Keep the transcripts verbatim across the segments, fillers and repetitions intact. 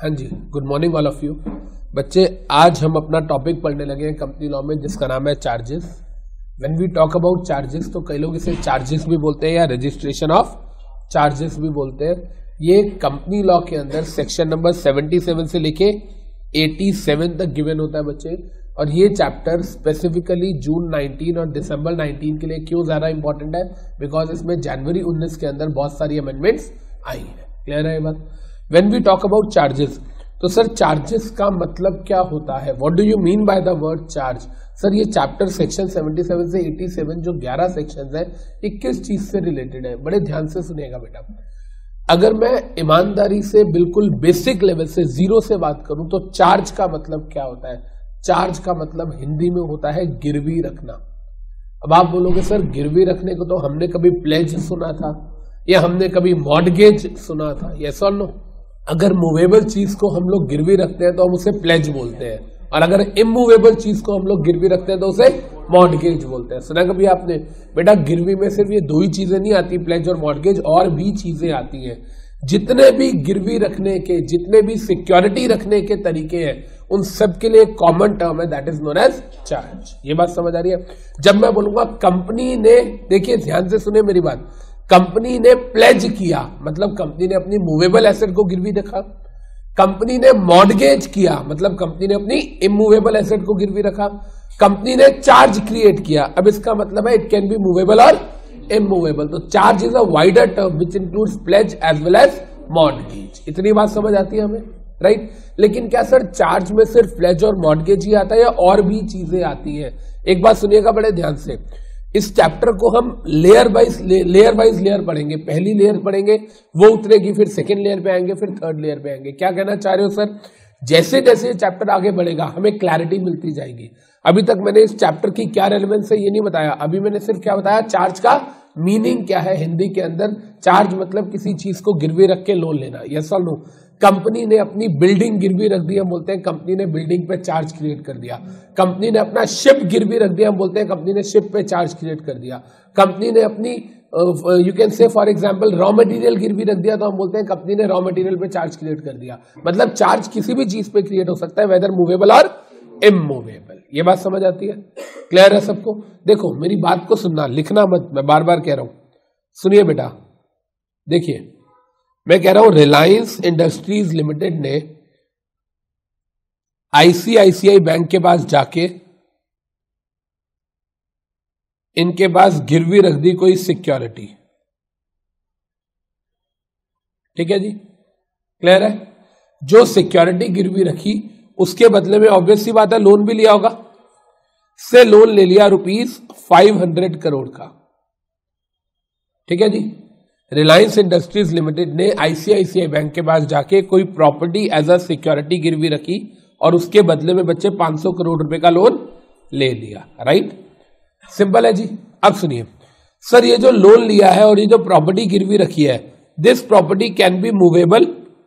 हाँ जी, good morning all of you बच्चे। आज हम अपना टॉपिक पढ़ने लगे हैं कंपनी लॉ में, जिसका नाम है charges. When we talk about charges तो कई लोग इसे चार्जेस भी बोलते हैं या रजिस्ट्रेशन ऑफ चार्जेस भी बोलते हैं। ये कंपनी लॉ के अंदर सेक्शन नंबर सतहत्तर से लेके सत्तासी तक गिवन होता है बच्चे। और ये चैप्टर स्पेसिफिकली जून उन्नीस और दिसंबर उन्नीस के लिए क्यों ज्यादा इंपॉर्टेंट है, बिकॉज इसमें जनवरी उन्नीस के अंदर बहुत सारी अमेंडमेंट्स आई है। क्लियर है ये बात। When we talk about charges तो सर चार्जेस का मतलब क्या होता है, what do you mean by the word charge. Sir ये चैप्टर सेक्शन सतहत्तर से सत्तासी जो ग्यारह सेक्शंस है ये किस चीज से रिलेटेड है, बड़े ध्यान से सुनिएगा बेटा। अगर मैं ईमानदारी से बिल्कुल बेसिक लेवल से जीरो से बात करूं तो चार्ज का मतलब क्या होता है। चार्ज का मतलब हिंदी में होता है गिरवी रखना। अब आप बोलोगे सर गिरवी रखने को तो हमने कभी प्लेज सुना था या हमने कभी मॉर्गेज सुना था, यस और नो। अगर मूवेबल चीज को हम लोग गिरवी रखते हैं तो हम उसे प्लेज बोलते हैं, और अगर इमूवेबल चीज को हम लोग गिरवी रखते हैं तो उसे मॉर्गेज बोलते हैं। सुना कभी आपने? बेटा गिरवी में सिर्फ ये दो ही चीजें नहीं आती, प्लेज और मॉर्गेज, और भी चीजें आती हैं। जितने भी गिरवी रखने के, जितने भी सिक्योरिटी रखने के तरीके हैं, उन सब के लिए एक कॉमन टर्म है, that is known as charge. ये बात समझ आ रही है। जब मैं बोलूंगा कंपनी ने, देखिए ध्यान से सुने मेरी बात, कंपनी ने प्लेज किया मतलब कंपनी ने अपनी मूवेबल एसेट को गिरवी रखा। कंपनी ने मॉर्गेज किया मतलब कंपनी ने अपनी इमूवेबल एसेट को गिरवी रखा। कंपनी ने चार्ज क्रिएट किया, अब इसका मतलब है इट कैन बी मूवेबल और इमूवेबल। तो charge is a wider term which includes pledge as well as mortgage. इतनी बात समझ आती है हमें, राइट। लेकिन क्या सर चार्ज में सिर्फ प्लेज और मॉर्गेज ही आता है या और भी चीजें आती हैं? एक बात सुनिएगा बड़े ध्यान से, इस चैप्टर को हम layer wise layer wise layer पढ़ेंगे। पहली लेयर पढ़ेंगे वो उतरेगी, फिर सेकंड लेयर पे आएंगे, फिर थर्ड लेयर पे आएंगे। क्या कहना चाह रहे हो सर? जैसे जैसे ये चैप्टर आगे बढ़ेगा हमें क्लैरिटी मिलती जाएगी। अभी तक मैंने इस चैप्टर की क्या रेलेवेंस है ये नहीं बताया। अभी मैंने सिर्फ क्या बताया, चार्ज का मीनिंग क्या है हिंदी के अंदर। चार्ज मतलब किसी चीज को गिरवी रख के लोन लेना, यस और नो। कंपनी ने अपनी बिल्डिंग गिरवी रख दी, हम बोलते हैं कंपनी ने बिल्डिंग पे चार्ज क्रिएट कर दिया। कंपनी ने अपना शिप गिरवी रख दिया, हम बोलते हैं कंपनी ने शिप पे चार्ज क्रिएट कर दिया। कंपनी ने अपनी you can say for example raw material गिरवी रख दिया, तो हम बोलते हैं कंपनी ने रॉ मटेरियल पे चार्ज क्रिएट कर दिया। मतलब चार्ज किसी भी चीज पे क्रिएट हो सकता है, वेदर मूवेबल और इमूवेबल। ये बात समझ आती है? क्लियर है सबको? देखो मेरी बात को सुनना, लिखना मत, मैं बार बार कह रहा हूं, सुनिए बेटा। देखिए मैं कह रहा हूं रिलायंस इंडस्ट्रीज लिमिटेड ने आईसीआईसीआई बैंक के पास जाके इनके पास गिरवी रख दी कोई सिक्योरिटी, ठीक है जी, क्लियर है। जो सिक्योरिटी गिरवी रखी उसके बदले में ऑब्वियस सी बात है लोन भी लिया होगा। से लोन ले लिया रुपीज फाइव हंड्रेड करोड़ का, ठीक है जी। रिलायंस इंडस्ट्रीज लिमिटेड ने आईसीआईसीआई बैंक के पास जाके कोई प्रॉपर्टी एज अ सिक्योरिटी गिरवी रखी और उसके बदले में बच्चे पांच सौ करोड़ रुपए का लोन ले लिया, राइट। सिंपल है जी। अब सुनिए सर, ये जो लोन लिया है और ये जो प्रॉपर्टी गिरवी रखी है, this property can be movable,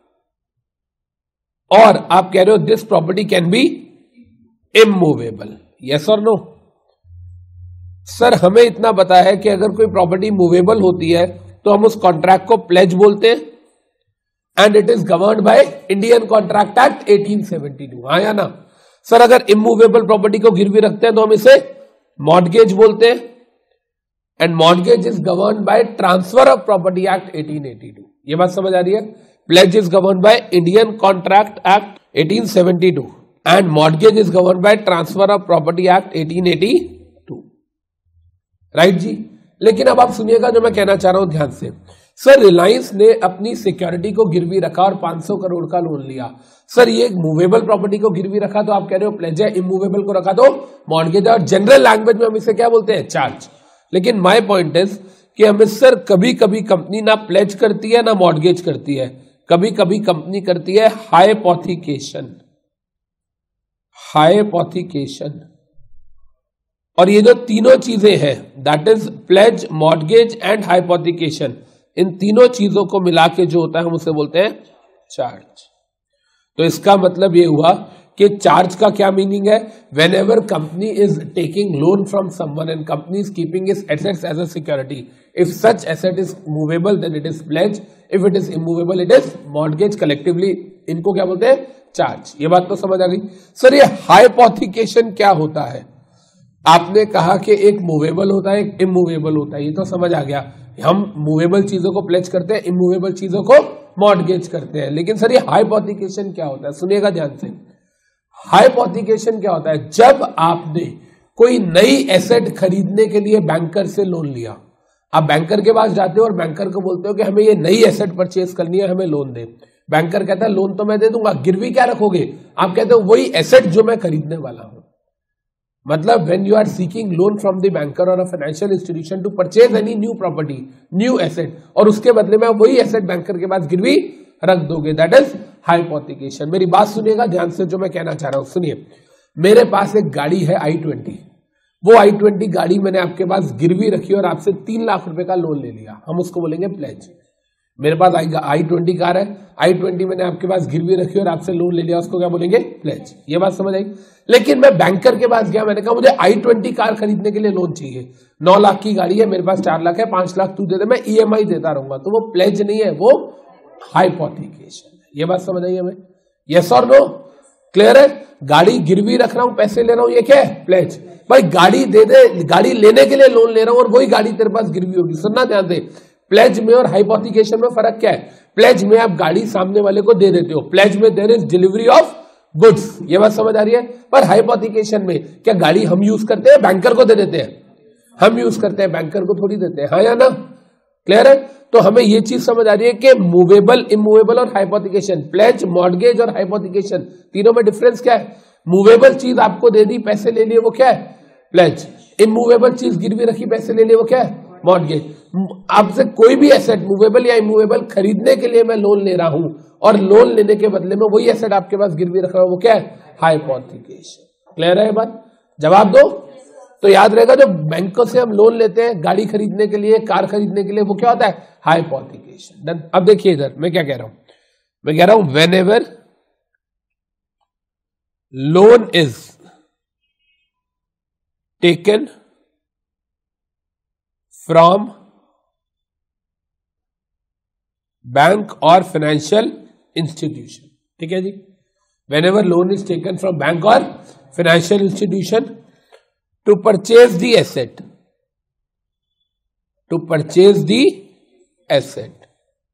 और आप कह रहे हो this property can be immovable, yes और नो। सर हमें इतना पता है कि अगर कोई प्रॉपर्टी मूवेबल होती है तो हम उस कॉन्ट्रैक्ट को प्लेज बोलते हैं, and it is governed by Indian Contract Act अठारह सौ बहत्तर। हाँ या ना? सर अगर इमूवेबल प्रॉपर्टी को गिरवी रखते हैं तो हम इसे मॉर्गेज बोलते हैं, and mortgage is governed by Transfer of Property Act अठारह सौ बयासी। ये बात समझ आ रही है? Pledge is governed by Indian Contract Act अठारह सौ बहत्तर and mortgage is governed by Transfer of Property Act अठारह सौ बयासी, राइट जी। लेकिन अब आप सुनिएगा जो मैं कहना चाह रहा हूं ध्यान से। सर रिलायंस ने अपनी सिक्योरिटी को गिरवी रखा और पांच सौ करोड़ का लोन लिया। सर ये मूवेबल प्रॉपर्टी को गिरवी रखा तो आप कह रहे हो प्लेज है, इमूवेबल को रखा तो मॉर्गेज, और जनरल लैंग्वेज में हम इसे क्या बोलते हैं, चार्ज। लेकिन माय पॉइंट इज कि हमें सर कभी कभी कंपनी ना प्लेज करती है ना मॉर्गेज करती है, कभी कभी कंपनी करती है हाइपोथिकेशन, हाइपोथिकेशन। और ये जो तीनों चीजें हैं, that is pledge, mortgage and hypothecation, इन तीनों चीजों को मिला के जो होता है हम उसे बोलते हैं चार्ज। तो इसका मतलब ये हुआ कि चार्ज का क्या मीनिंग है, whenever company is taking loan from someone and company is keeping its assets as a security, if such asset is movable then it is pledge, if it is immovable it is mortgage, collectively इनको क्या बोलते हैं, charge. ये बात तो समझ आ गई। Sir ये हाइपोथिकेशन क्या होता है, आपने कहा कि एक मूवेबल होता है एक इमूवेबल होता है, ये तो समझ आ गया, हम मूवेबल चीजों को प्लेज करते हैं, इमूवेबल चीजों को मॉर्गेज करते हैं। लेकिन सर ये हाइपोथिकेशन क्या होता है, सुनिएगा ध्यान से। हाइपोथिकेशन क्या होता है, जब आपने कोई नई एसेट खरीदने के लिए बैंकर से लोन लिया, आप बैंकर के पास जाते हो और बैंकर को बोलते हो कि हमें ये नई एसेट परचेज करनी है, हमें लोन दे। बैंकर कहता है लोन तो मैं दे दूंगा, गिरवी क्या रखोगे, आप कहते हो वही एसेट जो मैं खरीदने वाला हूं। मतलब when you are seeking loan from the banker और a financial institution to purchase any new property, new asset, और उसके बदले में वही एसेट बैंकर के पास गिरवी रख दोगे, दैट इज हाइपोथिकेशन। मेरी बात सुनिएगा ध्यान से, जो मैं कहना चाह रहा हूं सुनिए। मेरे पास एक गाड़ी है आई ट्वेंटी, वो आई ट्वेंटी गाड़ी मैंने आपके पास गिरवी रखी और आपसे तीन लाख रुपए का लोन ले लिया, हम उसको बोलेंगे प्लेज। मेरे पास आई ट्वेंटी कार है, आई ट्वेंटी मैंने आपके पास गिरवी रखी और आपसे लोन ले लिया, उसको क्या बोलेंगे, प्लेज। ये बात समझ आई। लेकिन मैं बैंकर के पास गया, मैंने कहा मुझे आई ट्वेंटी कार खरीदने के लिए लोन चाहिए, नौ लाख की गाड़ी है, मेरे पास चार लाख है, पांच लाख तू दे दे, मैं ईएमआई देता रहूंगा, तो वो प्लेज नहीं है, वो हाइपोथिकेशन है। ये बात समझ आई हमें, यस और नो, क्लियर है। गाड़ी गिरवी रख रहा हूं, पैसे ले रहा हूं, ये क्या है, प्लेज। भाई गाड़ी दे दे, गाड़ी लेने के लिए लोन ले रहा हूं और वही गाड़ी तेरे पास गिरवी होगी। सुनना ध्यान से, प्लेज में और हाइपोथिकेशन में फर्क क्या है। प्लेज में आप गाड़ी सामने वाले को दे देते हो, प्लेज में there is delivery of goods. ये बात समझ आ रही है। पर हाइपोथिकेशन में क्या गाड़ी हम यूज करते हैं, बैंकर को दे देते हैं, हम यूज करते हैं, बैंकर को थोड़ी देते हैं, हाँ या ना, क्लियर है। तो हमें ये चीज समझ आ रही है कि मूवेबल, इमूवेबल और हाइपोथिकेशन, प्लेज, मॉर्गेज और हाइपोथिकेशन, तीनों में डिफरेंस क्या है। मूवेबल चीज आपको दे दी, पैसे ले लिए, वो क्या है, प्लेज। इमूवेबल चीज गिरवी रखी, पैसे ले लिए, वो क्या है, मॉर्गेज। आपसे कोई भी एसेट मूवेबल या इमूवेबल खरीदने के लिए मैं लोन ले रहा हूं और लोन लेने के बदले में वही एसेट आपके पास गिरवी रख रहा हूं, वो क्या है, हाइपोथिकेशन। क्लियर है ये बात, जवाब दो। तो याद रहेगा, जो बैंकों से हम लोन लेते हैं गाड़ी खरीदने के लिए, कार खरीदने के लिए, वो क्या होता है, हाइपोथिकेशन। डन। अब देखिए इधर मैं क्या कह रहा हूं, मैं कह रहा हूं whenever loan is taken from bank और फाइनेंशियल इंस्टीट्यूशन, ठीक है जी। Whenever loan is taken from bank और financial institution to purchase the asset, to purchase the asset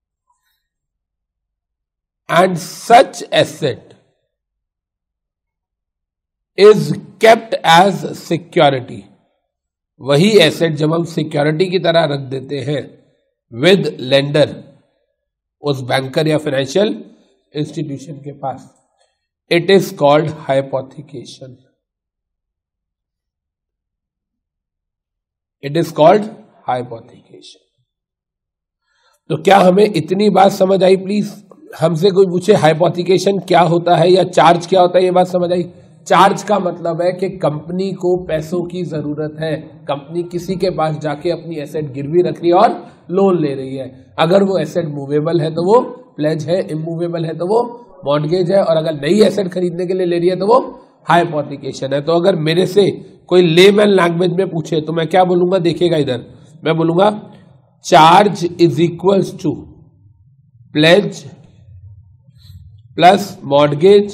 and such asset is kept as security, वही asset जब हम security की तरह रख देते हैं विद लेंडर, उस बैंकर या फाइनेंशियल इंस्टीट्यूशन के पास, it is called hypothecation, it is called hypothecation. तो क्या हमें इतनी बात समझ आई प्लीज। हमसे कोई पूछे हाइपोथिकेशन क्या होता है या चार्ज क्या होता है, ये बात समझ आई। चार्ज का मतलब है कि कंपनी को पैसों की जरूरत है, कंपनी किसी के पास जाके अपनी एसेट गिरवी रख रही है और लोन ले रही है। अगर वो एसेट मूवेबल है तो वो प्लेज है, इमूवेबल है तो वो मॉर्गेज है, और अगर नई एसेट खरीदने के लिए ले रही है तो वो हाइपोथिकेशन है। तो अगर मेरे से कोई लेमैन लैंग्वेज में पूछे तो मैं क्या बोलूंगा, देखिएगा इधर, मैं बोलूंगा charge is equals to pledge plus mortgage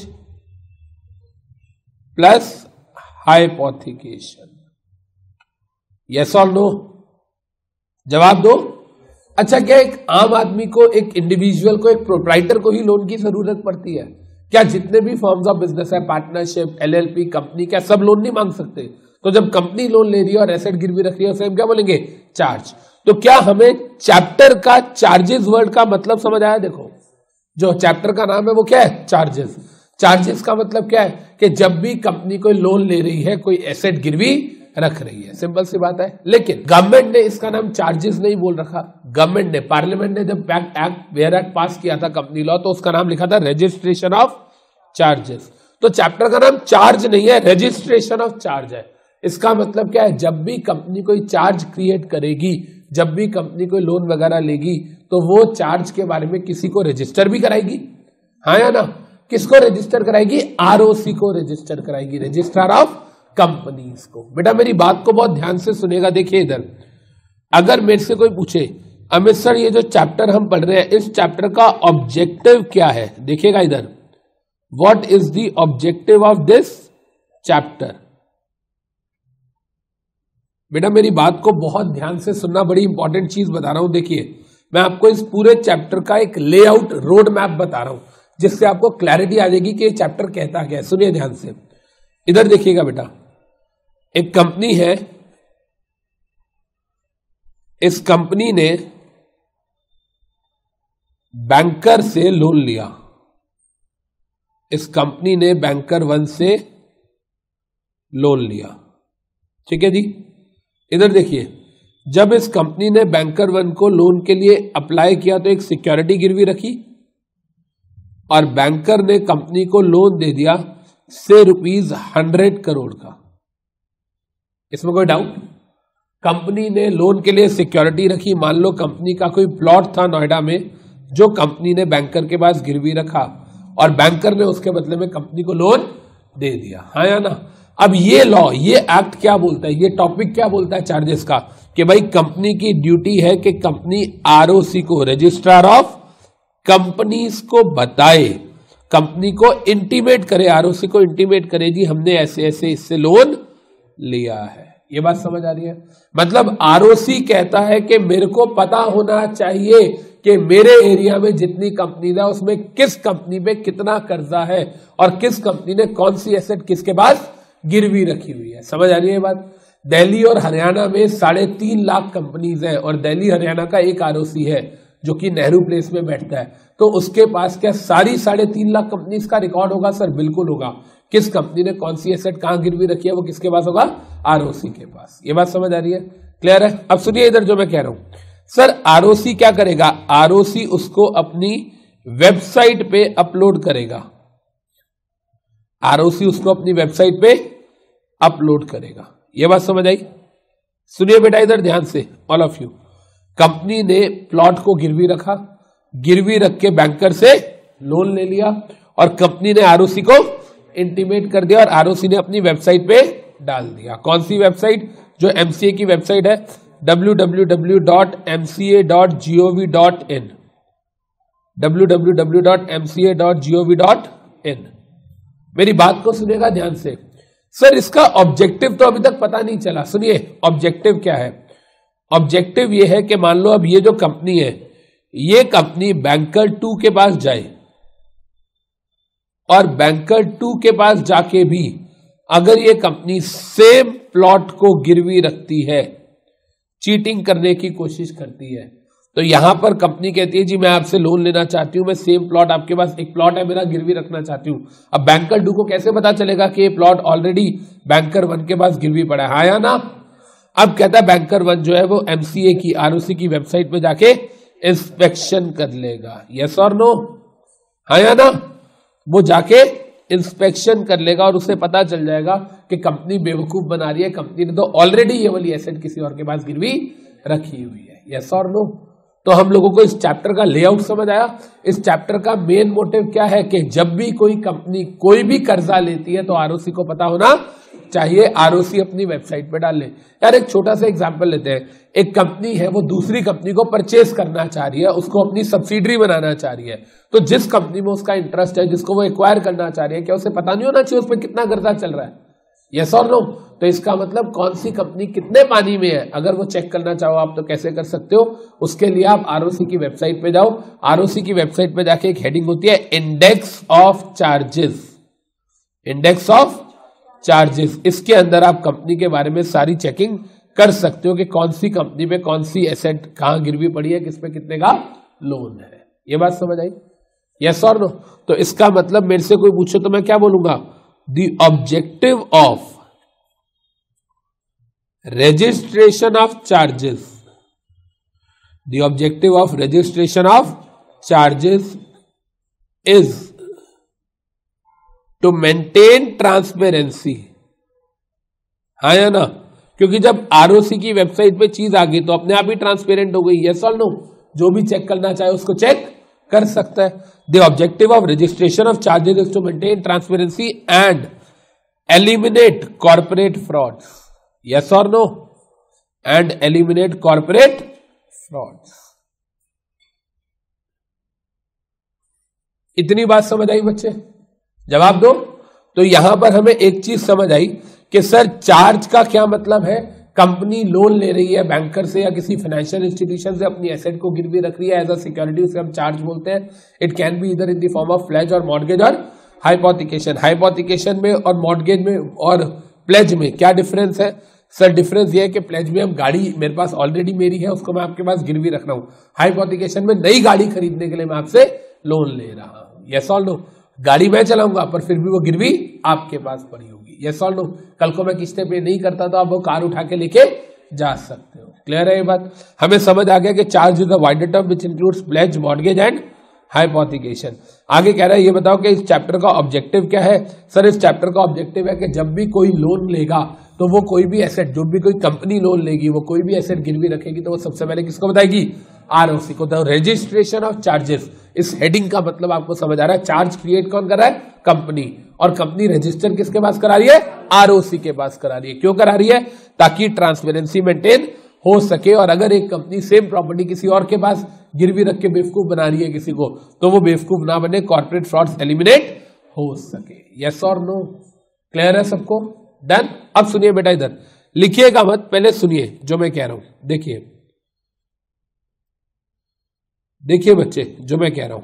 plus hypothecation. Yes और नो, जवाब दो। अच्छा, क्या एक आम आदमी को, एक इंडिविजुअल को, एक प्रोप्राइटर को ही लोन की जरूरत पड़ती है क्या? जितने भी फॉर्म्स ऑफ बिजनेस है, पार्टनरशिप, एलएलपी, कंपनी, क्या सब लोन नहीं मांग सकते? तो जब कंपनी लोन ले रही है और एसेट गिरवी रख रही है, उसे हम क्या बोलेंगे, चार्ज। तो क्या हमें चैप्टर का चार्जेस वर्ड का मतलब समझ आया? देखो, जो चैप्टर का नाम है वो क्या है, चार्जेस। चार्जेस का मतलब क्या है कि जब भी कंपनी कोई लोन ले रही है, कोई एसेट गिरवी रख रही है, सिंपल सी बात है। लेकिन गवर्नमेंट ने इसका नाम चार्जेस नहीं बोल रखा। गवर्नमेंट ने, पार्लियामेंट ने जब एक्ट वेयर एक्ट पास किया था, कंपनी लॉ, तो उसका नाम लिखा था रजिस्ट्रेशन ऑफ चार्जेस। तो चैप्टर का नाम चार्ज नहीं है, रजिस्ट्रेशन ऑफ चार्ज है। इसका मतलब क्या है, जब भी कंपनी कोई चार्ज क्रिएट करेगी, जब भी कंपनी कोई लोन वगैरह लेगी, तो वो चार्ज के बारे में किसी को रजिस्टर भी कराएगी, हाँ या ना। किसको रजिस्टर कराएगी? आरओसी को रजिस्टर कराएगी, रजिस्ट्रार ऑफ कंपनीज को। बेटा मेरी बात को बहुत ध्यान से सुनेगा। देखिए इधर, अगर मेरे से कोई पूछे अमित सर ये जो चैप्टर हम पढ़ रहे हैं इस चैप्टर का ऑब्जेक्टिव क्या है, देखिएगा इधर, what is the objective of this chapter. बेटा मेरी बात को बहुत ध्यान से सुनना, बड़ी इंपॉर्टेंट चीज बता रहा हूं। देखिए मैं आपको इस पूरे चैप्टर का एक लेआउट रोड मैप बता रहा हूं जिससे आपको क्लैरिटी आ जाएगी कि ये चैप्टर कहता क्या है। सुनिए ध्यान से, इधर देखिएगा बेटा, एक कंपनी है, इस कंपनी ने बैंकर से लोन लिया, इस कंपनी ने बैंकर वन से लोन लिया, ठीक है जी। इधर देखिए, जब इस कंपनी ने बैंकर वन को लोन के लिए अप्लाई किया तो एक सिक्योरिटी गिरवी रखी और बैंकर ने कंपनी को लोन दे दिया से रुपीज हंड्रेड करोड़ का। इसमें कोई डाउट? कंपनी ने लोन के लिए सिक्योरिटी रखी, मान लो कंपनी का कोई प्लॉट था नोएडा में जो कंपनी ने बैंकर के पास गिरवी रखा और बैंकर ने उसके बदले में कंपनी को लोन दे दिया, हाँ या ना। अब ये लॉ, ये एक्ट क्या बोलता है, ये टॉपिक क्या बोलता है चार्जेस का, कि भाई कंपनी की ड्यूटी है कि कंपनी आरओसी को, रजिस्ट्रार ऑफ कंपनीज को बताए, कंपनी को इंटीमेट करे, आरओसी को इंटीमेट करे जी हमने ऐसे ऐसे इससे लोन लिया है। ये बात समझ आ रही है? मतलब आरओसी कहता है कि मेरे को पता होना चाहिए कि मेरे एरिया में जितनी कंपनीज है उसमें किस कंपनी पे कितना कर्जा है और किस कंपनी ने कौन सी एसेट किसके पास गिरवी रखी हुई है। समझ आ रही है बात? दिल्ली और हरियाणा में साढ़े तीन लाख कंपनीज हैं और दिल्ली हरियाणा का एक आरओसी है जो कि नेहरू प्लेस में बैठता है, तो उसके पास क्या सारी साढ़े तीन लाख कंपनीज का रिकॉर्ड होगा? सर बिल्कुल होगा। किस कंपनी ने कौन सी एसेट कहां गिरवी रखी है वो किसके पास होगा? आरओसी के पास। ये बात समझ आ रही है? क्लियर है? अब सुनिए इधर जो मैं कह रहा हूं, सर आरओसी क्या करेगा? आरओसी उसको अपनी वेबसाइट पे अपलोड करेगा, आरओसी उसको अपनी वेबसाइट पे अपलोड करेगा। यह बात समझ आई? सुनिए बेटा इधर ध्यान से, ऑल ऑफ यू। कंपनी ने प्लॉट को गिरवी रखा, गिरवी रख के बैंकर से लोन ले लिया और कंपनी ने आरओसी को इंटीमेट कर दिया और आरओसी ने अपनी वेबसाइट पे डाल दिया। कौन सी वेबसाइट? जो एमसीए की वेबसाइट है, W W W dot M C A dot G O V dot in, W W W dot M C A dot G O V dot in. मेरी बात को सुनेगा ध्यान से। सर इसका ऑब्जेक्टिव तो अभी तक पता नहीं चला। सुनिए ऑब्जेक्टिव क्या है। ऑब्जेक्टिव ये है कि मान लो अब ये जो कंपनी है, ये कंपनी बैंकर टू के पास जाए और बैंकर टू के पास जाके भी अगर ये कंपनी सेम प्लॉट को गिरवी रखती है, चीटिंग करने की कोशिश करती है, तो यहां पर कंपनी कहती है जी मैं आपसे लोन लेना चाहती हूं, मैं सेम प्लॉट, आपके पास एक प्लॉट है मेरा, गिरवी रखना चाहती हूं। अब बैंकर टू को कैसे पता चलेगा कि ये प्लॉट ऑलरेडी बैंकर वन के पास गिरवी पड़ा है, हाँ या ना? अब कहता है बैंकर वन जो है वो एमसीए की, आरओसी की वेबसाइट पे जाके इंस्पेक्शन कर लेगा। यस और नो? हाँ या ना? वो जाके इंस्पेक्शन कर लेगा और उसे पता चल जाएगा कि कंपनी बेवकूफ बना रही है, कंपनी ने तो ऑलरेडी ये वाली एसेट किसी और के पास गिरवी रखी हुई है। यस और नो? तो हम लोगों को इस चैप्टर का लेआउट समझ आया। इस चैप्टर का मेन मोटिव क्या है कि जब भी कोई कंपनी कोई भी कर्जा लेती है तो आरओसी को पता होना चाहिए, आरओसी अपनी वेबसाइट पे डाल ले। यार एक छोटा सा एग्जांपल लेते हैं, एक कंपनी है वो दूसरी कंपनी को परचेस करना चाह रही है, उसको अपनी सब्सिडरी बनाना चाह रही है, तो जिस कंपनी में उसका इंटरेस्ट है, जिसको वो एक्वायर करना चाह रही है, क्या उसे पता नहीं होना चाहिए उस पर कितना कर्जा चल रहा है? यस और नो? तो इसका मतलब कौन सी कंपनी कितने पानी में है अगर वो चेक करना चाहो आप तो कैसे कर सकते हो? उसके लिए आप आरओसी की वेबसाइट पे जाओ, आरओसी की वेबसाइट पे जाके एक हेडिंग होती है index of charges, index of charges. इसके अंदर आप कंपनी के बारे में सारी चेकिंग कर सकते हो कि कौन सी कंपनी पे कौन सी एसेट कहां गिरवी पड़ी है, किस पे कितने का लोन है। ये बात समझ आई? यस और नो? तो इसका मतलब मेरे से कोई पूछे तो मैं क्या बोलूंगा? The objective of registration of charges, the objective of registration of charges is to maintain transparency। हाँ या ना? क्योंकि जब आरओसी की वेबसाइट पे चीज आ गई तो अपने आप ही ट्रांसपेरेंट हो गई। यस और नो? जो भी चेक करना चाहे उसको चेक कर सकता है। The objective of registration of charges is to maintain transparency and eliminate corporate frauds. Yes और no? And eliminate corporate frauds. इतनी बात समझ आई बच्चे? जवाब दो। तो यहां पर हमें एक चीज समझ आई कि सर चार्ज का क्या मतलब है। कंपनी लोन ले रही है बैंकर से या किसी फाइनेंशियल इंस्टीट्यूशन से, अपनी एसेट को गिरवी रख रही है एज अ सिक्योरिटी, उसे हम चार्ज बोलते हैं। इट कैन बी इधर in the form of pledge और मॉर्गेज और हाइपोथिकेशन। हाइपोथिकेशन में और मॉर्गेज में और प्लेज में क्या डिफरेंस है? सर डिफरेंस ये है कि प्लेज में हम गाड़ी मेरे पास ऑलरेडी मेरी है, उसको मैं आपके पास गिरवी रख रहा हूं। हाइपोथिकेशन में नई गाड़ी खरीदने के लिए मैं आपसे लोन ले रहा हूं। यस और नो? गाड़ी मैं चलाऊंगा पर फिर भी वो गिरवी आपके पास पड़ी होगी। यस और नो? कल को मैं किस्तें पे नहीं करता तो आप वो कार उठा के लेके जा सकते हो। क्लियर है ये बात? हमें समझ आ गया कि charge is the wider term which includes pledge, mortgage and hypothecation. आगे कह रहा है ये बताओ कि इस चैप्टर का ऑब्जेक्टिव क्या है। सर इस चैप्टर का ऑब्जेक्टिव है कि जब भी कोई लोन लेगा तो वो कोई भी एसेट, जो भी कोई कंपनी लोन लेगी वो कोई भी एसेट गिरवी रखेगी तो वो सबसे पहले किसको बताएगी? आरओसी को। तो रजिस्ट्रेशन ऑफ चार्जेस, इस हेडिंग का मतलब आपको समझ आ रहा है। चार्ज क्रिएट कौन कर रहा है? कंपनी। और कंपनी रजिस्टर किसके पास करा रही है? आरओसी के पास करा रही है। क्यों करा रही है? ताकि ट्रांसपेरेंसी मेंटेन हो सके। और अगर एक कंपनी सेम प्रॉपर्टी किसी और के पास गिरवी रख के बेवकूफ बना रही है किसी को, तो वो बेवकूफ ना बने, कॉर्पोरेट फ्रॉड्स एलिमिनेट हो सके। यस और नो? क्लियर है सबको? डन। अब सुनिए बेटा, इधर लिखिएगा मत, पहले सुनिए जो मैं कह रहा हूं। देखिए देखिए बच्चे जो मैं कह रहा हूं,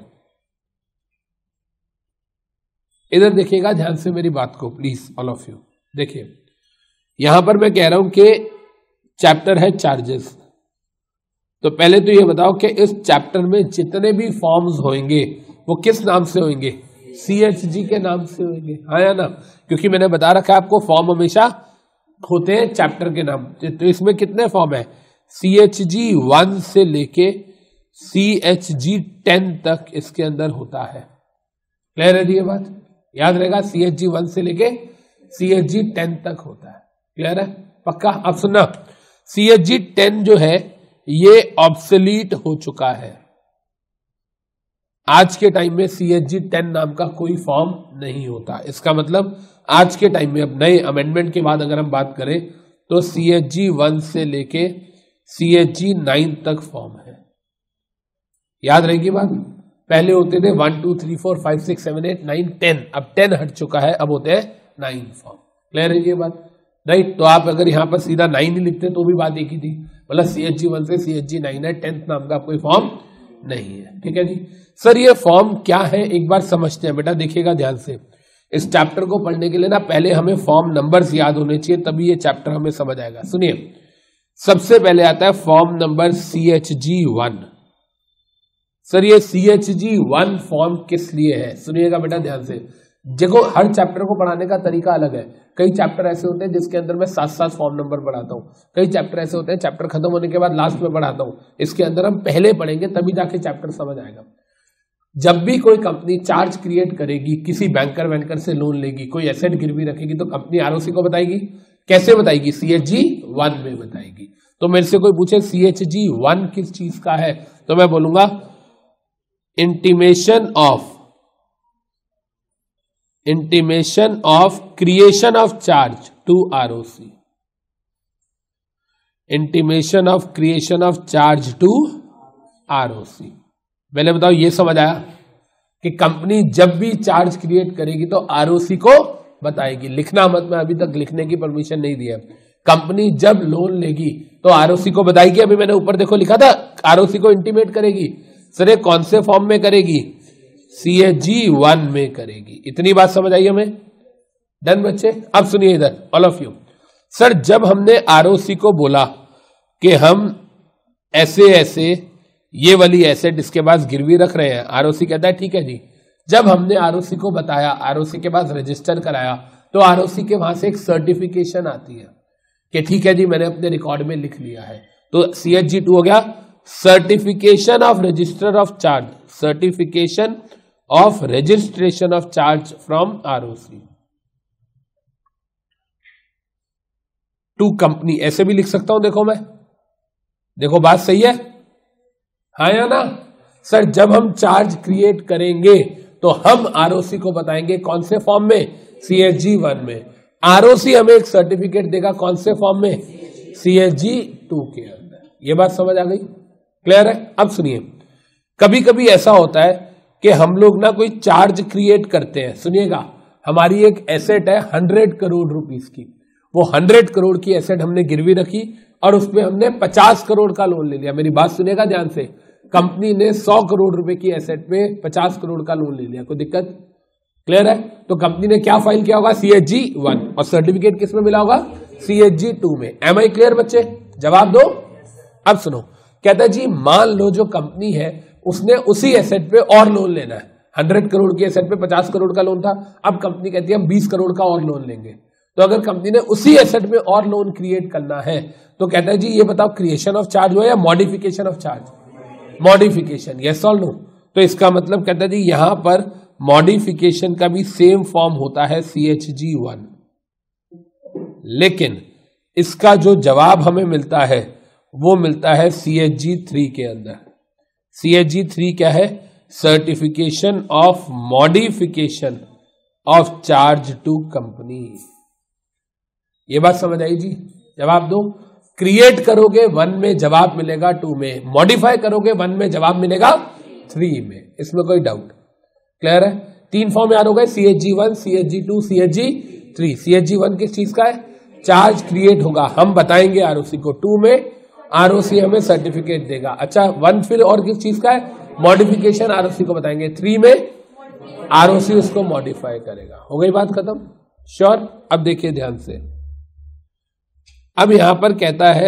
इधर देखिएगा ध्यान से मेरी बात को प्लीज ऑल ऑफ यू। देखिए यहां पर मैं कह रहा हूं कि चैप्टर है चार्जेस। तो पहले तो ये बताओ कि इस चैप्टर में जितने भी फॉर्म्स होंगे वो किस नाम से होंगे? सीएचजी के नाम से होंगे। हाँ या ना? क्योंकि मैंने बता रखा है आपको फॉर्म हमेशा होते हैं चैप्टर के नाम। तो इसमें कितने फॉर्म है? सीएचजी वन से लेके सीएचजी टेन तक इसके अंदर होता है। क्लियर है जी ये बात? याद रहेगा, सीएचजी वन से लेके सीएचजी टेन तक होता है। क्लियर है? पक्का? अब सुनना, सीएचजी टेन जो है ये ऑब्सोलीट हो चुका है। आज के टाइम में सीएचजी टेन नाम का कोई फॉर्म नहीं होता। इसका मतलब आज के टाइम में, अब नए अमेंडमेंट के बाद अगर हम बात करें तो सीएचजी वन से लेके सीएचजी नाइन तक फॉर्म है। याद रहेगी बात? पहले होते थे one two three four five six seven eight nine ten, अब टेन हट चुका है, अब होते हैं नाइन फॉर्म। क्लियर है ये बात? राइट। तो आप अगर यहां पर सीधा नाइन ही लिखते तो भी बात एक ही थी, मतलब सीएचजी वन से सीएचजी नाइन है, टेंथ नाम का कोई फॉर्म नहीं है। ठीक है जी। सर ये फॉर्म क्या है एक बार समझते हैं बेटा, देखिएगा ध्यान से। इस चैप्टर को पढ़ने के लिए ना पहले हमें फॉर्म नंबर्स याद होने चाहिए, तभी ये चैप्टर हमें समझ आएगा। सुनिए, सबसे पहले आता है form number CHG one. Sir ये सीएचजी वन फॉर्म किस लिए है? सुनिएगा बेटा ध्यान से। देखो हर चैप्टर को पढ़ाने का तरीका अलग है। कई चैप्टर ऐसे होते हैं जिसके अंदर मैं सात सात फॉर्म नंबर पढ़ाता हूँ, कई चैप्टर ऐसे होते हैं चैप्टर खत्म होने के बाद लास्ट में पढ़ाता हूँ। इसके अंदर हम पहले पढ़ेंगे तभी जाके चैप्टर समझ आएगा। जब भी कोई कंपनी चार्ज क्रिएट करेगी, किसी बैंकर वैंकर से लोन लेगी, कोई एसेट गिरवी रखेगी, तो कंपनी आरओसी को बताएगी। कैसे बताएगी? सीएचजी वन में बताएगी। तो मेरे से कोई पूछे सीएचजी वन किस चीज का है, तो मैं बोलूंगा intimation of intimation of creation of charge to ROC. Intimation of creation of charge to ROC. पहले बताओ ये समझ आया कि कंपनी जब भी चार्ज क्रिएट करेगी तो आरओसी को बताएगी। लिखना मत, मैं अभी तक लिखने की परमिशन नहीं दिया। कंपनी जब लोन लेगी तो आरओसी को बताएगी। अभी मैंने ऊपर देखो लिखा था आरओसी को इंटीमेट करेगी। सर ये कौन से फॉर्म में करेगी? सीएचजी वन में करेगी। इतनी बात समझ आई हमें? डन बच्चे। अब सुनिए इधर ऑल ऑफ यू। सर जब हमने आरओसी को बोला कि हम ऐसे ऐसे ये वाली एसेट इसके पास गिरवी रख रहे हैं, आरओसी कहता है ठीक है जी। जब हमने आरओसी को बताया, आरओसी के पास रजिस्टर कराया, तो आरओसी के वहां से एक सर्टिफिकेशन आती है कि ठीक है जी मैंने अपने रिकॉर्ड में लिख लिया है। तो सीएचजी टू हो गया certification of register of charge, certification of registration of charge from ROC to company. ऐसे भी लिख सकता हूं, देखो मैं, देखो बात सही है, हाँ या ना? सर जब हम चार्ज क्रिएट करेंगे तो हम आरओसी को बताएंगे कौन से फॉर्म में, सीएचजी वन में। आरओसी हमें एक सर्टिफिकेट देगा कौन से फॉर्म में, सीएचजी टू के अंदर। ये बात समझ आ गई, क्लियर है। अब सुनिए, कभी कभी ऐसा होता है कि हम लोग ना कोई चार्ज क्रिएट करते हैं। सुनिएगा, हमारी एक एसेट है हंड्रेड करोड़ रुपीस की, वो हंड्रेड करोड़ की एसेट हमने गिरवी रखी और उसमें हमने पचास करोड़ का लोन ले लिया। मेरी बात सुनेगा ध्यान से, कंपनी ने सौ करोड़ रुपए की एसेट पे पचास करोड़ का लोन ले लिया, कोई दिक्कत, क्लियर है। तो कंपनी ने क्या फाइल किया होगा, सीएचजी वन, और सर्टिफिकेट किस में मिला होगा, सीएचजी टू में। एम आई क्लियर बच्चे, जवाब दो। अब सुनो, कहता है जी मान लो जो कंपनी है उसने उसी एसेट पे और लोन लेना है, हंड्रेड करोड़ की एसेट पे पचास करोड़ का लोन था, अब कंपनी कहती है हम बीस करोड़ का और लोन लेंगे। तो अगर कंपनी ने उसी एसेट में और लोन क्रिएट करना है तो कहता है जी ये बताओ क्रिएशन ऑफ चार्ज हुआ या modification of charge, modification, yes और नो। तो इसका मतलब कहता है जी यहां पर मॉडिफिकेशन का भी सेम फॉर्म होता है सीएचजी वन, लेकिन इसका जो जवाब हमें मिलता है वो मिलता है सीएचजी थ्री के अंदर। सीएचजी थ्री क्या है, certification of modification of charge to company. ये बात समझ आई जी, जवाब दो। क्रिएट करोगे वन में, जवाब मिलेगा टू में, मॉडिफाई करोगे वन में, जवाब मिलेगा थ्री में, इसमें कोई डाउट, क्लियर है। तीन फॉर्म याद हो गए, CHG one, CHG two, CHG three. CHG one किस चीज का है, चार्ज क्रिएट होगा, हम बताएंगे आरओसी को। टू में आरओसी हमें सर्टिफिकेट देगा। अच्छा, वन फिर और किस चीज का है, मॉडिफिकेशन, आरओसी को बताएंगे। थ्री में आरओसी उसको मॉडिफाई करेगा। हो गई बात खत्म, श्योर। अब देखिए ध्यान से, अब यहां पर कहता है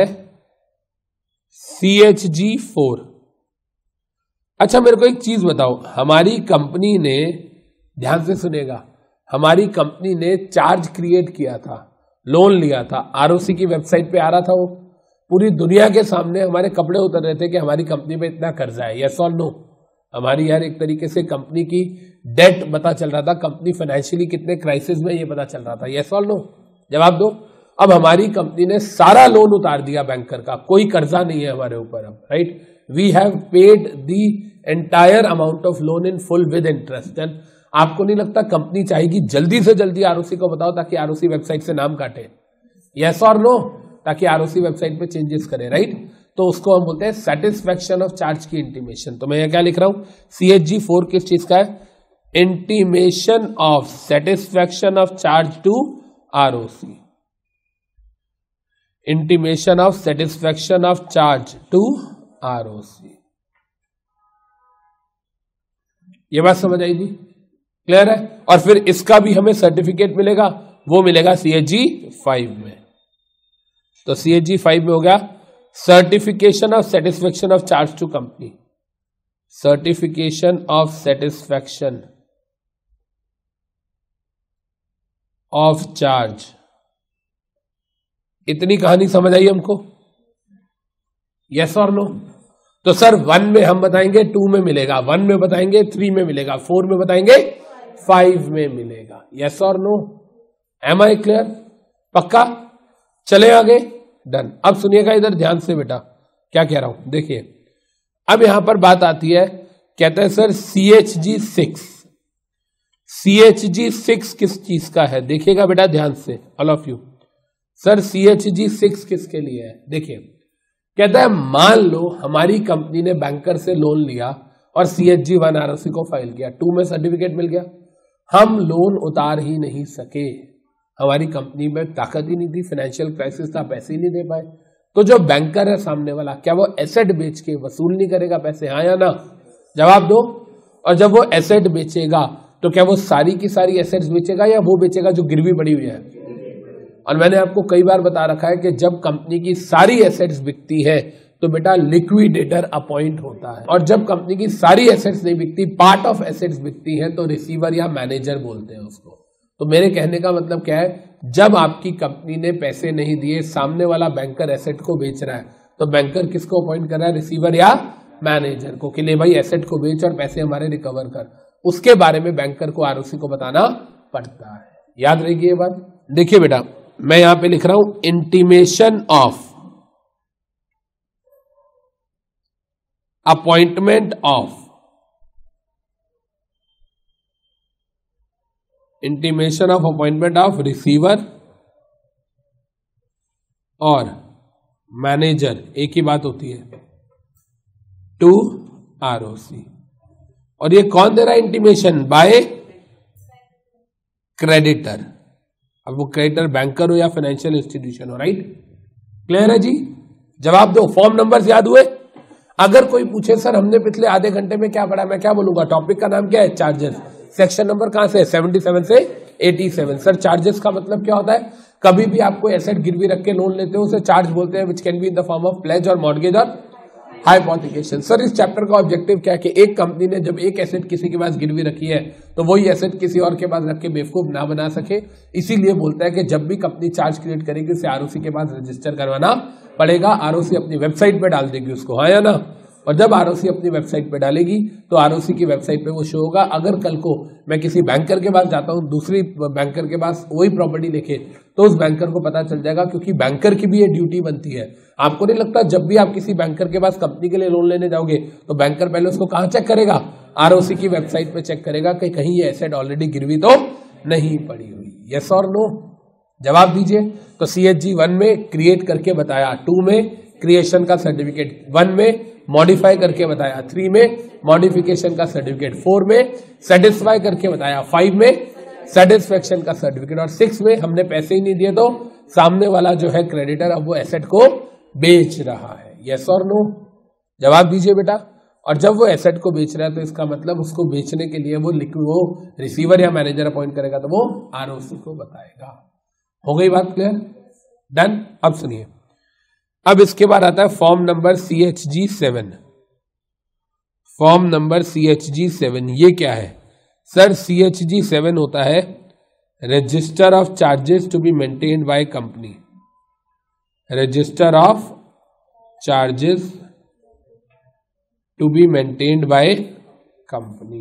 सीएचजी फोर। अच्छा मेरे को एक चीज बताओ, हमारी कंपनी ने, ध्यान से सुनेगा, हमारी कंपनी ने चार्ज क्रिएट किया था, लोन लिया था, आरओसी की वेबसाइट पे आ रहा था, वो पूरी दुनिया के सामने हमारे कपड़े उतर रहे थे कि हमारी कंपनी पे इतना कर्जा है, यस और नो। हमारी यार एक तरीके से कंपनी की डेट पता चल रहा था, कंपनी फाइनेंशियली कितने क्राइसिस में ये पता चल रहा था, यस और नो, जवाब दो। अब हमारी कंपनी ने सारा लोन उतार दिया बैंकर का, कोई कर्जा नहीं है हमारे ऊपर अब, right. We have paid the entire amount of loan in full with interest. And आपको नहीं लगता कंपनी चाहेगी जल्दी से जल्दी आरओसी को बताओ ताकि आरओसी वेबसाइट से नाम काटे, यस और नो, ताकि आरओसी वेबसाइट पे चेंजेस करे, राइट। तो उसको हम बोलते हैं सेटिस्फैक्शन ऑफ चार्ज की इंटीमेशन। तो मैं यहाँ क्या लिख रहा हूं, सीएचजी फोर किस चीज का है, intimation of satisfaction of charge to ROC, intimation of satisfaction of charge to ROC. ये बात समझ आई थी, क्लियर है। और फिर इसका भी हमें सर्टिफिकेट मिलेगा, वो मिलेगा सीएचजी फाइव में। तो सीएचजी फाइव में हो गया certification of satisfaction of charge to company, certification of satisfaction of charge. इतनी कहानी समझ आई हमको, यस और नो। तो सर वन में हम बताएंगे, टू में मिलेगा, वन में बताएंगे, थ्री में मिलेगा, फोर में बताएंगे, फाइव में मिलेगा, यस और नो। एम आई क्लियर, पक्का, चले आगे, डन। अब सुनिएगा इधर ध्यान से बेटा, क्या कह रहा हूं, देखिए। अब यहां पर बात आती है, कहते हैं sir CHG six, CHG six किस चीज का है, देखिएगा बेटा ध्यान से, all of you. Sir CHG six किसके लिए है, देखिए। कहता है मान लो हमारी कंपनी ने बैंकर से लोन लिया और सीएचजी वन आरओसी को फाइल किया, टू में सर्टिफिकेट मिल गया, हम लोन उतार ही नहीं सके, हमारी कंपनी में ताकत ही नहीं थी, फाइनेंशियल क्राइसिस था, पैसे ही नहीं दे पाए। तो जो बैंकर है सामने वाला, क्या वो एसेट बेच के वसूल नहीं करेगा पैसे, हाँ या ना, जवाब दो। और जब वो एसेट बेचेगा तो क्या वो सारी की सारी एसेट्स बेचेगा या वो बेचेगा जो गिरवी पड़ी हुई है। और मैंने आपको कई बार बता रखा है कि जब कंपनी की सारी एसेट्स बिकती है तो बेटा लिक्विडेटर अपॉइंट होता है, और जब कंपनी की सारी एसेट्स नहीं बिकती, पार्ट ऑफ एसेट्स बिकती है, तो रिसीवर या मैनेजर बोलते हैं उसको। तो मेरे कहने का मतलब क्या है, जब आपकी कंपनी ने पैसे नहीं दिए, सामने वाला बैंकर एसेट को बेच रहा है, तो बैंकर किसको अपॉइंट कर रहा है, रिसीवर या मैनेजर को, कि ले भाई एसेट को बेच और पैसे हमारे रिकवर कर। उसके बारे में बैंकर को आरओसी को बताना पड़ता है, याद रहेगी ये बात। देखिए बेटा मैं यहां पे लिख रहा हूं intimation of appointment of intimation of appointment of receiver और मैनेजर एक ही बात होती है टू आरओसी। और ये कौन दे रहा है इंटीमेशन? Bye creditor. अब वो क्रेडिटर बैंकर हो या फाइनेंशियल इंस्टीट्यूशन हो, राइट? क्लियर है जी? जवाब दो। फॉर्म नंबर्स याद हुए? अगर कोई पूछे सर हमने पिछले आधे घंटे में क्या पढ़ा, मैं क्या बोलूंगा? टॉपिक का नाम क्या है? चार्जेस। सेक्शन नंबर कहां से? सतहत्तर से सत्तासी। सर चार्जेस का मतलब क्या होता है? कभी भी आप कोई एसेट गिरवी रख के लोन लेते हो उसे चार्ज बोलते हैं, which can be in the form of pledge और मॉर्गेज और हाइपोथिकेशन। सर इस चैप्टर का ऑब्जेक्टिव क्या है कि एक कंपनी ने जब एक एसेट किसी के पास गिरवी रखी है तो वही एसेट किसी और के पास रख के बेवकूफ ना बना सके, इसीलिए बोलता है कि जब भी कंपनी चार्ज क्रिएट करेगी उसे आरओसी के पास रजिस्टर करवाना पड़ेगा। आरओसी अपनी वेबसाइट पे डाल देगी उसको, हाँ या ना? और जब आरओसी अपनी वेबसाइट पे डालेगी तो आरओसी की वेबसाइट पे वो शो होगा। अगर कल को मैं किसी बैंकर के पास जाता हूं, दूसरी बैंकर के पास वही प्रॉपर्टी लेके, तो उस बैंकर को पता चल जाएगा, क्योंकि बैंकर की भी ये ड्यूटी बनती है। आपको नहीं लगता जब भी आप किसी बैंकर के पास कंपनी के लिए लोन लेने जाओगे तो बैंकर पहले उसको कहां चेक करेगा? आरओसी की वेबसाइट पे चेक करेगा कि कहीं ये एसेट ऑलरेडी गिरवी तो नहीं पड़ी हुई। यस और नो? जवाब दीजिए। तो सीएचजी वन में क्रिएट करके बताया, टू में क्रिएशन का सर्टिफिकेट, वन में मॉडिफाई करके बताया, थ्री में मॉडिफिकेशन का सर्टिफिकेट, फोर में सेटिस्फाई करके बताया, फाइव में सेटिस्फेक्शन का सर्टिफिकेट, और सिक्स में हमने पैसे ही नहीं दिए तो सामने वाला जो है क्रेडिटर अब वो एसेट को बेच रहा है। यस और नो? जवाब दीजिए बेटा। और जब वो एसेट को बेच रहा है तो इसका मतलब उसको बेचने के लिए वो वो रिसीवर या मैनेजर अपॉइंट करेगा तो वो आरओसी को बताएगा। हो गई बात क्लियर? डन। अब सुनिए, अब इसके बाद आता है form number C H G seven. Form number C H G seven ये क्या है? Sir C H G seven होता है register of charges to be maintained by company. Register of charges to be maintained by company.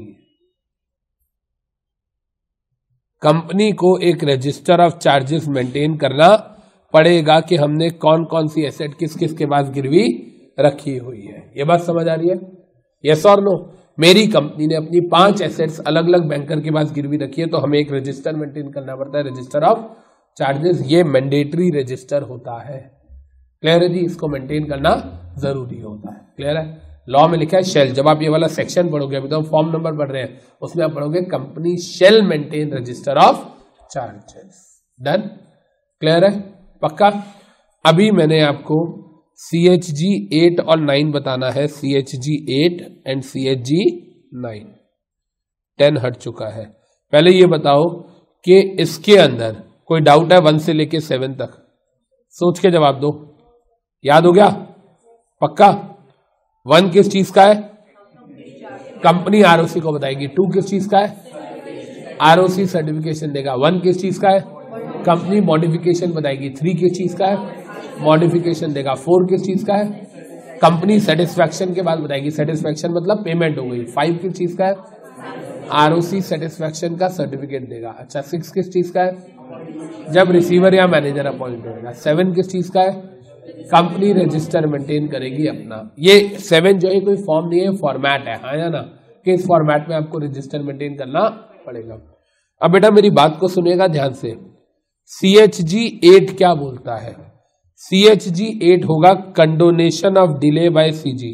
Company को एक register of charges maintain करना पड़ेगा कि हमने कौन कौन सी एसेट किस किस के पास गिरवी रखी हुई है। ये बात समझ आ रही है? यस और नो? मेरी कंपनी ने अपनी पांच एसेट्स अलग अलग बैंकर के पास गिरवी रखी है तो हमें एक रजिस्टर मेंटेन करना पड़ता है, रजिस्टर ऑफ चार्जेस। ये मैंडेटरी रजिस्टर होता है। क्लियर है जी? इसको मेंटेन करना जरूरी होता है। क्लियर है? लॉ में लिखा है शेल। जब आप ये वाला सेक्शन पढ़ोगे, अभी तो हम फॉर्म नंबर पढ़ रहे हैं, उसमें आप पढ़ोगे company shall maintain register of charges. Done? Clear है? पक्का? अभी मैंने आपको सी एच जी एट और नाइन बताना है। C H G eight and C H G nine. Ten हट चुका है। पहले ये बताओ कि इसके अंदर कोई डाउट है? वन से लेके सेवन तक सोच के जवाब दो। याद हो गया? पक्का? वन किस चीज का है? कंपनी आरओसी को बताएगी। टू किस चीज का है? आरओसी सर्टिफिकेशन देगा। वन किस चीज का है? कंपनी मॉडिफिकेशन बताएगी। थ्री किस चीज का है? मॉडिफिकेशन देगा। फोर किस चीज का है? कंपनी सेटिस्फैक्शन के बाद बताएगी। सेटिस्फैक्शन मतलब पेमेंट हो गई। फाइव किस चीज का है? आरओसी सेटिस्फैक्शन का सर्टिफिकेट देगा। अच्छा, सिक्स किस चीज का है? जब रिसीवर या मैनेजर अपॉइंट होगा। सेवन किस चीज का है? कंपनी रजिस्टर मेंटेन करेगी अपना। ये सेवन जो है कोई फॉर्म नहीं है, फॉर्मेट है, हाँ या ना? कि इस फॉर्मेट में आपको रजिस्टर मेंटेन करना पड़ेगा। अब बेटा मेरी बात को सुनिएगा ध्यान से। सी एच जी एट क्या बोलता है? सी एच जी एट होगा condonation of delay by CG.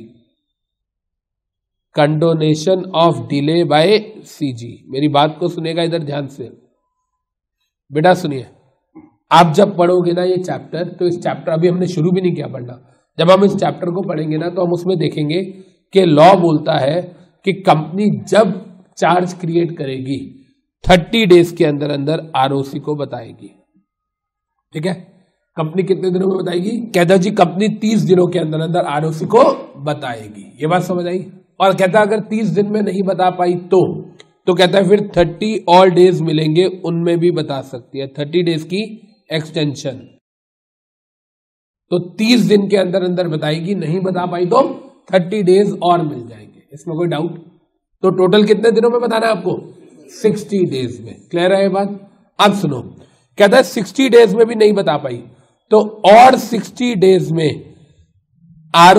Condonation of delay by CG. मेरी बात को सुनिएगा इधर ध्यान से। बेटा सुनिए, आप जब पढ़ोगे ना ये चैप्टर, तो इस चैप्टर अभी हमने शुरू भी नहीं किया पढ़ना। जब हम इस चैप्टर को पढ़ेंगे ना तो हम उसमें देखेंगे कि लॉ बोलता है कि कंपनी जब चार्ज क्रिएट करेगी थर्टी डेज के अंदर अंदर आरओसी को बताएगी। ठीक है? कंपनी कितने दिनों में बताएगी? कहता जी कंपनी तीस दिनों के अंदर अंदर आरओसी को बताएगी। ये बात समझ आई? और कहता अगर तीस दिन में नहीं बता पाई तो तो कहता है फिर थर्टी और डेज मिलेंगे, उनमें भी बता सकती है। थर्टी डेज की एक्सटेंशन। तो तीस दिन के अंदर अंदर बताएगी, नहीं बता पाई तो थर्टी डेज और मिल जाएंगे। इसमें कोई डाउट? तो टोटल कितने दिनों में बताना है आपको? सिक्सटी डेज में। क्लियर है ये बात? अब सुनो, कहता है सिक्सटी डेज में भी नहीं बता पाई तो और सिक्सटी डेज में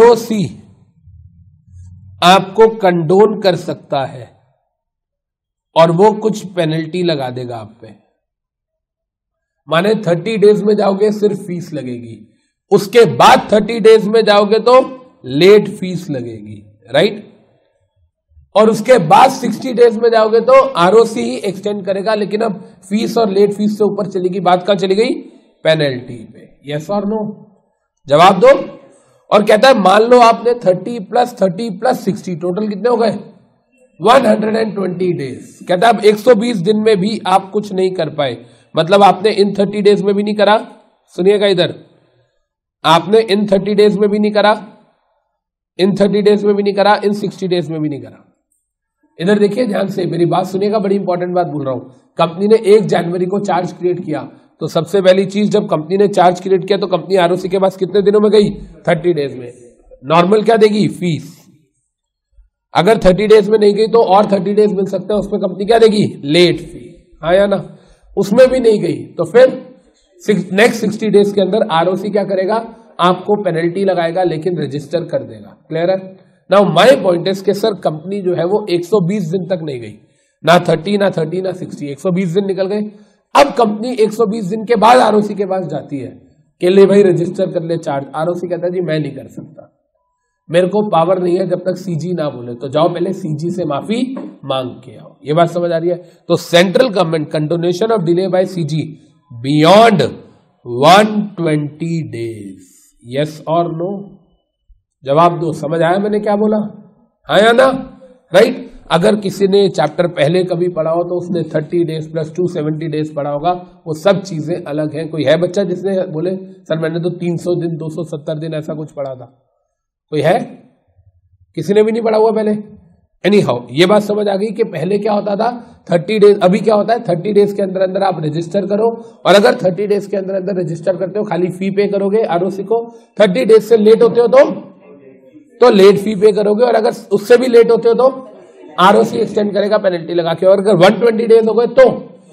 आरओसी आपको कंडोन कर सकता है। और वो कुछ पेनल्टी लगा देगा आप पे। माने थर्टी डेज में जाओगे सिर्फ फीस लगेगी, उसके बाद थर्टी डेज में जाओगे तो लेट फीस लगेगी, राइट। और उसके बाद सिक्सटी डेज में जाओगे तो आरओसी ही एक्सटेंड करेगा, लेकिन अब फीस और लेट फीस से ऊपर चली गई, बात कहां चली गई, पेनल्टी पे। यस और नो, जवाब दो। और कहता है मान लो आपने thirty plus thirty plus sixty total कितने हो गए, वन हंड्रेड ट्वेंटी डेज। कहता है अब एक सौ बीस दिन में भी आप कुछ नहीं कर पाए, मतलब आपने इन थर्टी डेज में भी नहीं करा, सुनिएगा इधर, आपने इन थर्टी डेज में भी नहीं करा, इन थर्टी डेज में भी नहीं करा, इन सिक्सटी डेज में भी नहीं करा। इधर देखिए ध्यान से, मेरी बात सुनिएगा, बड़ी इंपॉर्टेंट बात बोल रहा हूं। कंपनी ने एक जनवरी को चार्ज क्रिएट किया, तो सबसे पहली चीज जब कंपनी ने चार्ज क्रिएट किया तो कंपनी आरओसी के पास कितने दिनों में गई, थर्टी डेज में। नॉर्मल क्या देगी, फीस। अगर थर्टी डेज में नहीं गई तो और थर्टी डेज मिल सकते हैं, उसमें कंपनी क्या देगी, लेट फी, हाँ या ना। उसमें भी नहीं गई तो फिर नेक्स्ट सिक्सटी डेज के अंदर आरओसी क्या करेगा, आपको पेनल्टी लगाएगा, लेकिन रजिस्टर कर देगा। क्लियर है। नाउ माय पॉइंट इज कि सर कंपनी जो है वो एक सौ बीस दिन तक नहीं गई, ना थर्टी ना थर्टी ना सिक्सटी, एक सौ बीस दिन निकल गए। अब कंपनी एक सौ बीस दिन के बाद आरओसी के पास जाती है कि ले भाई रजिस्टर कर ले चार्ज। आरओसी कहता है जी मैं नहीं कर सकता, मेरे को पावर नहीं है जब तक सीजी ना बोले, तो जाओ पहले सीजी से माफी मांग के आओ। ये बात समझ आ रही है। तो central government condonation of delay by CG beyond one twenty days, yes और नो, जवाब दो। समझ आया मैंने क्या बोला, हाँ या ना, राइट। अगर किसी ने चैप्टर पहले कभी पढ़ा हो तो उसने thirty days plus two seventy days पढ़ा होगा, वो सब चीजें अलग हैं। कोई है बच्चा जिसने बोले सर मैंने तो तीन सौ दिन दो सौ सत्तर दिन ऐसा कुछ पढ़ा था, कोई है, किसी ने भी नहीं पढ़ा हुआ पहले। एनी हाउ ये बात समझ आ गई कि पहले क्या होता था, थर्टी डेज, अभी क्या होता है, थर्टी डेज के अंदर अंदर आप रजिस्टर करो, और अगर थर्टी डेज के अंदर अंदर रजिस्टर करते हो खाली फी पे करोगे आरओसी को, थर्टी डेज से लेट होते हो तो तो लेट फी पे करोगे, और अगर उससे भी लेट होते हो तो आरओसी एक्सटेंड करेगा पेनल्टी लगा के, और अगर वन ट्वेंटी डेज हो गए तो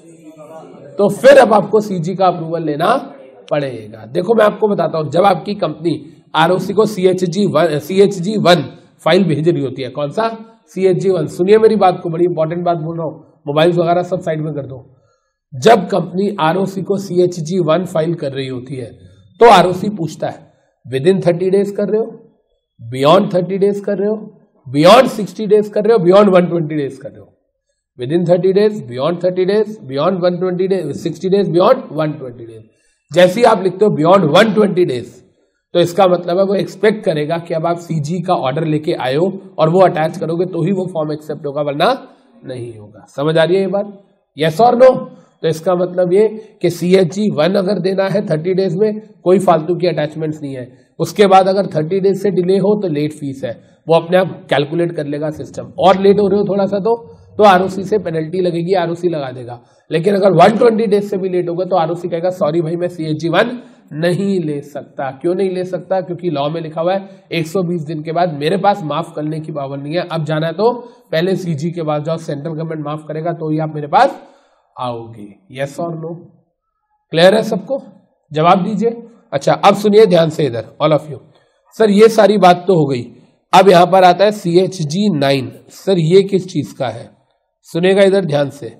तो फिर अब आपको सीजी का अप्रूवल लेना पड़ेगा। देखो मैं आपको बताता हूं, जब आपकी कंपनी आरओसी को CHG one CHG one file भेज रही होती है, कौन सा, सीएचजी वन, सुनिए मेरी बात को, बड़ी इंपॉर्टेंट बात बोल रहा हूं, मोबाइल वगैरह सब साइड में कर दो। जब कंपनी आरओसी को सीएचजी वन फाइल कर रही होती है तो आरओसी पूछता है विद इन थर्टी डेज कर रहे हो, बियॉन्ड थर्टी डेज कर रहे हो, बियॉन्ड सिक्सटी डेज कर रहे हो, बियॉन्ड वन ट्वेंटी डेज कर रहे हो। Within thirty days, beyond thirty days, beyond one twenty days, sixty days, beyond one twenty days. जैसे ही आप लिखते हो बियॉन्ड वन ट्वेंटी डेज, तो इसका मतलब है वो एक्सपेक्ट करेगा कि अब आप सीजी का ऑर्डर लेके आयो और वो अटैच करोगे तो ही वो फॉर्म एक्सेप्ट होगा, वरना नहीं होगा। समझ आ रही है ये बात, यस और नो। तो इसका मतलब ये कि सीएचजी वन अगर देना है थर्टी डेज में, कोई फालतू की अटैचमेंट्स नहीं है। उसके बाद अगर थर्टी डेज से डिले हो तो लेट फीस है, वो अपने आप कैलकुलेट कर लेगा सिस्टम। और लेट हो रहे हो थोड़ा सा तो तो आरओसी से पेनल्टी लगेगी, आरओसी लगा देगा। लेकिन अगर वन ट्वेंटी डेज से भी लेट होगा तो आरओसी कहेगा सॉरी भाई मैं सीएचजी वन नहीं ले सकता। क्यों नहीं ले सकता, क्योंकि लॉ में लिखा हुआ है एक सौ बीस दिन के बाद मेरे पास माफ करने की पावर नहीं है। अब जाना है तो पहले सीजी के पास जाओ, सेंट्रल गवर्नमेंट माफ करेगा तो ही आप मेरे पास आओगे। यस और नो, क्लियर है सबको, जवाब दीजिए। अच्छा अब सुनिए ध्यान से इधर ऑल ऑफ यू। सर ये सारी बात तो हो गई, अब यहां पर आता है C H G nine. Sir ये किस चीज का है, सुनेगा इधर ध्यान से।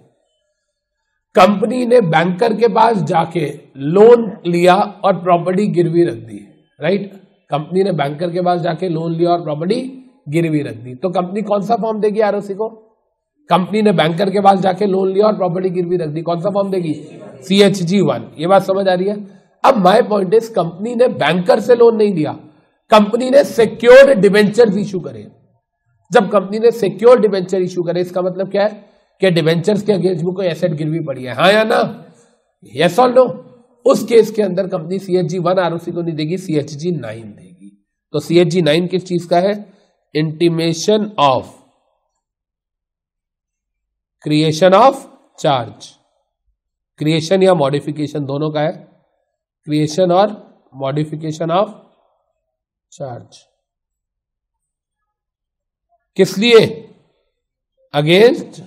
कंपनी ने बैंकर के पास जाके लोन लिया और प्रॉपर्टी गिरवी रख दी, राइट। कंपनी ने बैंकर के पास जाके लोन लिया और प्रॉपर्टी गिरवी रख दी, तो कंपनी कौन सा फॉर्म देगी आरओसी को? कंपनी ने बैंकर के पास जाके लोन लिया और प्रॉपर्टी गिरवी रख दी, कौन सा फॉर्म देगी? C H G one. ये बात समझ आ रही है। अब माय पॉइंट इज कंपनी ने बैंकर से लोन नहीं लिया, कंपनी ने सिक्योर्ड डिबेंचर्स इशू करे। जब कंपनी ने सिक्योर्ड डिबेंचर इशू करे, इसका मतलब क्या है कि डिबेंचर्स के अगेंस्ट में कोई एसेट गिरवी पड़ी है, हाँ या ना, यस और नो। उस केस के अंदर कंपनी सीएचजी वन आरओसी को नहीं देगी, सीएचजी नाइन देगी। तो सीएचजी नाइन किस चीज का है? Intimation of creation of charge, creation या मॉडिफिकेशन दोनों का है, क्रिएशन और मॉडिफिकेशन ऑफ चार्ज। किस लिए? अगेंस्ट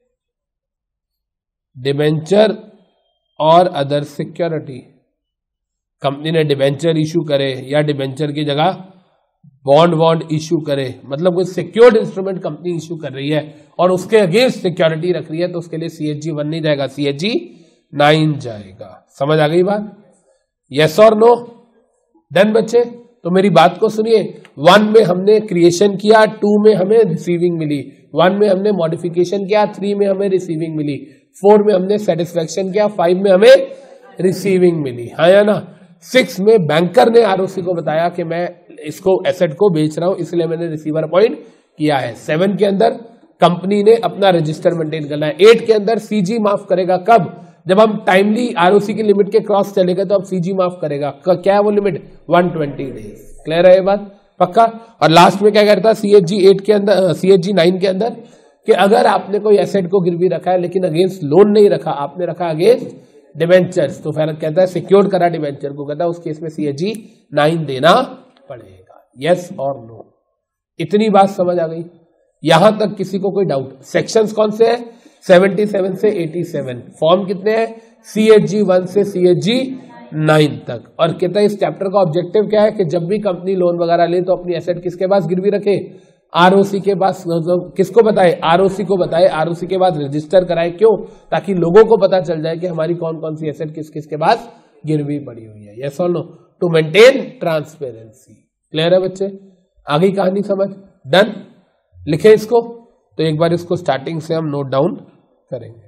डिबेंचर और अदर सिक्योरिटी। कंपनी ने डिबेंचर इशू करे या डिबेंचर की जगह बॉन्ड वॉन्ड इशू करे, मतलब कोई सिक्योर्ड इंस्ट्रूमेंट कंपनी इशू कर रही है और उसके अगेंस्ट सिक्योरिटी रख रही है, तो उसके लिए सीएचजी वन नहीं जाएगा, सीएचजी नाइन जाएगा। समझ आ गई बात? यस और नो? डन बच्चे? तो मेरी बात को सुनिए, वन में हमने क्रिएशन किया, टू में हमें रिसीविंग मिली, वन में हमने मॉडिफिकेशन किया, थ्री में हमें रिसीविंग मिली, फोर में हमने सेटिस्फेक्शन किया, फाइव में हमें रिसीविंग मिली, हाँ या ना? सिक्स में बैंकर ने आरओसी को बताया कि मैं इसको एसेट को बेच रहा हूं, इसलिए मैंने रिसीवर अपॉइंट किया है। सेवन के अंदर कंपनी ने अपना रजिस्टर मेंटेन करना है। एट के अंदर सीजी माफ करेगा कब? जब हम टाइमली आरओसी की लिमिट के क्रॉस चलेगा तो अब सीजी माफ करेगा। क्या है वो limit? One twenty days. Clear है ये बात? पक्का? और लास्ट में क्या करता है सीएचजी एट के अंदर, सीएचजी नाइन के अंदर, कि अगर आपने कोई एसेट को गिरवी रखा है लेकिन अगेंस्ट लोन नहीं रखा, आपने रखा अगेंस्ट डिवेंचर्स, तो फिर कहता है सिक्योर्ड करा डिवेंचर को, कहता है उस केस में सीएचजी नाइन देना पड़ेगा। यस और नो? इतनी बात समझ आ गई? यहां तक किसी को कोई डाउट? सेक्शंस कौन से हैं? सतहत्तर से सत्तासी। फॉर्म कितने हैं? सीएचजी वन से सीएचजी नाइन तक। और कहता है इस चैप्टर का ऑब्जेक्टिव क्या है कि जब भी कंपनी लोन वगैरह ले तो अपनी एसेट किसके पास गिरवी रखे? आरओसी के पास। किसको बताए? आरओसी को बताए। आरओसी के बाद रजिस्टर कराए। क्यों? ताकि लोगों को पता चल जाए कि हमारी कौन कौन सी एसेट किस किस के पास गिरवी पड़ी हुई है। यस और no? To maintain transparency. Clear है बच्चे? आगे कहानी समझ? डन? लिखे इसको, तो एक बार इसको स्टार्टिंग से हम नोट डाउन करेंगे।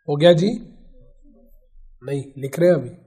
हो गया जी? नहीं लिख रहे हैं अभी?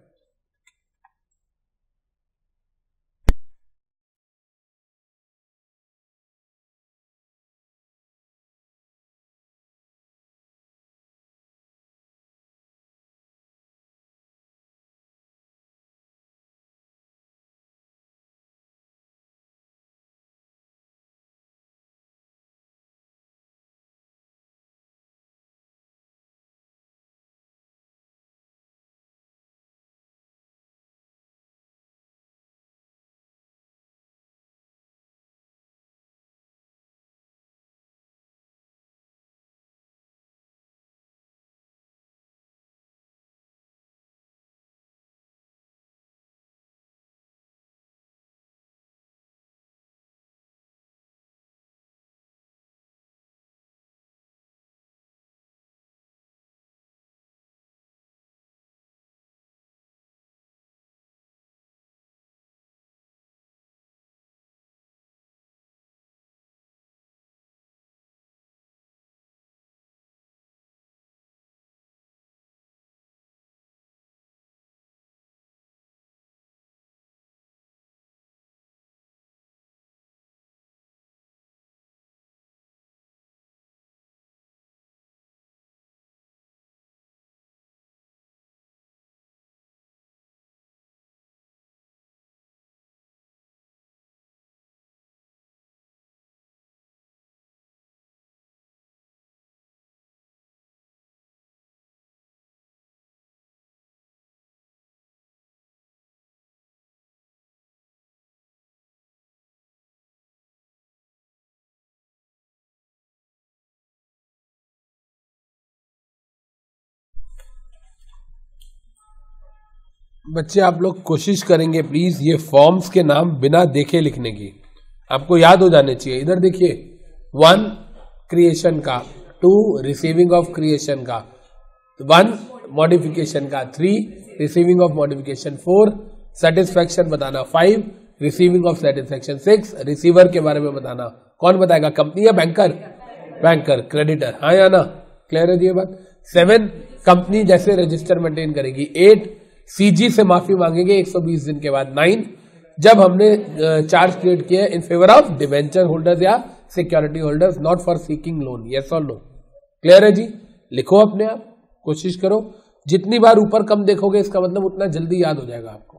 बच्चे आप लोग कोशिश करेंगे प्लीज ये फॉर्म्स के नाम बिना देखे लिखने की, आपको याद हो जाने चाहिए। इधर देखिए, वन क्रिएशन का, टू रिसीविंग ऑफ क्रिएशन का, वन मॉडिफिकेशन का, three receiving of modification, four satisfaction बताना, five receiving of satisfaction, six receiver के बारे में बताना। कौन बताएगा, कंपनी या बैंकर? बैंकर। क्रेडिटर, हाँ या ना? क्लियर है जी ये बात? सेवन कंपनी जैसे रजिस्टर मेंटेन करेगी। एट सीजी से माफी मांगेंगे एक सौ बीस दिन के बाद। नाइन जब हमने चार्ज क्रिएट किया in favour of debenture holders या security holders not for seeking loan. Yes और नो? क्लियर है जी? लिखो अपने आप, कोशिश करो। जितनी बार ऊपर कम देखोगे इसका मतलब उतना जल्दी याद हो जाएगा आपको।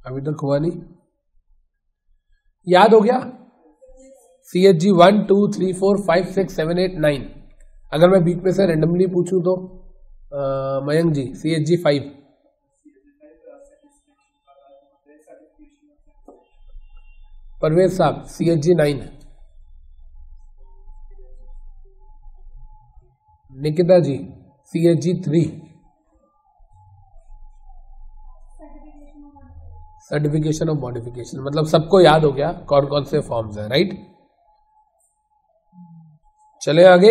अभी तक हुआ नहीं, याद हो गया? C H G one two three four five six seven eight nine. अगर मैं बीच में से रेंडमली पूछूं तो आ, Mayank ji C H G five, Parvez साहब C H G nine, Nikita ji C H G three, certification of modification. मतलब सबको याद हो गया कौन कौन से फॉर्म्स हैं, राइट? चले आगे।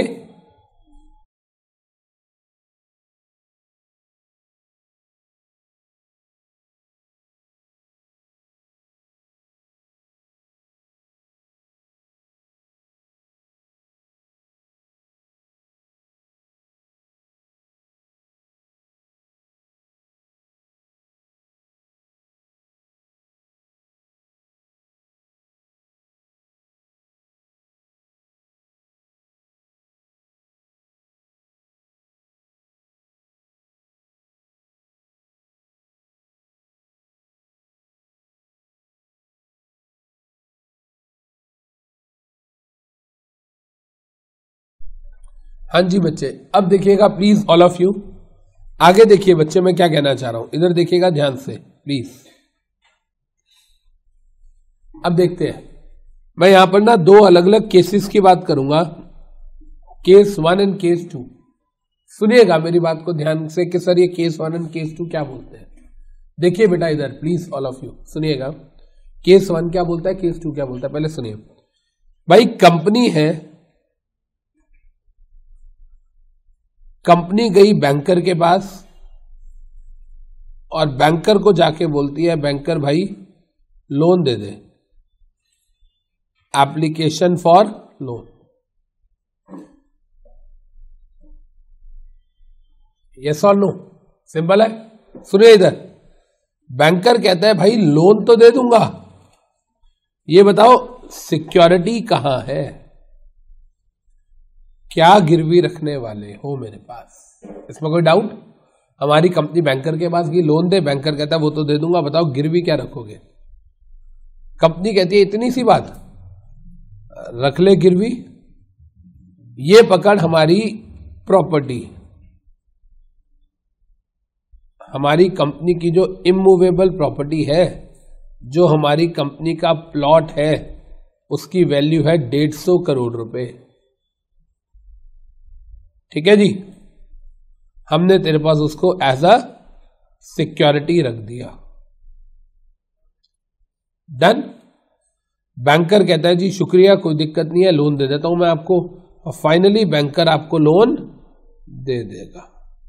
हाँ जी बच्चे, अब देखिएगा प्लीज ऑल ऑफ यू, आगे देखिए बच्चे मैं क्या कहना चाह रहा हूं, इधर देखिएगा ध्यान से प्लीज। अब देखते हैं, मैं यहां पर ना दो अलग अलग केसेस की बात करूंगा, case one and case two. सुनिएगा मेरी बात को ध्यान से कि सर ये case one and case two क्या बोलते हैं। देखिए बेटा इधर प्लीज ऑल ऑफ यू सुनिएगा, केस वन क्या बोलता है, केस टू क्या बोलता है, पहले सुनिए। भाई कंपनी है, कंपनी गई बैंकर के पास और बैंकर को जाके बोलती है, बैंकर भाई लोन दे दे, एप्लीकेशन फॉर लोन। यस और नो, सिंपल है। सुनिए इधर, बैंकर कहता है भाई लोन तो दे दूंगा, ये बताओ सिक्योरिटी कहां है, क्या गिरवी रखने वाले हो मेरे पास। इसमें कोई डाउट? हमारी कंपनी बैंकर के पास की लोन दे, बैंकर कहता है वो तो दे दूंगा, बताओ गिरवी क्या रखोगे। कंपनी कहती है इतनी सी बात, रख ले गिरवी, ये पकड़ हमारी प्रॉपर्टी, हमारी कंपनी की जो इमूवेबल प्रॉपर्टी है, जो हमारी कंपनी का प्लॉट है, उसकी वैल्यू है डेढ़ सौ करोड़ रुपए। ठीक है जी, हमने तेरे पास उसको एज अ सिक्योरिटी रख दिया। डन। बैंकर कहता है जी शुक्रिया, कोई दिक्कत नहीं है, लोन दे देता हूं मैं आपको, और फाइनली बैंकर आपको लोन दे देगा।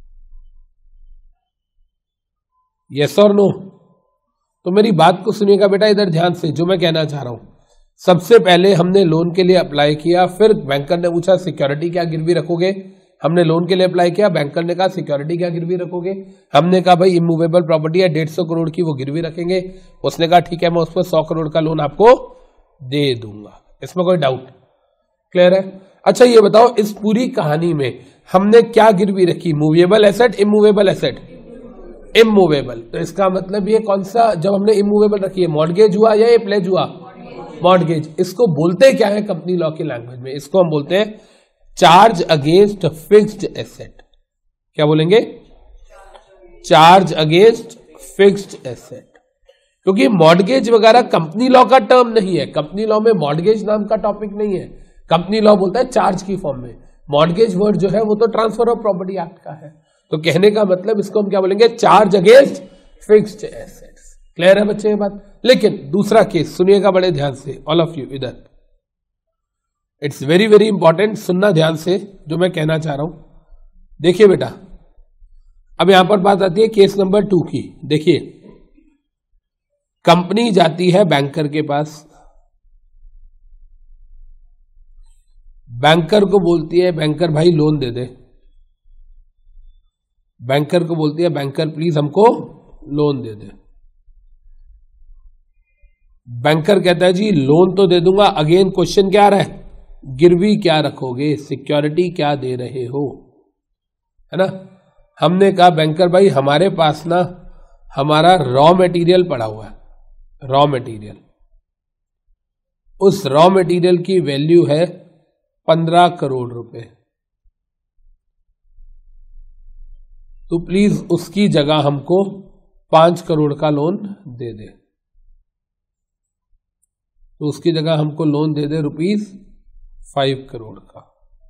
यस और नो? तो मेरी बात को सुनिएगा बेटा इधर ध्यान से, जो मैं कहना चाह रहा हूं। सबसे पहले हमने लोन के लिए अप्लाई किया, फिर बैंकर ने पूछा सिक्योरिटी क्या गिरवी रखोगे, हमने लोन के लिए अप्लाई किया, बैंकर ने कहा सिक्योरिटी क्या गिरवी रखोगे, हमने कहा भाई इमूवेबल प्रॉपर्टी है डेढ़ सौ करोड़ की, वो गिरवी रखेंगे, उसने कहा ठीक है मैं उस पर सौ करोड़ का लोन आपको दे दूंगा। इसमें कोई डाउट? क्लियर है? अच्छा ये बताओ इस पूरी कहानी में हमने क्या गिरवी रखी, movable asset, immovable asset, immovable. तो इसका मतलब ये कौन सा, जब हमने इमूवेबल रखी है, मॉर्गेज हुआ या ये प्लेज हुआ, मॉर्गेज। इसको बोलते क्या है कंपनी लॉ की लैंग्वेज में, इसको हम बोलते हैं चार्ज अगेंस्ट फिक्स्ड एसेट। क्या बोलेंगे? Charge against fixed asset. क्योंकि मॉर्गेज वगैरह कंपनी लॉ का टर्म नहीं है, कंपनी लॉ में मॉर्गेज नाम का टॉपिक नहीं है, कंपनी लॉ बोलता है चार्ज की फॉर्म में। मॉर्गेज वर्ड जो है वो तो ट्रांसफर ऑफ प्रॉपर्टी एक्ट का है, तो कहने का मतलब इसको हम क्या बोलेंगे, charge against fixed assets. Clear है बच्चे ये बात? लेकिन दूसरा केस सुनिएगा बड़े ध्यान से, ऑल ऑफ यू इधर, इट्स वेरी वेरी इंपॉर्टेंट, सुनना ध्यान से जो मैं कहना चाह रहा हूं। देखिए बेटा, अब यहां पर बात आती है केस नंबर टू की। देखिए कंपनी जाती है बैंकर के पास, बैंकर को बोलती है बैंकर भाई लोन दे दे, बैंकर को बोलती है बैंकर प्लीज हमको लोन दे दे। बैंकर कहता है जी लोन तो दे दूंगा, अगेन क्वेश्चन क्या आ रहा है, गिरवी क्या रखोगे, सिक्योरिटी क्या दे रहे हो, है ना। हमने कहा बैंकर भाई हमारे पास ना हमारा रॉ मटेरियल पड़ा हुआ है, रॉ मटेरियल, उस रॉ मटेरियल की वैल्यू है पंद्रह करोड़ रुपए, तो प्लीज उसकी जगह हमको पांच करोड़ का लोन दे दे। तो उसकी जगह हमको लोन दे दे रुपीज फाइव करोड़ का।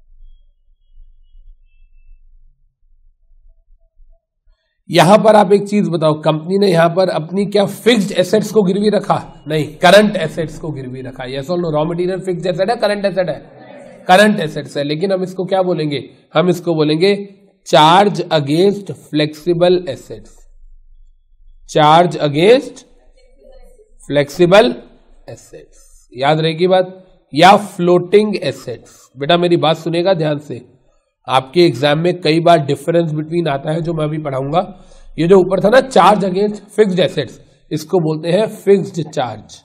यहां पर आप एक चीज बताओ, कंपनी ने यहां पर अपनी क्या फिक्स्ड एसेट्स को गिरवी रखा? नहीं, करंट एसेट्स को गिरवी रखा। यस और no? Raw material fixed asset है, करंट एसेट है? करंट एसेट्स है। लेकिन हम इसको क्या बोलेंगे? हम इसको बोलेंगे charge against flexible assets. Charge against flexible assets, याद रहेगी बात? या फ्लोटिंग एसेट्स। बेटा मेरी बात सुनेगा ध्यान से, आपके एग्जाम में कई बार डिफरेंस बिटवीन आता है जो मैं अभी पढ़ाऊंगा। ये जो ऊपर था ना चार्ज अगेंस्ट फिक्स्ड एसेट्स, इसको बोलते हैं फिक्स्ड चार्ज।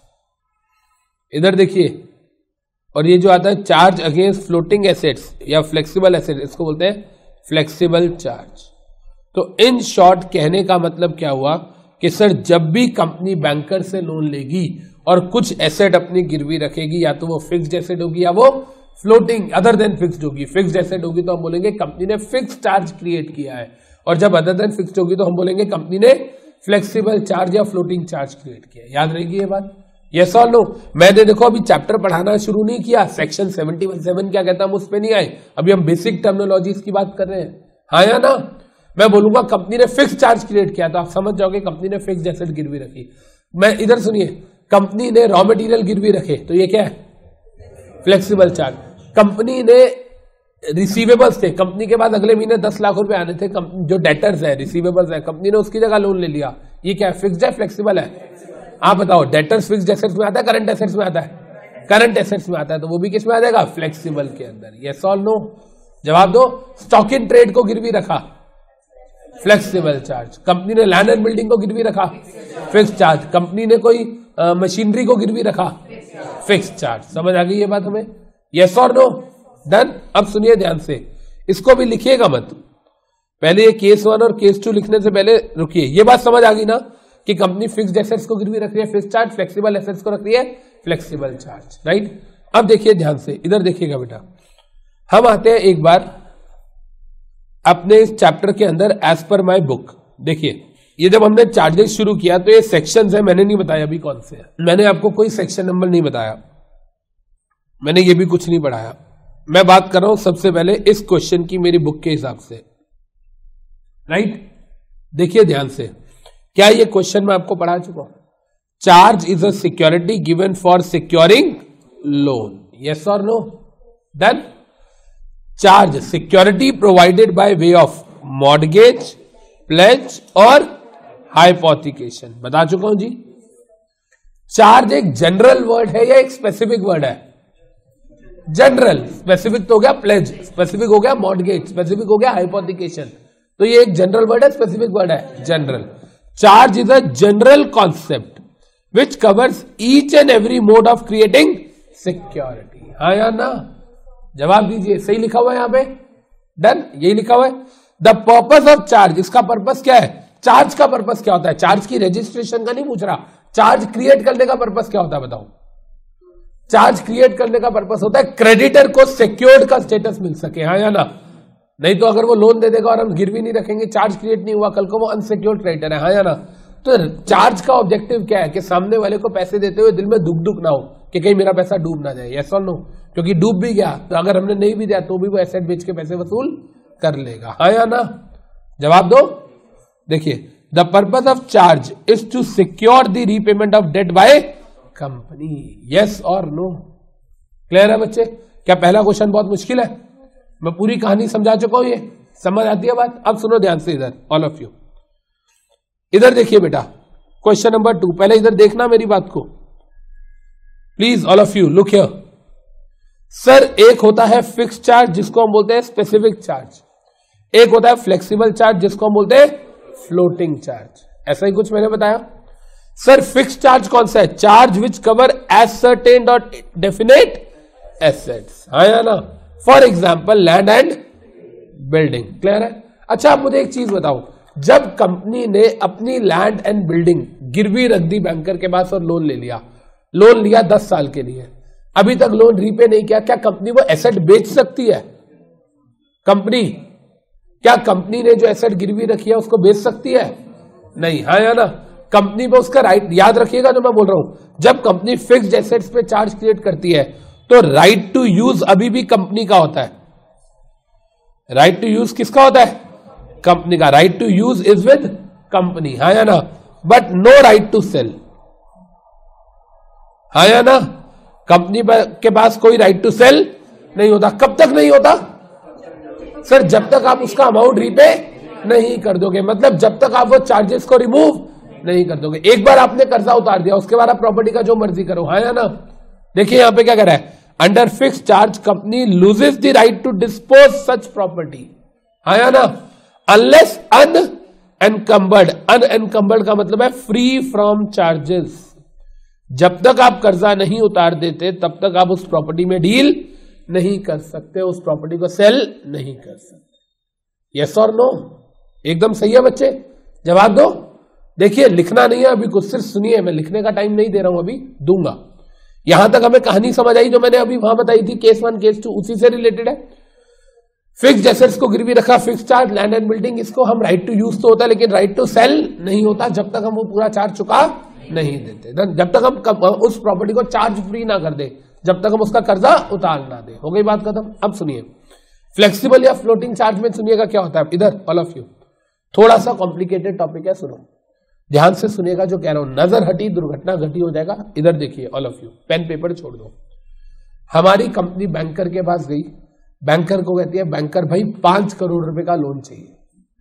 इधर देखिए, और ये जो आता है चार्ज अगेंस्ट फ्लोटिंग एसेट्स या फ्लेक्सिबल एसेट्स, इसको बोलते हैं फ्लेक्सिबल चार्ज। तो इन शॉर्ट कहने का मतलब क्या हुआ कि सर जब भी कंपनी बैंकर से लोन लेगी और कुछ एसेट अपनी गिरवी रखेगी, या तो वो फिक्स्ड एसेट होगी या वो फ्लोटिंग अदर देन फिक्स्ड होगी। फिक्स्ड एसेट होगी तो हम बोलेंगे कंपनी ने फिक्स्ड चार्ज क्रिएट किया है, और जब अदर देन फिक्स्ड होगी तो हम बोलेंगे कंपनी ने फ्लेक्सिबल चार्ज या फ्लोटिंग चार्ज क्रिएट किया। याद रहेगी ये बात? यस और नो? मैंने देखो अभी चैप्टर पढ़ाना शुरू नहीं किया, सेक्शन सेवेंटी वन सेवन क्या कहता है हम उस पर नहीं आए, अभी हम बेसिक टर्मिनोलॉजीज की बात कर रहे हैं। हाँ या ना? मैं बोलूंगा कंपनी ने फिक्स्ड चार्ज क्रिएट किया, तो आप समझ जाओगे कंपनी ने फिक्स्ड एसेट गिरवी रखी। मैं इधर सुनिए, कंपनी ने रॉ मटेरियल गिरवी रखे, तो ये क्या है? Flexible charge. कंपनी ने रिसीवेबल्स थे, कंपनी के बाद अगले महीने दस लाख रुपए आने थे, जो डेटर्स है रिसीवेबल्स है, कंपनी ने उसकी जगह लोन ले लिया, ये क्या है? फिक्स्ड है फ्लेक्सिबल है? आप बताओ, डेटर्स फिक्स्ड एसेट्स में आता है, करंट एसेट्स में आता है? करंट एसेट्स में आता है, तो वो भी किस में आ जाएगा? फ्लेक्सिबल के अंदर। यस और नो? जवाब दो। स्टॉक इन ट्रेड को गिरवी रखा, फ्लेक्सिबल चार्ज। कंपनी ने लैंड एंड बिल्डिंग को गिरवी रखा, फिक्स्ड चार्ज। कंपनी ने कोई मशीनरी को गिरवी रखा, फिक्स्ड चार्ज। समझ आ गई ये बात हमें? यस और नो? डन? अब सुनिए ध्यान से, इसको भी लिखिएगा मत, पहले ये केस वन और केस टू लिखने से पहले रुकिए। ये बात समझ आ गई ना कि कंपनी फिक्स्ड एसेट्स को गिरवी रख रही है, फिक्स्ड चार्ज, फ्लेक्सिबल एसेट्स को रख रही है, फ्लेक्सिबल चार्ज। राइट? अब देखिए ध्यान से, इधर देखिएगा बेटा, हम आते हैं एक बार अपने इस चैप्टर के अंदर एज पर माई बुक। देखिए, ये जब हमने चार्जेस शुरू किया तो ये सेक्शंस है, मैंने नहीं बताया अभी कौन से हैं, मैंने आपको कोई सेक्शन नंबर नहीं बताया, मैंने ये भी कुछ नहीं पढ़ाया। मैं बात कर रहा हूं सबसे पहले इस क्वेश्चन की मेरी बुक के हिसाब से। राइट? देखिए ध्यान से, क्या ये क्वेश्चन मैं आपको पढ़ा चुका हूं? Charge is a security given for securing loan. Yes और no? Done? Charge security provided by way of mortgage, pledge और हाइपोथिकेशन। बता चुका हूं जी। चार्ज एक जनरल वर्ड है या एक स्पेसिफिक वर्ड है? जनरल। स्पेसिफिक तो हो गया प्लेज, स्पेसिफिक हो गया मॉर्गेज, स्पेसिफिक हो गया हाइपोथिकेशन। तो ये एक जनरल वर्ड है, स्पेसिफिक वर्ड है? General. Charge is a general concept which covers each and every mode of creating security. हाँ या ना? जवाब दीजिए। सही लिखा हुआ है यहां पे? डन? यही लिखा हुआ है। द पर्पस ऑफ चार्ज, इसका पर्पस क्या है? चार्ज का पर्पस क्या होता है? चार्ज की रजिस्ट्रेशन का नहीं पूछ रहा, चार्ज क्रिएट करने का पर्पस क्या होता है बताओ? चार्ज क्रिएट करने का पर्पस होता है क्रेडिटर को सिक्योर्ड का स्टेटस मिल सके। हाँ या ना? नहीं तो अगर वो लोन दे देगा और हम गिरवी नहीं रखेंगे, चार्ज क्रिएट नहीं हुआ, कल को वो अनसिक्योर्ड क्रेडिटर है। हाँ या ना? तो चार्ज का ऑब्जेक्टिव क्या है कि सामने वाले को पैसे देते हुए दिल में दुख दुख ना हो कि कहीं मेरा पैसा डूब ना जाए। यस और नो? क्योंकि डूब भी गया तो अगर हमने नहीं भी दिया तो भी वो एसेट बेच के पैसे वसूल कर लेगा। हाँ या ना? जवाब दो। देखिए, the purpose of charge is to secure the repayment of debt by company. Yes और नो? क्लियर है बच्चे? क्या पहला क्वेश्चन बहुत मुश्किल है? मैं पूरी कहानी समझा चुका हूं, ये समझ आती है बात? अब सुनो ध्यान से, इधर ऑल ऑफ यू इधर देखिए बेटा, क्वेश्चन नंबर टू। पहले इधर देखना मेरी बात को please, all of you look here. Sir एक होता है फिक्स्ड चार्ज जिसको हम बोलते हैं स्पेसिफिक चार्ज, एक होता है फ्लेक्सिबल चार्ज जिसको हम बोलते हैं फ्लोटिंग चार्ज। ऐसा ही कुछ मैंने बताया। सर फिक्स्ड चार्ज कौन सा है? चार्ज विच कवर एसर्टेन्ड और डेफिनेट एसेट्स। हाँ या ना? For example land and building. Clear है? अच्छा आप मुझे एक चीज बताओ, जब कंपनी ने अपनी लैंड एंड बिल्डिंग गिरवी रख दी बैंकर के पास और लोन ले लिया, लोन लिया दस साल के लिए, अभी तक लोन रीपे नहीं किया, क्या कंपनी वो एसेट बेच सकती है? कंपनी क्या कंपनी ने जो एसेट गिरवी रखी है उसको बेच सकती है? नहीं, हाँ या ना? कंपनी पे उसका राइट, याद रखिएगा जो मैं बोल रहा हूं, जब कंपनी फिक्स्ड एसेट्स पे चार्ज क्रिएट करती है तो राइट टू यूज अभी भी कंपनी का होता है। राइट टू यूज किसका होता है? कंपनी का। Right to use is with company, हाँ या ना? But no right to sell, हाँ या ना? कंपनी के पास कोई राइट टू सेल नहीं होता। कब तक नहीं होता? सर जब तक आप उसका अमाउंट रीपे नहीं कर दोगे, मतलब जब तक आप वो चार्जेस को रिमूव नहीं कर दोगे। एक बार आपने कर्जा उतार दिया, उसके बाद आप प्रॉपर्टी का जो मर्जी करो, हाँ या ना? देखिए यहां पे क्या कह रहा है, under fix charge company loses the right to dispose such property, हाँ या ना? अनलेस अनएनकम्बर्ड, अनएनकम्बर्ड का मतलब है फ्री फ्रॉम चार्जेस। जब तक आप कर्जा नहीं उतार देते तब तक आप उस प्रॉपर्टी में डील नहीं कर सकते, उस प्रॉपर्टी को सेल नहीं कर सकते। यस और नो? एकदम सही है बच्चे, जवाब दो। देखिए लिखना नहीं है अभी कुछ, सिर्फ सुनिए, मैं लिखने का टाइम नहीं दे रहा हूं, अभी दूंगा। यहां तक हमें कहानी समझ आई जो मैंने अभी वहां बताई थी, केस वन केस टू, उसी से रिलेटेड है। फिक्स्ड एसेट्स को गिरवी रखा, fix charge, land and building, इसको हम राइट टू यूज तो होता है लेकिन राइट टू सेल नहीं होता जब तक हम वो पूरा चार्ज चुका नहीं देते, जब तक हम उस प्रॉपर्टी को चार्ज फ्री ना कर दे, जब तक हम उसका कर्जा उतार ना दे। हो गई बात खत्म। अब सुनिए फ्लेक्सिबल या फ्लोटिंग चार्ज में सुनिएगा क्या होता है। इधर ऑल ऑफ यू, थोड़ा सा कॉम्प्लिकेटेड टॉपिक है, सुनो ध्यान से सुनिएगा जो कह रहा हूं, नजर हटी दुर्घटना घटी हो जाएगा। इधर देखिए all of you, pen paper छोड़ दो। हमारी कंपनी बैंकर के पास गई, बैंकर को कहती है बैंकर भाई पांच करोड़ रुपए का लोन चाहिए।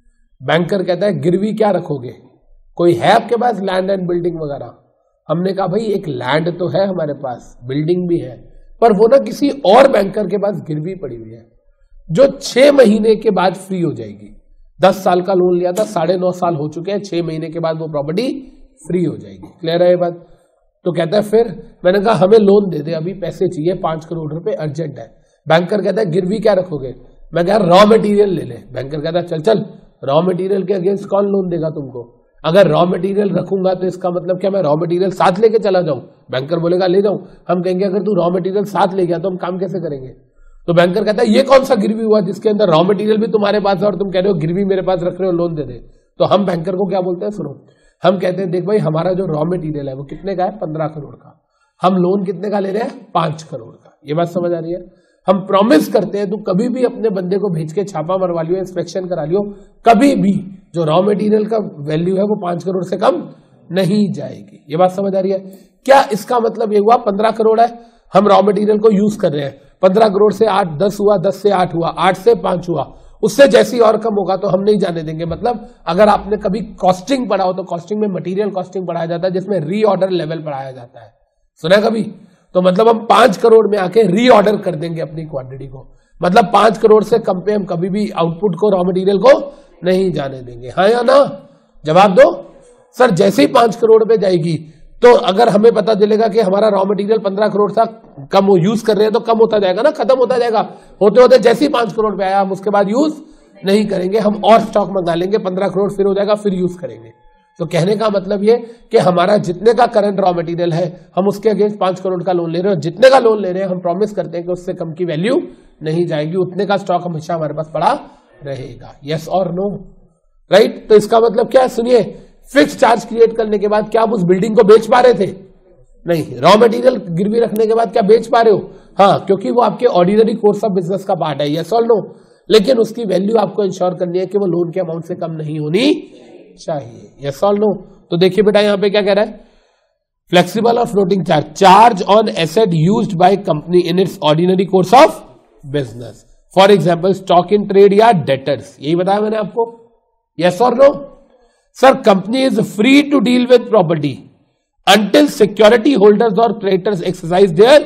बैंकर कहता है गिरवी क्या रखोगे, कोई है आपके पास लैंड एंड बिल्डिंग वगैरह? हमने कहा भाई एक लैंड तो है हमारे पास, बिल्डिंग भी है, पर वो ना किसी और बैंकर के पास गिरवी पड़ी हुई है जो छह महीने के बाद फ्री हो जाएगी। दस साल का लोन लिया था, साढ़े नौ साल हो चुके हैं, छह महीने के बाद वो प्रॉपर्टी फ्री हो जाएगी। क्लियर है ये बात? तो कहता है फिर, मैंने कहा हमें लोन दे दे, अभी पैसे चाहिए पांच करोड़ रुपए अर्जेंट है। बैंकर कहता है गिरवी क्या रखोगे? मैं कह रॉ मटेरियल ले ले। बैंकर कहता है चल चल, रॉ मटेरियल के अगेंस्ट कौन लोन देगा तुमको? अगर रॉ मटेरियल रखूंगा तो इसका मतलब क्या मैं रॉ मटेरियल साथ लेके चला जाऊं? बैंकर बोलेगा ले जाऊं। हम कहेंगे अगर तू रॉ मटेरियल साथ ले गया तो हम काम कैसे करेंगे? तो बैंकर कहता है ये कौन सा गिरवी हुआ जिसके अंदर रॉ मटेरियल भी तुम्हारे पास है और तुम कह रहे हो गिरवी मेरे पास रख रहे हो, लोन दे दे। तो हम बैंकर को क्या बोलते हैं, सुनो, हम कहते हैं देख भाई हमारा जो रॉ मटेरियल है वो कितने का है? पंद्रह करोड़ का। हम लोन कितने का ले रहे हैं? पांच करोड़ का। ये बात समझ आ रही है? हम प्रॉमिस करते हैं तू कभी भी अपने बंदे को भेज के छापा मरवा लियो, इंस्पेक्शन करा लियो, कभी भी जो रॉ मटेरियल का वैल्यू है वो पांच करोड़ से कम नहीं जाएगी। ये बात समझ आ रही है? क्या इसका मतलब ये हुआ पंद्रह करोड़ है, हम रॉ मटेरियल को यूज कर रहे हैं, पंद्रह करोड़ से आठ दस हुआ, दस से आठ हुआ, आठ से पांच हुआ, उससे जैसी और कम होगा तो हम नहीं जाने देंगे। मतलब अगर आपने कभी कॉस्टिंग पढ़ा हो तो कॉस्टिंग में मटेरियल कॉस्टिंग पढ़ाया जाता है जिसमें रीऑर्डर लेवल पढ़ाया जाता है, सुना है कभी? तो मतलब हम पांच करोड़ में आके रीऑर्डर कर देंगे अपनी क्वांटिटी को, मतलब पांच करोड़ से कम पे हम कभी भी आउटपुट को, रॉ मटेरियल को नहीं जाने देंगे। हाँ या ना? जवाब दो। सर जैसे ही पांच करोड़ पे जाएगी तो अगर हमें पता चलेगा कि हमारा रॉ मटेरियल पंद्रह करोड़ था, कम वो यूज कर रहे हैं तो कम होता जाएगा ना, खत्म होता जाएगा। होते होते जैसे ही पांच करोड़ पे आया हम उसके बाद यूज नहीं करेंगे, हम और स्टॉक मंगा लेंगे, पंद्रह करोड़ फिर हो जाएगा, फिर यूज करेंगे। तो कहने का मतलब ये कि हमारा जितने का करंट रॉ मटेरियल है हम उसके अगेंस्ट पांच करोड़ का लोन ले रहे हैं, जितने का लोन ले रहे हैं हम प्रॉमिस करते हैं कि उससे कम की वैल्यू नहीं जाएगी, उतने का स्टॉक हमेशा हमारे पास पड़ा रहेगा। यस और नो? राइट? तो इसका मतलब क्या है, सुनिए, फिक्स चार्ज क्रिएट करने के बाद क्या आप उस बिल्डिंग को बेच पा रहे थे? नहीं। रॉ मटेरियल गिरवी रखने के बाद क्या बेच पा रहे हो? हाँ, क्योंकि वो आपके ऑर्डिनरी कोर्स ऑफ बिजनेस का पार्ट है। यस और नो? लेकिन उसकी वैल्यू आपको इंश्योर करनी है कि वो लोन के अमाउंट से कम नहीं होनी चाहिए। यस और नो? तो देखिए बेटा यहां पे क्या कह रहा है, फ्लेक्सिबल और floating charge, charge on asset used by company in its ordinary course of business, for example stock in trade या डेटर्स। यही बताया मैंने आपको। यस और no? Sir company is free to deal with property until security holders और creditors exercise their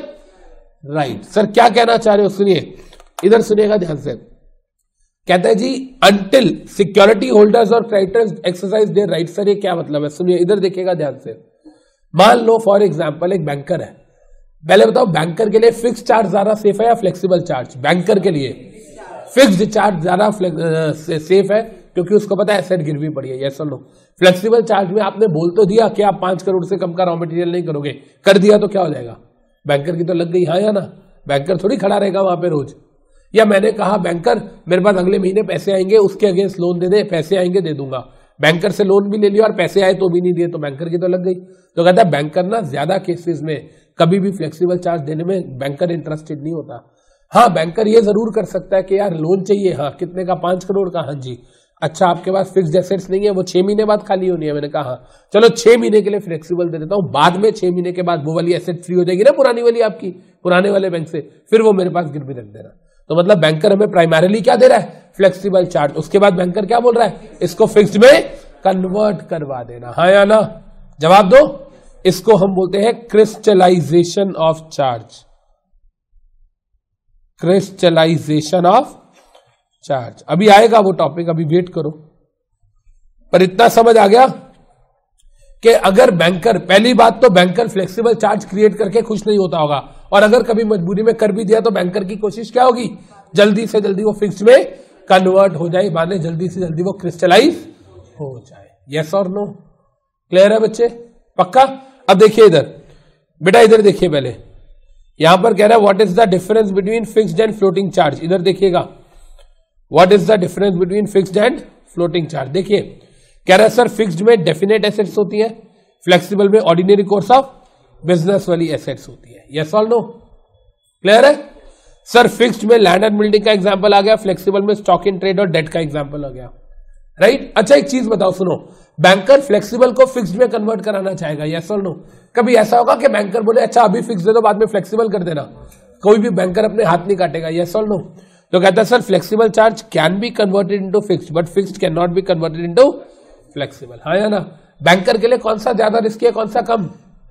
right. Sir क्या कहना चाह रहे हो, सुनिए, इधर सुनिएगा ध्यान से। कहता है जी अंटिल सिक्योरिटी होल्डर्स और creditors exercise their right. Sir ये क्या मतलब है, सुनिए इधर देखिएगा ध्यान से। मान लो फॉर एग्जांपल एक बैंकर है, पहले बताओ बैंकर के लिए फिक्स चार्ज ज्यादा सेफ है या फ्लेक्सिबल चार्ज? बैंकर के लिए फिक्स्ड चार्ज ज्यादा सेफ है क्योंकि उसको पता है एसेट गिरवी पड़ी है। यस और नो? फ्लेक्सिबल चार्ज में आपने बोल तो दिया कि आप पांच करोड़ से कम का रॉ मटेरियल नहीं करोगे, कर दिया तो क्या हो जाएगा? बैंकर की तो लग गई, हाँ या ना? बैंकर थोड़ी खड़ा रहेगा वहां पे रोज। या मैंने कहा बैंकर मेरे पास अगले महीने पैसे आएंगे, उसके अगेंस्ट लोन दे दे, पैसे आएंगे दे दूंगा। बैंकर से लोन भी ले लिया और पैसे आए तो भी नहीं दिए, तो बैंकर की तो लग गई। तो कहता है बैंकर ना ज्यादा केसेस में कभी भी फ्लेक्सिबल चार्ज देने में बैंकर इंटरेस्टेड नहीं होता। हाँ, बैंकर ये जरूर कर सकता है कि यार लोन चाहिए, हाँ कितने का? पांच करोड़ का। हाँ जी। अच्छा, आपके पास फिक्स्ड एसेट्स नहीं है, वो छह महीने बाद खाली होनी है। मैंने कहा हाँ, चलो छह महीने के लिए फ्लेक्सिबल दे देता हूं, बाद में छह महीने के बाद वो वाली एसेट फ्री हो जाएगी ना, पुरानी वाली आपकी, पुराने वाले बैंक से, फिर वो मेरे पास गिरवी रख देना। तो मतलब बैंकर हमें प्राइमरीली क्या दे रहा है? Flexible charge. उसके बाद बैंकर क्या बोल रहा है? इसको फिक्स्ड में कन्वर्ट करवा देना। हाँ या ना? जवाब दो। इसको हम बोलते हैं crystallisation of charge. Crystallisation of charge अभी आएगा वो टॉपिक, अभी वेट करो। पर इतना समझ आ गया कि अगर बैंकर, पहली बात तो बैंकर फ्लेक्सिबल चार्ज क्रिएट करके खुश नहीं होता होगा, और अगर कभी मजबूरी में कर भी दिया तो बैंकर की कोशिश क्या होगी? जल्दी से जल्दी वो फिक्स में कन्वर्ट हो जाए, माने जल्दी से जल्दी वो क्रिस्टलाइज हो जाए। यस और नो? क्लियर है बच्चे? पक्का? अब देखिए इधर बेटा, इधर देखिए पहले, यहां पर कह रहा है what is the difference between fixed and floating charge. इधर देखिएगा, what is the difference between fixed and floating charge. देखिए कह रहा है सर फिक्स्ड में डेफिनेट एसेट्स होती है, फ्लेक्सिबल में ऑर्डिनरी कोर्स ऑफ बिजनेस वाली एसेट्स होती है। यस और नो? क्लियर है? सर फिक्स्ड में लैंड एंड बिल्डिंग का एग्जांपल आ गया, फ्लेक्सिबल में स्टॉक इन ट्रेड और डेट का एग्जांपल आ गया, राइट? अच्छा एक चीज बताओ, सुनो, बैंकर फ्लेक्सिबल को फिक्स्ड में कन्वर्ट कराना चाहेगा। यस और नो? कभी ऐसा होगा कि बैंकर बोले अच्छा अभी फिक्स दे दो, बाद में फ्लेक्सिबल कर देना? कोई भी बैंकर अपने हाथ नहीं काटेगा। यस और नो? तो कहता है sir flexible charge can be converted into fixed but fixed can not be converted into flexible. हाँ या ना? बैंकर के लिए कौन सा ज्यादा रिस्की है, कौन सा कम?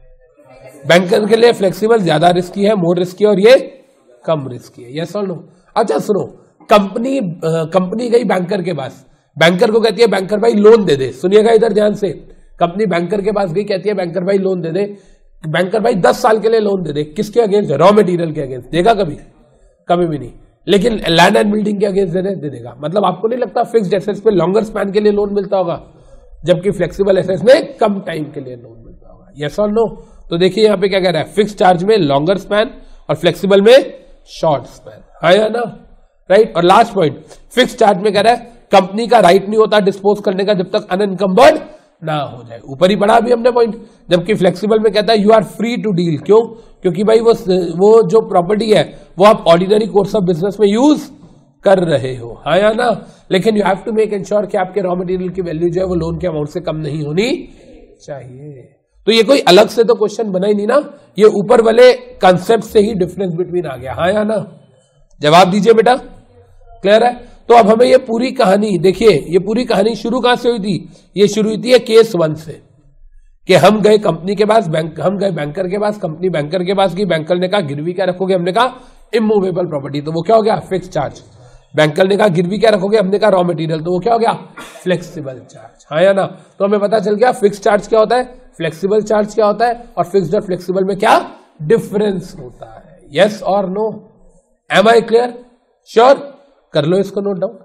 बैंकर के लिए फ्लेक्सिबल ज्यादा रिस्की है, मोर रिस्की, और ये कम रिस्की है। यस और नो? अच्छा सुनो, कंपनी कंपनी गई बैंकर के पास, बैंकर को कहती है बैंकर भाई लोन दे दे। सुनिएगा इधर ध्यान से, कंपनी बैंकर के पास गई, कहती है बैंकर भाई लोन दे दे। बैंकर भाई दस साल के लिए लोन दे दे, किसके अगेंस्ट? रॉ मटेरियल के अगेंस्ट। देगा कभी? कभी भी नहीं। लेकिन लैंड एंड बिल्डिंग के अगेंस्ट दे दे देगा। मतलब आपको नहीं लगता फिक्स्ड एसेट्स पे लॉन्गर स्पैन के लिए लोन मिलता होगा, जबकि फ्लेक्सिबल एसेट्स में कम टाइम के लिए लोन मिलता होगा? यस और नो? तो देखिए यहाँ पे क्या कह रहा है, फिक्स्ड चार्ज में लॉन्गर स्पैन और फ्लेक्सिबल में शॉर्ट स्पैन। हाँ या ना? राइट। और लास्ट पॉइंट, फिक्स्ड चार्ज में कह रहा है कंपनी का राइट नहीं होता डिस्पोज करने का जब तक अनइनकम्बर्ड ना हो जाए। ऊपर ही पढ़ा अभी हमने पॉइंट। जबकि फ्लेक्सिबल में कहता है you are free to deal. क्यों? क्योंकि भाई वो वो जो प्रॉपर्टी है वो आप ऑर्डिनरी कोर्स ऑफ बिजनेस में यूज कर रहे हो। हाँ या ना? लेकिन you have to make ensure कि आपके रॉ मटेरियल की वैल्यू जो है वो लोन के अमाउंट से कम नहीं होनी चाहिए। तो ये कोई अलग से तो क्वेश्चन बना ही नहीं ना, ये ऊपर वाले कंसेप्ट से ही डिफरेंस बिटवीन आ गया। हाँ या ना? जवाब दीजिए बेटा। क्लियर है? तो अब हमें ये पूरी कहानी देखिए, ये पूरी कहानी शुरू कहां से हुई थी? ये शुरू हुई थी केस वन से, कि हम गए कंपनी के पास, बैंक हम गए बैंकर के पास, कंपनी बैंकर के पास गई, बैंकर ने कहा गिरवी क्या रखोगे? हमने कहा इमूवेबल प्रॉपर्टी, तो वो क्या हो गया? Fix charge. बैंकर ने कहा गिरवी क्या रखोगे? हमने कहा रॉ मटेरियल, तो वो क्या हो गया? Flexible charge. हाँ या ना? तो हमें पता चल गया फिक्स चार्ज क्या होता है, फ्लेक्सिबल चार्ज क्या होता है, और फिक्स्ड और फ्लेक्सिबल में क्या डिफरेंस होता है। यस और no? Am I clear? Sure? कर लो इसको नोट डाउन।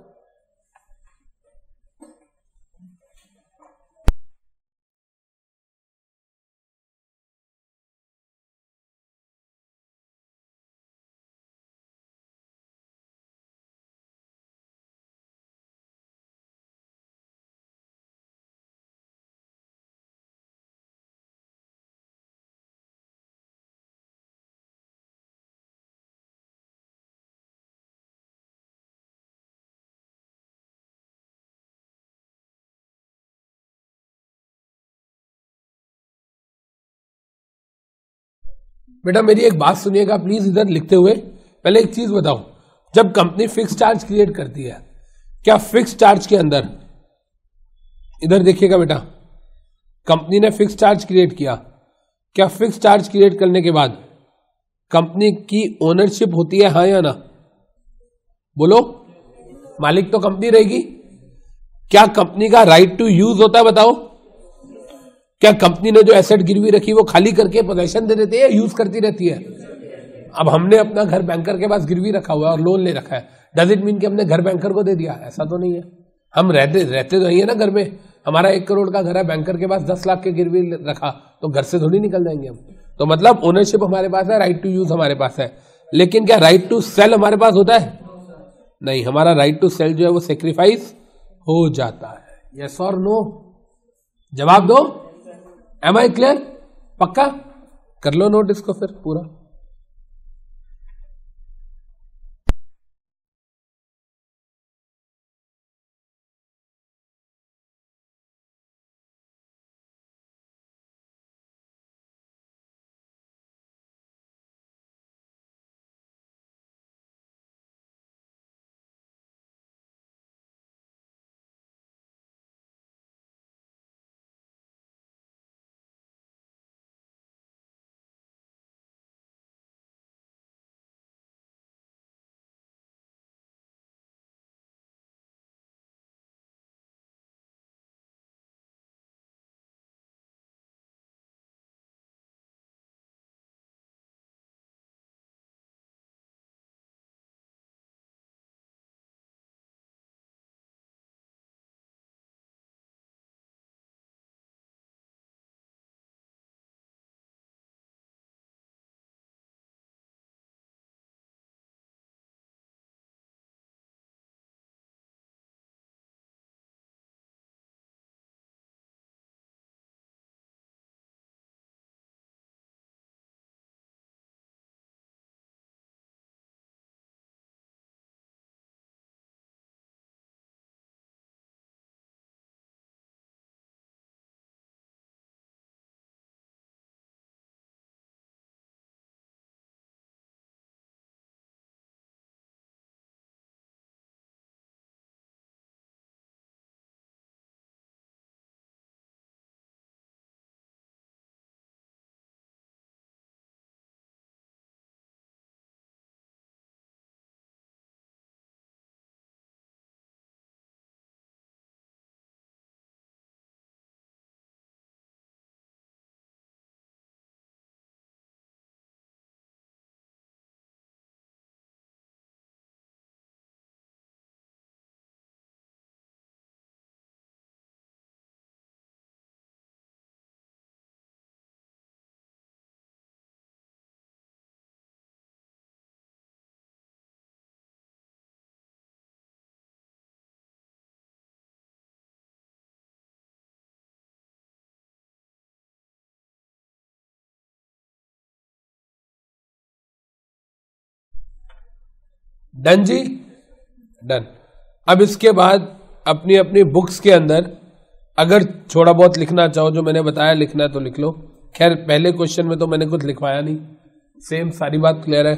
बेटा मेरी एक बात सुनिएगा प्लीज इधर लिखते हुए। पहले एक चीज बताओ, जब कंपनी फिक्स चार्ज क्रिएट करती है, क्या फिक्स चार्ज के अंदर, इधर देखिएगा बेटा, कंपनी ने फिक्स चार्ज क्रिएट किया, क्या फिक्स चार्ज क्रिएट करने के बाद कंपनी की ओनरशिप होती है? हाँ या ना? बोलो। मालिक तो कंपनी रहेगी। क्या कंपनी का राइट टू यूज होता है? बताओ। क्या कंपनी ने जो एसेट गिरवी रखी वो खाली करके पोजीशन दे देती है, यूज करती रहती है? अब हमने अपना घर बैंकर के पास गिरवी रखा हुआ है और लोन ले रखा है, डज इट मीन कि हमने घर बैंकर को दे दिया? ऐसा तो नहीं है। हम रहते रहते तो ही है ना घर में, हमारा एक करोड़ का घर है, बैंकर के पास दस लाख के गिरवी रखा तो घर से थोड़ी निकल जाएंगे हम। तो मतलब ओनरशिप हमारे पास है, राइट टू यूज हमारे पास है, लेकिन क्या राइट टू सेल हमारे पास होता है? नहीं, हमारा राइट टू सेल जो है वो सेक्रीफाइस हो जाता है। यस और नो? जवाब दो। Am I clear? पक्का? कर लो नोट इसको फिर पूरा। डन जी? डन। अब इसके बाद अपनी अपनी बुक्स के अंदर अगर थोड़ा बहुत लिखना चाहो, जो मैंने बताया लिखना है तो लिख लो। खैर पहले क्वेश्चन में तो मैंने कुछ लिखवाया नहीं, सेम सारी बात क्लियर है।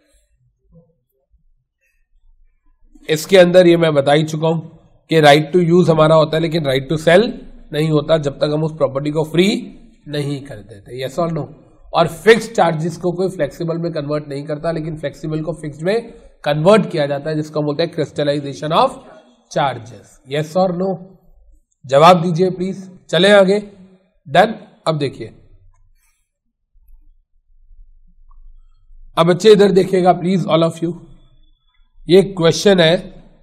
इसके अंदर ये मैं बता ही चुका हूं कि राइट टू यूज हमारा होता है, लेकिन राइट टू सेल नहीं होता जब तक हम उस प्रॉपर्टी को फ्री नहीं कर देते। यस और नो? और फिक्स चार्जेस को कोई फ्लेक्सिबल में कन्वर्ट नहीं करता, लेकिन फ्लेक्सिबल को फिक्स्ड में कन्वर्ट किया जाता है, जिसको बोलते हैं क्रिस्टलाइजेशन ऑफ चार्जेस। यस और नो? जवाब दीजिए प्लीज। चले आगे। डन। अब देखिए, अब बच्चे इधर देखिएगा प्लीज, ऑल ऑफ यू। ये क्वेश्चन है,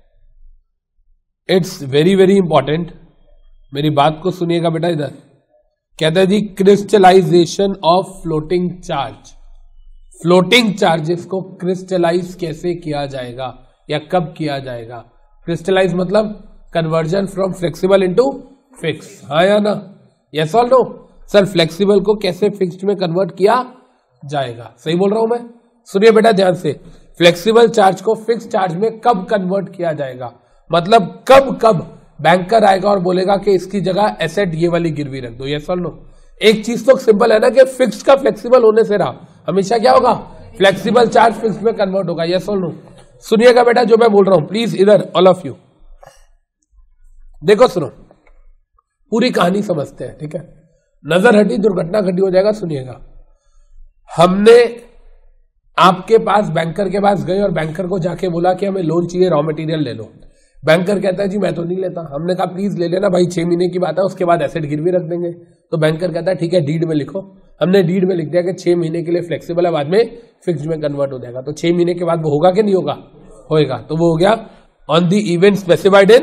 इट्स वेरी वेरी इंपॉर्टेंट। मेरी बात को सुनिएगा बेटा। इधर कहता है जी crystallization of floating charge. Floating charges को क्रिस्टलाइज कैसे किया जाएगा या कब किया जाएगा? क्रिस्टलाइज मतलब conversion from flexible into fix, हाँ या ना? यस और नो? सर फ्लेक्सिबल को कैसे फिक्स्ड में कन्वर्ट किया जाएगा? सही बोल रहा हूं मैं? सुनिए बेटा ध्यान से, फ्लेक्सिबल चार्ज को फिक्स चार्ज में कब कन्वर्ट किया जाएगा, मतलब कब कब बैंकर आएगा और बोलेगा कि इसकी जगह एसेट ये वाली गिरवी रख दो। यस और नो? एक चीज तो सिंपल है ना कि फिक्स्ड का फ्लेक्सिबल होने से रहा हमेशा क्या होगा? फ्लेक्सिबल चार्ज फिक्स्ड में कन्वर्ट होगा। यस और नो? सुनिएगा बेटा जो मैं बोल रहा हूं प्लीज, इधर ऑल ऑफ यू देखो, सुनो, पूरी कहानी समझते हैं, ठीक है? नजर हटी दुर्घटना घटी हो जाएगा। सुनिएगा, हमने आपके पास बैंकर के पास गए और बैंकर को जाके बोला कि हमें लोन चाहिए, रॉ मटेरियल ले लो। बैंकर कहता है जी मैं तो नहीं लेता। हमने कहा प्लीज ले लेना भाई, छह महीने की बात है, उसके बाद एसेट गिरवी रख देंगे। तो बैंकर कहता है ठीक है डीड में लिखो। हमने डीड में लिख दिया कि छह महीने के लिए फ्लेक्सिबल है, बाद में फिक्स्ड में कन्वर्ट हो जाएगा। तो छह महीने के बाद वो होगा कि नहीं होगा? होएगा। तो वो हो गया on the event specified in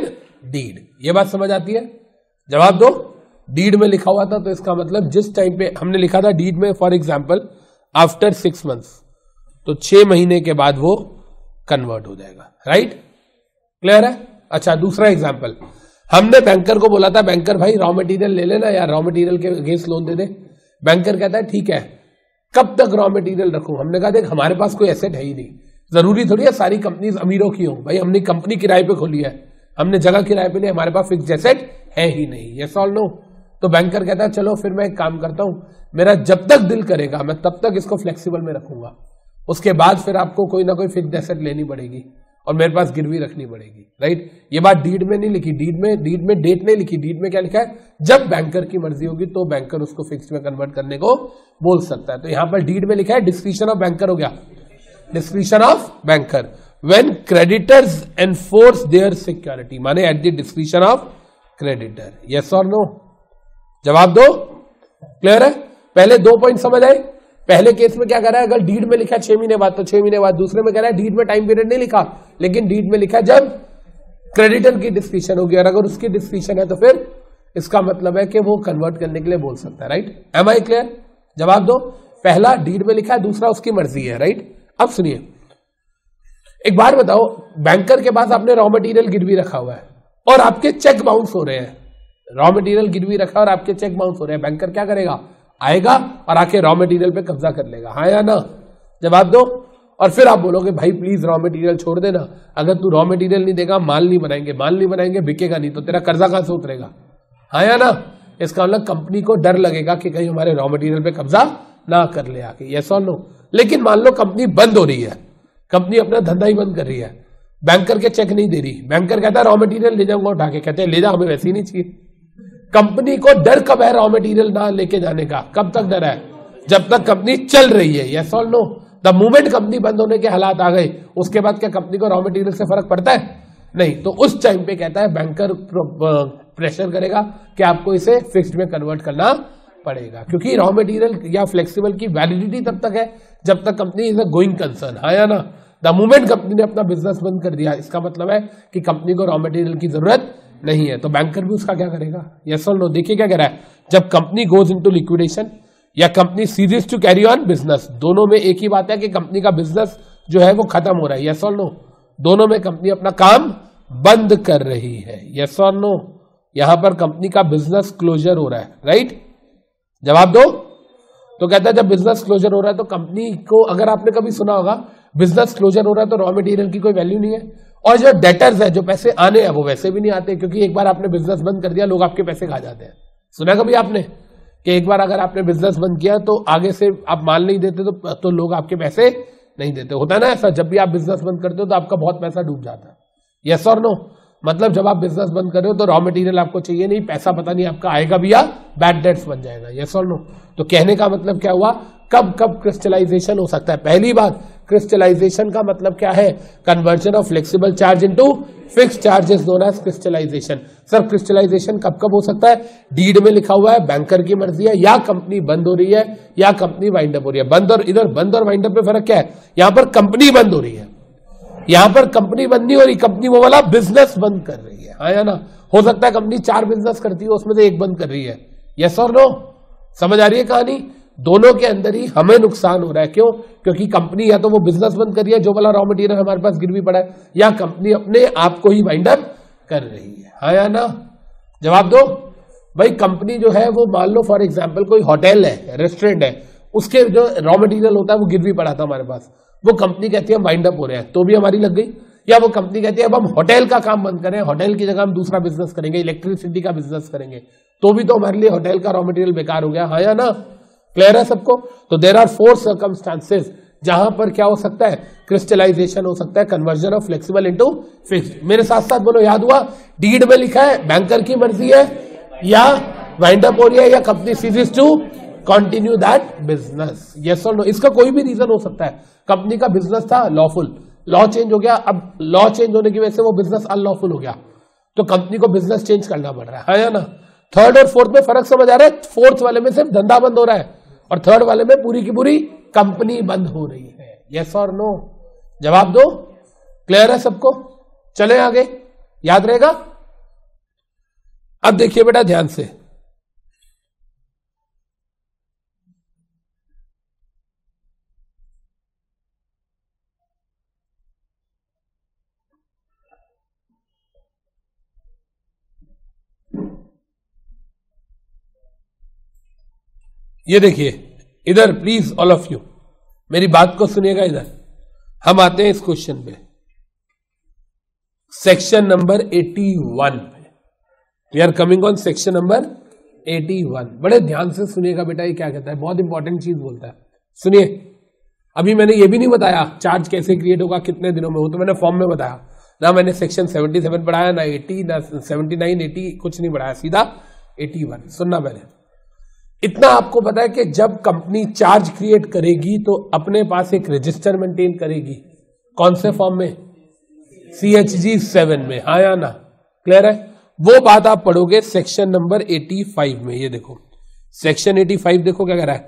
deed. ये बात समझ आती है? जवाब दो। डीड में लिखा हुआ था तो इसका मतलब जिस टाइम पे हमने लिखा था डीड में, for example after six months, तो छह महीने के बाद वो कन्वर्ट हो जाएगा। राइट, क्लियर है? अच्छा, दूसरा एग्जाम्पल, हमने बैंकर को बोला था बैंकर भाई रॉ मटेरियल ले लेना या रॉ मटेरियल के अगेंस्ट लोन दे दे। बैंकर कहता है ठीक है, कब तक रॉ मटेरियल रखूं? हमने कहा देख हमारे पास कोई एसेट है ही नहीं, जरूरी थोड़ी है सारी कंपनीज अमीरों की हो भाई, हमने कंपनी किराए पे खोली है, हमने जगह किराए पे नहीं, हमारे पास फिक्स एसेट है ही नहीं। यस और नो? तो बैंकर कहता है चलो फिर मैं एक काम करता हूं, मेरा जब तक दिल करेगा मैं तब तक इसको फ्लेक्सिबल में रखूंगा, उसके बाद फिर आपको कोई ना कोई फिक्स एसेट लेनी पड़ेगी और मेरे पास गिरवी रखनी पड़ेगी। राइट, ये बात डीड में नहीं लिखी, डीड में डीड में डेट नहीं लिखी, डीड में क्या लिखा है? जब बैंकर की मर्जी होगी तो बैंकर उसको फिक्स्ड में कन्वर्ट करने को बोल सकता है। तो यहां पर डीड में लिखा है डिस्क्रिप्शन ऑफ बैंकर हो गया, description of banker when creditors enforce their security, माने at the description of creditor. Yes और नो? जवाब दो। क्लियर है? पहले दो पॉइंट समझ आए? पहले केस में क्या कर रहा है, अगर डीड में लिखा छह महीने बाद तो छह महीने बाद, दूसरे में कह रहा है डीड में टाइम पीरियड नहीं लिखा, लेकिन डीड में लिखा जब क्रेडिटर की डिस्क्रिप्शन होगी, और अगर उसकी डिस्क्रिप्शन है तो फिर इसका मतलब है कि वो कन्वर्ट करने के लिए बोल सकता है। Right, am I clear? जवाब दो। पहला डीड में लिखा है, दूसरा उसकी मर्जी है। राइट, अब सुनिए एक बार बताओ, बैंकर के पास आपने रॉ मटेरियल गिरवी रखा हुआ है और आपके चेक बाउंस हो रहे हैं, रॉ मटेरियल गिरवी रखा और आपके चेक बाउंस हो रहे हैं, बैंकर क्या करेगा? आएगा और आके रॉ मटेरियल पे कब्जा कर लेगा, हाँ या ना? जवाब दो। और फिर आप बोलोगे भाई प्लीज रॉ मटेरियल छोड़ देना, अगर तू रॉ मटेरियल नहीं देगा माल नहीं बनाएंगे, माल नहीं बनाएंगे बिकेगा नहीं, तो तेरा कर्जा कहां से उतरेगा, हाँ या ना? इसका मतलब कंपनी को डर लगेगा कि कहीं हमारे रॉ मटेरियल पे कब्जा ना कर ले आके। यस और नो? लेकिन मान लो कंपनी बंद हो रही है, कंपनी अपना धंधा ही बंद कर रही है, बैंकर के चेक नहीं दे रही, बैंकर कहता है रॉ मटेरियल ले जाऊंगा उठा के, कहते हैं ले जा, हमें वैसे ही नहीं चाहिए। कंपनी को डर कब है रॉ मटेरियल ना लेके जाने का? कब तक डर है? जब तक कंपनी चल रही है। यस और नो? द मोमेंट कंपनी बंद होने के हालात आ गए, उसके बाद क्या कंपनी को रॉ मटेरियल से फर्क पड़ता है? नहीं। तो उस टाइम पे कहता है बैंकर प्रेशर करेगा कि आपको इसे फिक्स्ड में कन्वर्ट करना पड़ेगा, क्योंकि रॉ मटेरियल या फ्लेक्सिबल की वैलिडिटी तब तक है जब तक company is a going concern, हाँ या ना? द मोमेंट कंपनी ने अपना बिजनेस बंद कर दिया, इसका मतलब है कि कंपनी को रॉ मटेरियल की जरूरत नहीं है, तो बैंकर भी उसका क्या करेगा? यस और नो? देखिए क्या कह रहा है, जब कंपनी गोज इनटू लिक्विडेशन या company ceases to carry on business, दोनों में एक ही बात है कि कंपनी का बिजनेस जो है वो खत्म हो रहा है। यस और नो? दोनों में कंपनी अपना काम बंद कर रही है। यस और नो? यहां पर कंपनी का बिजनेस क्लोजर हो रहा है। राइट, जवाब दो। तो कहता है जब बिजनेस क्लोजर हो रहा है तो कंपनी को, अगर आपने कभी सुना होगा बिजनेस क्लोजर हो रहा है तो रॉ मटेरियल की कोई वैल्यू नहीं है, और जो डेटर्स है, जो पैसे आने हैं वो वैसे भी नहीं आते, क्योंकि एक बार आपने बिजनेस बंद कर दिया लोग आपके पैसे खा जाते हैं। सुना कभी आपने कि एक बार अगर आपने बिजनेस बंद किया तो आगे से आप माल नहीं देते तो, तो लोग आपके पैसे नहीं देते? होता है ना ऐसा, जब भी आप बिजनेस बंद करते हो तो आपका बहुत पैसा डूब जाता है। यस और नो? मतलब जब आप बिजनेस बंद कर रहे हो तो रॉ मटेरियल आपको चाहिए नहीं, पैसा पता नहीं आपका आएगा भी या बैड डेट्स बन जाएगा। यस और नो? तो कहने का मतलब क्या हुआ, कब कब क्रिस्टलाइजेशन हो सकता है? पहली बात, क्रिस्टलाइजेशन का मतलब क्या है? Conversion of flexible charge into fixed charges known as crystallization. Sir crystallization कब कब हो सकता है? डीड में लिखा हुआ है, बैंकर की मर्जी है, या कंपनी बंद हो रही है या कंपनी वाइंड अप हो रही है। बंद और इधर बंद और वाइंड अप में फर्क क्या है? यहां पर कंपनी बंद हो रही है, यहां पर कंपनी बंद नहीं हो रही, कंपनी वो वाला बिजनेस बंद कर रही है, हाँ या ना? हो सकता है कंपनी चार बिजनेस करती है उसमें से एक बंद कर रही है। यस और नो? समझ आ रही है कहानी? दोनों के अंदर ही हमें नुकसान हो रहा है। क्यों? क्योंकि कंपनी या तो वो बिजनेस बंद कर रही है, जो वाला रॉ मटेरियल हमारे पास गिरवी पड़ा है, या कंपनी अपने आप को ही वाइंड अप कर रही है, हाँ या ना? जवाब दो भाई। कंपनी जो है वो मान लो फॉर एग्जाम्पल कोई होटल है, रेस्टोरेंट है, उसके जो रॉ मटेरियल होता है वो गिरवी पड़ा था हमारे पास, वो कंपनी कहती है हम वाइंड अप हो रहे हैं, तो भी हमारी लग गई। या वो कंपनी कहती है अब हम होटल का काम बंद करें, होटल की जगह हम दूसरा बिजनेस करेंगे, इलेक्ट्रिसिटी का बिजनेस करेंगे, तो भी तो हमारे लिए होटल का रॉ मटेरियल बेकार हो गया, हाँ या ना? क्लियर है सबको? तो देयर आर फोर सर्कमस्टांसेस जहां पर क्या हो सकता है? क्रिस्टलाइजेशन हो सकता है, conversion of flexible into fixed. मेरे साथ साथ बोलो, याद हुआ? डीड में लिखा है बैंकर की मर्जी है, या वाइंड अप हो रही है, या company ceases to continue that business. Yes और नो? इसका कोई भी रीजन हो सकता है। कंपनी का बिजनेस था लॉफुल, लॉ चेंज हो गया, अब लॉ चेंज होने की वजह से वो बिजनेस अनलॉफुल हो गया, तो कंपनी को बिजनेस चेंज करना पड़ रहा है, हाँ या ना? थर्ड और फोर्थ में फर्क समझ आ रहा है? फोर्थ वाले में सिर्फ धंधा बंद हो रहा है और थर्ड वाले में पूरी की पूरी कंपनी बंद हो रही है। यस और नो? जवाब दो। क्लियर है सबको? चले आगे, याद रहेगा? अब देखिए बेटा ध्यान से, ये देखिए इधर प्लीज ऑल ऑफ यू मेरी बात को सुनिएगा। इधर हम आते हैं इस क्वेश्चन पे, सेक्शन नंबर इक्यासी पे। We are coming on section number इक्यासी। बड़े ध्यान से सुनिएगा बेटा, ये क्या कहता है, बहुत इंपॉर्टेंट चीज बोलता है। सुनिए, अभी मैंने ये भी नहीं बताया चार्ज कैसे क्रिएट होगा, कितने दिनों में हो, तो मैंने फॉर्म में बताया ना। मैंने सेक्शन सतहत्तर पढ़ाया ना, अस्सी ना उन्यासी अस्सी कुछ नहीं पढ़ाया, सीधा इक्यासी। सुनना पहले, इतना आपको पता है कि जब कंपनी चार्ज क्रिएट करेगी तो अपने पास एक रजिस्टर मेंटेन करेगी। कौन से फॉर्म में? सी एच जी सेवन में, हाँ या ना? क्लियर है? वो बात आप पढ़ोगे सेक्शन नंबर पचासी में। ये देखो सेक्शन पचासी देखो क्या कह रहा है,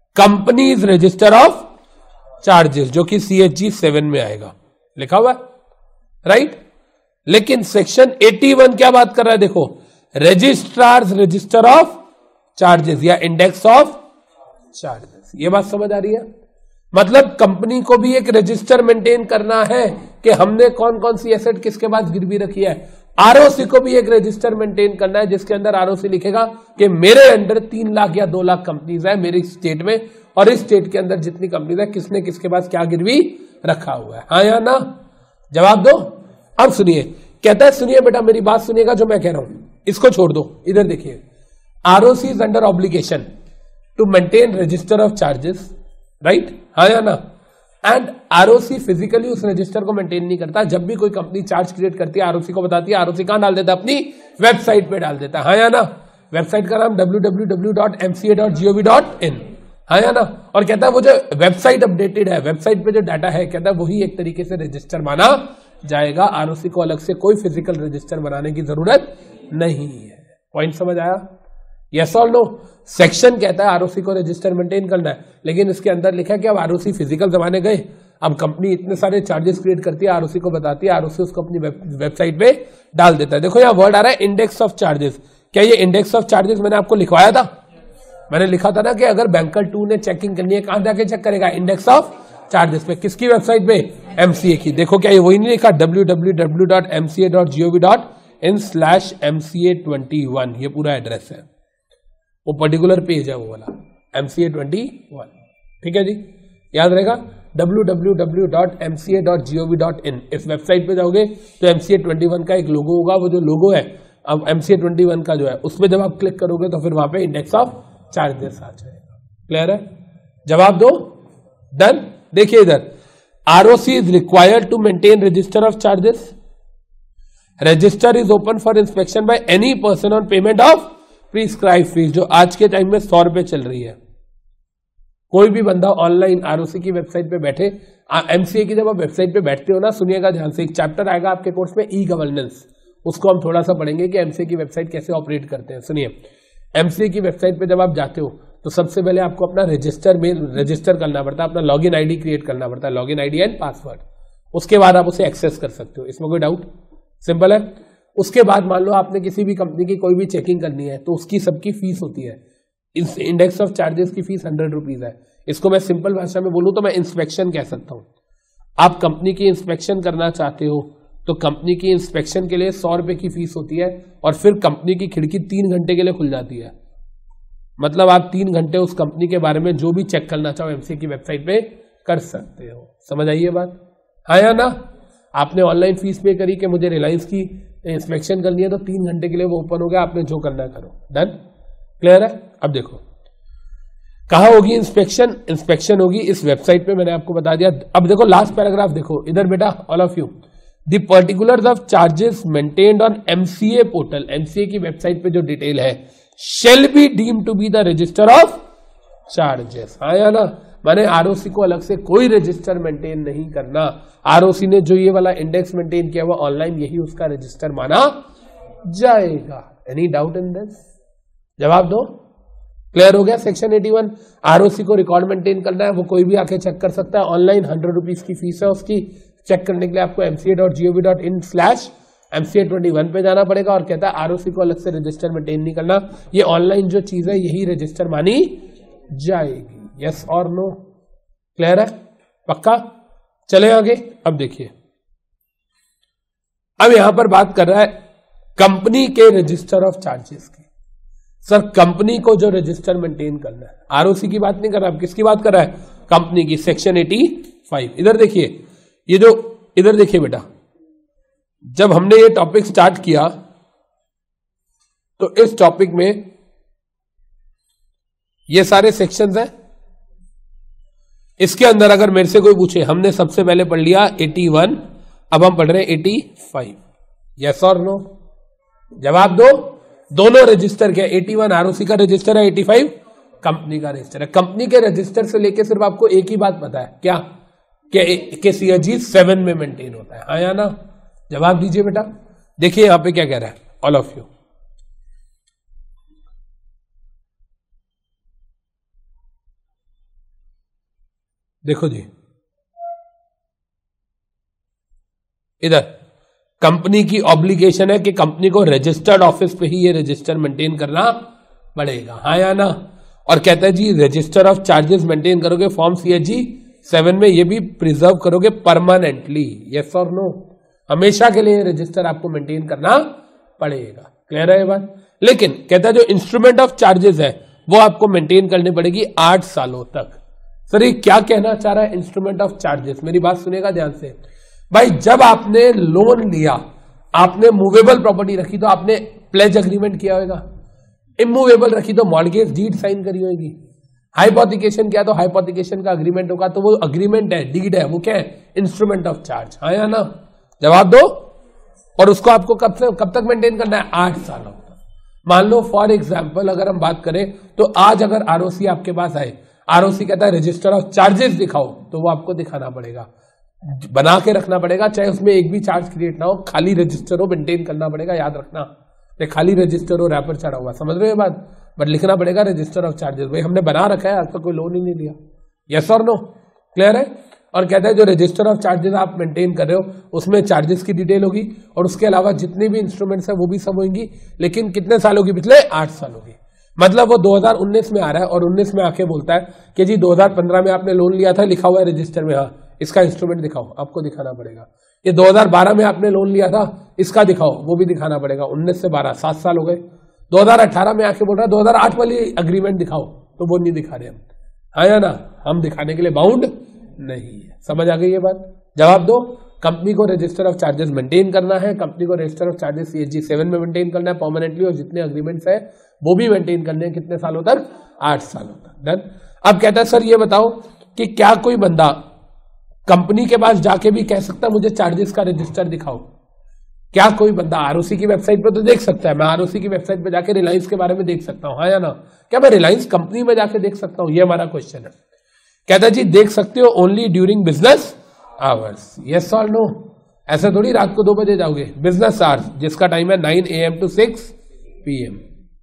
कंपनीज रजिस्टर ऑफ चार्जेस, जो कि सी एच जी सेवन में आएगा, लिखा हुआ है, राइट। लेकिन सेक्शन इक्यासी क्या बात कर रहा है, देखो, रजिस्ट्रार्स रजिस्टर ऑफ चार्जेस या इंडेक्स ऑफ चार्जेस। ये बात समझ आ रही है? मतलब कंपनी को भी एक रजिस्टर मेंटेन करना है कि हमने कौन कौन सी एसेट किसके पास गिरवी रखी है। आरओसी को भी एक रजिस्टर मेंटेन करना है जिसके अंदर आरओसी लिखेगा कि मेरे अंडर तीन लाख या दो लाख कंपनीज है मेरी स्टेट में, और इस स्टेट के अंदर जितनी कंपनीज है किसने किसके पास क्या गिरवी रखा हुआ है, हाँ या ना? जवाब दो। अब सुनिए, कहता है, सुनिए बेटा मेरी बात सुनिएगा जो मैं कह रहा हूं, इसको छोड़ दो, इधर देखिए। R O C is under obligation to maintain register of charges, right? हाँ या ना? And R O C physically उस रजिस्टर को मेंटेन नहीं करता। जब भी कोई कंपनी चार्ज क्रिएट करती है, R O C को बताती है, R O C कहां डाल देता है? अपनी वेबसाइट पे डाल देता है, हाँ या ना? वेबसाइट का नाम W W W dot M C A dot G O V dot in, हाँ या ना? और कहता है वो जो वेबसाइट अपडेटेड है, वेबसाइट पे जो डाटा है, कहता है वही एक तरीके से रजिस्टर माना जाएगा। R O C को अलग से कोई फिजिकल रजिस्टर बनाने की जरूरत नहीं है। पॉइंट समझ आया? यस और नो? सेक्शन कहता है आरओसी को रजिस्टर मेंटेन करना है, लेकिन इसके अंदर लिखा है कि अब आरओसी फिजिकल जमाने गए, अब कंपनी इतने सारे चार्जेस क्रिएट करती है, आरओसी को बताती है, आरओसी उसको अपनी वेबसाइट पे डाल देता है। देखो यहाँ वर्ड आ रहा है इंडेक्स ऑफ चार्जेस। क्या ये इंडेक्स ऑफ चार्जेस मैंने आपको लिखवाया था? मैंने लिखा था ना कि अगर बैंकर टू ने चेकिंग करनी है, कहां जाके चेक करेगा? इंडेक्स ऑफ चार्जेस पे। किसकी वेबसाइट पे? एमसीए की। देखो क्या ये वही नहीं लिखा, W W W dot M C A dot G O V dot in slash M C A twenty one, ये पूरा एड्रेस है, वो पर्टिकुलर पेज है वो वाला, M C A twenty one. ठीक है जी, याद रहेगा, W W W dot M C A dot G O V dot in. इस वेबसाइट पे जाओगे तो M C A twenty one का एक लोगो होगा, वो जो लोगो है अब M C A twenty one का जो है, उसमें जब आप क्लिक करोगे तो फिर वहां पे इंडेक्स ऑफ चार्जेस आ जाएगा। क्लियर है? जवाब दो। डन। देखिए इधर, ROC is required to maintain register of charges. Register is open for inspection by any person on payment of prescribe fees, जो आज के टाइम में सौ रुपए चल रही है। कोई भी बंदा ऑनलाइन आरओसी की वेबसाइट पे बैठे, एमसीए की जब आप वेबसाइट पे बैठते हो ना, सुनिएगा ध्यान से, एक चैप्टर आएगा आपके कोर्स में ई गवर्नेंस, उसको हम थोड़ा सा पढ़ेंगे कि एमसीए की वेबसाइट कैसे ऑपरेट करते हैं। सुनिए, एमसीए की वेबसाइट पे जब आप जाते हो तो सबसे पहले आपको अपना रजिस्टर में रजिस्टर करना पड़ता है, अपना लॉगिन आईडी क्रिएट करना पड़ता है, लॉगिन आईडी एंड पासवर्ड। उसके बाद आप उसे एक्सेस कर सकते हो, इसमें कोई डाउट? सिंपल है। उसके बाद मान लो आपने किसी भी कंपनी की कोई भी चेकिंग करनी है तो उसकी सबकी फीस होती है, इस इंडेक्स ऑफ चार्जेस की फीस हंड्रेड रुपीज है। इसको मैं सिंपल भाषा में बोलूं तो मैं इंस्पेक्शन कह सकता हूं। आप कंपनी की इंस्पेक्शन करना चाहते हो तो कंपनी की इंस्पेक्शन के लिए सौ रुपए की फीस होती है, और फिर कंपनी की खिड़की तीन घंटे के लिए खुल जाती है। मतलब आप तीन घंटे उस कंपनी के बारे में जो भी चेक करना चाहो एमसीए की वेबसाइट पे कर सकते हो। समझ आइए बात, हाँ या ना? आपने ऑनलाइन फीस पे करी कि मुझे रिलायंस की इंस्पेक्शन करनी है, तो तीन घंटे के लिए वो ओपन हो गया, आपने जो करना करो। डन। क्लियर है? अब देखो कहां होगी इंस्पेक्शन? इंस्पेक्शन होगी इस वेबसाइट पे, मैंने आपको बता दिया। अब देखो लास्ट पैराग्राफ देखो इधर बेटा, all of you, the particulars of charges maintained on MCA portal, MCA की वेबसाइट पे जो डिटेल है, shall be deem to be the register of charges. हाँ या ना? माने आरओसी को अलग से कोई रजिस्टर मेंटेन नहीं करना। आरओसी ने जो ये वाला इंडेक्स मेंटेन किया हुआ ऑनलाइन, यही उसका रजिस्टर माना जाएगा। Any doubt in this? जवाब दो। क्लियर हो गया? सेक्शन इक्यासी, आरओसी को रिकॉर्ड मेंटेन करना है, वो कोई भी आके चेक कर सकता है ऑनलाइन, हंड्रेड रुपीज की फीस है उसकी। चेक करने के लिए आपको MCA dot G O V dot in slash MCA twenty one पे जाना पड़ेगा और कहता है आरओसी को अलग से रजिस्टर मेंटेन नहीं करना, ये ऑनलाइन जो चीज है यही रजिस्टर मानी जाएगी। यस और नो, क्लियर है, पक्का? चले आगे। अब देखिए, अब यहां पर बात कर रहा है कंपनी के रजिस्टर ऑफ चार्जेस की। सर कंपनी को जो रजिस्टर मेंटेन करना है, आरओसी की बात नहीं कर रहा, अब किसकी बात कर रहा है? कंपनी की, सेक्शन एटी फाइव। इधर देखिए, ये जो इधर देखिए बेटा, जब हमने ये टॉपिक स्टार्ट किया तो इस टॉपिक में ये सारे सेक्शंस हैं। इसके अंदर अगर मेरे से कोई पूछे, हमने सबसे पहले पढ़ लिया एटी वन, अब हम पढ़ रहे हैं एटी फाइव। यस और नो, जवाब दो। दोनों रजिस्टर क्या? एटी वन आरओसी का रजिस्टर है, एटी फाइव कंपनी का रजिस्टर है। कंपनी के रजिस्टर से लेके सिर्फ आपको एक ही बात पता है, क्या? कि सीएजी सेवन में मेंटेन होता है, हाँ या ना? जवाब दीजिए बेटा। देखिए यहां पे क्या कह रहा है, ऑल ऑफ यू, देखो जी, इधर कंपनी की ऑब्लिगेशन है कि कंपनी को रजिस्टर्ड ऑफिस पे ही ये रजिस्टर मेंटेन करना पड़ेगा, हाँ या ना? और कहता है जी रजिस्टर ऑफ चार्जेस मेंटेन करोगे फॉर्म सीएजी सेवन में, ये भी प्रिजर्व करोगे परमानेंटली। यस और नो, हमेशा के लिए रजिस्टर आपको मेंटेन करना पड़ेगा। क्लियर है ये बात? लेकिन कहता है जो इंस्ट्रूमेंट ऑफ चार्जेस है वो आपको मेंटेन करनी पड़ेगी आठ सालों तक। सर ये क्या कहना चाह रहा है इंस्ट्रूमेंट ऑफ चार्जेस? मेरी बात सुनेगा ध्यान से भाई। जब आपने लोन लिया, आपने मूवेबल प्रॉपर्टी रखी तो आपने प्लेज अग्रीमेंट किया होगा, इमूवेबल रखी तो मॉर्गेज डीड साइन करी होगी, हाइपोथिकेशन किया तो हाइपोथिकेशन का अग्रीमेंट होगा, तो वो अग्रीमेंट है, डीड है, वो क्या है? इंस्ट्रूमेंट ऑफ चार्ज, हाँ या ना? जवाब दो। और उसको आपको कब से कब तक मेंटेन करना है? आठ सालों तक। मान लो फॉर एग्जाम्पल अगर हम बात करें तो आज अगर आरओसी आपके पास आए, आरओसी कहता है रजिस्टर ऑफ चार्जेस दिखाओ, तो वो आपको दिखाना पड़ेगा, बना के रखना पड़ेगा, चाहे उसमें एक भी चार्ज क्रिएट ना हो, खाली रजिस्टर हो, मेंटेन करना पड़ेगा, याद रखना। तो खाली रजिस्टर हो, रैपर चढ़ा हुआ, समझ रहे हो बात? बट लिखना पड़ेगा रजिस्टर ऑफ चार्जेस। भाई हमने बना रखा है, आज तक कोई लोन ही नहीं लिया। यस और नो, क्लियर है? और कहता है जो रजिस्टर ऑफ चार्जेस आप मेंटेन कर रहे हो उसमें चार्जेस की डिटेल होगी और उसके अलावा जितने भी इंस्ट्रूमेंट्स है वो भी सब होंगी, लेकिन कितने सालों की? पिछले आठ सालों की। मतलब वो दो हज़ार उन्नीस में आ रहा है और उन्नीस में आके बोलता है कि जी दो हज़ार पंद्रह में आपने लोन लिया था, लिखा हुआ है रजिस्टर में, हाँ इसका इंस्ट्रूमेंट दिखाओ, आपको दिखाना पड़ेगा। ये दो हज़ार बारह में आपने लोन लिया था, इसका दिखाओ, वो भी दिखाना पड़ेगा। उन्नीस से बारह, सात साल हो गए। दो हज़ार अठारह में आके बोल रहा है दो हज़ार आठ वाली अग्रीमेंट दिखाओ, तो वो नहीं दिखा रहे हम, हाँ या ना? हम दिखाने के लिए बाउंड नहीं है। समझ आ गई ये बात? जवाब दो। कंपनी को रजिस्टर ऑफ चार्जेस मेंटेन करना है, कंपनी को register of charges CAG seven में मेंटेन करना है परमानेंटली, और जितने अग्रीमेंट्स है वो भी मेंटेन करने हैं। कितने सालों तक? आठ सालों तक। डन। अब कहता है सर ये बताओ कि क्या कोई बंदा कंपनी के पास जाके भी कह सकता है मुझे चार्जेस का रजिस्टर दिखाओ? क्या कोई बंदा आरओसी की वेबसाइट पे तो देख सकता है, मैं आरओसी की वेबसाइट पे जाके रिलायंस के बारे में देख सकता हूं, हाँ या ना? क्या मैं रिलायंस कंपनी में जाके देख सकता हूं? ये हमारा क्वेश्चन है। कहता है जी देख सकते हो only during business hours. Yes और नो? ऐसा थोड़ी रात को दो बजे जाओगे, बिजनेस आवर्स जिसका टाइम है nine A M to six P M.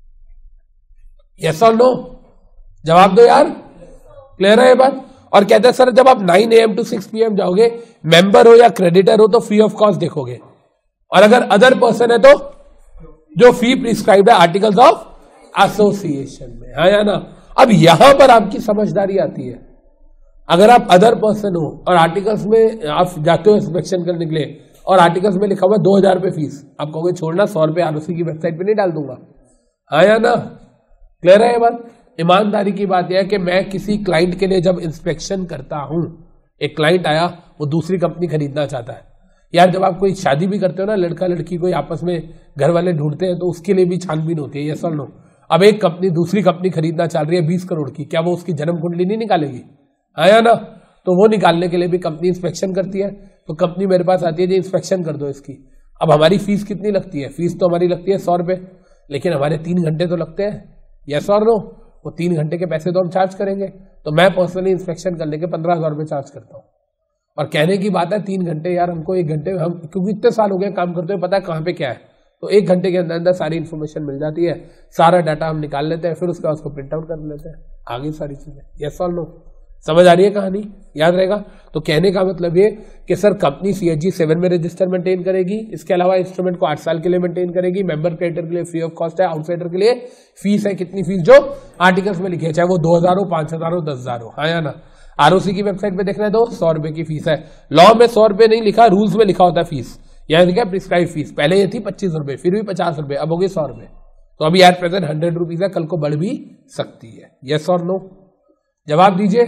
Yes और नो? जवाब दो यार, क्लियर है ये बात? और कहते हैं सर जब आप nine A M to six P M जाओगे, मेंबर हो या क्रेडिटर हो तो फ्री ऑफ कॉस्ट देखोगे, और अगर अदर पर्सन है तो जो फी प्रिस्क्राइब्ड है आर्टिकल्स ऑफ एसोसिएशन में, हाँ या ना? अब यहां पर आपकी समझदारी आती है। अगर आप अदर पर्सन हो और आर्टिकल्स में आप जाते हो इंस्पेक्शन करने के लिए और आर्टिकल्स में लिखा हुआ दो हजार रुपये फीस, आप कहोगे छोड़ना, सौ रुपये आरओसी की वेबसाइट पे नहीं डाल दूंगा, हाँ या ना? क्लियर है ये बात? ईमानदारी की बात यह है कि मैं किसी क्लाइंट के लिए जब इंस्पेक्शन करता हूं, एक क्लाइंट आया वो दूसरी कंपनी खरीदना चाहता है, यार जब आप कोई शादी भी करते हो ना, लड़का लड़की कोई आपस में घर वाले ढूंढते हैं तो उसके लिए भी छानबीन होती है। यस और नो? अब एक कंपनी दूसरी कंपनी खरीदना चाह रही है बीस करोड़ की, क्या वो उसकी जन्म कुंडली नहीं निकालेगी, हाँ या ना? तो वो निकालने के लिए भी कंपनी इंस्पेक्शन करती है। तो कंपनी मेरे पास आती है जी इंस्पेक्शन कर दो इसकी। अब हमारी फीस कितनी लगती है? फीस तो हमारी लगती है सौ रुपये, लेकिन हमारे तीन घंटे तो लगते हैं। यस और नो? वो तीन घंटे के पैसे तो हम चार्ज करेंगे। तो मैं पर्सनली इंस्पेक्शन करने के पंद्रह हजार रुपये चार्ज करता हूँ। और कहने की बात है तीन घंटे, यार हमको एक घंटे, हम क्योंकि इतने साल हो गए काम करते हुए, पता है कहाँ पे क्या है, तो एक घंटे के अंदर अंदर सारी इन्फॉर्मेशन मिल जाती है, सारा डाटा हम निकाल लेते हैं, फिर उसके बाद उसको प्रिंट आउट कर लेते हैं, आगे सारी चीजें। यस और नो? समझ आ रही है कहानी, याद रहेगा। तो कहने का मतलब ये कि सर कंपनी सीएचजी सेवन में रजिस्टर मेंटेन करेगी, इसके अलावा इंस्ट्रूमेंट को आठ साल के लिए मेंटेन करेगी, मेंबर क्रिएटर के लिए फ्री ऑफ कॉस्ट है, आउटसाइडर के लिए फीस है, कितनी फीस जो आर्टिकल्स में लिखी है, चाहे वो दो हजार हो, पांच हजार हो, दस हजार हो, हाँ या ना। आरओसी की वेबसाइट पे देखना है तो सौ रुपए की फीस है। लॉ में सौ रुपए नहीं लिखा, रूल्स में लिखा होता है फीस, यहाँ लिखा प्रिस्क्राइब फीस, पहले ये थी पच्चीस रुपए, फिर भी पचास रुपए, अब हो गई सौ रुपए। तो अभी एट प्रेजेंट हंड्रेड रुपीज है, कल को बढ़ भी सकती है। यस और नो, जवाब दीजिए।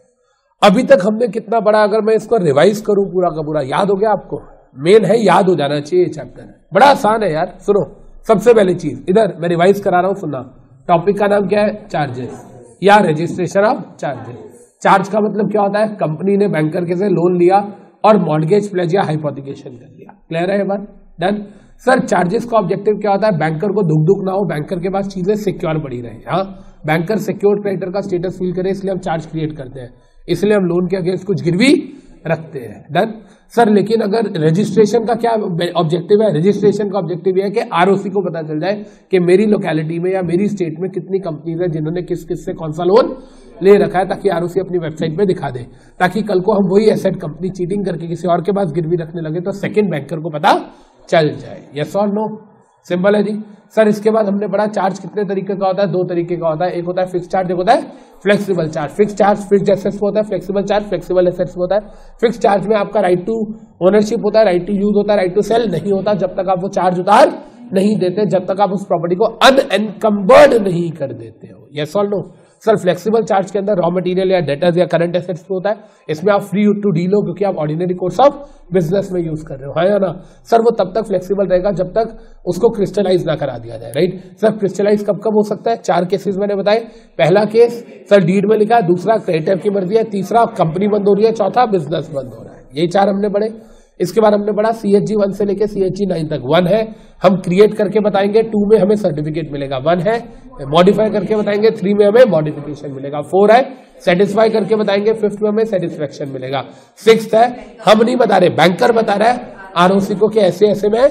अभी तक हमने कितना पढ़ा, अगर मैं इसको रिवाइज करूं पूरा का पूरा, याद हो गया आपको? मेन है याद हो जाना चाहिए चैप्टर, बड़ा आसान है यार। सुनो, सबसे पहली चीज इधर मैं रिवाइज करा रहा हूं, सुनना। टॉपिक का नाम क्या है? चार्जेस या रजिस्ट्रेशन ऑफ चार्जेस। चार्ज का मतलब क्या होता है? कंपनी ने बैंकर के से लोन लिया और मॉर्गेज प्लेज या हाइपोथिकेशन कर लिया। क्लियर है ये बात? डन। सर चार्जेस का ऑब्जेक्टिव क्या होता है? बैंकर को दुख दुख ना हो, बैंकर के पास चीजें सिक्योर पड़ी रहे। हाँ, बैंकर सिक्योर क्रेडिटर का स्टेटस फील करे, इसलिए हम चार्ज क्रिएट करते हैं, इसलिए हम लोन के अगेंस्ट कुछ गिरवी रखते हैं। डन। सर लेकिन अगर रजिस्ट्रेशन का क्या ऑब्जेक्टिव है? रजिस्ट्रेशन का ऑब्जेक्टिव है कि आरओसी को पता चल जाए कि मेरी लोकेलिटी में या मेरी स्टेट में कितनी कंपनीज है जिन्होंने किस किस से कौन सा लोन ले रखा है, ताकि आरओसी अपनी वेबसाइट पे दिखा दे, ताकि कल को हम वही एसेट कंपनी चीटिंग करके किसी और के पास गिरवी रखने लगे तो सेकंड बैंकर को पता चल जाए। यस और नो? सिंपल है जी। सर इसके बाद हमने पढ़ा चार्ज कितने तरीके का होता है? दो तरीके का होता है, एक होता है फिक्स चार्ज, एक होता है flexible charge. Fix charge fixed assets होता है, फ्लेक्सिबल चार्ज फ्लेक्सिबल एसेट्स होता है। फिक्स चार्ज में आपका राइट टू ओनरशिप होता है, राइट टू यूज होता है, राइट टू सेल नहीं होता जब तक आप वो चार्ज उतार नहीं देते, जब तक आप उस प्रॉपर्टी को अनएनकम्बर्ड नहीं कर देते हो। यस और नो? सर फ्लेक्सिबल चार्ज के अंदर रॉ मटेरियल या डेटर्स या करंट एसेट्स होता है, इसमें आप फ्री टू डील हो क्योंकि आप ऑर्डिनरी कोर्स ऑफ बिजनेस में यूज कर रहे हो, हाँ या ना। सर वो तब तक फ्लेक्सिबल रहेगा जब तक उसको क्रिस्टलाइज ना करा दिया जाए, राइट। सर क्रिस्टलाइज कब कब हो सकता है? चार केसेस मैंने बताए। पहला केस सर डीड में लिखा है, दूसरा क्रेडिटर की मर्जी है, तीसरा कंपनी बंद हो रही है, चौथा बिजनेस बंद हो रहा है। यही चार हमने पढ़े। इसके बाद हमने पढ़ा सीएचजी वन से लेके सीएचजी नाइन तक। वन है हम क्रिएट करके बताएंगे, टू में हमें सर्टिफिकेट मिलेगा, वन है मॉडिफाई करके बताएंगे, थ्री में हमें मॉडिफिकेशन मिलेगा, फोर है सेटिस्फाई करके बताएंगे, फिफ्थ में हमें सेटिस्फेक्शन मिलेगा, सिक्स्थ है हम नहीं बता रहे, बैंकर बता रहा है आरओसी को कि ऐसे ऐसे मैं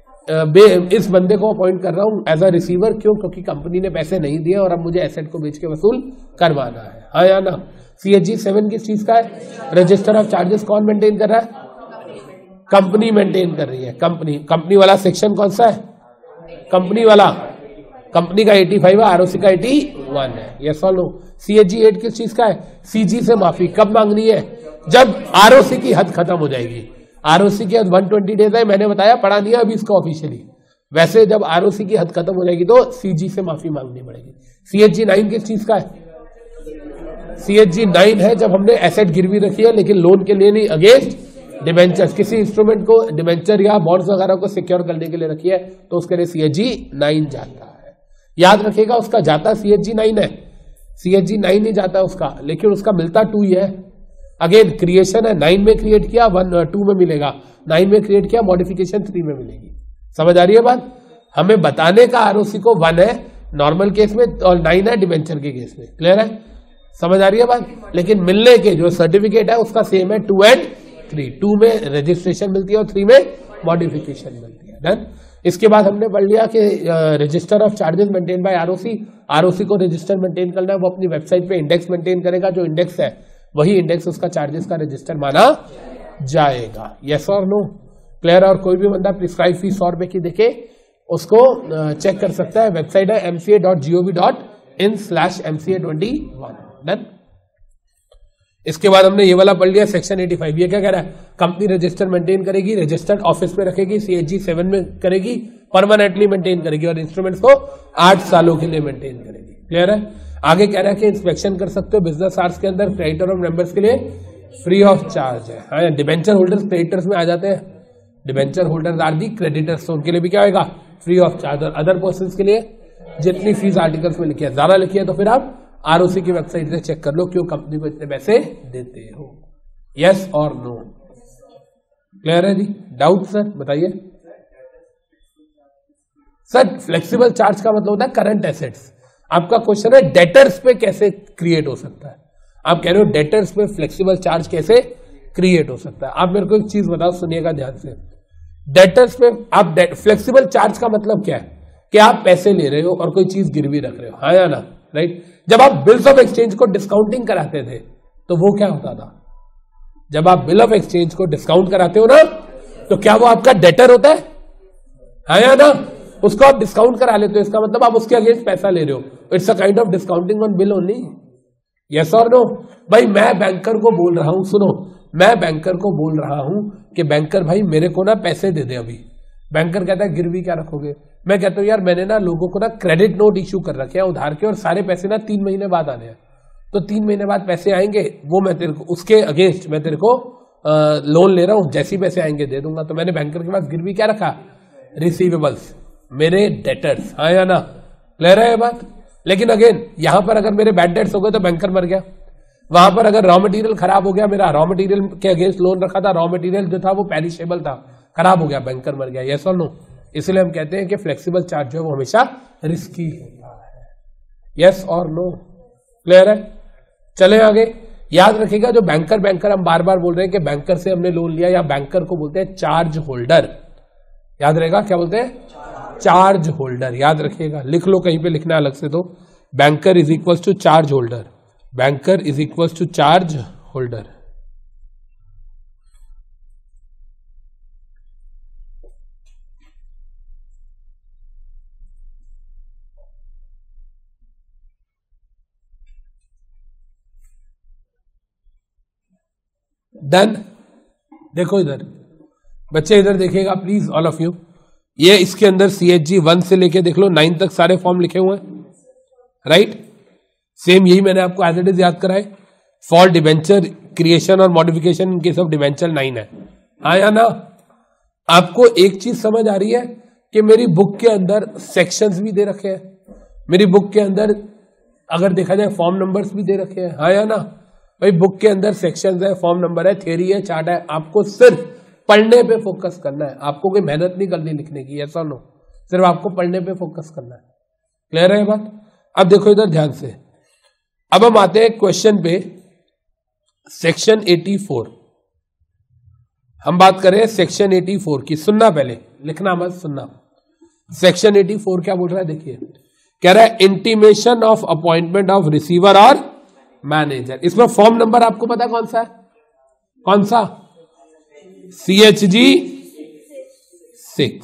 इस बंदे को अपॉइंट कर रहा हूं एज अ रिसीवर। क्यों? क्योंकि कंपनी ने पैसे नहीं दिए और अब मुझे एसेट को बेच के वसूल करवाना है, हाँ या ना। सीएचजी सेवन किस चीज का है? रजिस्टर ऑफ चार्जेस कौन मेंटेन कर रहा है? कंपनी मेंटेन कर रही है। कंपनी कंपनी वाला सेक्शन कौन सा है? कंपनी वाला, कंपनी का पचासी है, आरओसी का इक्यासी है। यस और नो? सीएचजी एट किस चीज का है? सीजी से माफी कब मांगनी है? जब आरओसी की हद खत्म हो जाएगी। आरओसी की हद एक सौ बीस डेज है, मैंने बताया, पढ़ा नहीं है अभी इसका ऑफिशियली। वैसे जब आरओसी की हद खत्म हो जाएगी तो सीजी से माफी मांगनी पड़ेगी। सीएचजी नाइन किस चीज का है? सीएचजी नाइन है जब हमने एसेट गिरवी रखी है लेकिन लोन के लिए नहीं, अगेंस्ट डिबेंचर्स, किसी इंस्ट्रूमेंट को डिबेंचर या बॉन्ड्स वगैरह को सिक्योर करने के लिए रखी है तो उसके लिए सीएचजी नाइन जाता है। याद रखिएगा उसका जाता सीएचजी नाइन है, सीएचजी नाइन ही जाता है उसका, लेकिन उसका मिलता टू ही है। अगेन क्रिएशन है, नाइन में क्रिएट किया, वन टू में मिलेगा, नाइन में क्रिएट किया, मॉडिफिकेशन थ्री में मिलेगी। समझ आ रही है बात? हमें बताने का आरओसी को वन है नॉर्मल केस में और नाइन है डिबेंचर के केस में। क्लियर है? समझ आ रही है बात? लेकिन मिलने के जो सर्टिफिकेट है उसका सेम है, टू एंड थ्री। टू में रजिस्ट्रेशन मिलती है और थ्री में मॉडिफिकेशन मिलती है। डन। इसके बाद हमने पढ़ लिया कि register of charges maintain by ROC. ROC को रजिस्टर मेंटेन करना है, वो अपनी वेबसाइट पे इंडेक्स मेंटेन करेगा, जो इंडेक्स है वही इंडेक्स उसका चार्जेस का रजिस्टर माना जाएगा। यस और नो? क्लियर? और कोई भी बंदा प्रिस्क्राइब फीस सौ रुपए की देखे उसको चेक कर सकता है, वेबसाइट है M C A dot G O V dot in slash M C A twenty one. Done. इसके बाद हमने ये वाला पढ़ लिया सेक्शन पचासी। ये क्या कह रहा है? कंपनी रजिस्टर मेंटेन करेगी, रजिस्टर्ड ऑफिस में रखेगी, सीएचजी सेवन में करेगी, परमानेंटली मेंटेन करेगी और इंस्ट्रूमेंट्स को आठ सालों के लिए मेंटेन करेगी। क्लियर है? आगे कह रहा है कि इंस्पेक्शन कर सकते हो बिजनेस आवर्स के अंदर, क्रेडिटर और मेंबर्स के लिए फ्री ऑफ चार्ज है। हाँ, डिबेंचर होल्डर्स क्रेडिटर्स में आ जाते हैं, debenture holders are the creditors, तो उनके लिए भी क्या होगा? Free of charge. और अदर पर्सन के लिए जितनी फीस आर्टिकल्स में लिखी है, ज्यादा लिखी है तो फिर आप आरओसी की वेबसाइट से चेक कर लो क्यों कंपनी को इतने पैसे देते हो। यस और नो? क्लियर है जी? डाउट सर बताइए। सर फ्लेक्सिबल चार्ज का मतलब होता है करंट एसेट्स। आपका क्वेश्चन है डेटर्स पे कैसे क्रिएट हो सकता है। आप कह रहे हो डेटर्स पे फ्लेक्सिबल चार्ज कैसे क्रिएट हो सकता है। आप मेरे को एक चीज बताओ, सुनिएगा ध्यान से। डेटर्स पे आप फ्लेक्सिबल चार्ज का मतलब क्या है? कि आप पैसे ले रहे हो और कोई चीज गिरवी रख रहे हो, हाँ या ना, राइट। जब आप बिल्स ऑफ एक्सचेंज को डिस्काउंटिंग कराते थे तो वो क्या होता था, जब आप बिल ऑफ एक्सचेंज को डिस्काउंट कराते हो ना, तो क्या वो आपका डेटर होता है, है या ना? उसको आप डिस्काउंट करा लेते हो, इसका मतलब आप उसके अगेंस्ट पैसा ले रहे हो. It's a kind of discounting on bill only. Yes और नो? भाई मैं बैंकर को बोल रहा हूं, सुनो, मैं बैंकर को बोल रहा हूं कि बैंकर भाई मेरे को ना पैसे दे दे अभी. बैंकर कहता है गिरवी क्या रखोगे? मैं कहता हूं यार मैंने ना लोगों को ना क्रेडिट नोट इश्यू कर रखे हैं उधार के, और सारे पैसे ना तीन महीने बाद आने हैं. तो तीन महीने बाद पैसे आएंगे, वो मैं तेरे को उसके अगेंस्ट मैं तेरे को लोन ले रहा हूं, जैसे ही पैसे आएंगे दे दूंगा. तो मैंने बैंकर के पास गिरवी क्या रखा? रिसीवेबल्स, मेरे डेटर्स. हाँ या ना? क्लियर है ये बात? लेकिन अगेन यहां पर अगर मेरे बैड डेट्स हो गए तो बैंकर मर गया. वहां पर अगर रॉ मटेरियल खराब हो गया, मेरा रॉ मटेरियल के अगेंस्ट लोन रखा था, रॉ मटेरियल जो था वो पेरिशेबल था, खराब हो गया, बैंकर मर गया. यस और नो? इसलिए हम कहते हैं कि फ्लेक्सिबल चार्ज जो है वो हमेशा रिस्की होता है. यस और नो? क्लियर है? चले आगे. याद रखिएगा जो बैंकर बैंकर हम बार बार बोल रहे हैं कि बैंकर से हमने लोन लिया, या बैंकर को बोलते हैं चार्ज होल्डर. याद रहेगा क्या बोलते हैं? Charge holder. याद रखिएगा, लिख लो कहीं पे लिखना अलग से. तो banker is equal to charge holder. Banker is equal to charge holder. Done. देखो इधर बच्चे, इधर देखिएगा प्लीज ऑल ऑफ यू. ये इसके अंदर सी एच जी वन से लेके देख लो नाइन तक सारे फॉर्म लिखे हुए हैं, राइट? सेम यही मैंने आपको एज इट इज याद कराए. फॉर डिवेंचर क्रिएशन और modification in case of debenture nine है. हाँ या ना? आपको एक चीज समझ आ रही है कि मेरी बुक के अंदर सेक्शंस भी दे रखे हैं, मेरी बुक के अंदर अगर देखा जाए फॉर्म नंबर्स भी दे रखे हैं. हाँ या ना? भाई बुक के अंदर सेक्शंस है, फॉर्म नंबर है, थ्योरी है, चार्ट है. आपको सिर्फ पढ़ने पे फोकस करना है, आपको कोई मेहनत नहीं करनी लिखने की. ऐसा नो, सिर्फ आपको पढ़ने पे फोकस करना है. क्लियर है बात? अब देखो इधर ध्यान से. अब हम आते हैं क्वेश्चन पे. सेक्शन चौरासी हम बात करें सेक्शन चौरासी की. सुनना, पहले लिखना मत, सुनना. सेक्शन चौरासी क्या बोल रहा है देखिए. कह रहा है intimation of appointment of receiver और मैनेजर. इसमें फॉर्म नंबर आपको पता कौन सा है? कौन सा? C H G six.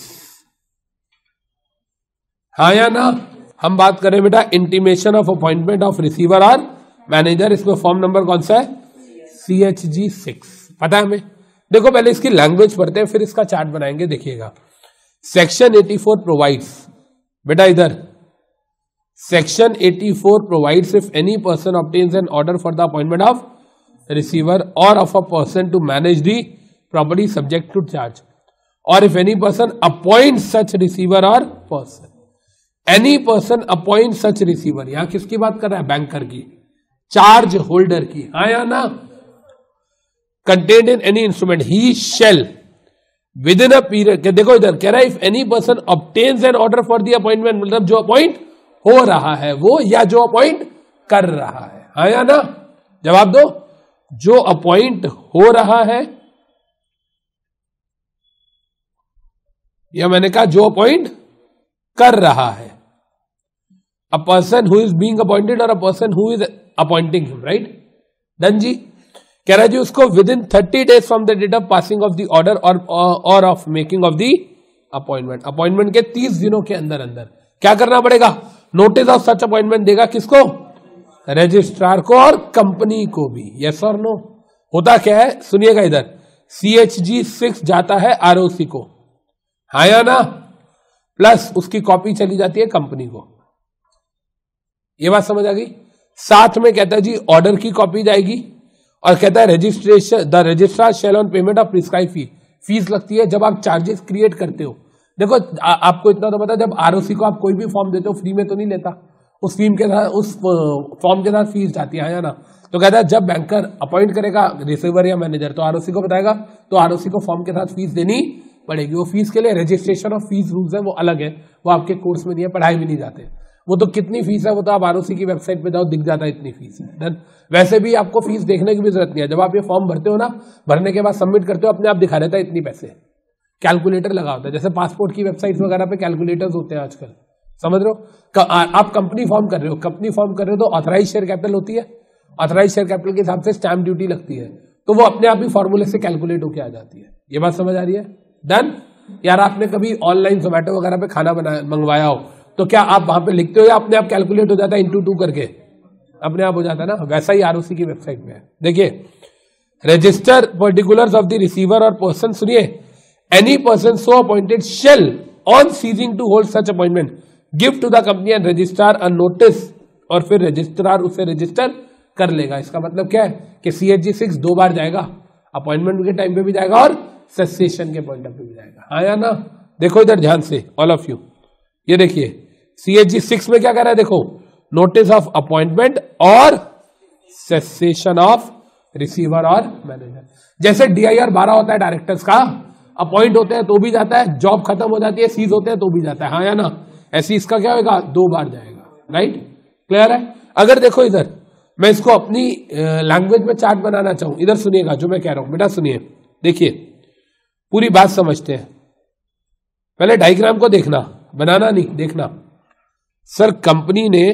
हाँ या ना? हम बात करें बेटा intimation of appointment of receiver और मैनेजर. इसमें फॉर्म नंबर कौन सा है? C H G six. पता है हमें? देखो पहले इसकी लैंग्वेज पढ़ते हैं, फिर इसका चार्ट बनाएंगे. देखिएगा, सेक्शन चौरासी प्रोवाइड्स, बेटा इधर, सेक्शन चौरासी provides if any person obtains an order for the appointment of receiver और of a person to manage the property subject to charge, और if any person appoint such receiver और person. Any person appoint such receiver, यहां किसकी बात कर रहा है? Banker की, चार्ज होल्डर की. हाँ या ना? Contained in any instrument he shall within a period. देखो इधर कह रहा है if any person obtains an order for the appointment, मतलब जो अपॉइंट हो रहा है वो, या जो अपॉइंट कर रहा है. हाँ या ना? जवाब दो. जो अपॉइंट हो रहा है, या मैंने कहा जो अपॉइंट कर रहा है. A person who is being appointed और a person who is appointing him, right? Done जी. कह रहा है जी उसको within thirty days from the date of passing of the order और और of making of the appointment, appointment के तीस दिनों के अंदर अंदर क्या करना पड़ेगा? नोटिस ऑफ सच अपॉइंटमेंट देगा. किसको? रजिस्ट्रार को और कंपनी को भी. यस और नो? होता क्या है सुनिएगा इधर, सी एच जी सिक्स जाता है आर ओ सी को. हाँ या ना? प्लस उसकी कॉपी चली जाती है कंपनी को. ये बात समझ आ गई? साथ में कहता है जी ऑर्डर की कॉपी जाएगी, और कहता है registration the registrar shall on payment of prescribe fee. Fees लगती है जब आप चार्जेस क्रिएट करते हो. देखो आ, आपको इतना तो पता है, जब आरओसी को आप कोई भी फॉर्म देते हो फ्री में तो नहीं लेता, उस फीम के साथ, उस फॉर्म के साथ फीस जाती है ना. तो कहता है जब बैंकर अपॉइंट करेगा रिसीवर या मैनेजर तो आरओसी को बताएगा, तो आरओसी को फॉर्म के साथ फीस देनी पड़ेगी. वो फीस के लिए रजिस्ट्रेशन और फीस रूल्स है वो अलग है, वो आपके कोर्स में नहीं है, पढ़ाई भी नहीं जाते. वो तो कितनी फीस है वो तो आप आरओसी की वेबसाइट पे जाओ, दिख जाता है इतनी फीस है. देन वैसे भी आपको फीस देखने की भी जरूरत नहीं है. जब आप ये फॉर्म भरते हो ना, भरने के बाद सबमिट करते हो, अपने आप दिखा देता है इतनी पैसे. कैलकुलेटर लगा होता है, जैसे पासपोर्ट की वेबसाइट वगैरह पे कैलकुलेटर्स होते हैं आजकल, समझ रहे हो? आप कंपनी फॉर्म कर रहे हो, कंपनी फॉर्म कर रहे हो तो ऑथराइज शेयर कैपिटल होती है, ऑथराइज शेयर कैपिटल के हिसाब से स्टैम्प ड्यूटी लगती है, तो वो अपने आप ही फॉर्मूले से कैलकुलेट होके आ जाती है। ये बात समझ आ रही है? डन। यार आपने कभी ऑनलाइन जोमेटो वगैरह पे खाना बनाया मंगवाया हो, तो क्या आप वहां पे लिखते हो या अपने आप कैलकुलेट हो जाता है इंटू टू करके? अपने आप हो जाता है ना। वैसा ही आरओसी की वेबसाइट में है। देखिए, register particulars of the receiver और पर्सन, सुनिए, any person so appointed shall on ceasing to hold such appointment give to the company and registrar a notice, और फिर रजिस्ट्रार उसे रजिस्टर कर लेगा। इसका मतलब क्या है कि सीएचजी सिक्स दो बार जाएगा, अपॉइंटमेंट के टाइम पे भी जाएगा और सेसेशन के पॉइंट ऑफ व्यू भी जाएगा। हाँ या ना? देखो इधर ध्यान से ऑल ऑफ यू, ये देखिए सीएचजी सिक्स में क्या कर रहा है, देखो, नोटिस ऑफ अपॉइंटमेंट और सेसेशन ऑफ रिसीवर और मैनेजर। जैसे डीआईआर बारह होता है डायरेक्टर्स का, अपॉइंट होते हैं तो भी जाता है, जॉब खत्म हो जाती है, सीज होते हैं तो भी जाता है। हाँ या ना? ऐसी इसका क्या होगा, दो बार जाएगा। राइट, क्लियर है? अगर देखो इधर मैं इसको अपनी लैंग्वेज में चार्ट बनाना चाहूं, इधर सुनिएगा जो मैं कह रहा हूं, बेटा सुनिए, देखिए पूरी बात समझते हैं। पहले डायग्राम को देखना, बनाना नहीं, देखना। सर कंपनी ने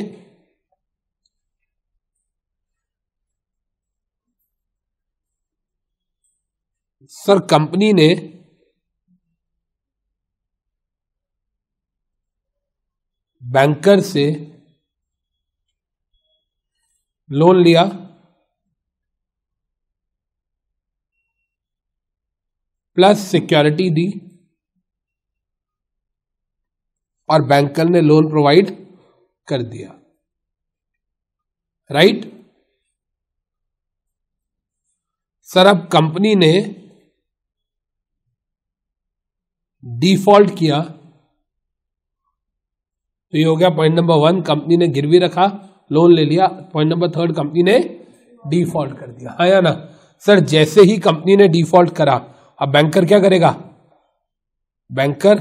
सर कंपनी ने बैंकर से लोन लिया, प्लस सिक्योरिटी दी, और बैंकर ने लोन प्रोवाइड कर दिया। राइट? सर अब कंपनी ने डिफॉल्ट किया, तो ये हो गया पॉइंट नंबर वन, कंपनी ने गिरवी रखा, लोन ले लिया। पॉइंट नंबर थर्ड, कंपनी ने डिफॉल्ट कर दिया। हाँ या ना? सर जैसे ही कंपनी ने डिफॉल्ट करा, अब बैंकर क्या करेगा, बैंकर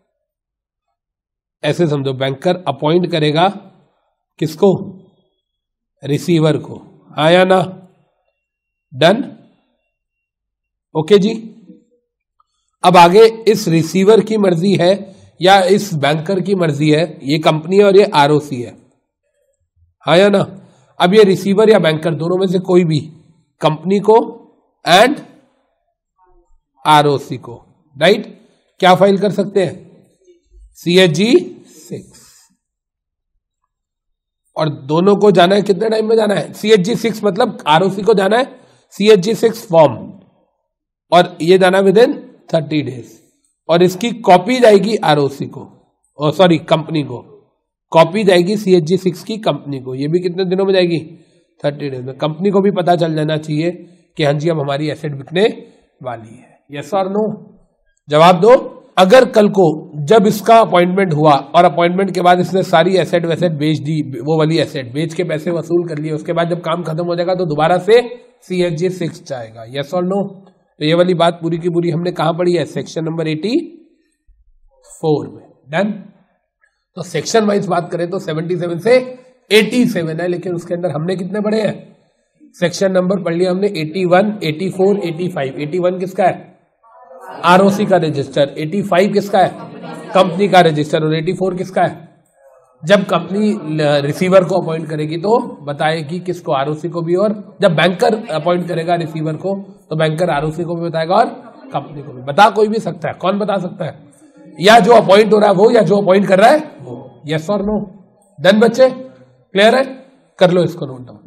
ऐसे समझो, बैंकर अपॉइंट करेगा किसको, रिसीवर को। हाँ या ना? डन, ओके जी। अब आगे इस रिसीवर की मर्जी है या इस बैंकर की मर्जी है, ये कंपनी है और ये आरओसी है। हाँ या ना? अब ये रिसीवर या बैंकर दोनों में से कोई भी कंपनी को एंड आरओसी को, राइट, क्या फाइल कर सकते हैं, सीएचजी सिक्स। और दोनों को जाना है कितने टाइम में जाना है, सीएचजी सिक्स मतलब आरओसी को जाना है सीएचजी सिक्स फॉर्म, और ये जाना विद इन थर्टी डेज, और इसकी कॉपी जाएगी आरओसी को, और सॉरी कंपनी को, कॉपी जाएगी सीएचजी सिक्स की कंपनी को। ये भी कितने दिनों में जाएगी, थर्टी डेज में। कंपनी को भी पता चल जाना चाहिए कि हाँ जी अब हमारी एसेट बिकने वाली है। यस और नो, जवाब दो। अगर कल को जब इसका अपॉइंटमेंट हुआ और अपॉइंटमेंट के बाद इसने सारी एसेट वैसेट बेच दी, वो वाली एसेट बेच के पैसे वसूल कर लिए, उसके बाद जब काम खत्म हो जाएगा तो दोबारा से सीएचजी सिक्स जाएगा। यस और नो? तो ये वाली बात पूरी की पूरी हमने कहां पढ़ी है, सेक्शन नंबर एटी फोर में। डन। तो सेक्शन वाइज बात करें तो सेवेंटी सेवन से एटी सेवन है, लेकिन उसके अंदर हमने कितने पढ़े हैं, सेक्शन नंबर पढ़ लिया हमने eighty one, eighty four, eighty five. Eighty one किसका है, आरओसी का रजिस्टर। एटी फाइव किसका है, कंपनी का रजिस्टर। और एटी फोर किसका है, जब कंपनी रिसीवर को अपॉइंट करेगी तो बताएगी किसको, आरओसी को भी, और जब बैंकर अपॉइंट करेगा रिसीवर को तो बैंकर आरओसी को भी बताएगा और कंपनी को भी। बता कोई भी सकता है, कौन बता सकता है, या जो अपॉइंट हो रहा है वो, या जो अपॉइंट कर रहा है वो। यस और नो? डन बच्चे, क्लियर है? कर लो इसको नोट डाउन।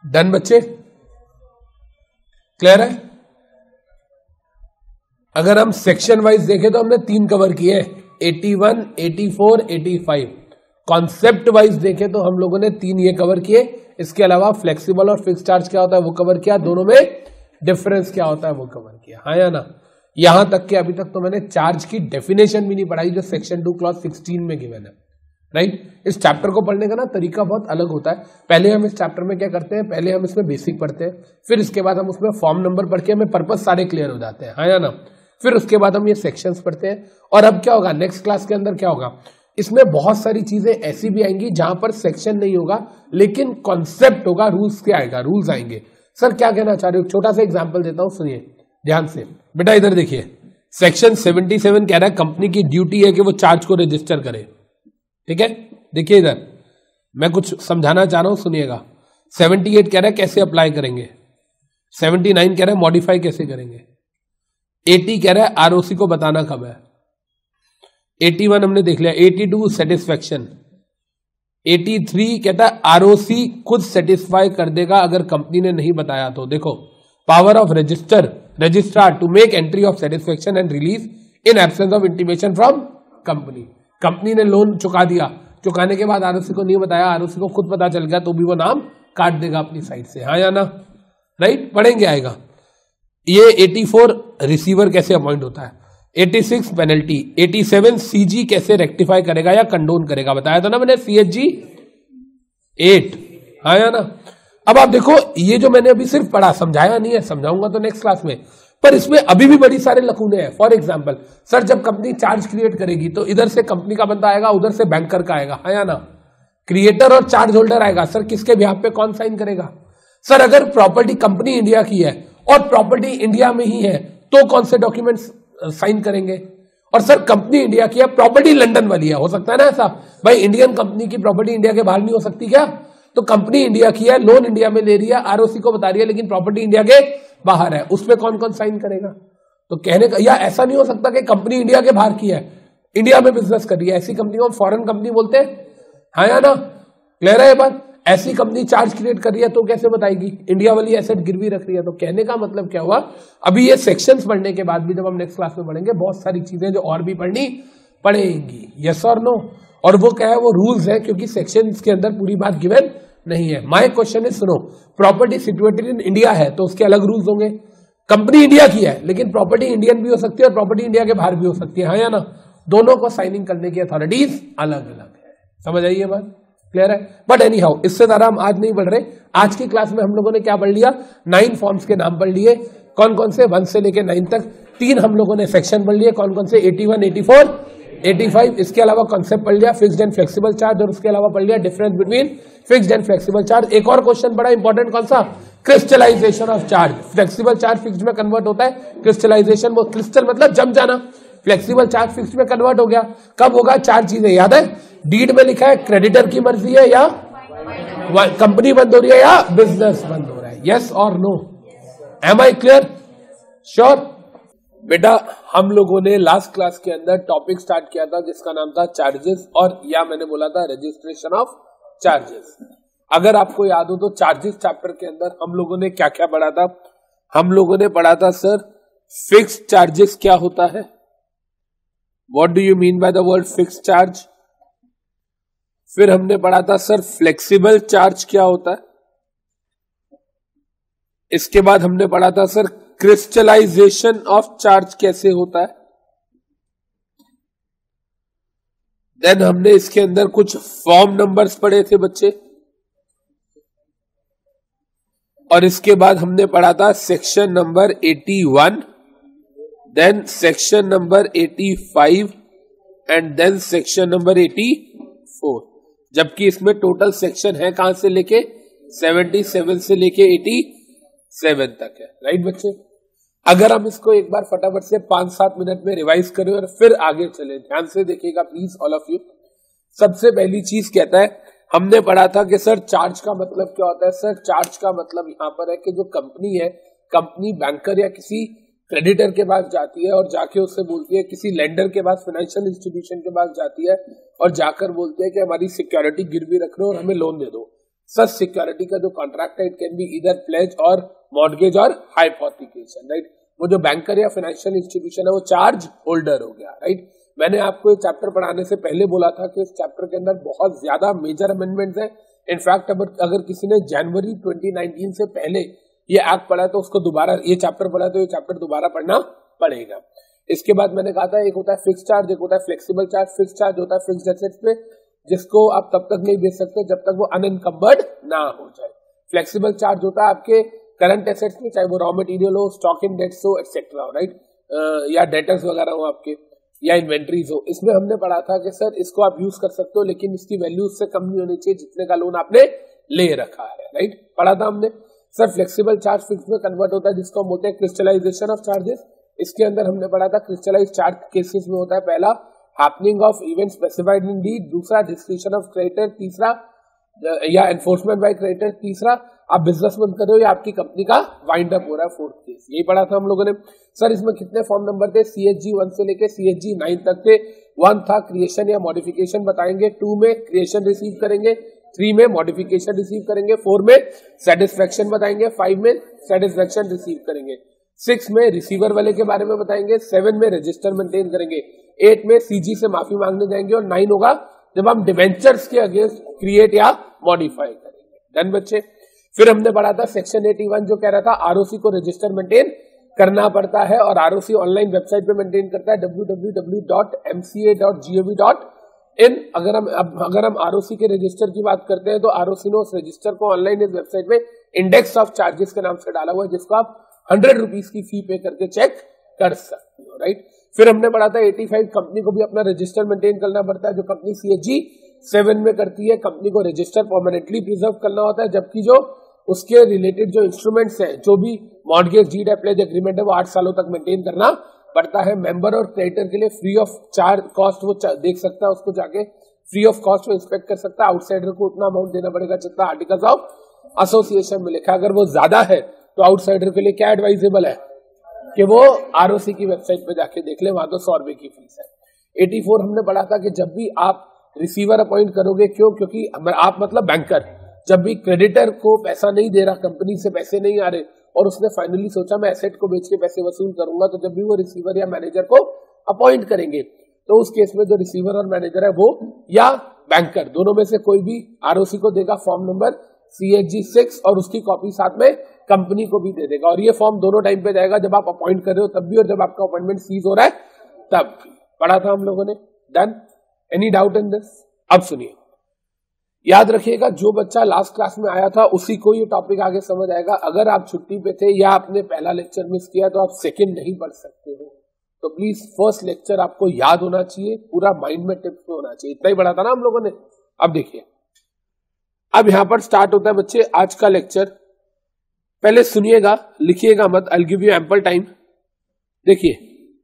डन बच्चे, क्लियर है। अगर हम सेक्शन वाइज देखें तो हमने तीन कवर किए, इक्यासी, चौरासी, पचासी। कॉन्सेप्ट वाइज देखें तो हम लोगों ने तीन ये कवर किए। इसके अलावा फ्लेक्सिबल और फिक्स चार्ज क्या होता है वो कवर किया, दोनों में डिफरेंस क्या होता है वो कवर किया, हाँ या ना। यहां तक कि अभी तक तो मैंने चार्ज की डेफिनेशन भी नहीं पढ़ाई जो सेक्शन टू क्लॉज सिक्सटीन में गिवन है, राइट। इस चैप्टर को पढ़ने का ना तरीका बहुत अलग होता है। पहले हम इस चैप्टर में क्या करते हैं, पहले हम इसमें बेसिक पढ़ते हैं, फिर इसके बाद हम उसमें फॉर्म नंबर पढ़ के हमें पर्पस सारे क्लियर हो जाते हैं, हाँ या ना। फिर उसके बाद हम ये सेक्शंस पढ़ते हैं। और अब क्या होगा, नेक्स्ट क्लास के अंदर क्या होगा, इसमें बहुत सारी चीजें ऐसी भी आएंगी जहां पर सेक्शन नहीं होगा लेकिन कॉन्सेप्ट होगा, रूल्स क्या आएगा, रूल्स आएंगे। सर क्या कहना चाह रहे हो, छोटा सा एग्जांपल देता हूं, सुनिए ध्यान से। बेटा इधर देखिए, सेक्शन सतहत्तर कह रहा है कंपनी की ड्यूटी है कि वो चार्ज को रजिस्टर करे, ठीक है। देखिए इधर मैं कुछ समझाना चाह रहा हूं, सुनिएगा। अठहत्तर कह रहा है कैसे अप्लाई करेंगे, उन्यासी कह रहा है मॉडिफाई कैसे करेंगे, अस्सी कह रहा है आरओसी को बताना कब है, इक्यासी हमने देख लिया, बयासी सेटिस्फेक्शन, तिरासी कहता है आरओसी खुद सेटिस्फाई कर देगा अगर कंपनी ने नहीं बताया तो। देखो, power of register registrar to make entry of satisfaction and release in absence of intimation from company. Company ने लोन चुका दिया, चुकाने के बाद आरओसी को नहीं बताया, आरओसी को खुद पता चल गया तो भी वो नाम काट देगा अपनी साइड से, हाँ या ना, राइट। पढ़ेंगे आएगा। ये चौरासी रिसीवर कैसे अपॉइंट होता है, छियासी पेनल्टी, सत्तासी सीजी कैसे रेक्टिफाई करेगा या कंडोन करेगा, बताया था ना मैंने, सीएचजी एट, हाँ या ना। अब आप देखो, ये जो मैंने अभी सिर्फ पढ़ा, समझाया नहीं है, समझाऊंगा तो नेक्स्ट क्लास में, पर इसमें अभी भी बड़ी सारे लकूने हैं। फॉर एग्जांपल, सर जब कंपनी चार्ज क्रिएट करेगी तो इधर से कंपनी का बंदा आएगा, उधर से बैंकर का आएगा, हाँ या ना। क्रिएटर और चार्ज होल्डर आएगा, सर किसके बिहाफ पे कौन साइन करेगा। सर अगर प्रॉपर्टी कंपनी इंडिया की है और प्रॉपर्टी इंडिया में ही है तो कौन से डॉक्यूमेंट्स साइन करेंगे। और सर कंपनी इंडिया की है, प्रॉपर्टी लंदन वाली है, हो सकता है ना ऐसा, भाई इंडियन कंपनी की प्रॉपर्टी इंडिया के बाहर नहीं हो सकती क्या। तो कंपनी इंडिया की है, लोन इंडिया में ले रही है, आरओसी को बता रही है, लेकिन प्रॉपर्टी इंडिया के बाहर है, उस पर कौन कौन साइन करेगा। तो कहने का, या ऐसा नहीं हो सकता कि कंपनी इंडिया के बाहर की है, इंडिया में बिजनेस कर रही है, ऐसी कंपनी को हम फॉरेन कंपनी बोलते हैं, हाँ या ना, क्लियर है ये बात। ऐसी कंपनी चार्ज क्रिएट कर रही है तो कैसे बताएगी, इंडिया वाली एसेट गिरवी रख रही है। तो कहने का मतलब क्या हुआ, अभी ये सेक्शंस पढ़ने के बाद भी जब हम नेक्स्ट क्लास में पढ़ेंगे बहुत सारी चीजें जो और भी पढ़नी पड़ेंगी, यस और नो। और वो क्या है, वो रूल्स है, क्योंकि सेक्शंस के अंदर पूरी बात गिवन नहीं है। माय क्वेश्चन इज, सुनो, प्रॉपर्टी सिचुएटेड इन इंडिया है तो उसके अलग रूल्स होंगे। कंपनी इंडिया की है लेकिन प्रॉपर्टी इंडियन भी हो सकती है और प्रॉपर्टी इंडिया के बाहर भी हो सकती है, हाँ या ना। दोनों को साइनिंग करने की अथॉरिटीज अलग अलग है, समझ आई ये बात, क्लियर है। बट एनी हाउ, इससे ज्यादा हम आज नहीं पढ़ रहे। आज की क्लास में हम लोगों ने क्या पढ़ लिया, नाइन फॉर्म्स के नाम पढ़ लिए, कौन कौन से, वन से लेके नाइन तक। तीन हम लोगों ने सेक्शन पढ़ लिए, कौन कौन से, इक्यासी, चौरासी, पचासी। इसके अलावा कॉन्सेप्ट पढ़ लिया, फिक्स्ड एंड फ्लेक्सिबल चार्ज, और उसके अलावा पढ़ लिया difference between fixed and flexible charge. एक और क्वेश्चन बड़ा इंपॉर्टेंट, कौन सा, crystallisation of charge. Flexible charge fixed में कन्वर्ट होता है, क्रिस्टलाइजेशन, वो क्रिस्टल मतलब जम जाना, फ्लेक्सिबल चार्ज फिक्स्ड में कन्वर्ट हो गया। कब होगा, चार चीजें याद है, डीड में लिखा है क्रेडिटर की मर्जी है या कंपनी बंद हो रही है या बिजनेस बंद हो रहा है, यस और no, am I clear, sure. बेटा हम लोगों ने लास्ट क्लास के अंदर टॉपिक स्टार्ट किया था जिसका नाम था चार्जेस, और या मैंने बोला था रजिस्ट्रेशन ऑफ चार्जेस। अगर आपको याद हो तो चार्जेस चैप्टर के अंदर हम लोगों ने क्या क्या पढ़ा था, हम लोगों ने पढ़ा था सर फिक्स्ड चार्जेस क्या होता है, what do you mean by the word fixed charge. फिर हमने पढ़ा था सर फ्लेक्सिबल चार्ज क्या होता है। इसके बाद हमने पढ़ा था सर क्रिस्टलाइजेशन ऑफ चार्ज कैसे होता है। देन हमने इसके अंदर कुछ फॉर्म नंबर्स पढ़े थे बच्चे, और इसके बाद हमने पढ़ा था सेक्शन नंबर इक्यासी, देन सेक्शन नंबर पचासी एंड देन सेक्शन नंबर चौरासी। जबकि इसमें टोटल सेक्शन है कहां से लेके सतहत्तर से लेके सत्तासी तक है, राइट बच्चे। अगर हम इसको एक बार फटाफट से पांच सात मिनट में रिवाइज करें और फिर आगे चले, ध्यान से देखिएगा प्लीज ऑल ऑफ यू। सबसे पहली चीज कहता है, हमने पढ़ा था कि सर चार्ज का मतलब क्या होता है। सर चार्ज का मतलब यहां पर है कि जो कंपनी है, कंपनी बैंकर या किसी क्रेडिटर के पास जाती है और जाके उससे बोलती है, किसी लेंडर के पास, फाइनेंशियल इंस्टीट्यूशन के पास जाती है और जाकर बोलती है कि हमारी सिक्योरिटी गिरवी रख लो और हमें लोन दे दो। सच सिक्योरिटी का जो कॉन्ट्रैक्ट है इट कैन बी इधर प्लेज और मॉर्गेज और हाइपोथिकेशन, राइट। वो जो बैंकर या फाइनेंशियल इंस्टीट्यूशन है वो चार्ज होल्डर हो गया, राइट। मैंने आपको ये चैप्टर पढ़ाने से पहले बोला था कि इस चैप्टर के अंदर बहुत ज्यादा मेजर अमेंडमेंट्स हैं। इनफैक्ट अगर अगर किसी ने जनवरी ट्वेंटी नाइनटीन से पहले ये एक्ट पढ़ा है तो उसको दोबारा ये चैप्टर पढ़ा तो ये चैप्टर दोबारा पढ़ना पड़ेगा। इसके बाद मैंने कहा था एक होता है फिक्स चार्ज, एक होता है फ्लेक्सिबल चार्ज। फिक्स चार्ज होता है फिक्स्ड एसेट्स पे जिसको आप तब तक नहीं बेच सकते जब तक वो अनएनकम्बर्ड ना हो जाए। फ्लेक्सिबल चार्ज होता है आपके करंट एसेट्स में, चाहे वो रॉ मटेरियल हो, स्टॉक इन डेट्स हो, एक्सेट्रा, राइट, या डेटर्स वगैरह हो आपके, या इन्वेंट्रीज हो। इसमें हमने पढ़ा था कि सर इसको आप यूज कर सकते हो लेकिन इसकी वैल्यू उससे कम नहीं होनी चाहिए जितने का लोन आपने ले रखा है, राइट, पढ़ा था हमने। सर फ्लेक्सिबल चार्ज फिक्स में कन्वर्ट होता है जिसको हम बोलते हैं क्रिस्टलाइजेशन ऑफ चार्जेस। इसके अंदर हमने पढ़ा था क्रिस्टलाइज चार्ज केसेस में होता है पहला happening of event specified in deed, दूसरा डिस्क्रिप्शन ऑफ क्रेडिटर, तीसरा या एनफोर्समेंट बाय क्रेडिटर, तीसरा आप बिजनेस बंद कर रहे हो या आपकी कंपनी का वाइंड अप हो रहा है, फोर्थ केस। यही पढ़ा था हम लोगों ने। सर इसमें कितने फॉर्म नंबर थे? सीएचजी वन से लेके सीएचजी नाइन तक थे। वन था क्रिएशन या मॉडिफिकेशन बताएंगे, टू में क्रिएशन रिसीव करेंगे, थ्री में मॉडिफिकेशन रिसीव करेंगे, फोर में सेटिस्फेक्शन बताएंगे, फाइव में सेटिस्फेक्शन रिसीव करेंगे, सिक्स में रिसीवर वाले के बारे में बताएंगे, सेवन में रजिस्टर मेंटेन करेंगे, एट में सीजी से माफी मांगने जाएंगे और नाइन होगा जब हम डिवेंचर्स के अगेंस्ट क्रिएट या मॉडिफाई करेंगे। डन बच्चे। फिर हमने पढ़ा था सेक्शन इक्यासी जो कह रहा था आरओसी को रजिस्टर मेंटेन करना पड़ता है और आरओसी ऑनलाइन वेबसाइट पे मेंटेन करता है W W W dot M C A dot G O V dot in. अगर हम अब अगर हम आरओसी के रजिस्टर की बात करते हैं तो आरओसी ने उस रजिस्टर को ऑनलाइन इस वेबसाइट में इंडेक्स ऑफ चार्जेस के नाम से डाला हुआ है जिसको आप हंड्रेड रुपीज की फी पे करके चेक कर सकते हो, राइट। फिर हमने पढ़ा था पचासी कंपनी को भी अपना रजिस्टर मेंटेन करना पड़ता है जो कंपनी सीएचजी सेवन में करती है। कंपनी को रजिस्टर परमानेंटली प्रिजर्व करना होता है जबकि जो उसके रिलेटेड जो इंस्ट्रूमेंट्स हैं, जो भी मॉर्गेज डीड है, प्लेज एग्रीमेंट है, वो आठ सालों तक मेंटेन करना पड़ता है। मेंबर और क्रेडिटर के लिए फ्री ऑफ चार्ज कॉस्ट वो देख सकता है, उसको जाके फ्री ऑफ कॉस्ट वो इंस्पेक्ट कर सकता है। आउटसाइडर को उतना अमाउंट देना पड़ेगा जितना आर्टिकल्स ऑफ एसोसिएशन में लिखा है। अगर वो ज्यादा है तो आउटसाइडर के लिए क्या एडवाइजेबल है कि वो आरओसी की वेबसाइट पे जाके देख ले, वहां तो सौ रुपए की फीस है। चौरासी हमने पढ़ा था कि जब भी आप रिसीवर अपॉइंट करोगे, क्यों? क्योंकि आप मतलब बैंकर, जब भी क्रेडिटर को पैसा नहीं दे रहा, कंपनी से पैसे नहीं आ रहे और उसने फाइनली सोचा मैं एसेट को बेच के पैसे वसूल करूंगा, तो जब भी वो रिसीवर या मैनेजर को अपॉइंट करेंगे तो उस केस में जो रिसीवर और मैनेजर है वो या बैंकर दोनों में से कोई भी आरओसी को देगा form number C H G six और उसकी कॉपी साथ में कंपनी को भी दे देगा। और ये फॉर्म दोनों टाइम पे जाएगा, जब आप अपॉइंट कर रहे हो तब भी और जब आपका अपॉइंटमेंट सीज हो रहा है तब भी। पढ़ा था हम लोगों ने। Done. Any doubt in this? अब सुनिए, याद रखिएगा जो बच्चा लास्ट क्लास में आया था उसी को ये टॉपिक आगे समझ आएगा। अगर आप छुट्टी पे थे या आपने पहला लेक्चर मिस किया तो आप सेकंड नहीं पढ़ सकते हो, तो प्लीज फर्स्ट लेक्चर आपको याद होना चाहिए, पूरा माइंड में टिप्स में होना चाहिए। इतना ही पढ़ा था ना हम लोगों ने। अब देखिए, अब यहां पर स्टार्ट होता है बच्चे आज का लेक्चर। पहले सुनिएगा, लिखिएगा मत, I will give you ample time. देखिए,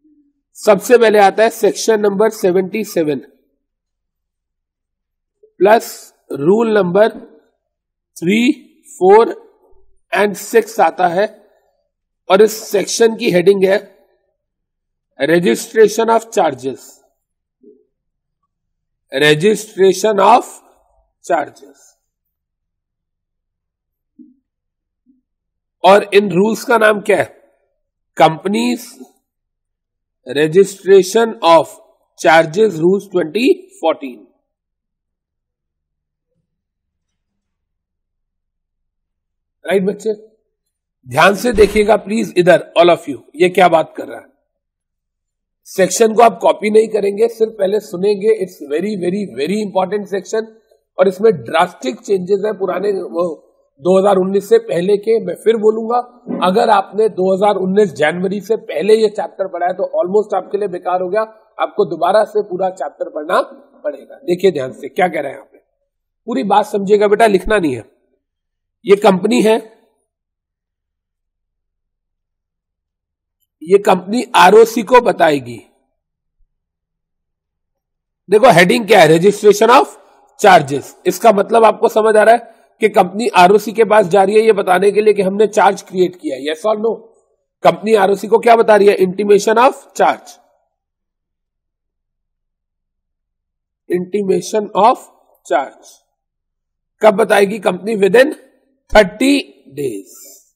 सबसे पहले आता है section number seventy seven plus rule number three four and six आता है और इस सेक्शन की हेडिंग है registration of charges. Registration of charges और इन रूल्स का नाम क्या है? Companies registration of charges rules twenty fourteen. Right बच्चे, ध्यान से देखिएगा प्लीज इधर, ऑल ऑफ यू, ये क्या बात कर रहा है। सेक्शन को आप कॉपी नहीं करेंगे, सिर्फ पहले सुनेंगे। It's very very very important section और इसमें ड्रास्टिक चेंजेस है पुराने वो दो हज़ार उन्नीस से पहले के। मैं फिर बोलूंगा, अगर आपने दो हज़ार उन्नीस जनवरी से पहले ये चैप्टर पढ़ा है तो ऑलमोस्ट आपके लिए बेकार हो गया। आपको दोबारा से पूरा चैप्टर पढ़ना पड़ेगा। देखिए ध्यान से क्या कह रहे हैं यहाँ पे, पूरी बात समझिएगा बेटा, लिखना नहीं है। ये कंपनी है, ये कंपनी आरओसी को बताएगी। देखो हेडिंग क्या है, रजिस्ट्रेशन ऑफ चार्जेस। इसका मतलब आपको समझ आ रहा है कि कंपनी आरओसी के पास जा रही है ये बताने के लिए कि हमने चार्ज क्रिएट किया है। यस और नो? कंपनी आरओसी को क्या बता रही है? Intimation of charge, intimation of charge. कब बताएगी company? Within thirty days.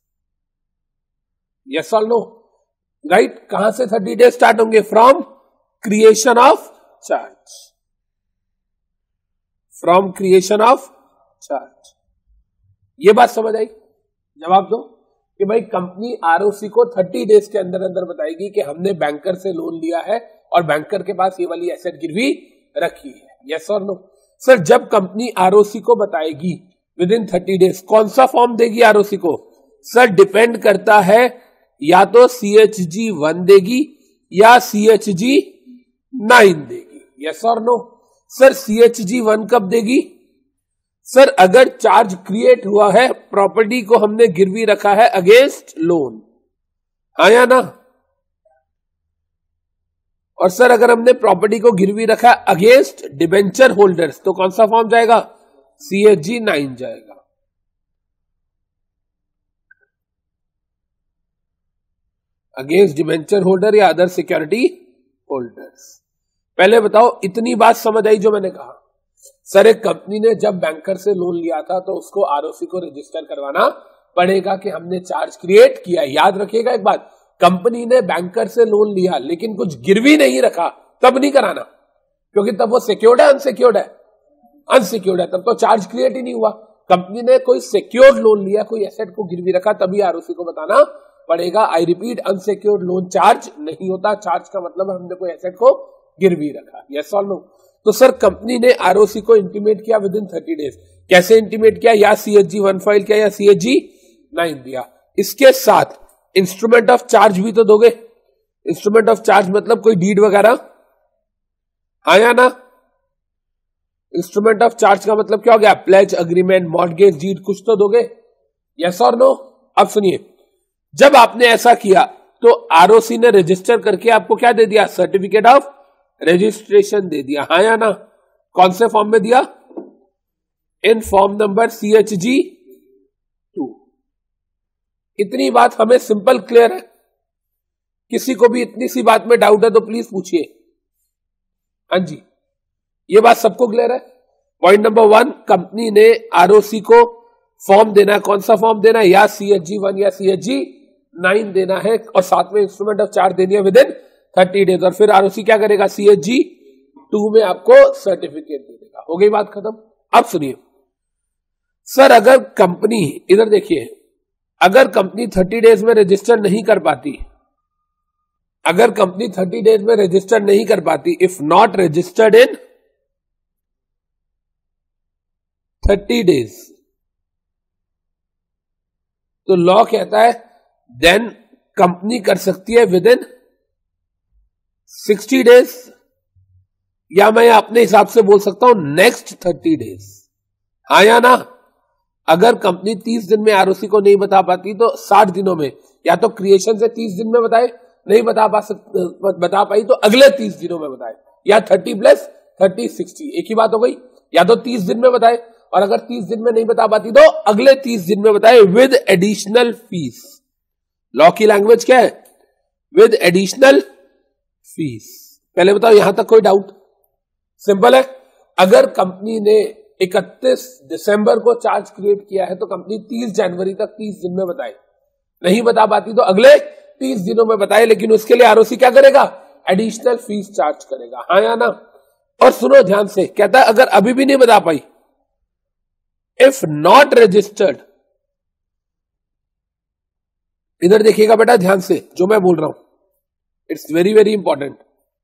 Yes और नो? राइट। कहां से थर्टी डेज स्टार्ट होंगे? From creation of charge. From creation of charge. ये बात समझ आई? जवाब दो कि भाई कंपनी आरओसी को थर्टी डेज के अंदर अंदर बताएगी कि हमने बैंकर से लोन लिया है और बैंकर के पास ये वाली एसेट गिरवी रखी है। यस और नो? सर जब कंपनी आरओसी को बताएगी विद इन थर्टी डेज, कौन सा फॉर्म देगी आरओसी को? सर डिपेंड करता है, या तो सी एच जी वन देगी या सी एच जी नाइन देगी। यस और no? Sir C H G one कब देगी? सर अगर चार्ज क्रिएट हुआ है, प्रॉपर्टी को हमने गिरवी रखा है अगेंस्ट लोन, हाँ या ना? और सर अगर हमने प्रॉपर्टी को गिरवी रखा है अगेंस्ट डिबेंचर होल्डर्स, तो कौन सा फॉर्म जाएगा? सी एच जी नाइन जाएगा। अगेंस्ट डिबेंचर होल्डर या अदर सिक्योरिटी होल्डर्स। पहले बताओ, इतनी बात समझ आई जो मैंने कहा? सर एक कंपनी ने जब बैंकर से लोन लिया था तो उसको आरओसी को रजिस्टर करवाना पड़ेगा कि हमने चार्ज क्रिएट किया। याद रखिएगा एक बात, कंपनी ने बैंकर से लोन लिया लेकिन कुछ गिरवी नहीं रखा, तब नहीं कराना, क्योंकि तब वो सिक्योर्ड है अनसिक्योर्ड है? अनसिक्योर्ड है, तब तो चार्ज क्रिएट ही नहीं हुआ। कंपनी ने कोई सिक्योर्ड लोन लिया, कोई एसेट को गिरवी रखा, तभी आरओसी को बताना पड़ेगा। I repeat, unsecured loan charge नहीं होता। चार्ज का मतलब हमने कोई एसेट को गिरवी रखा। यस और नो? तो सर कंपनी ने आरओसी को इंटीमेट किया विद इन थर्टी डेज। कैसे इंटीमेट किया? या C H G one file किया या सी एच जी नाइन दिया। इसके साथ इंस्ट्रूमेंट ऑफ चार्ज भी तो दोगे। इंस्ट्रूमेंट ऑफ चार्ज मतलब कोई डीड वगैरह, हाँ या ना? इंस्ट्रूमेंट ऑफ चार्ज का मतलब क्या हो गया? प्लेज, अग्रीमेंट, मॉर्गेज डीड, कुछ तो दोगे। यस और नो? अब सुनिए, जब आपने ऐसा किया तो आरओसी ने रजिस्टर करके आपको क्या दे दिया? सर्टिफिकेट ऑफ रजिस्ट्रेशन दे दिया, हाँ या ना? कौन से फॉर्म में दिया? In form number C H G two. इतनी बात हमें सिंपल क्लियर है? किसी को भी इतनी सी बात में डाउट है तो प्लीज पूछिए। हाँ जी, ये बात सबको क्लियर है? पॉइंट नंबर वन, कंपनी ने आरओसी को फॉर्म देना है। कौन सा फॉर्म देना है? या सी एच जी वन या सी एच जी नाइन देना है, और साथ में इंस्ट्रूमेंट ऑफ चार्ज देनी है विद इन थर्टी डेज। और फिर आरओसी क्या करेगा? सी एच जी टू में आपको सर्टिफिकेट दे देगा। हो गई बात खत्म? अब सुनिए सर, अगर कंपनी, इधर देखिए, अगर कंपनी थर्टी डेज में रजिस्टर नहीं कर पाती, अगर कंपनी थर्टी डेज में रजिस्टर नहीं कर पाती, if not registered in thirty days, तो लॉ कहता है देन कंपनी कर सकती है विद इन सिक्सटी डेज, या मैं अपने हिसाब से बोल सकता हूं नेक्स्ट थर्टी डेज, हाँ या ना? अगर कंपनी तीस दिन में आरओसी को नहीं बता पाती तो साठ दिनों में, या तो क्रिएशन से तीस दिन में बताए, नहीं बता पा सक बता पाई तो अगले तीस दिनों में बताए, या थर्टी प्लस थर्टी सिक्सटी, एक ही बात हो गई। या तो तीस दिन में बताए, और अगर तीस दिन में नहीं बता पाती तो अगले तीस दिन में बताए विद एडिशनल फीस। लॉ की लैंग्वेज क्या है? With additional fees. पहले बताओ, यहां तक कोई डाउट? सिंपल है। अगर कंपनी ने इकतीस दिसंबर को चार्ज क्रिएट किया है तो कंपनी तीस जनवरी तक तीस दिन में बताए, नहीं बता पाती तो अगले तीस दिनों में बताए, लेकिन उसके लिए आरओसी क्या करेगा? एडिशनल फीस चार्ज करेगा, हाँ या ना? और सुनो ध्यान से, कहता है अगर अभी भी नहीं बता पाई, इफ नॉट रजिस्टर्ड, इधर देखिएगा बेटा ध्यान से जो मैं बोल रहा हूं, इट्स वेरी वेरी इंपॉर्टेंट,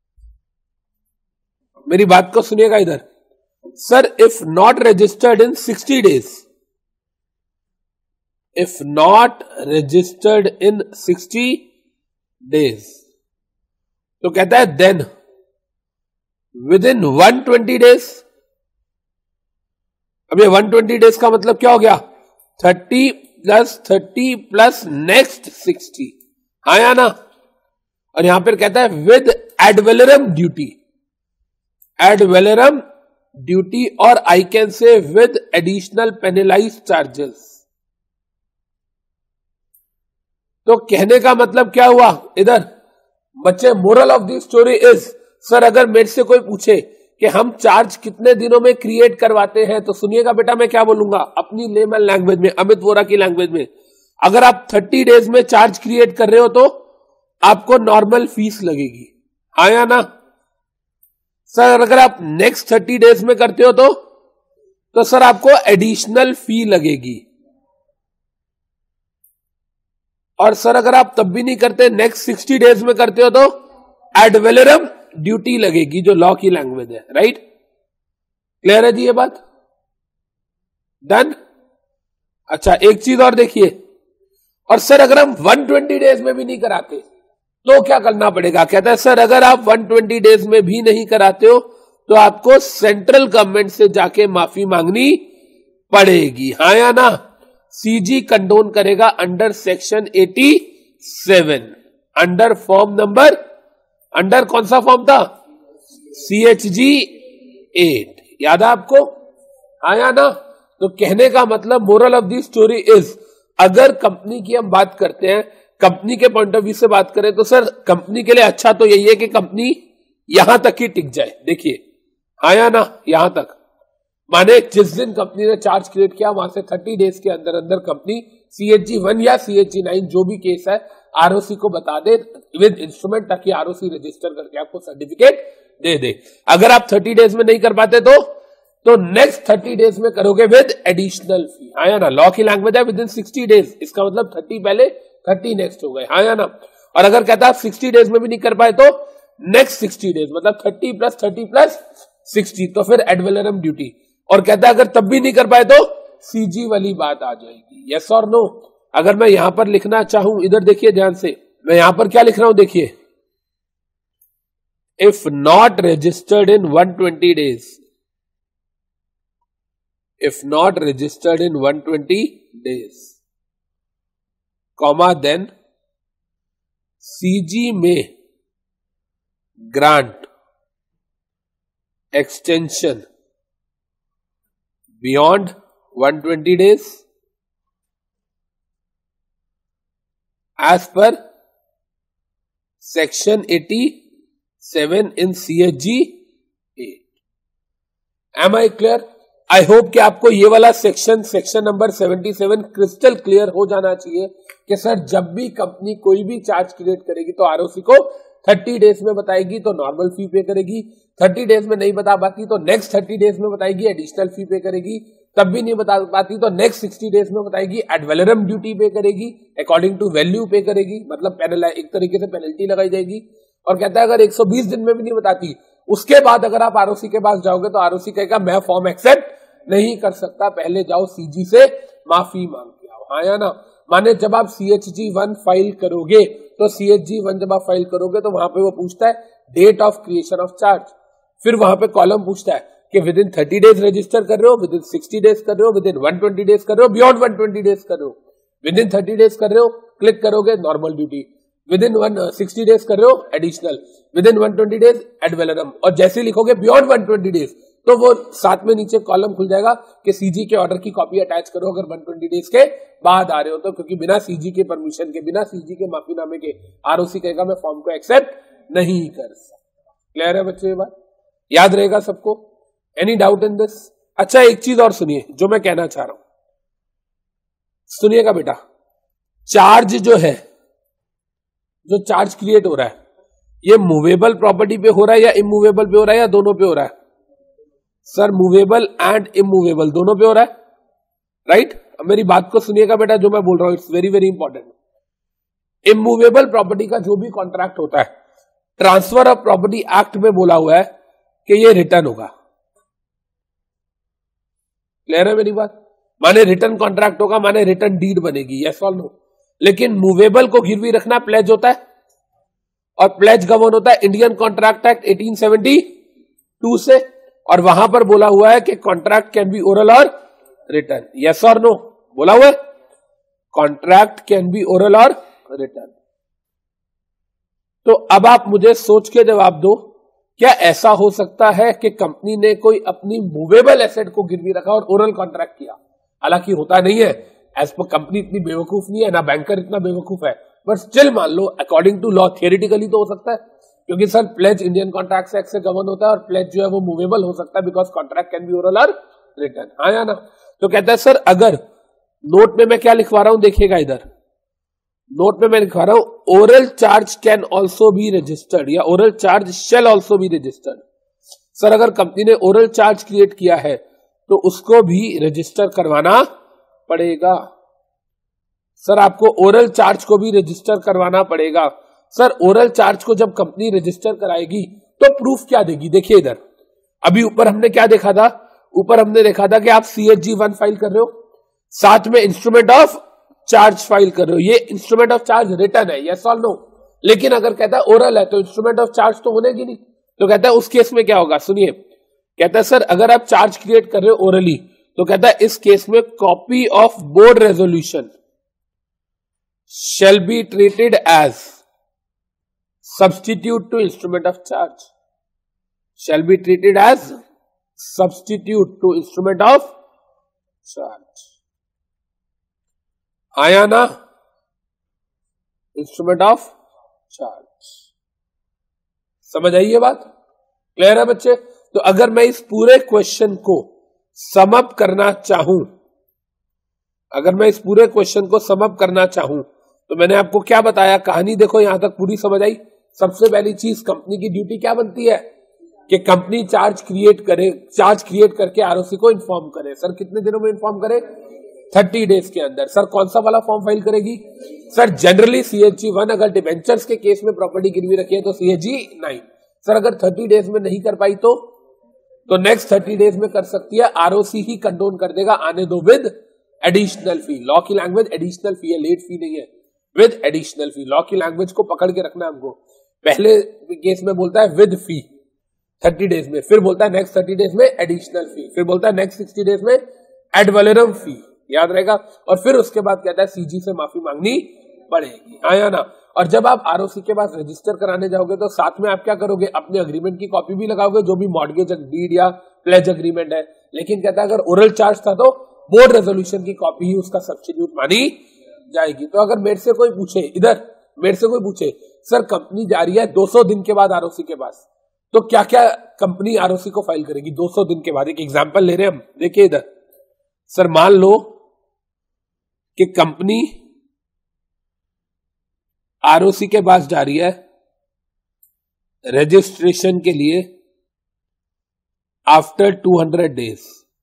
मेरी बात को सुनिएगा इधर। Sir if not registered in sixty days, if not registered in sixty days, तो कहता है then within one twenty days. अब ये वन ट्वेंटी डेज का मतलब क्या हो गया? Thirty plus thirty plus next sixty, हाँ या ना? और यहां पर कहता है with ad valorem duty, ad valorem duty, और I can say with additional penalise charges. तो कहने का मतलब क्या हुआ इधर बच्चे? Moral of the story is, sir अगर मेरे से कोई पूछे कि हम चार्ज कितने दिनों में क्रिएट करवाते हैं, तो सुनिएगा बेटा मैं क्या बोलूंगा अपनी लेमन लैंग्वेज में, अमित वोरा की लैंग्वेज में। अगर आप थर्टी डेज में चार्ज क्रिएट कर रहे हो तो आपको नॉर्मल फीस लगेगी, हाँ या ना सर? अगर आप नेक्स्ट थर्टी डेज में करते हो तो तो सर आपको एडिशनल फी लगेगी। और सर अगर आप तब भी नहीं करते, नेक्स्ट सिक्सटी डेज में करते हो तो एड वैलोरम ड्यूटी लगेगी, जो लॉ की लैंग्वेज है, राइट? क्लियर है जी ये बात? डन? अच्छा एक चीज और देखिए, और सर अगर हम वन ट्वेंटी डेज में भी नहीं कराते तो क्या करना पड़ेगा? कहता है सर अगर आप वन ट्वेंटी डेज में भी नहीं कराते हो तो आपको सेंट्रल गवर्नमेंट से जाके माफी मांगनी पड़ेगी, हाँ या ना? सीजी कंडोन करेगा under section eighty seven, under form number, under कौन सा फॉर्म था? सीएचजी एट, याद है आपको, हाँ या ना? तो कहने का मतलब moral of the story is, अगर कंपनी की हम बात करते हैं, कंपनी के पॉइंट ऑफ व्यू से बात करें तो सर कंपनी के लिए अच्छा तो यही है कि कंपनी यहां तक ही टिक जाए। देखिए हाँ या ना, यहां तक, माने जिस दिन कंपनी ने चार्ज क्रिएट किया वहां से थर्टी डेज के अंदर अंदर कंपनी सीएचजी वन या सीएचजी नाइन जो भी केस है आरओसी को बता दे विद इंस्ट्रूमेंट, ताकि आरओसी रजिस्टर करके आपको सर्टिफिकेट दे दे। अगर आप थर्टी डेज में नहीं कर पाते तो तो नेक्स्ट थर्टी डेज में करोगे विद एडिशनल फी, हाँ या ना? लॉ की लैंग्वेज है विद इन सिक्सटी डेज, इसका मतलब थर्टी पहले थर्टी नेक्स्ट हो गए, हाँ या ना? और अगर कहता है सिक्सटी डेज में भी नहीं कर पाए तो नेक्स्ट सिक्सटी डेज, मतलब thirty plus thirty plus sixty, तो फिर एड वैलोरम ड्यूटी। और कहता है अगर तब भी नहीं कर पाए तो सीजी वाली बात आ जाएगी, यस और नो? अगर मैं यहां पर लिखना चाहूं, इधर देखिए ध्यान से, मैं यहां पर क्या लिख रहा हूं देखिए, if not registered in one twenty days, if not registered in one hundred twenty days, comma then C G may grant extension beyond one hundred twenty days as per section eighty-seven in C H G eight. Am I clear? I hope कि आपको ये वाला section section number seventy seven crystal clear हो जाना चाहिए कि sir जब भी कंपनी कोई भी चार्ज क्रिएट करेगी तो आरओसी को थर्टी डेज में बताएगी तो नॉर्मल फी पे करेगी, थर्टी डेज में नहीं बता पाती तो नेक्स्ट थर्टी डेज में बताएगी एडिशनल फी पे करेगी, तब भी नहीं बता पाती तो नेक्स्ट सिक्सटी डेज में बताएगी एड वैलोरम ड्यूटी पे करेगी, अकॉर्डिंग टू वैल्यू पे करेगी, मतलब पेनल एक तरीके से पेनल्टी लगाई जाएगी। और कहता है अगर एक सौ बीस दिन में भी नहीं बताती, उसके बाद अगर आप आरओसी के पास जाओगे तो आरओसी कहेगा मैं फॉर्म एक्सेप्ट नहीं कर सकता, पहले जाओ सीजी से माफी मांग के आओ, हाँ या ना? माने जब आप सीएचजी वन फाइल करोगे तो सीएचजी वन जब आप फाइल करोगे तो वहां पे वो पूछता है date of creation of charge, फिर वहां पे कॉलम पूछता है कि within thirty days register कर रहे हो, विद इन सिक्सटी डेज कर रहे हो, within one twenty days कर रहे हो, बियॉन्ड वन ट्वेंटी डेज कर रहे हो, विद इन थर्टी डेज कर रहे हो, क्लिक करोगे normal duty, within one sixty days कर रहे हो additional, within one twenty days ad valorem, और जैसे लिखोगे बियॉन्ड वन ट्वेंटी डेज तो वो साथ में नीचे कॉलम खुल जाएगा कि सीजी के ऑर्डर की कॉपी अटैच करो अगर वन ट्वेंटी डेज के बाद आ रहे हो तो, क्योंकि बिना सीजी के परमिशन के, बिना सीजी के माफीनामे के आरओसी कहेगा मैं फॉर्म को एक्सेप्ट नहीं कर सकता। क्लियर है बच्चों ये बात? याद रहेगा सबको? Any doubt in this? अच्छा एक चीज और सुनिए जो मैं कहना चाह रहा हूं, सुनिएगा बेटा, चार्ज जो है, जो चार्ज क्रिएट हो रहा है ये मूवेबल प्रॉपर्टी पे हो रहा है या इमूवेबल पे हो रहा है या दोनों पे हो रहा है? सर मूवेबल एंड इमूवेबल दोनों पे हो रहा है, राइट? अब मेरी बात को सुनिएगा बेटा जो मैं बोल रहा हूं, it's very very important. Immovable property का जो भी कॉन्ट्रैक्ट होता है, ट्रांसफर ऑफ प्रॉपर्टी एक्ट में बोला हुआ है कि ये रिटर्न होगा। क्लियर है मेरी बात? माने रिटर्न कॉन्ट्रैक्ट होगा, माने रिटर्न डीड बनेगी, यस और नो? लेकिन मूवेबल को गिरवी रखना प्लेज होता है, और प्लेज गवर्न होता है Indian Contract Act eighteen seventy two से, और वहां पर बोला हुआ है कि कॉन्ट्रैक्ट कैन बी ओरल और रिटर्न, यस और नो? बोला हुआ है कॉन्ट्रैक्ट कैन बी ओरल और रिटर्न। तो अब आप मुझे सोच के जवाब दो, क्या ऐसा हो सकता है कि कंपनी ने कोई अपनी मूवेबल एसेट को गिरवी रखा और ओरल कॉन्ट्रैक्ट किया? हालांकि होता नहीं है, एज पर कंपनी इतनी बेवकूफ नहीं है, ना बैंकर इतना बेवकूफ है, बट स्टिल मान लो अकॉर्डिंग टू लॉ थियोरेटिकली तो हो सकता है क्योंकि sir pledge Indian Contract Act से गवर्न होता है और प्लेज जो है वो मूवेबल हो सकता है because contract can be oral और रिटन। हाँ या ना? तो कहता है सर अगर नोट में मैं क्या लिखवा रहा हूं देखिएगा, इधर नोट में मैं लिखवा रहा हूं oral charge can also be registered या oral charge shall also be registered. Sir अगर कंपनी ने ओरल चार्ज क्रिएट किया है तो उसको भी रजिस्टर करवाना पड़ेगा। सर आपको ओरल चार्ज को भी रजिस्टर करवाना पड़ेगा। सर ओरल चार्ज को जब कंपनी रजिस्टर कराएगी तो प्रूफ क्या देगी? देखिए इधर अभी ऊपर हमने क्या देखा था, ऊपर हमने देखा था कि आप सीएचजी वन फाइल कर रहे हो, साथ में इंस्ट्रूमेंट ऑफ चार्ज फाइल कर रहे हो। ये इंस्ट्रूमेंट ऑफ चार्ज रिटर्न है, यस और नो। लेकिन अगर कहता है ओरल है तो इंस्ट्रूमेंट ऑफ चार्ज तो होनेगी नहीं। तो कहता है उस केस में क्या होगा, सुनिए। कहता है सर अगर आप चार्ज क्रिएट कर रहे हो ओरली तो कहता है इस केस में copy of board resolution shall be treated as substitute to instrument of charge, shall be treated as substitute to instrument of charge। आया ना? Instrument of charge. समझ आई ये बात? क्लियर है बच्चे? तो अगर मैं इस पूरे क्वेश्चन को सम अप करना चाहूं, अगर मैं इस पूरे क्वेश्चन को सम अप करना चाहूं तो मैंने आपको क्या बताया, कहानी देखो यहां तक पूरी समझ आई। सबसे पहली चीज कंपनी की ड्यूटी क्या बनती है कि कंपनी चार्ज क्रिएट करे, चार्ज क्रिएट करके आरओसी को इन्फॉर्म करे। सर कितने दिनों में इन्फॉर्म करे? थर्टी डेज के अंदर। सर कौन सा वाला फॉर्म फाइल करेगी? सर जनरली सीएचजी वन, अगर डिबेंचर्स के केस में प्रॉपर्टी गिरवी रखी है तो सीएचजी नाइन। सर अगर थर्टी डेज में नहीं कर पाई तो तो नेक्स्ट थर्टी डेज में कर सकती है, आरओसी ही कंडोन कर देगा, आने दो विद एडिशनल फी। लॉ की लैंग्वेज एडिशनल फी है, लेट फी नहीं है, विद एडिशनल फी। लॉ की लैंग्वेज को पकड़ के रखना हमको। पहले केस में बोलता है विद फी थर्टी डेज में, फिर बोलता है नेक्स्ट थर्टी डेज में एडिशनल फी, फिर बोलता है नेक्स्ट सिक्सटी डेज में एड वैलोरम फी, याद रहेगा। और फिर उसके बाद कहता है सीजी से माफी मांगनी पड़ेगी। हाँ या ना? और जब आप आरओसी के पास रजिस्टर कराने जाओगे तो साथ में आप क्या करोगे, अपने अग्रीमेंट की कॉपी भी लगाओगे, जो भी मॉर्गेज डीड या प्लेज अग्रीमेंट है। लेकिन कहता है अगर ओरल चार्ज था तो बोर्ड रेजोल्यूशन की कॉपी ही उसका सब्स्टिट्यूट मानी जाएगी। तो अगर मेरे से कोई पूछे, इधर मेरे से कोई पूछे सर कंपनी जा रही है दो सौ दिन के बाद आरओसी के पास, तो क्या क्या कंपनी आरओसी को फाइल करेगी दो सौ दिन के बाद? एक एग्जांपल ले रहे हैं हम, देखिए इधर। सर मान लो कि कंपनी आरओसी के पास जा रही है रजिस्ट्रेशन के लिए आफ्टर टू हंड्रेड डेज,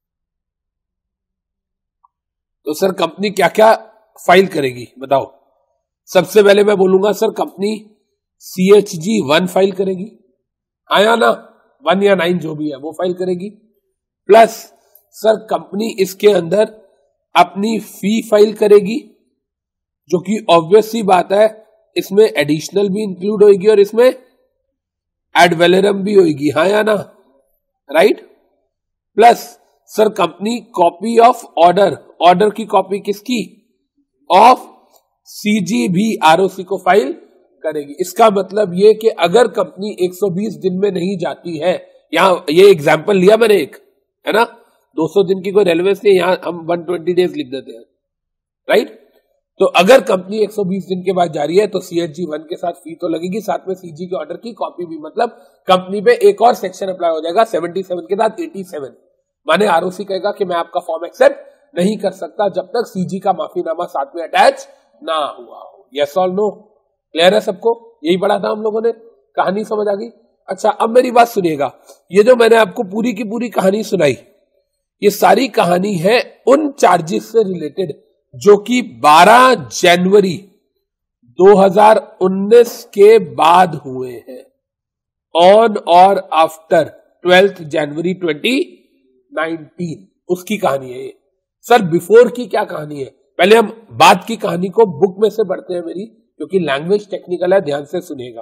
तो सर कंपनी क्या क्या फाइल करेगी बताओ? सबसे पहले मैं बोलूंगा sir company CHG one file करेगी, आया ना? वन या नाइन जो भी है वो फाइल करेगी। प्लस सर कंपनी इसके अंदर अपनी फी फाइल करेगी, जो कि ऑब्वियस सी बात है इसमें एडिशनल भी इंक्लूड होगी और इसमें एड वैलोरम भी होगी, हाँ या ना? Right. Plus sir company copy of order, order की कॉपी किसकी? ऑफ सीजी भी आरओसी को फाइल करेगी। इसका मतलब ये कि अगर कंपनी एक सौ बीस दिन में नहीं जाती है, यहां ये एग्जांपल लिया मैंने एक, है ना? दो सौ दिन की कोई रेलेवेंस नहीं, यहां हम एक सौ बीस डेज लिख देते हैं, राइट। तो अगर कंपनी एक सौ बीस दिन के बाद जा रही है तो सीएचजी वन के साथ फी तो लगेगी, साथ में सीजी के ऑर्डर की कॉपी भी। मतलब कंपनी पे एक और सेक्शन अप्लाई हो जाएगा सतहत्तर के साथ सत्तासी, माने आरओसी कहेगा कि मैं आपका फॉर्म एक्सेप्ट नहीं कर सकता जब तक सीजी का माफीनामा साथ में अटैच ना हुआ हो। यस और नो? क्लियर है सबको? यही पढ़ा था हम लोगों ने, कहानी समझ आ गई? अच्छा अब मेरी बात सुनिएगा, ये जो मैंने आपको पूरी की पूरी कहानी सुनाई, ये सारी कहानी है उन चार्जेस से रिलेटेड जो कि बारह जनवरी दो हज़ार उन्नीस के बाद हुए हैं, ऑन और after twelfth January twenty nineteen, उसकी कहानी है ये। सर बिफोर की क्या कहानी है? पहले हम बाद की कहानी को बुक में से पढ़ते हैं मेरी, क्योंकि लैंग्वेज टेक्निकल है, ध्यान से सुनिएगा।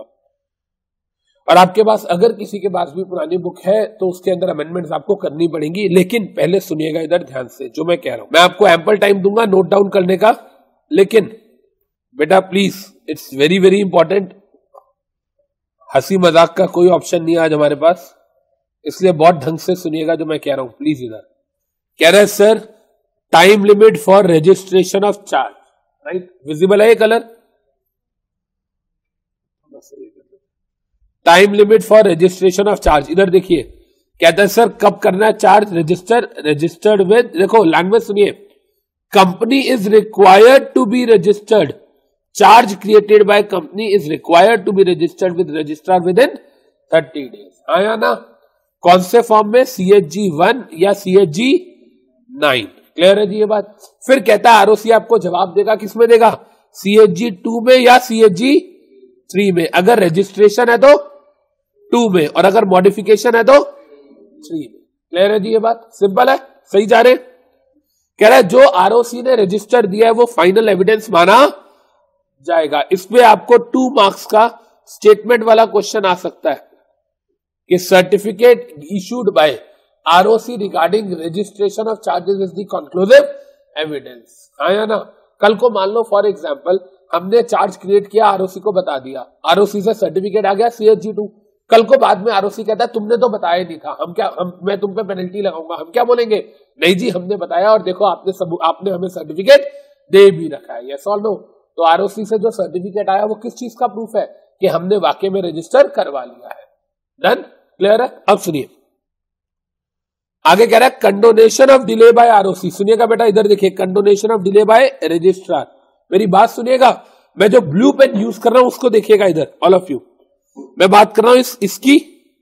और आपके पास अगर किसी के पास भी पुरानी बुक है तो उसके अंदर अमेंडमेंट्स आपको करनी पड़ेंगी, लेकिन पहले सुनिएगा इधर ध्यान से जो मैं कह रहा हूं। मैं आपको एम्पल टाइम दूंगा नोट डाउन करने का, लेकिन बेटा please it's very very important. हंसी मजाक का कोई ऑप्शन नहीं है आज हमारे पास, इसलिए बहुत ढंग से सुनिएगा जो मैं कह रहा हूं प्लीज। इधर कह रहे हैं sir time limit for registration of charge, right? Visible है ये colour? Time limit for registration of charge, इधर देखिए कहता है सर कब करना है चार्ज रजिस्टर, रजिस्टर्ड विद, देखो लैंग्वेज सुनिए, company is required to be registered, charge created by company is required to be registered with registrar within thirty days, आया ना, कौन से फॉर्म में, सी एच जी वन या C H G nine, clear है जी ये बात। फिर कहता है आरओसी आपको जवाब देगा, किसमें देगा, सी एच जी टू में या सी एच जी थ्री में, अगर रजिस्ट्रेशन है तो टू में और अगर मॉडिफिकेशन है तो थ्री में, क्लियर है जी ये बात, सिंपल है, सही जा रहे। कह रहा है जो आरओसी ने रजिस्टर दिया है वो फाइनल एविडेंस माना जाएगा। इसमें आपको टू मार्क्स का स्टेटमेंट वाला क्वेश्चन आ सकता है कि certificate issued by ROC regarding registration of charges is the conclusive evidence, आया ना। कल को मान लो फॉर एग्जांपल हमने चार्ज क्रिएट किया, आरओसी को बता दिया, आरओसी से सर्टिफिकेट आ गया सी एच जी टू, कल को बाद में आरओसी कहता है तुमने तो बताया नहीं था, हम क्या हम मैं तुम पे पेनल्टी लगाऊंगा, हम क्या बोलेंगे, नहीं जी हमने बताया और देखो आपने सब आपने हमें सर्टिफिकेट दे भी रखा है, यस और नो। तो आरओसी से जो सर्टिफिकेट आया वो किस चीज का प्रूफ है कि हमने वाकई में रजिस्टर करवा लिया है, डन, क्लियर है। अब सुनिए आगे कह रहा है condonation of delay by ROC, सुनिएगा बेटा इधर देखिए, condonation of delay by registrar, मेरी बात सुनिएगा, मैं जो ब्लू पेन यूज कर रहा हूं उसको देखिएगा इधर ऑल ऑफ यू, मैं बात कर रहा हूं इस इसकी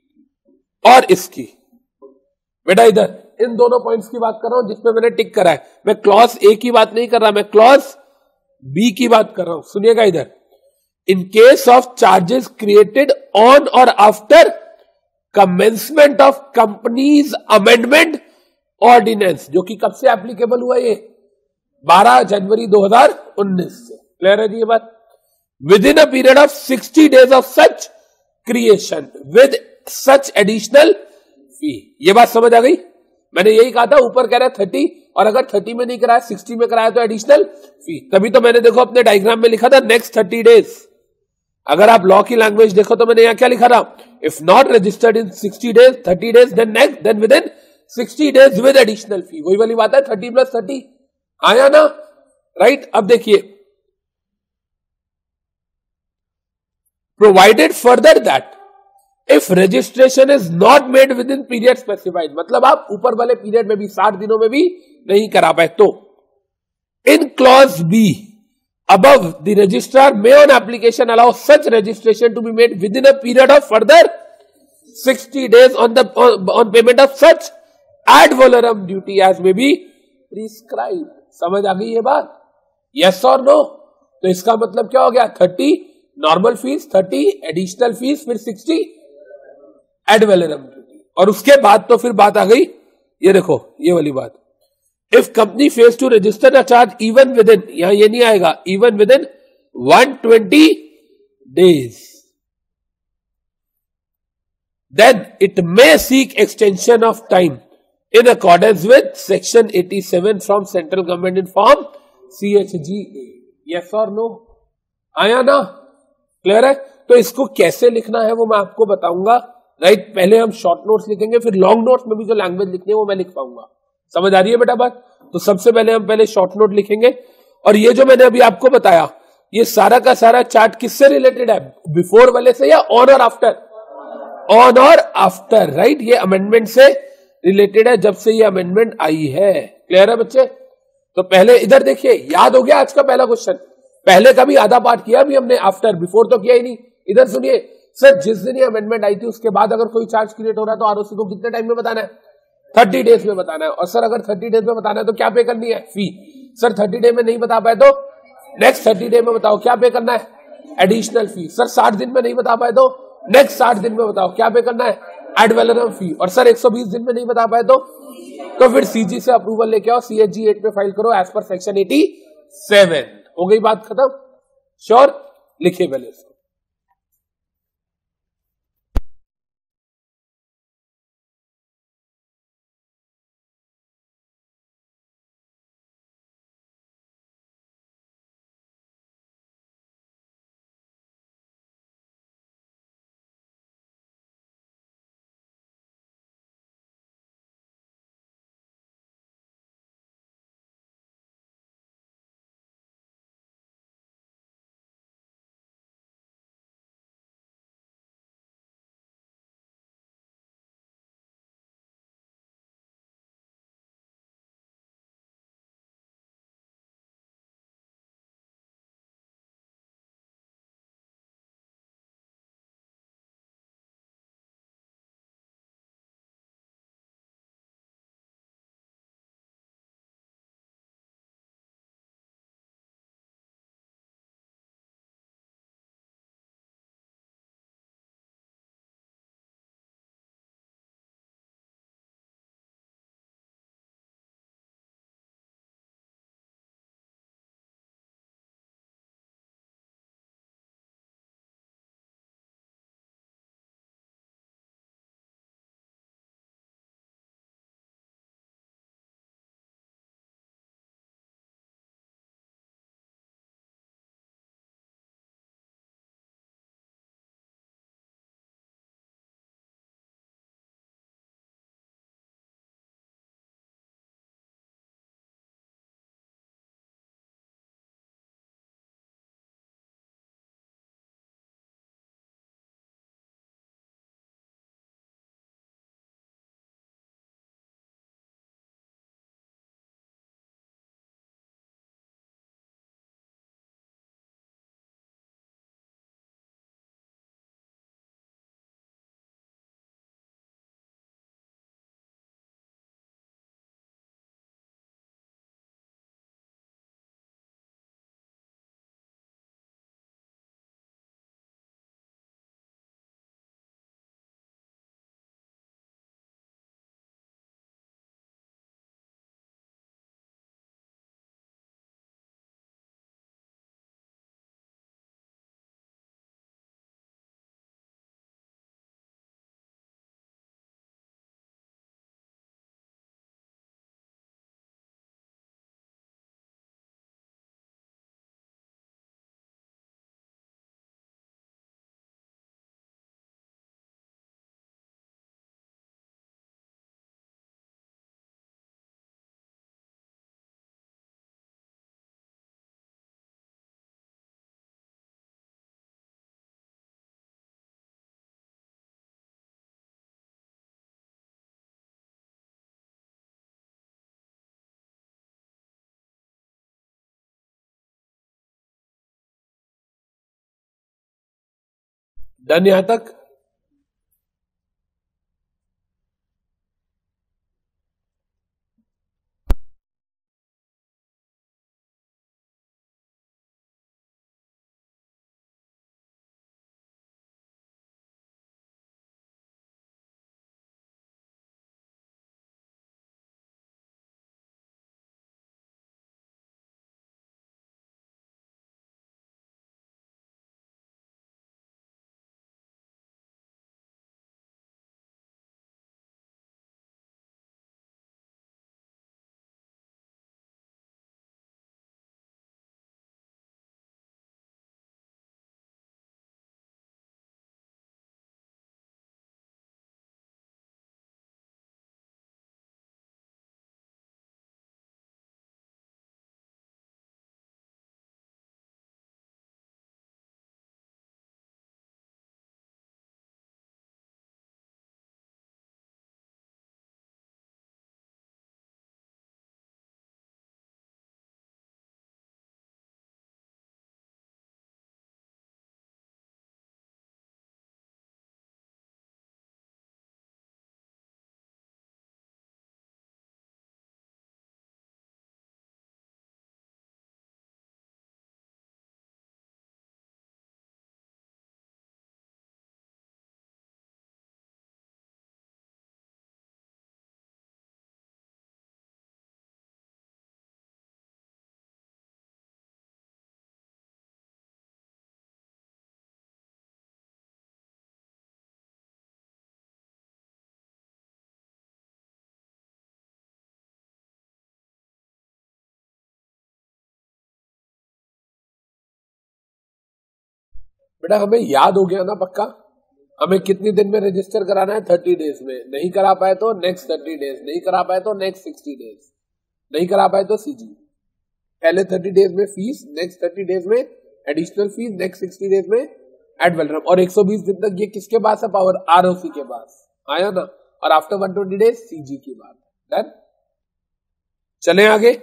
और इसकी, बेटा इधर इन दोनों पॉइंट्स की बात कर रहा हूं जिसमें मैंने टिक करा है, मैं क्लॉज ए की बात नहीं कर रहा, मैं क्लॉज बी की बात कर रहा हूं, सुनिएगा इधर, in case of charges created on और after commencement of companies amendment ordinance, जो कि कब से एप्लीकेबल हुआ, ये बारह जनवरी दो हज़ार उन्नीस से, क्लियर है जी ये बात, within a period of sixty days of such creation with such additional fee, ये बात समझ आ गई। मैंने यही कहा था, ऊपर कह रहा है थर्टी और अगर थर्टी में नहीं कराया सिक्सटी में कराया तो एडिशनल फी, तभी तो मैंने देखो अपने डायग्राम में लिखा था नेक्स्ट थर्टी डेज, अगर आप लॉ की लैंग्वेज देखो तो मैंने यहां क्या लिखा था, if not registered in sixty days thirty days then next then within sixty days with additional fee, वही वाली बात है, थर्टी प्लस थर्टी, आया ना, राइट। अब देखिए provided further that if registration is not made within period specified, मतलब आप ऊपर वाले पीरियड में भी साठ दिनों में भी नहीं करा पाए तो in clause B above the registrar may on application allow such registration to be made within a period of further sixty days on the on, on payment of such ad valorem duty as may be prescribed, समझ आ गई ये बात, yes और no। तो इसका मतलब क्या हो गया, thirty normal fees, thirty additional fees, फिर सिक्सटी एड वैलोरम ड्यूटी, और उसके बाद तो फिर बात आ गई, ये देखो ये वाली बात, if company fails to register a charge even within, यहां ये नहीं आएगा, even within one twenty days then it may seek extension of time in accordance with section eighty seven from central government in form C H G A, yes और no, आया ना, clear है। तो इसको कैसे लिखना है वो मैं आपको बताऊंगा, राइट। पहले हम शॉर्ट नोट्स लिखेंगे, फिर लॉन्ग नोट्स में भी जो लैंग्वेज लिखनी है वो मैं लिख पाऊंगा, समझ आ रही है बेटा बात। तो सबसे पहले हम पहले शॉर्ट नोट लिखेंगे, और ये जो मैंने अभी आपको बताया ये सारा का सारा चार्ट किससे रिलेटेड है, बिफोर वाले से या ऑन और आफ्टर, ऑन और आफ्टर, राइट। ये अमेंडमेंट से रिलेटेड है, जब से ये अमेंडमेंट आई है, क्लियर है बच्चे। तो पहले इधर देखिए, याद हो गया आज का पहला क्वेश्चन, पहले का भी आधा पार्ट किया भी हमने, आफ्टर बिफोर तो किया ही नहीं। इधर सुनिए सर, जिस दिन ये अमेंडमेंट आई थी उसके बाद अगर कोई चार्ज क्रिएट हो रहा है तो आरओसी को कितने टाइम में बताना है, थर्टी डेज में बताना है। और सर अगर थर्टी डेज में बताना है तो क्या पे करनी है, फी। सर थर्टी डे में नहीं बता पाए तो नेक्स्ट थर्टी डे में बताओ क्या पे करना है, एडिशनल फी। सर साठ दिन में नहीं बता पाए तो नेक्स्ट साठ दिन में बताओ क्या पे करना है, एड वैलोरम फी। और सर एक सौ बीस दिन में नहीं बता पाए तो तो फिर सीजी से अप्रूवल लेके आओ, सीएचजी एट में फाइल करो as per section eighty seven. हो गई बात खत्म, श्योर, लिखिए पहले इसको। डन यहां तक? बेटा हमें याद हो गया ना पक्का? हमें कितनी दिन में रजिस्टर कराना है? थर्टी डेज में। नहीं करा पाए तो नेक्स्ट थर्टी डेज, नहीं करा पाए तो नेक्स्ट सिक्सटी डेज, नहीं करा पाए तो सीजी। पहले थर्टी डेज में फीस, नेक्स्ट थर्टी डेज में additional fees, next sixty days में एड वेलरम। और एक सौ बीस दिन तक ये किसके पास है पावर? आरओसी के पास। आया ना? और after one twenty days CG की बात। डन? चले आगे।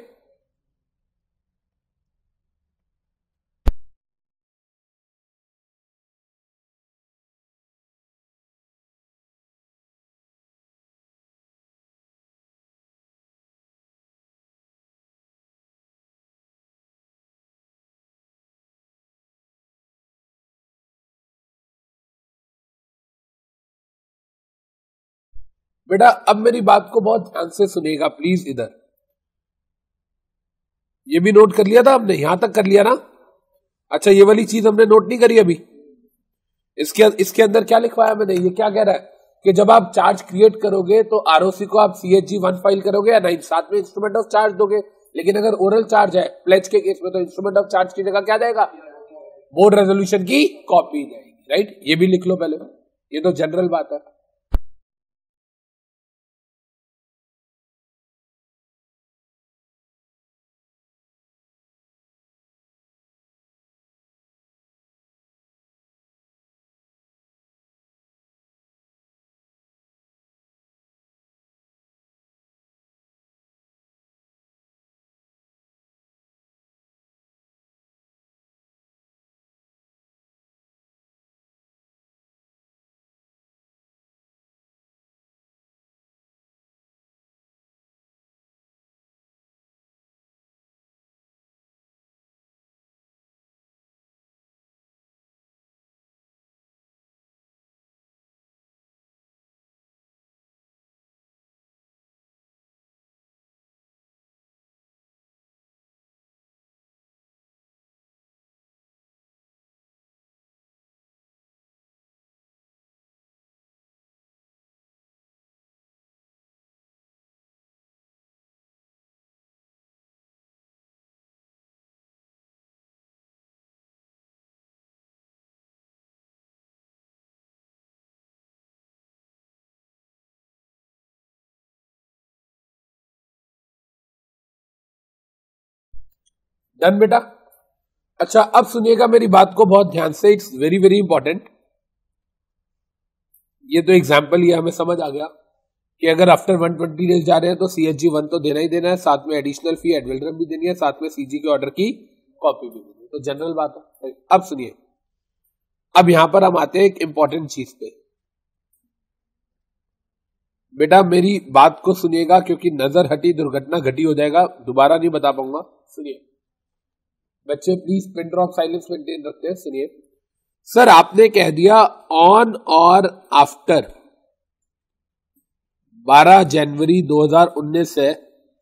बेटा अब मेरी बात को बहुत ध्यान से सुनिएगा प्लीज। इधर ये भी नोट कर लिया था हमने? यहां तक कर लिया ना? अच्छा ये वाली चीज हमने नोट नहीं करी अभी। इसके इसके अंदर क्या लिखवाया मैंने? ये क्या कह रहा है कि जब आप चार्ज क्रिएट करोगे तो आरओसी को आप सीएचजी वन फाइल करोगे या नहीं, साथ में इंस्ट्रूमेंट ऑफ चार्ज दोगे। लेकिन अगर ओरल चार्ज है प्लेज के केस में तो इंस्ट्रूमेंट ऑफ चार्ज की जगह क्या जाएगा? बोर्ड रेजोल्यूशन की कॉपी जाएगी। राइट? ये भी लिख लो पहले, ये तो जनरल बात है। डन बेटा? अच्छा अब सुनिएगा मेरी बात को बहुत ध्यान से, इट्स वेरी वेरी इंपॉर्टेंट। ये तो एग्जाम्पल ही हमें समझ आ गया कि अगर आफ्टर वन ट्वेंटी डेज जा रहे हैं तो सीएचजी वन तो देना ही देना है, साथ में एडिशनल फी एड वेलरम भी देनी है, साथ में सीजी के ऑर्डर की कॉपी भी देनी है। तो जनरल बात है। अब सुनिए, अब यहां पर हम आते हैं एक इंपॉर्टेंट चीज पे। बेटा मेरी बात को सुनिएगा, क्योंकि नजर हटी दुर्घटना घटी हो जाएगा, दोबारा नहीं बता पाऊंगा। सुनिए बच्चे, please pin drop silence maintain रखते हैं। सुनिए सर, आपने कह दिया ऑन और आफ्टर बारह जनवरी दो हज़ार उन्नीस है,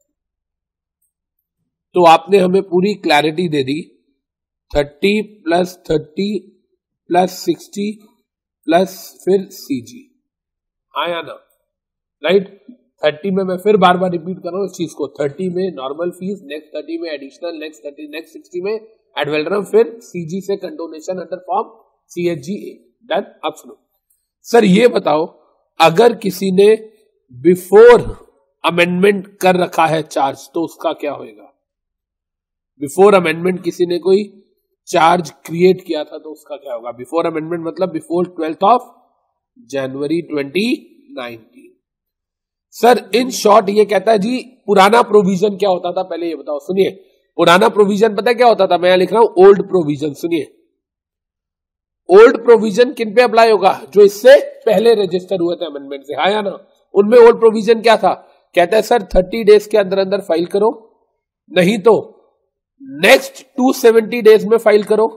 तो आपने हमें पूरी क्लैरिटी दे दी। Thirty plus thirty plus sixty plus फिर सीजी, हाँ या ना? राइट। थर्टी में मैं फिर बार बार रिपीट कर रहा हूं इस चीज को, थर्टी में नॉर्मल फीस, नेक्स्ट थर्टी में additional, next thirty next sixty में एड वैलोरम, फिर सीजी से condonation under form CHGA. Done. अब सुनो सर, ये बताओ अगर किसी ने बिफोर अमेंडमेंट कर रखा है चार्ज, तो उसका क्या होगा? बिफोर अमेंडमेंट किसी ने कोई चार्ज क्रिएट किया था, तो उसका क्या होगा? बिफोर अमेंडमेंट मतलब before twelfth of January twenty nineteen. Sir in short ये कहता है जी पुराना प्रोविजन क्या होता था, पहले ये बताओ। सुनिए, पुराना प्रोविजन पता है क्या होता था? मैं यहां लिख रहा हूं ओल्ड प्रोविजन। सुनिए, ओल्ड प्रोविजन किन पे अप्लाई होगा? जो इससे पहले रजिस्टर हुए थे अमेंडमेंट से, हाँ या ना? उनमें ओल्ड प्रोविजन क्या था? कहता है सर थर्टी डेज के अंदर अंदर फाइल करो, नहीं तो नेक्स्ट टू सेवेंटी डेज में फाइल करो,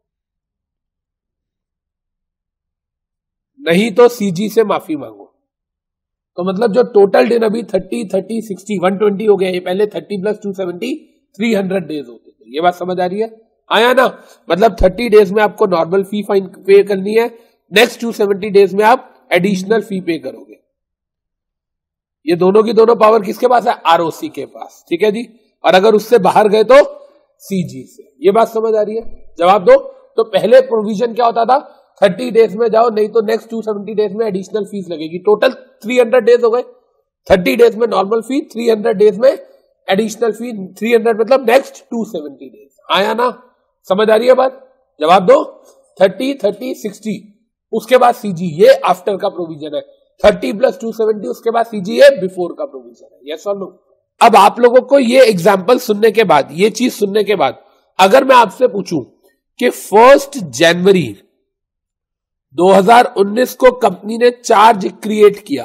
नहीं तो सीजी से माफी मांगो। तो मतलब जो टोटल दिन अभी thirty thirty sixty one twenty हो गया, ये पहले thirty plus two seventy three hundred days होते थे। ये बात समझ आ रही है? आया ना? मतलब थर्टी डेज में आपको नॉर्मल फी फाइन पे करनी है, नेक्स्ट टू सेवेंटी डेज में आप एडिशनल फी पे करोगे। ये दोनों की दोनों पावर किसके पास है? आरओसी के पास। ठीक है जी। और अगर उससे बाहर गए तो सीजी से। ये बात समझ आ रही है? जवाब दो। तो पहले प्रोविजन क्या होता था? थर्टी डेज में जाओ, नहीं तो नेक्स्ट टू सेवेंटी डेज में एडिशनल फीस लगेगी। टोटल थ्री हंड्रेड डेज हो गए। थर्टी डेज में normal fee, three hundred days में एडिशनल फी, थ्री हंड्रेड मतलब नेक्स्ट टू सेवेंटी डेज। आया ना? समझ आ रही है बात? जवाब दो। थर्टी थर्टी सिक्सटी, उसके बाद सीजी, ये आफ्टर का प्रोविजन है। थर्टी प्लस टू सेवेंटी, उसके बाद सीजी है बिफोर का प्रोविजन है। यस और नो? अब आप लोगों को ये एग्जाम्पल सुनने के बाद, ये चीज सुनने के बाद, अगर मैं आपसे पूछूं कि फर्स्ट जनवरी दो हज़ार उन्नीस को कंपनी ने चार्ज क्रिएट किया,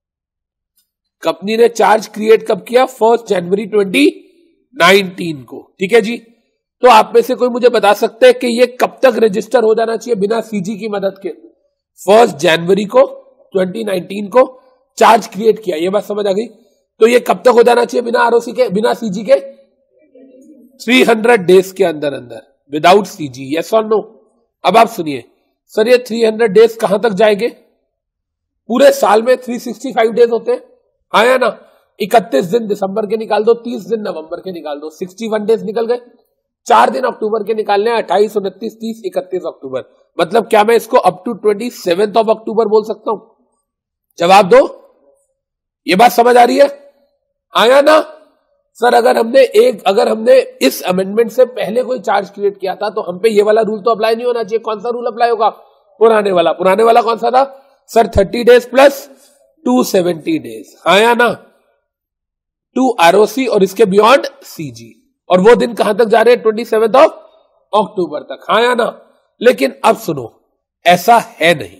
कंपनी ने चार्ज क्रिएट कब किया? फर्स्ट जनवरी ट्वेंटी नाइनटीन को। ठीक है जी। तो आप में से कोई मुझे बता सकते हैं कि ये कब तक रजिस्टर हो जाना चाहिए बिना सीजी की मदद के? फर्स्ट जनवरी को ट्वेंटी नाइनटीन को चार्ज क्रिएट किया, ये बात समझ आ गई? तो ये कब तक हो जाना चाहिए बिना आरओसी के, बिना सीजी के? थ्री हंड्रेड डेज के अंदर अंदर, विदाउट सीजी। यस और नो? अब आप सुनिए सर, ये थ्री हंड्रेड डेज कहां तक जाएंगे? पूरे साल में थ्री सिक्सटी फाइव डेज होते हैं, हाँ या ना? इकतीस दिन दिसंबर के निकाल दो, तीस दिन नवंबर के निकाल दो, सिक्सटी वन डेज निकल गए। चार दिन अक्टूबर के निकालने हैं, अट्ठाईस उनतीस तीस इकतीस अक्टूबर। मतलब क्या मैं इसको up to twenty seventh of October बोल सकता हूं? जवाब दो। ये बात समझ आ रही है? आया ना? सर अगर हमने एक अगर हमने इस अमेंडमेंट से पहले कोई चार्ज क्रिएट किया था, तो हम पे ये वाला रूल तो अप्लाई नहीं होना चाहिए। कौन सा रूल अप्लाई होगा? पुराने वाला। पुराने वाला कौन सा था? Sir thirty days plus two seventy days, आया ना? टू आरओसी और इसके बियॉन्ड सीजी। और वो दिन कहां तक जा रहे हैं? ट्वेंटी सेवेंथ ऑफ अक्टूबर तक, आया ना? लेकिन अब सुनो, ऐसा है नहीं,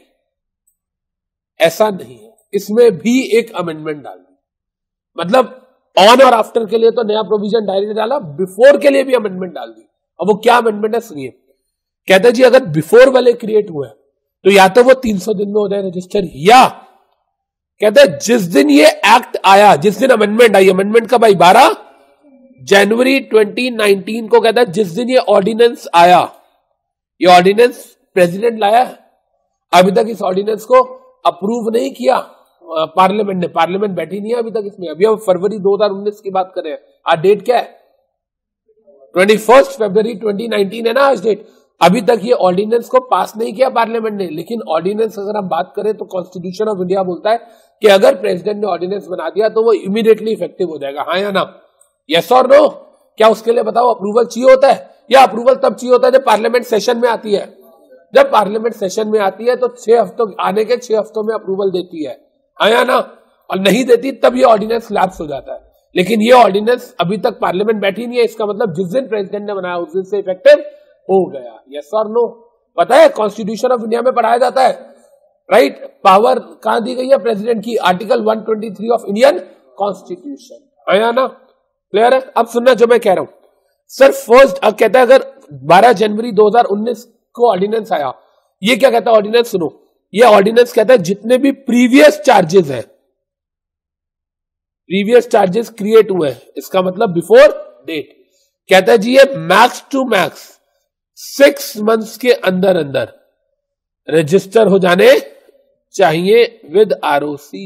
ऐसा नहीं है। इसमें भी एक अमेंडमेंट डाल दी। मतलब ऑन और आफ्टर के लिए तो नया प्रोविजन डायरेक्ट डाला, बिफोर के लिए भी अमेंडमेंट डाल दी। अब वो क्या अमेंडमेंट है? सुनिए, कहते हैं जी अगर बिफोर वाले क्रिएट हुए तो या तो वो तीन सौ दिन में हो जाए रजिस्टर, या कहते हैं जिस दिन ये एक्ट आया, जिस दिन अमेंडमेंट आई, अमेंडमेंट कब आई? बारह जनवरी ट्वेंटी नाइनटीन को। कहता है जिस दिन ये ऑर्डिनेंस आया, ये ऑर्डिनेंस प्रेसिडेंट लाया, अभी तक इस ऑर्डिनेंस को अप्रूव नहीं किया पार्लियामेंट ने, पार्लियामेंट बैठी नहीं है अभी तक इसमें। अभी हम फरवरी दो हज़ार उन्नीस की बात कर रहे हैं। आज डेट क्या है? Twenty first February twenty nineteen है ना आज डेट। अभी तक ये ऑर्डिनेंस को पास नहीं किया पार्लियामेंट ने। लेकिन ऑर्डिनेंस अगर हम बात करें तो कॉन्स्टिट्यूशन ऑफ इंडिया बोलता है कि अगर प्रेसिडेंट ने ऑर्डिनेंस बना दिया तो वो इमीडिएटली इफेक्टिव हो जाएगा, हाँ या ना? यस और नो? क्या उसके लिए बताओ अप्रूवल चाहिए होता है? या अप्रूवल तब चाहिए होता है जब पार्लियामेंट सेशन में आती है। जब पार्लियामेंट सेशन में आती है तो छह हफ्तों आने के छह हफ्तों में अप्रूवल देती है, आया ना? और नहीं देती तब ये ऑर्डिनेंस लैप्स हो जाता है। लेकिन ये ऑर्डिनेंस अभी तक पार्लियामेंट बैठी नहीं है, इसका मतलब जिस दिन प्रेसिडेंट ने बनाया उस दिन से इफेक्टिव हो गया। यस और नो? पता है कॉन्स्टिट्यूशन ऑफ इंडिया में पढ़ाया जाता है, राइट right? पावर कहां दी गई है प्रेसिडेंट की, article one twenty three of Indian constitution, आया ना, क्लियर है। अब सुनना जो मैं कह रहा हूं सर, फर्स्ट अब कहता है अगर बारह जनवरी दो हज़ार उन्नीस को ऑर्डिनेंस आया, ये क्या कहता है ऑर्डिनेंस, सुनो, ये ऑर्डिनेंस कहता है जितने भी प्रीवियस चार्जेस हैं, प्रीवियस चार्जेस क्रिएट हुए हैं, इसका मतलब बिफोर डेट, कहता है जी ये max two max six months के अंदर अंदर रजिस्टर हो जाने चाहिए विद आरओसी।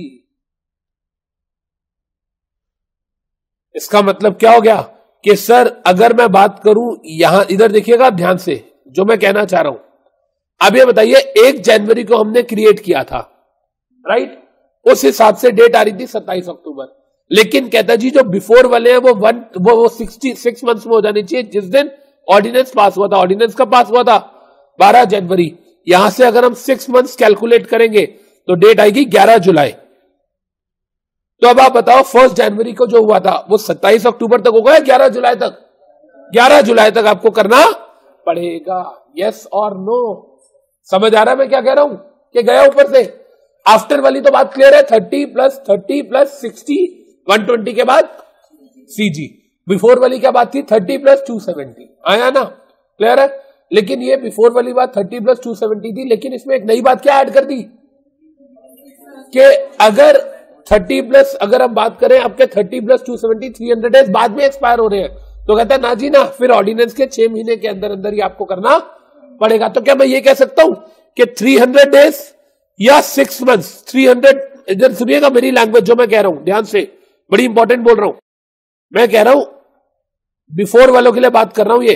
इसका मतलब क्या हो गया कि सर अगर मैं बात करूं, यहां इधर देखिएगा ध्यान से जो मैं कहना चाह रहा हूं, अब ये बताइए एक जनवरी को हमने क्रिएट किया था, राइट, उस हिसाब से डेट आ रही थी सत्ताईस अक्टूबर, लेकिन कहता जी जो बिफोर वाले हैं वो वन वो वो सिक्सटी सिक्स मंथ्स में हो जानी चाहिए जिस दिन ऑर्डिनेंस पास हुआ था। ऑर्डिनेंस कब पास हुआ था, बारह जनवरी, यहां से अगर हम सिक्स मंथ्स कैलकुलेट करेंगे तो डेट आएगी ग्यारह जुलाई। तो अब आप बताओ फर्स्ट जनवरी को जो हुआ था वो सत्ताईस अक्टूबर तक होगा या ग्यारह जुलाई तक, ग्यारह जुलाई तक आपको करना पड़ेगा, यस और नो, समझ आ रहा है मैं क्या कह रहा हूं कि गया ऊपर से। आफ्टर वाली तो बात क्लियर है, thirty plus thirty plus sixty, one twenty के बाद सीजी, बिफोर वाली क्या बात थी, थर्टी प्लस टू सेवेंटी, आया ना, क्लियर है। लेकिन ये बिफोर वाली बात थर्टी प्लस टू सेवेंटी थी, लेकिन इसमें एक नई बात क्या ऐड कर दी कि अगर थर्टी प्लस अगर हम बात करें आपके thirty plus two seventy three hundred days बाद में एक्सपायर हो रहे हैं, तो कहता है ना जी ना, फिर ऑर्डिनेंस के छह महीने के अंदर अंदर ही आपको करना पड़ेगा। तो क्या मैं ये कह सकता हूं कि थ्री हंड्रेड डेज या सिक्स मंथ्स, थ्री हंड्रेड, इधर सुनिएगा मेरी लैंग्वेज जो मैं कह रहा हूं ध्यान से, बड़ी इंपॉर्टेंट बोल रहा हूं, मैं कह रहा हूं बिफोर वालों के लिए बात कर रहा हूं, ये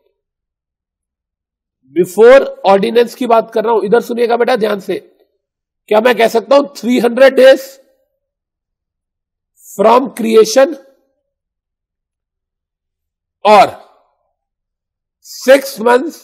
बिफोर ऑर्डिनेंस की बात कर रहा हूं, इधर सुनिएगा बेटा ध्यान से, क्या मैं कह सकता हूं three hundred days from creation और six months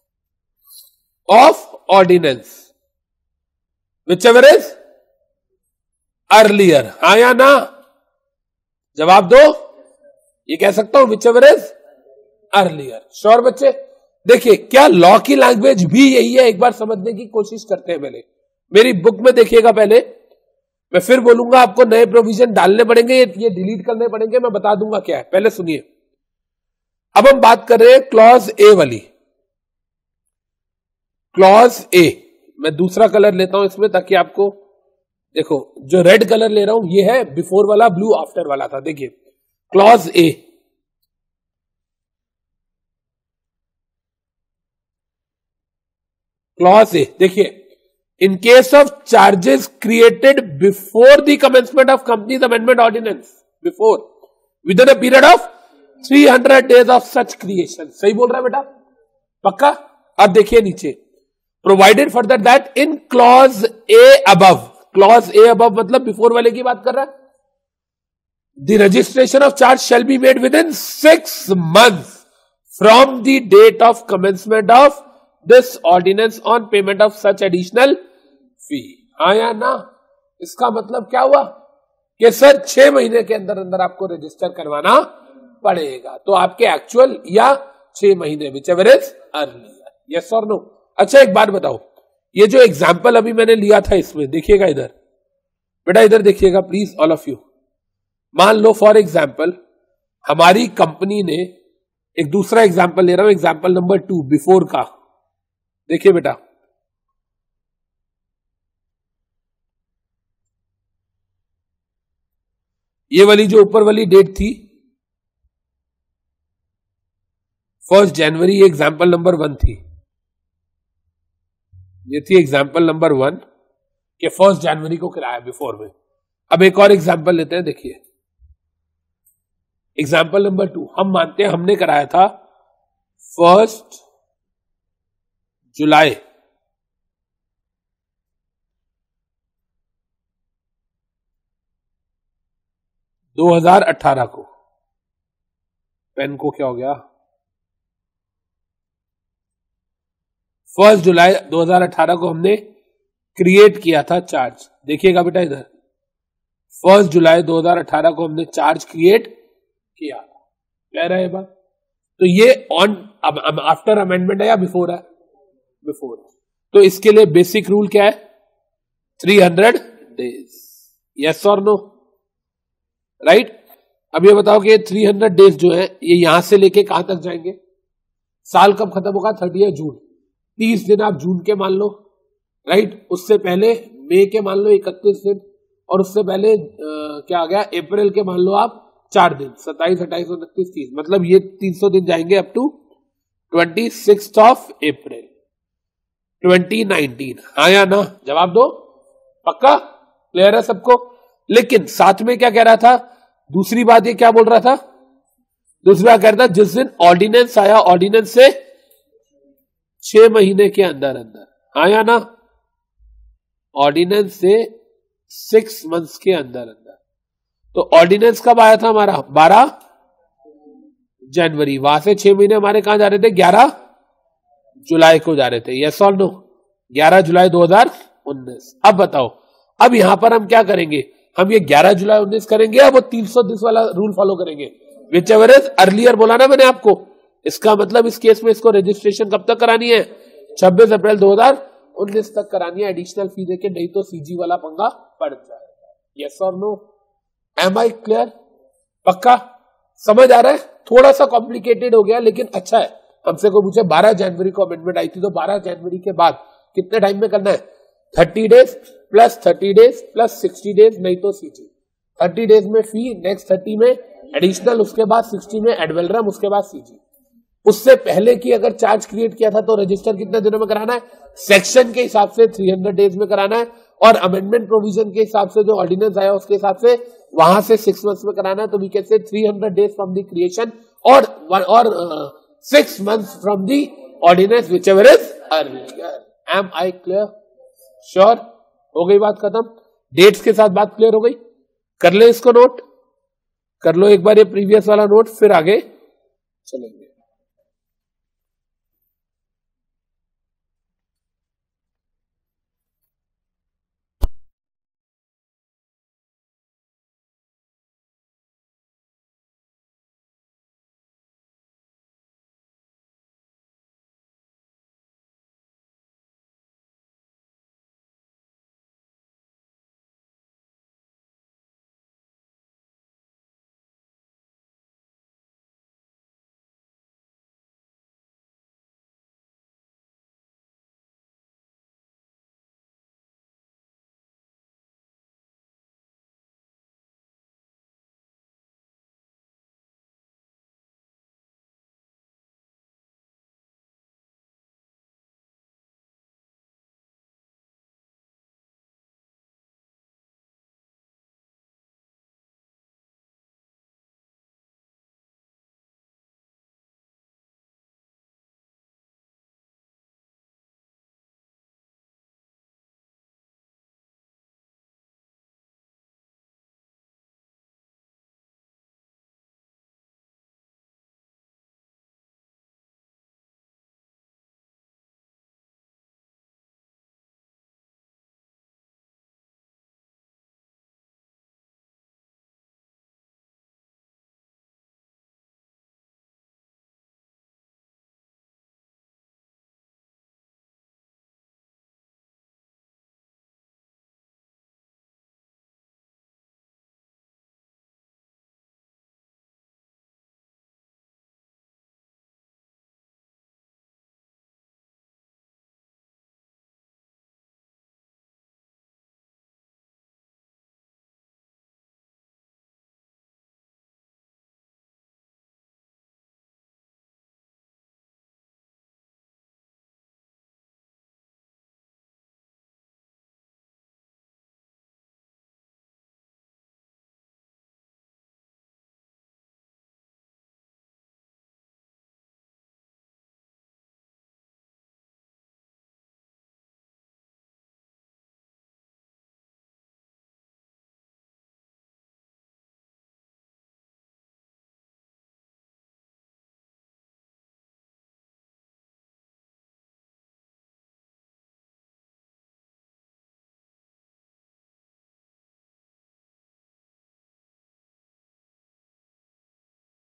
of ordinance, whichever is earlier, हाँ या ना, जवाब दो, ये कह सकता हूं विचएवर इज अर्लियर, श्योर बच्चे। देखिए क्या लॉ की लैंग्वेज भी यही है, एक बार समझने की कोशिश करते हैं। पहले मेरी बुक में देखिएगा, पहले मैं फिर बोलूंगा आपको नए प्रोविजन डालने पड़ेंगे, ये, ये डिलीट करने पड़ेंगे, मैं बता दूंगा क्या है, पहले सुनिए। अब हम बात कर रहे हैं क्लॉज ए वाली, क्लॉज ए, मैं दूसरा कलर लेता हूं इसमें ताकि आपको, देखो जो रेड कलर ले रहा हूं ये है बिफोर वाला, ब्लू आफ्टर वाला था। देखिए क्लॉज ए, क्लॉज ए देखिए, in case of charges created before the commencement of companies amendment ordinance, before within a period of three hundred days of such creation, सही बोल रहा है बेटा, पक्का। अब देखिए नीचे, provided further that in clause A above, clause A above मतलब बिफोर वाले की बात कर रहा है, the registration of charge shall be made within six months from the date of commencement of this ordinance on payment of such additional fee, हाँ या ना। इसका मतलब क्या हुआ कि सर छह महीने के अंदर अंदर आपको रजिस्टर करवाना पड़ेगा, तो आपके एक्चुअल या छह महीने, विचएवर इज अर्लियर, यस और नो। अच्छा एक बात बताओ, ये जो एग्जाम्पल अभी मैंने लिया था इसमें देखिएगा, इधर बेटा इधर देखिएगा प्लीज ऑल ऑफ यू। मान लो फॉर एग्जाम्पल हमारी कंपनी ने, एक दूसरा एग्जाम्पल ले रहा हूं, एग्जाम्पल नंबर टू बिफोर का, देखिए बेटा ये वाली जो ऊपर वाली डेट थी फर्स्ट जनवरी, ये एग्जाम्पल नंबर वन थी, ये थी एग्जाम्पल नंबर वन कि फर्स्ट जनवरी को कराया बिफोर में। अब एक और एग्जाम्पल लेते हैं, देखिए एग्जाम्पल नंबर टू, हम मानते हैं हमने कराया था फर्स्ट जुलाई दो हज़ार अठारह को, पेन को क्या हो गया, फर्स्ट जुलाई दो हज़ार अठारह को हमने क्रिएट किया था चार्ज, देखिएगा बेटा इधर, फर्स्ट जुलाई दो हज़ार अठारह को हमने चार्ज क्रिएट किया, कह रहे हैं बात। तो ये ऑन अब आफ्टर अमेंडमेंट है या बिफोर है, बिफोर। तो इसके लिए बेसिक रूल क्या है? Three hundred days. यस और नो? राइट। अब ये बताओ कि थ्री हंड्रेड डेज जो है ये यहां से लेके कहां तक जाएंगे? साल कब खत्म होगा? Thirty June. तीस दिन आप जून के मान लो, राइट। उससे पहले मई के मान लो इकतीस दिन, और उससे पहले आ, क्या आ गया? अप्रैल के मान लो आप चार दिन, सत्ताईस अट्ठाईस उनतीस तीस, मतलब ये तीन सौ दिन जाएंगे up to twenty six of April twenty nineteen. हाँ या ना? जवाब दो। पक्का? क्लियर है सबको? लेकिन साथ में क्या कह रहा था? दूसरी बात ये क्या बोल रहा था? दूसरी बात कह रहा था जिस दिन ऑर्डिनेंस आया, ऑर्डिनेंस से छह महीने के अंदर अंदर, हाँ या ना? ऑर्डिनेंस से सिक्स मंथ्स के अंदर अंदर। तो ऑर्डिनेंस कब आया था हमारा? बारह जनवरी। वहां से छह महीने हमारे कहां जा रहे थे? ग्यारह जुलाई को जा रहे थे। यस और नो? ग्यारह जुलाई दो हज़ार उन्नीस। अब बताओ, अब यहां पर हम क्या करेंगे? हम ये ग्यारह जुलाई उन्नीस करेंगे या वो तीन सौ दिस वाला रूल फॉलो करेंगे? विच एवर इज अर्लियर बोला ना मैंने आपको। इसका मतलब इस केस में इसको रजिस्ट्रेशन कब तक करानी है? छब्बीस अप्रैल दो हज़ार उन्नीस तक करानी है, एडिशनल फी देके, नहीं तो सीजी वाला पंगा पड़ जाएगा। यस और नो? Am I clear? पक्का समझ आ रहा है? थोड़ा सा कॉम्प्लिकेटेड हो गया लेकिन अच्छा है। हमसे को पूछे बारह जनवरी को अमेंडमेंट आई थी, तो बारह जनवरी के बाद कितने टाइम में करना है? Thirty days plus thirty days plus sixty days, नहीं तो सीजी। थर्टी डेज में फी, नेक्स्ट थर्टी में एडिशनल, उसके बाद सिक्सटी में एडवेलरम, उसके बाद सीजी। उससे पहले की अगर चार्ज क्रिएट किया था तो रजिस्टर कितने दिनों में कराना है? सेक्शन के हिसाब से थ्री हंड्रेड डेज में कराना है, और अमेंडमेंट प्रोविजन के हिसाब से जो ऑर्डिनेंस आया उसके हिसाब से वहां से सिक्स मंथ्स में कराना है। तो we can say three hundred days from the creation और और six months from the ordinance, whichever is earlier. Am I clear? Sure? हो गई बात खत्म? डेट्स के साथ बात क्लियर हो गई? कर ले इसको नोट, कर लो एक बार ये प्रीवियस वाला नोट, फिर आगे चलेंगे।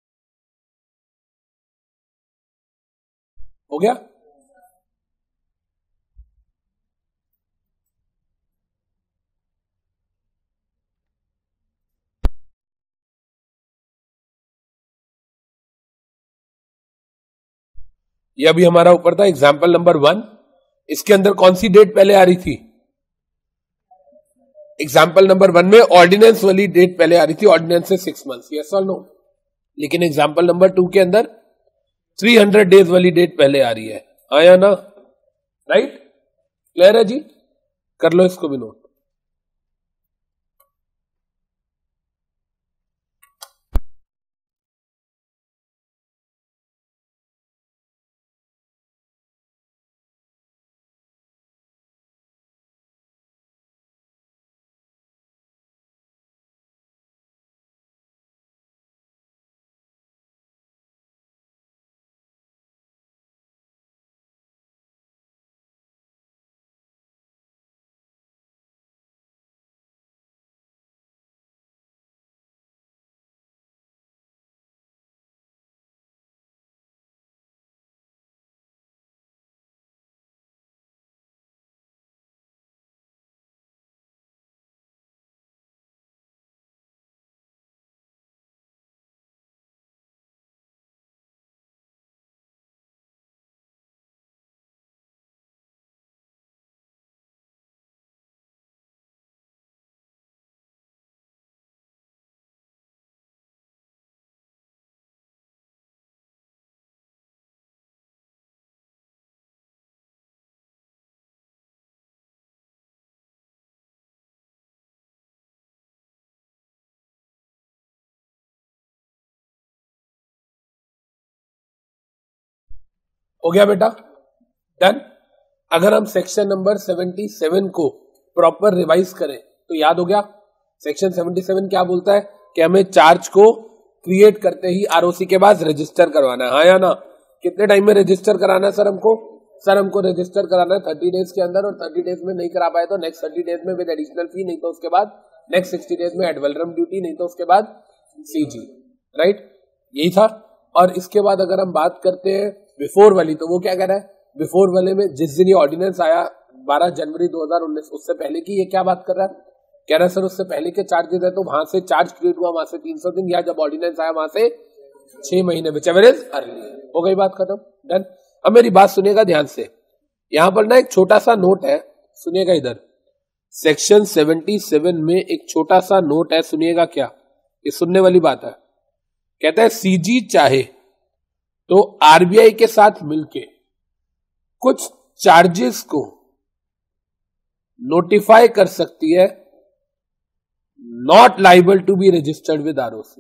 हो गया? ये अभी हमारा ऊपर था एग्जाम्पल नंबर वन। इसके अंदर कौन सी डेट पहले आ रही थी? एग्जाम्पल नंबर वन में ऑर्डिनेंस वाली डेट पहले आ रही थी, ऑर्डिनेंस से सिक्स मंथ्स, यस और नो। लेकिन एग्जाम्पल नंबर टू के अंदर थ्री हंड्रेड डेज वाली डेट पहले आ रही है, हाँ या ना? राइट, क्लियर है जी? कर लो इसको भी नोट। हो गया बेटा? डन। अगर हम सेक्शन नंबर सेवेंटी सेवन को प्रॉपर रिवाइज करें तो याद हो गया, सेक्शन सेवेंटी सेवन क्या बोलता है कि हमें चार्ज को क्रिएट करते ही आरओसी के बाद रजिस्टर करवाना है, हाँ या ना? कितने टाइम में रजिस्टर कराना है सर हमको? सर हमको रजिस्टर कराना है थर्टी डेज के अंदर, और थर्टी डेज में नहीं करा पाए तो नेक्स्ट थर्टी डेज में विद एडिशनल फी, नहीं तो उसके बाद नेक्स्ट सिक्सटी डेज में एड वैलोरम ड्यूटी, नहीं तो उसके बाद सीजी। राइट, यही था। और इसके बाद अगर हम बात करते हैं बिफोर वाली, तो वो क्या कह रहा है? बिफोर वाले में जिस दिन ये ऑर्डिनेंस आया बारह जनवरी दो हज़ार उन्नीस, उससे पहले की ये क्या बात कर रहा है? कह रहा है सर उससे पहले के चार्जेस है तो वहां से चार्ज क्रिएट हुआ वहां से तीन सौ दिन, या जब ऑर्डिनेंस आया वहां से छह महीने में, एवरेज अर्ली। हो गई बात खत्म, डन। अब मेरी बात सुनिएगा ध्यान से, यहां पर ना एक छोटा सा नोट है, सुनिएगा इधर। सेक्शन सेवेंटी सेवन में एक छोटा सा नोट है, सुनिएगा क्या, ये सुनने वाली बात है। कहता है सीजी चाहे तो आरबीआई के साथ मिलके कुछ चार्जेस को नोटिफाई कर सकती है, not liable to be registered with ROC,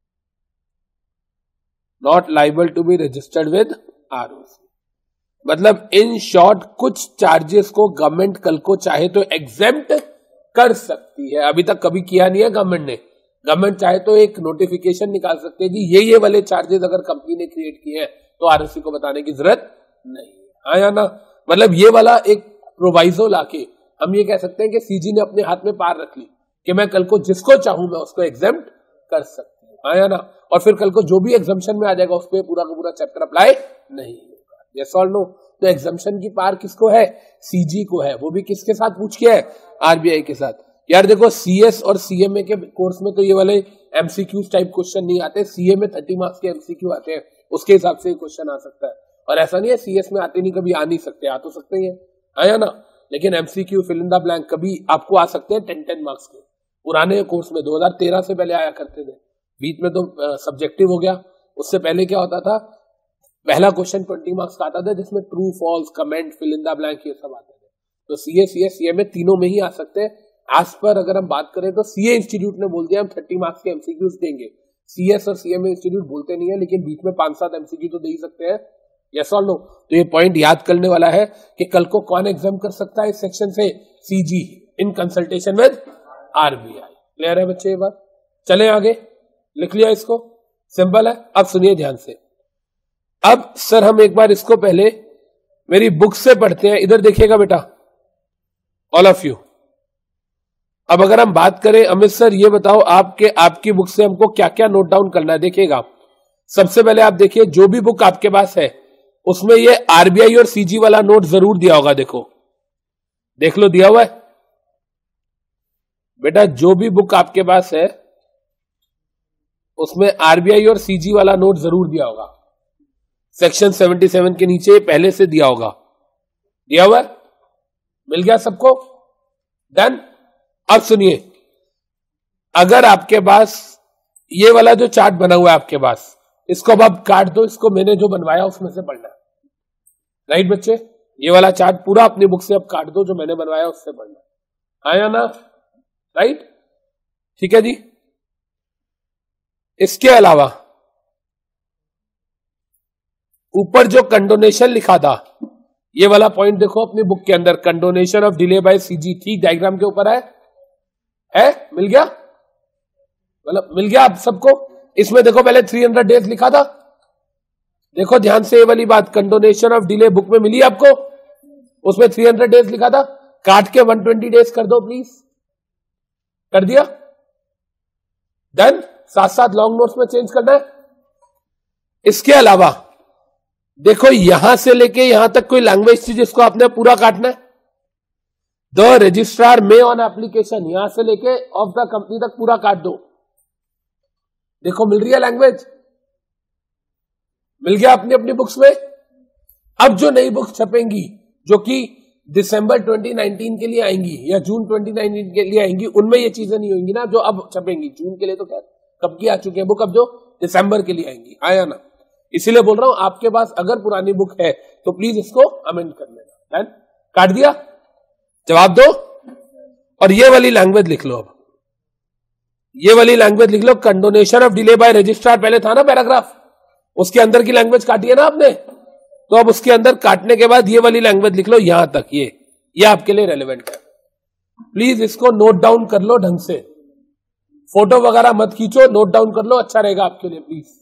not liable to be registered with ROC. मतलब इन शॉर्ट कुछ चार्जेस को गवर्नमेंट कल को चाहे तो एग्जेम्प्ट कर सकती है। अभी तक कभी किया नहीं है गवर्नमेंट ने। गवर्नमेंट चाहे तो एक नोटिफिकेशन निकाल सकते हैं कि ये ये वाले चार्जेस अगर कंपनी ने क्रिएट किए हैं तो आरओसी को बताने की जरूरत नहीं, हाँ या ना? मतलब ये वाला एक प्रोवाइजो लाके हम ये कह सकते हैं कि सीजी ने अपने हाथ में पार रख ली कि मैं कल को जिसको चाहूं मैं उसको एग्जेम्प्ट कर सकती हूँ, हाँ या ना? और फिर कल को जो भी एग्जम्पशन में आ जाएगा उस पर पूरा का पूरा चैप्टर अप्लाई नहीं होगा, यस और नो? तो एग्जम्पशन की पार किसको है? सीजी को है, वो भी किसके साथ पूछ के है? आरबीआई के साथ। यार देखो सीएस और सीएमए के कोर्स में तो ये वाले एमसीक्यू टाइप क्वेश्चन नहीं आते, सीए में थर्टी मार्क्स के एमसीक्यू आते हैं, उसके हिसाब से क्वेश्चन आ सकता है। और ऐसा नहीं है सीएस में आते नहीं, कभी आ नहीं सकते, आ तो सकते हैं, आया ना? लेकिन MCQ fill in the blank कभी आपको आ सकते हैं टेन टेन मार्क्स के। पुराने कोर्स में दो हज़ार तेरह से पहले आया करते थे, बीच में तो सब्जेक्टिव हो गया। उससे पहले क्या होता था, पहला क्वेश्चन ट्वेंटी मार्क्स का आता था जिसमें true false comment fill in the blank ये सब आते थे। तो सीए सीएस सीएमए तीनों में ही आ सकते हैं। आज पर अगर हम बात करें तो सीए इंस्टीट्यूट ने बोल दिया हम थर्टी मार्क्स के एमसीक्यूज देंगे। सीएस और सीएमए इंस्टीट्यूट बोलते नहीं है, लेकिन बीच में पांच सात एमसीक्यू तो दे ही सकते हैं, यस और नो? तो ये पॉइंट याद करने वाला है कि कल को कौन एग्जाम कर सकता है इस सेक्शन से? CG in consultation with RBI. Clear है बच्चे? ये बात चले आगे, लिख लिया इसको, सिंपल है। अब सुनिए ध्यान से। अब सर हम एक बार इसको पहले मेरी बुक से पढ़ते हैं, इधर देखिएगा बेटा ऑल ऑफ यू। अब अगर हम बात करें अमित सर ये बताओ आपके आपकी बुक से हमको क्या क्या नोट डाउन करना है। देखिएगा सबसे पहले आप देखिए जो भी बुक आपके पास है उसमें ये आरबीआई और सीजी वाला नोट जरूर दिया होगा, देखो देख लो दिया हुआ है बेटा। जो भी बुक आपके पास है उसमें आरबीआई और सीजी वाला नोट जरूर दिया होगा। सेक्शन सेवेंटी सेवन के नीचे पहले से दिया होगा, दिया हुआ है? मिल गया सबको? डन। अब सुनिए, अगर आपके पास ये वाला जो चार्ट बना हुआ है आपके पास, इसको अब आप काट दो, इसको मैंने जो बनवाया उसमें से पढ़ना है। राइट बच्चे, ये वाला चार्ट पूरा अपनी बुक से अब काट दो, जो मैंने बनवाया उससे पढ़ना, आया ना? राइट, ठीक है जी। इसके अलावा ऊपर जो कंडोनेशन लिखा था, ये वाला पॉइंट देखो अपनी बुक के अंदर, condonation of delay by CG, ठीक डायग्राम के ऊपर है, है? मिल गया? मतलब मिल गया आप सबको? इसमें देखो पहले थ्री हंड्रेड डेज लिखा था, देखो ध्यान से ये वाली बात, कंडोनेशन ऑफ डिले बुक में मिली आपको, उसमें थ्री हंड्रेड डेज लिखा था, काट के वन ट्वेंटी डेज कर दो प्लीज। कर दिया? डन। साथ साथ लॉन्ग नोट्स में चेंज करना है। इसके अलावा देखो यहां से लेके यहां तक कोई लैंग्वेज थी जिसको आपने पूरा काटना है। द रजिस्ट्रार में ऑन एप्लीकेशन, यहां से लेके ऑफ द कंपनी तक पूरा काट दो। देखो मिल रही है लैंग्वेज? मिल गया अपनी अपनी बुक्स में? अब जो नई बुक्स छपेंगी, जो कि दिसंबर ट्वेंटी नाइनटीन के लिए आएंगी या जून ट्वेंटी नाइनटीन के लिए आएंगी, उनमें ये चीजें नहीं होंगी ना जो अब छपेंगी। जून के लिए तो क्या कब की आ चुकी है बुक, अब जो दिसंबर के लिए आएंगी, आया ना? इसीलिए बोल रहा हूं, आपके पास अगर पुरानी बुक है तो प्लीज इसको अमेंड कर लेना। काट दिया? जवाब दो। और ये वाली लैंग्वेज लिख लो, अब ये वाली लैंग्वेज लिख लो, condonation of delay by registrar, पहले था ना पैराग्राफ, उसके अंदर की लैंग्वेज काटी है ना आपने, तो अब उसके अंदर काटने के बाद ये वाली लैंग्वेज लिख लो यहां तक, ये ये आपके लिए रेलेवेंट है। प्लीज इसको नोट डाउन कर लो ढंग से, फोटो वगैरह मत खींचो, नोट डाउन कर लो, अच्छा रहेगा आपके लिए प्लीज।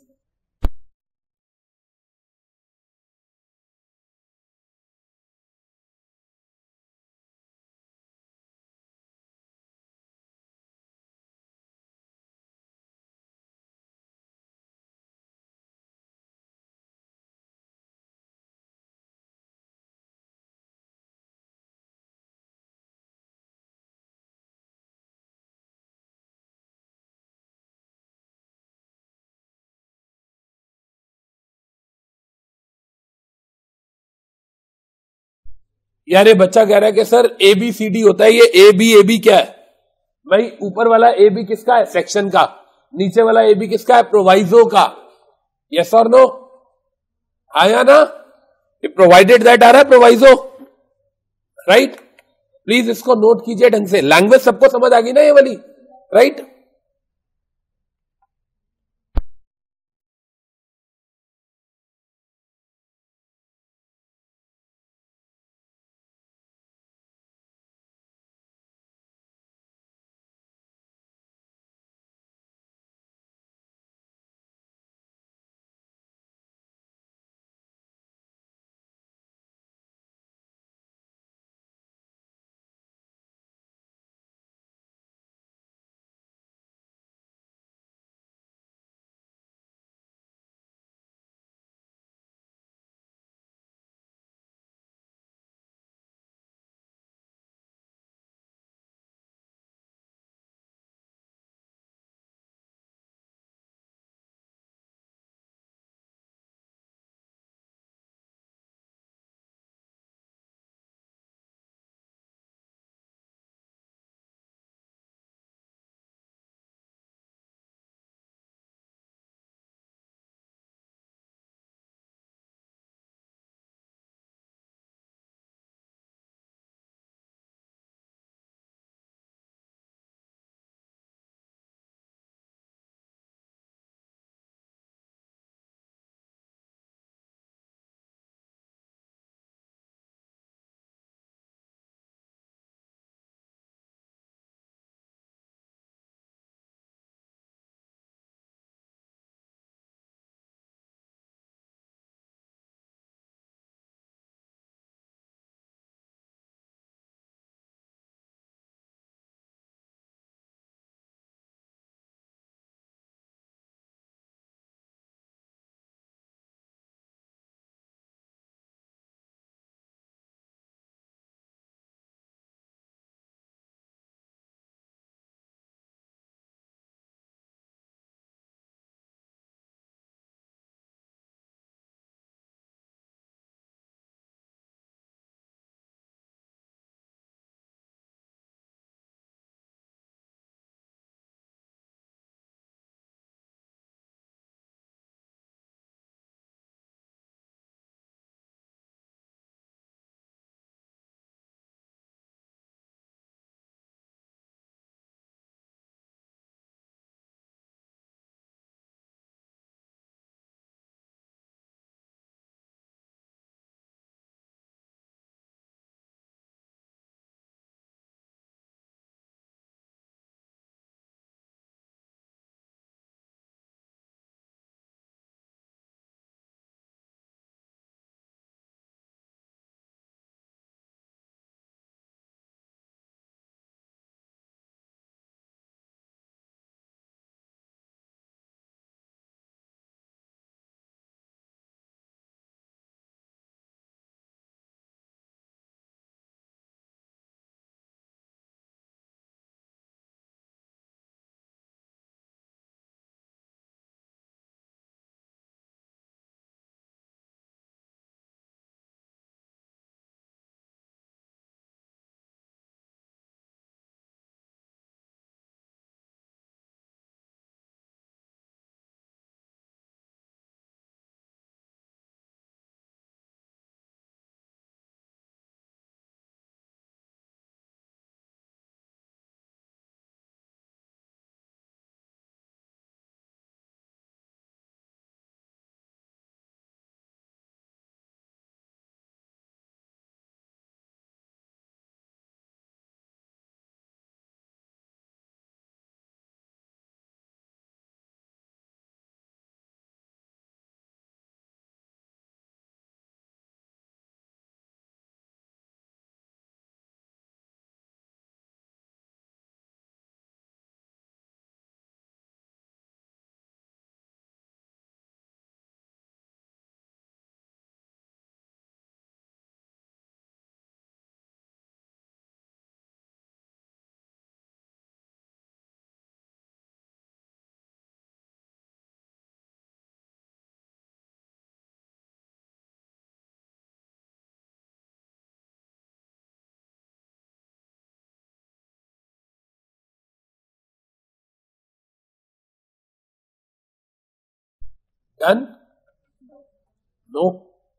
यार ये बच्चा कह रहा है कि sir A B C D होता है, ये ए बी ए बी क्या है भाई? ऊपर वाला ए बी किसका है? सेक्शन का। नीचे वाला ए बी किसका है? प्रोवाइजो का। यस और नो? आया ना? प्रोवाइडेड दैट आ रहा है प्रोवाइजो, राइट? प्लीज इसको नोट कीजिए ढंग से, लैंग्वेज सबको समझ आ गई ना ये वाली, राइट? डन? नो?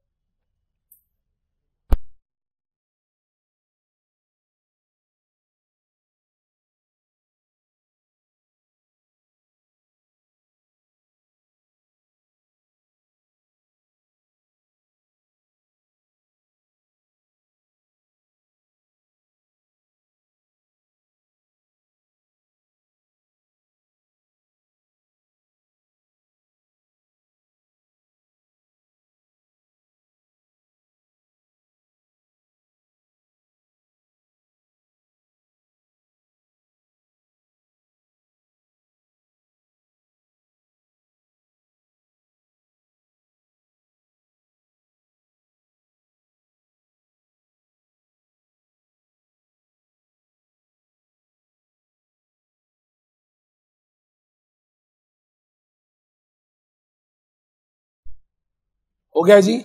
हो गया जी?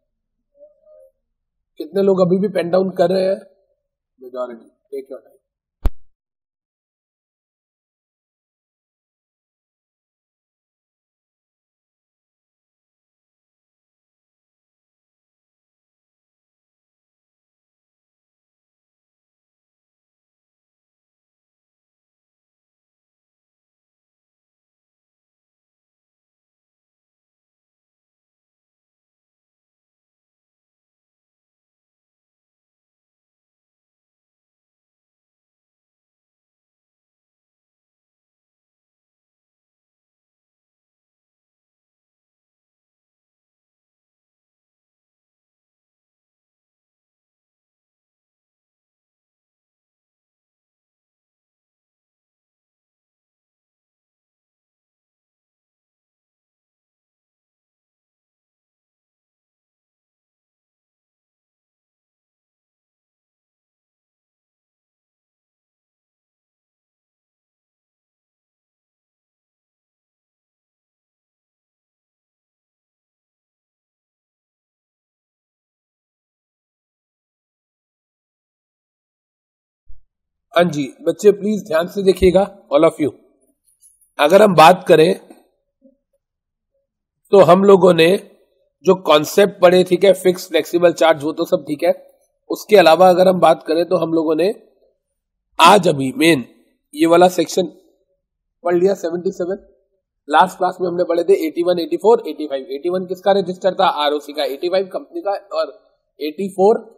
कितने लोग अभी भी पेन डाउन कर रहे हैं? मेजॉरिटी। Take your time. हाँ जी बच्चे, प्लीज ध्यान से देखिएगा ऑल ऑफ यू। अगर हम बात करें तो हम लोगों ने जो कॉन्सेप्ट पढ़े, ठीक है, फिक्स फ्लेक्सिबल चार्ज, वो तो सब ठीक है। उसके अलावा अगर हम बात करें तो हम लोगों ने आज अभी मेन ये वाला सेक्शन पढ़ लिया सतहत्तर। लास्ट क्लास में हमने पढ़े थे इक्यासी, चौरासी, पचासी। इक्यासी किसका रजिस्टर था? आरओसी का। पचासी कंपनी का। और चौरासी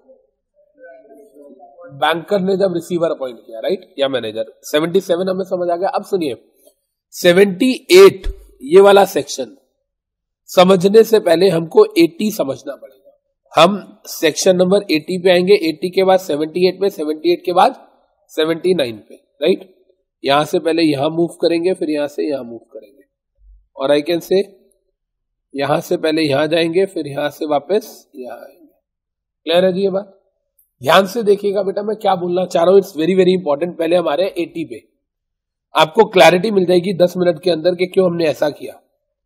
बैंकर ने जब रिसीवर अपॉइंट किया, राइट, या मैनेजर। सतहत्तर हमें समझ आ गया। अब सुनिए अठहत्तर ये वाला सेक्शन समझने से पहले हमको अस्सी समझना पड़ेगा। हम सेक्शन नंबर अस्सी पे आएंगे, अस्सी के बाद अठहत्तर पे, अठहत्तर के बाद उन्यासी पे, राइट। यहां से पहले यहां मूव करेंगे, फिर यहां से यहां मूव करेंगे, और आई कैन से यहां से पहले यहां जाएंगे, फिर यहां से वापस यहां आएंगे। क्लियर है जी ये बात? ध्यान से देखिएगा बेटा, मैं क्या बोलना चाह रहा हूं, इट्स वेरी वेरी इंपॉर्टेंट। पहले हमारे अस्सी पे आपको क्लैरिटी मिल जाएगी दस मिनट के अंदर कि क्यों हमने ऐसा किया।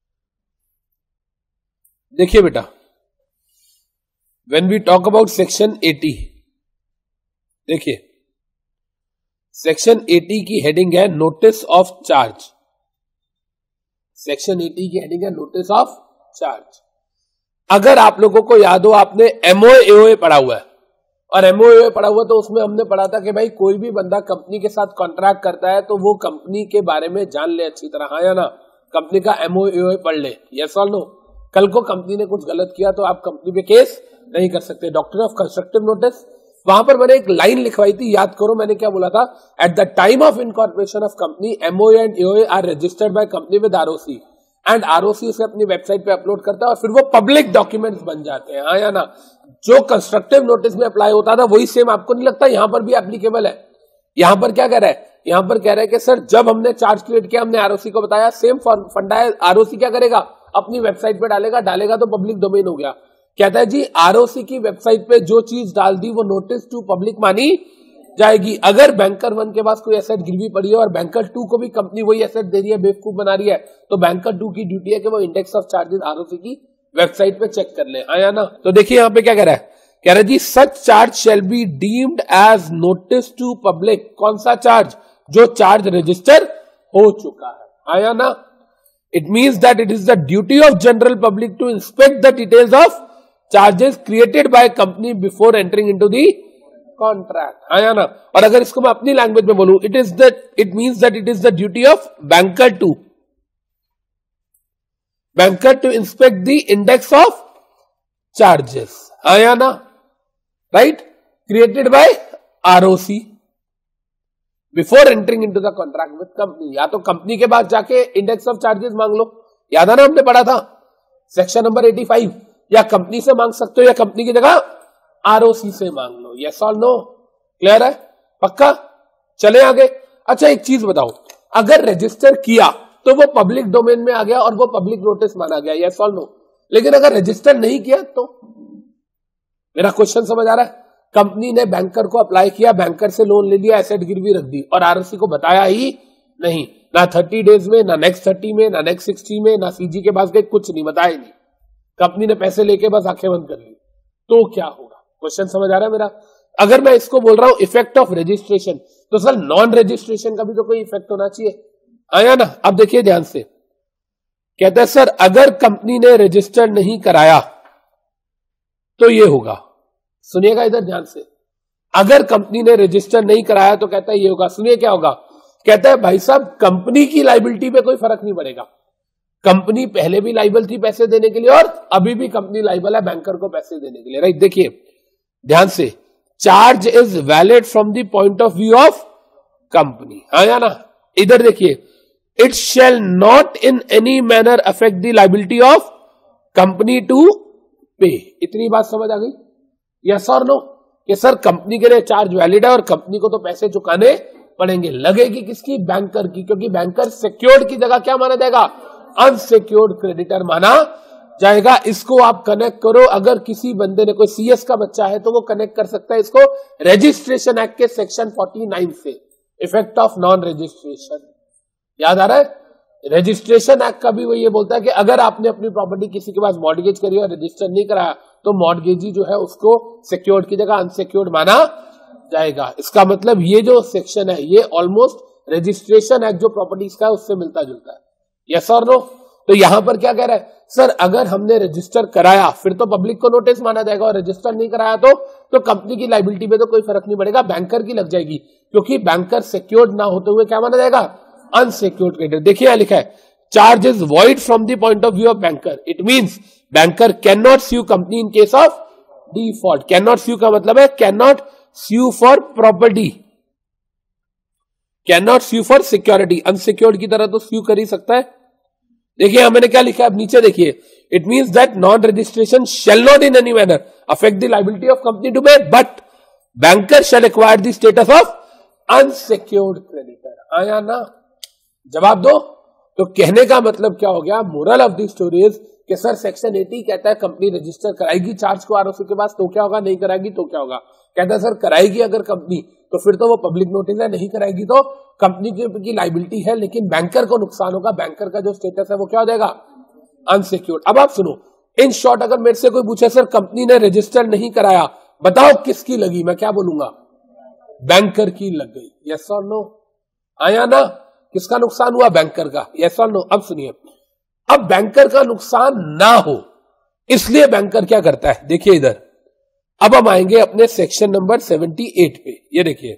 देखिए बेटा, when we talk about section अस्सी, देखिए सेक्शन अस्सी की हेडिंग है नोटिस ऑफ चार्ज। सेक्शन अस्सी की हेडिंग है नोटिस ऑफ चार्ज। अगर आप लोगों को याद हो, आपने एमओ एओए पढ़ा हुआ है, और एमओ एओए पढ़ा हुआ तो उसमें हमने पढ़ा था कि भाई कोई भी बंदा कंपनी के साथ कॉन्ट्रैक्ट करता है तो वो कंपनी के बारे में जान ले अच्छी तरह, हाँ या ना। कंपनी का एमओ एओए पढ़ ले, यस और नो। कल को कंपनी ने कुछ गलत किया तो आप कंपनी पे केस नहीं कर सकते। डॉक्ट्रिन ऑफ कंस्ट्रक्टिव नोटिस, वहां पर मैंने एक लाइन लिखवाई थी, याद करो मैंने क्या बोला था। At the time of incorporation of company, MOA and AOA are registered by company with ROC, and ROC उसे अपनी वेबसाइट पे अपलोड करता है और फिर वो पब्लिक डॉक्यूमेंट्स बन जाते हैं, हाँ या ना। जो कंस्ट्रक्टिव नोटिस में अप्लाई होता था वही सेम आपको नहीं लगता यहां पर भी एप्लीकेबल है? यहां पर क्या कह रहा है? यहां पर कह रहा है कि सर जब हमने चार्ज क्रिएट किया, हमने आरओसी को बताया, सेम फंडा है। आरओसी क्या करेगा? अपनी वेबसाइट पे डालेगा, डालेगा तो पब्लिक डोमेन हो गया। कहता है जी आरओसी की वेबसाइट पे जो चीज डाल दी वो नोटिस टू पब्लिक मानी जाएगी। अगर बैंकर वन के पास कोई एसेट गिरवी पड़ी है और बैंकर टू को भी कंपनी वही एसेट दे रही है, बेवकूफ बना रही है, तो बैंकर टू की ड्यूटी है कि वो इंडेक्स ऑफ चार्जेस आरओसी की वेबसाइट पे चेक कर ले, हाँ या ना। तो देखिए यहां पे क्या कह रहा है, कह रहा है जी such charge shall be deemed as notice to public. कौन सा चार्ज? जो चार्ज रजिस्टर हो चुका है, हाँ या ना। It means that it is the duty of general public to inspect the details of charges created by company before entering into the contract. आया ना? और अगर इसको मैं अपनी लैंग्वेज में बोलूं, it is that it means that it is the duty of banker to banker to inspect the index of charges. आया ना? Right? Created by R O C before entering into the contract with company. या तो company के पास जाके index of charges मांग लो, याद है ना हमने पढ़ा था सेक्शन नंबर पचासी. या कंपनी से मांग सकते हो या कंपनी की जगह आरओसी से मांग लो. यस और नो? क्लियर है? पक्का? चले आगे. अच्छा एक चीज बताओ, अगर रजिस्टर किया तो वो पब्लिक डोमेन में आ गया और वो पब्लिक नोटिस माना गया. यस और नो? लेकिन अगर रजिस्टर नहीं किया तो? मेरा क्वेश्चन समझ आ रहा है? कंपनी ने बैंकर को अप्लाई किया, बैंकर से लोन ले लिया, एसेट गिरवी रख दी और आरओसी को बताया ही नहीं. ना थर्टी डेज में, ना नेक्स्ट थर्टी में, ना नेक्स्ट सिक्सटी में, ना सीजी के पास गए, कुछ नहीं बताया नहीं. कंपनी ने पैसे लेके बस आंखें बंद कर ली. तो क्या होगा? क्वेश्चन समझ आ रहा है मेरा? अगर मैं इसको बोल रहा हूं इफेक्ट ऑफ रजिस्ट्रेशन, तो सर नॉन रजिस्ट्रेशन का भी तो कोई इफेक्ट होना चाहिए. आया ना? अब देखिए ध्यान से. कहते हैं सर अगर कंपनी ने रजिस्टर नहीं कराया तो ये होगा. सुनिएगा इधर ध्यान से. अगर कंपनी ने रजिस्टर नहीं कराया तो कहता है ये होगा. सुनिए क्या होगा. कहता है भाई साहब कंपनी की लायबिलिटी पे कोई फर्क नहीं पड़ेगा. कंपनी पहले भी लायबल थी पैसे देने के लिए और अभी भी कंपनी लायबल है बैंकर को पैसे देने के लिए. राइट? देखिए ध्यान से. Charge is valid from the point of view of company. आया ना? इधर देखिए. It shall not in any manner affect the liability of company to pay. इतनी बात समझ आ गई? यस और नो? कि सर कंपनी के लिए चार्ज वैलिड है और कंपनी को तो पैसे चुकाने पड़ेंगे. लगेगी किसकी? बैंकर की. क्योंकि बैंकर सिक्योर्ड की जगह क्या माना जाएगा? अनसिक्योर्ड क्रेडिटर माना जाएगा. इसको आप कनेक्ट करो. अगर किसी बंदे ने, कोई सीएस का बच्चा है तो वो कनेक्ट कर सकता है इसको रजिस्ट्रेशन एक्ट के सेक्शन उनचास से. इफेक्ट ऑफ नॉन रजिस्ट्रेशन याद आ रहा है? रजिस्ट्रेशन एक्ट का भी वो ये बोलता है कि अगर आपने अपनी प्रॉपर्टी किसी के पास मॉर्गेज करी और रजिस्टर नहीं कराया तो मॉर्गेजी जो है उसको सिक्योर्ड की जगह अनसिक्योर्ड माना जाएगा. इसका मतलब ये जो सेक्शन है ये ऑलमोस्ट रजिस्ट्रेशन एक्ट जो प्रॉपर्टीज का है उससे मिलता जुलता है. यस और नो? तो यहां पर क्या कह रहा है? सर अगर हमने रजिस्टर कराया फिर तो पब्लिक को नोटिस माना जाएगा और रजिस्टर नहीं कराया तो तो कंपनी की लायबिलिटी पे तो कोई फर्क नहीं पड़ेगा, बैंकर की लग जाएगी. क्योंकि बैंकर सिक्योर्ड ना होते हुए क्या माना जाएगा? Unsecured creditor. देखिए यहां लिखा है charge is void from the point of view of banker. It means banker can not sue company in case of default. Can not sue का मतलब है can not sue for property, can not sue for security. Unsecured की तरह तो स्यू कर ही सकता है. देखिए यहां मैंने क्या लिखा है, अब नीचे देखिए. It means that non registration shall not in any manner affect the liability of company to pay, but banker shall acquire the status of unsecured creditor. आया ना? जवाब दो. तो कहने का मतलब क्या हो गया? Moral of the story is कि सर सेक्शन अस्सी कहता है कंपनी रजिस्टर कराएगी चार्ज को आरओसी के पास तो क्या होगा, नहीं कराएगी तो क्या होगा. कहता है सर कराएगी अगर कंपनी तो फिर तो वो पब्लिक नोटिस है, नहीं कराएगी तो कंपनी की लायबिलिटी है लेकिन बैंकर को नुकसान होगा. बैंकर का जो स्टेटस है वो क्या हो जाएगा? अनसिक्योर्ड. अब आप सुनो, इन शॉर्ट अगर मेरे से कोई पूछे सर कंपनी ने रजिस्टर नहीं कराया, बताओ किसकी लगी, मैं क्या बोलूंगा? बैंकर की लग गई. यस और नो? आया ना? किसका नुकसान हुआ? बैंकर का. यस और नो? अब सुनिए, अब बैंकर का नुकसान ना हो इसलिए बैंकर क्या करता है? देखिए इधर. अब हम आएंगे अपने सेक्शन नंबर अठहत्तर पे. ये देखिए,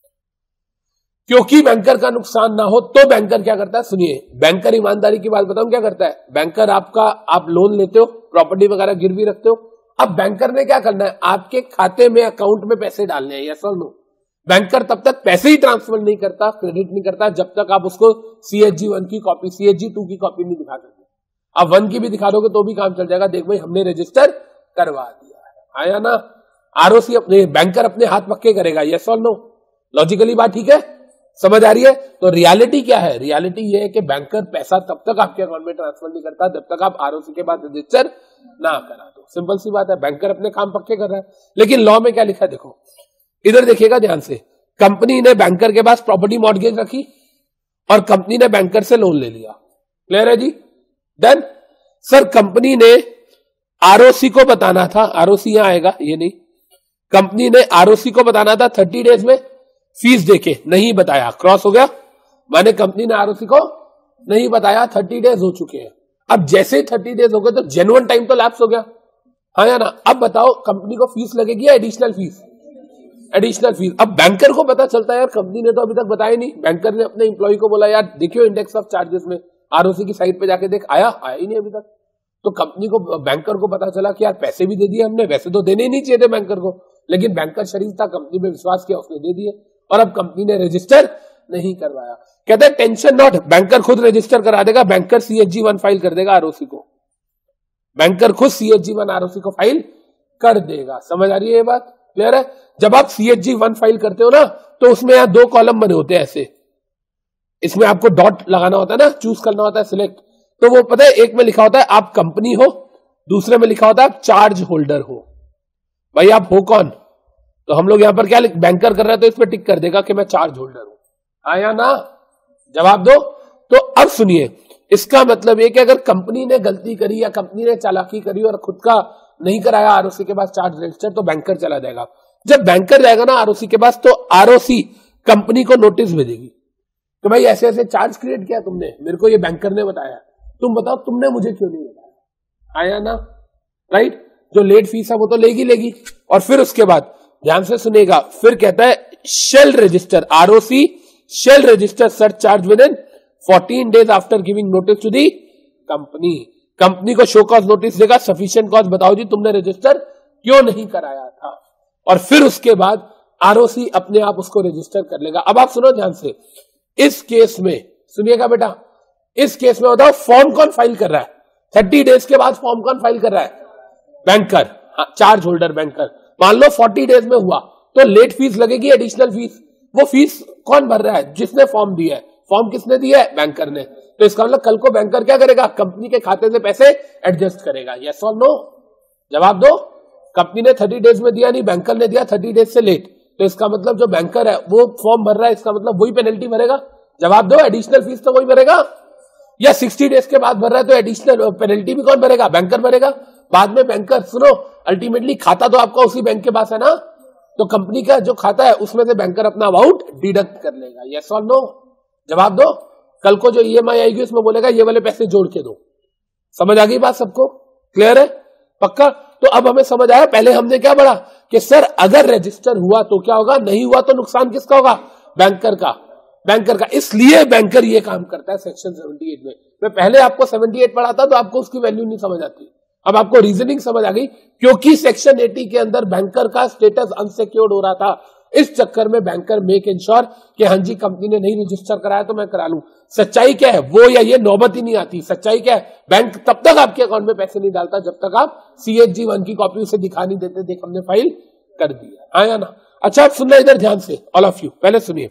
क्योंकि बैंकर का नुकसान ना हो तो बैंकर क्या करता है? सुनिए, बैंकर ईमानदारी की बात बताऊं क्या करता है. बैंकर आपका, आप लोन लेते हो, प्रॉपर्टी वगैरह गिरवी रखते हो. अब बैंकर ने क्या करना है? आपके खाते में, अकाउंट में पैसे डालने हैं. यस और नो? बैंकर तब तक पैसे ही ट्रांसफर नहीं करता, क्रेडिट नहीं करता जब तक आप उसको सीएचजी वन की कॉपी, सीएचजी टू की कॉपी नहीं दिखा सकते. आप वन की भी दिखा दोगे तो भी काम चल जाएगा. देख भाई हमने रजिस्टर करवा दिया है. आया ना? आरओसी अपने, बैंकर अपने हाथ पक्के करेगा. यस और नो? लॉजिकली बात ठीक है? समझ आ रही है? तो रियलिटी क्या है? रियलिटी ये है कि बैंकर पैसा तब तक आपके अकाउंट में ट्रांसफर नहीं करता जब तक आप आरओसी के बाद रजिस्टर ना करा दो. सिंपल सी बात है, बैंकर अपने काम पक्के कर रहा है. लेकिन लॉ में क्या लिखा है देखो, इधर देखिएगा ध्यान से. कंपनी ने बैंकर के पास प्रॉपर्टी मॉर्गेज रखी और कंपनी ने बैंकर से लोन ले लिया. क्लियर है जी? देन सर कंपनी ने आरओसी को बताना था, आरओसी यहां आएगा, ये नहीं, कंपनी ने आरओसी को बताना था थर्टी डेज में फीस देके, नहीं बताया, क्रॉस हो गया. माने कंपनी ने आरओसी को नहीं बताया, थर्टी डेज हो चुके हैं। अब जैसे ही थर्टी डेज हो गए तो जेन्युइन टाइम तो लैप्स हो गया, हाँ या ना। अब बताओ कंपनी को फीस लगेगी या एडिशनल फीस? Additional fees. अब बैंकर को पता चलता है यार कंपनी ने तो अभी तक बताया नहीं। बैंकर ने अपने एम्प्लॉय को बोला यार देखियो इंडेक्स ऑफ चार्जेस में आरओसी की साइट पे जाके देख, आया आया ही नहीं अभी तक। तो कंपनी को, बैंकर को पता चला कि यार पैसे भी दे दिए हमने, वैसे तो देने ही नहीं चाहिए थे बैंकर को, लेकिन बैंकर शरीफ था, कंपनी में विश्वास किया, उसने दे दिए। और अब कंपनी ने रजिस्टर नहीं करवाया। कहते हैं टेंशन नॉट, बैंकर खुद रजिस्टर करा देगा, बैंकर सीएचजी वन फाइल कर देगा आरओसी को, बैंकर खुद सीएचजी वन आरओसी को फाइल कर देगा। समझ आ रही है ये बात? क्लियर है? जब आप सीएचजी वन फाइल करते हो ना तो उसमें यहां दो कॉलम बने होते हैं ऐसे, इसमें आपको डॉट लगाना होता है ना, चूज करना होता है सिलेक्ट। तो वो पता है एक में लिखा होता है आप कंपनी हो, दूसरे में लिखा होता है आप चार्ज होल्डर हो। भाई आप हो कौन? तो हम लोग यहां पर क्या बैंकर कर रहे हैं तो इसमें टिक कर देगा कि मैं चार्ज होल्डर हूं, हाँ या ना? जवाब दो। तो अब सुनिए, इसका मतलब ये कि अगर कंपनी ने गलती करी या कंपनी ने चालाकी करी और खुद का नहीं कराया आरओसी के पास चार्ज रजिस्टर, तो बैंकर चला जाएगा। जब बैंकर जाएगा ना आरओसी के पास तो आरओसी कंपनी को नोटिस भेजेगी कि भाई ऐसे ऐसे चार्ज क्रिएट किया तुमने, मेरे को ये बैंकर ने बताया, तुम बताओ तुमने मुझे क्यों नहीं बताया, आया ना? राइट? जो लेट फीस है वो तो लेगी लेगी। और फिर उसके बाद ध्यान से सुनेगा, फिर कहता है shall register, ROC shall register such charge within fourteen days after giving notice to the company. Company को शो कॉज नोटिस देगा, सफिशिएंट कॉज बताओ जी तुमने रजिस्टर क्यों नहीं कराया था, और फिर उसके बाद आरओसी अपने आप उसको रजिस्टर कर लेगा। अब आप सुनो ध्यान से, इस केस में सुनिएगा बेटा, इस केस में बताओ फॉर्म कौन फाइल कर रहा है? थर्टी डेज के बाद फॉर्म कौन फाइल कर रहा है? बैंकर, हाँ, चार्ज होल्डर बैंकर। मान लो फोर्टी डेज में हुआ तो लेट फीस लगेगी, एडिशनल फीस। वो फीस कौन भर रहा है? जिसने फॉर्म दिया है। फॉर्म किसने दिया है? बैंकर ने। तो इसका मतलब कल को बैंकर क्या करेगा? कंपनी के खाते से पैसे एडजस्ट करेगा। यस और नो? जवाब दो। कंपनी ने थर्टी डेज में दिया नहीं, बैंकर ने दिया थर्टी डेज से लेट, तो इसका मतलब जो बैंकर है वो फॉर्म भर रहा है, इसका मतलब वही पेनल्टी भरेगा। जवाब दो। एडिशनल फीस तो वही भरेगा। या सिक्सटी डेज के बाद भर रहा है तो एडिशनल पेनल्टी भी कौन भरेगा? बैंकर भरेगा। बाद में बैंकर, सुनो, अल्टीमेटली खाता तो आपका उसी बैंक के पास है ना, तो कंपनी का जो खाता है उसमें से बैंकर अपना अमाउंट डिडक्ट कर लेगा। यस और नो? जवाब दो। कल को जो ईएमआई आएगी उसमें बोलेगा ये वाले पैसे जोड़ के दो। समझ आ गई बात सबको? क्लियर है? पक्का? तो अब हमें समझ आया। पहले हमने क्या पढ़ा कि सर अगर रजिस्टर हुआ तो क्या होगा, नहीं हुआ तो नुकसान किसका होगा? बैंकर का। बैंकर का। इसलिए बैंकर ये काम करता है सेक्शन सेवेंटी एट में। मैं पहले आपको सेवेंटी एट पढ़ाता तो आपको उसकी वैल्यू नहीं समझ आती, अब आपको रीजनिंग समझ आ गई, क्योंकि सेक्शन एटी के अंदर बैंकर का स्टेटस अनसिक्योर्ड हो रहा था। इस चक्कर में बैंकर मेक इंश्योर कि हाँ जी कंपनी ने नहीं रजिस्टर कराया तो मैं करा लूं। सच्चाई क्या है? वो या ये नौबत ही नहीं आती। सच्चाई क्या है? बैंक तब तक आपके अकाउंट में पैसे नहीं डालता जब तक आप सीएचजी वन की कॉपी उसे दिखा नहीं देते, देख हमने फाइल कर दिया, हाँ या ना? अच्छा आप सुनना इधर ध्यान से, ऑल ऑफ यू पहले सुनिए,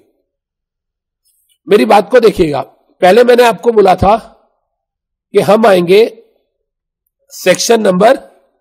मेरी बात को देखिएगा। पहले मैंने आपको बोला था कि हम आएंगे सेक्शन नंबर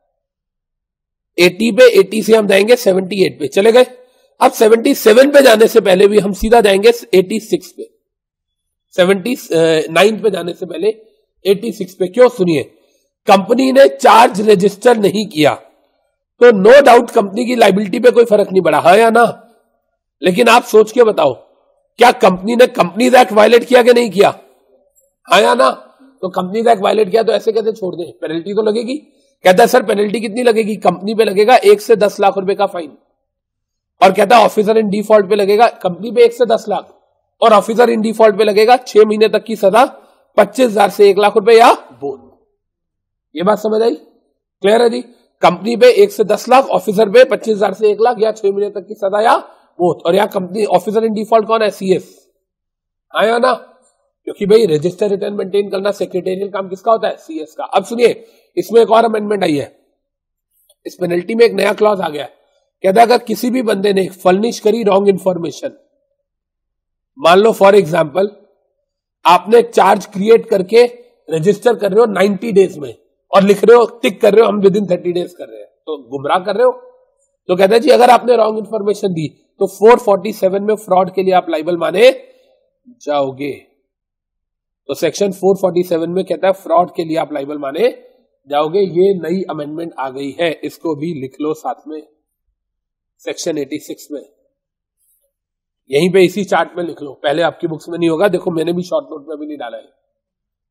एटी पे, एटी से हम जाएंगे सेवेंटी एट पे, चले गए। अब सेवेंटी सेवन पे जाने से पहले भी हम सीधा जाएंगे एटी सिक्स पे, सेवेंटी नाइन पे जाने से पहले एटी सिक्स पे। क्यों? सुनिए, कंपनी ने चार्ज रजिस्टर नहीं किया तो नो डाउट कंपनी की लायबिलिटी पे कोई फर्क नहीं पड़ा, हाँ या ना? लेकिन आप सोच के बताओ, क्या कंपनी ने कंपनीज एक्ट वायलेट किया कि नहीं किया, हाँ या ना? तो कंपनीज एक्ट वायलेट किया तो ऐसे कैसे छोड़ दें? पेनल्टी तो लगेगी। कहता है सर पेनल्टी कितनी लगेगी? कंपनी पे लगेगा एक से दस लाख रुपए का फाइन, और कहता है ऑफिसर इन डिफॉल्ट पे लगेगा, कंपनी पे एक से दस लाख और ऑफिसर इन डिफॉल्ट पे लगेगा छह महीने तक की सजा, पच्चीस हजार से एक लाख रुपए या बोध। ये बात समझ आई? क्लियर है जी? कंपनी पे एक से दस लाख, ऑफिसर पे पच्चीस हजार से एक लाख या छह महीने तक की सजा या बोध। और यहाँ कंपनी ऑफिसर इन डिफॉल्ट कौन है? सीएस, हाँ या ना? क्योंकि भाई रजिस्टर रिटर्न मेंटेन करना सेक्रेटेरियल काम किसका होता है? सीएस का। अब सुनिए, इसमें एक और अमेंडमेंट आई है, इस पेनल्टी में एक नया क्लॉज आ गया है। कहता है अगर किसी भी बंदे ने फर्निश करी रॉन्ग इंफॉर्मेशन, मान लो फॉर एग्जांपल आपने चार्ज क्रिएट करके रजिस्टर कर रहे हो नाइंटी डेज में और लिख रहे हो, टिक कर रहे हो हम विद इन थर्टी डेज कर रहे हैं, तो गुमराह कर रहे हो। तो कहता है जी अगर आपने रॉन्ग इंफॉर्मेशन दी तो फोर फोर्टी सेवन में फ्रॉड के लिए आप लाइबल माने जाओगे। तो सेक्शन फोर फोर्टी सेवन में कहता है फ्रॉड के लिए आप लाइबल माने जाओगे। ये नई अमेंडमेंट आ गई है, इसको भी लिख लो साथ में, सेक्शन एटी सिक्स में, यहीं पे इसी चार्ट में लिख लो। पहले आपकी बुक्स में नहीं होगा, देखो मैंने भी शॉर्ट नोट में भी नहीं डाला है,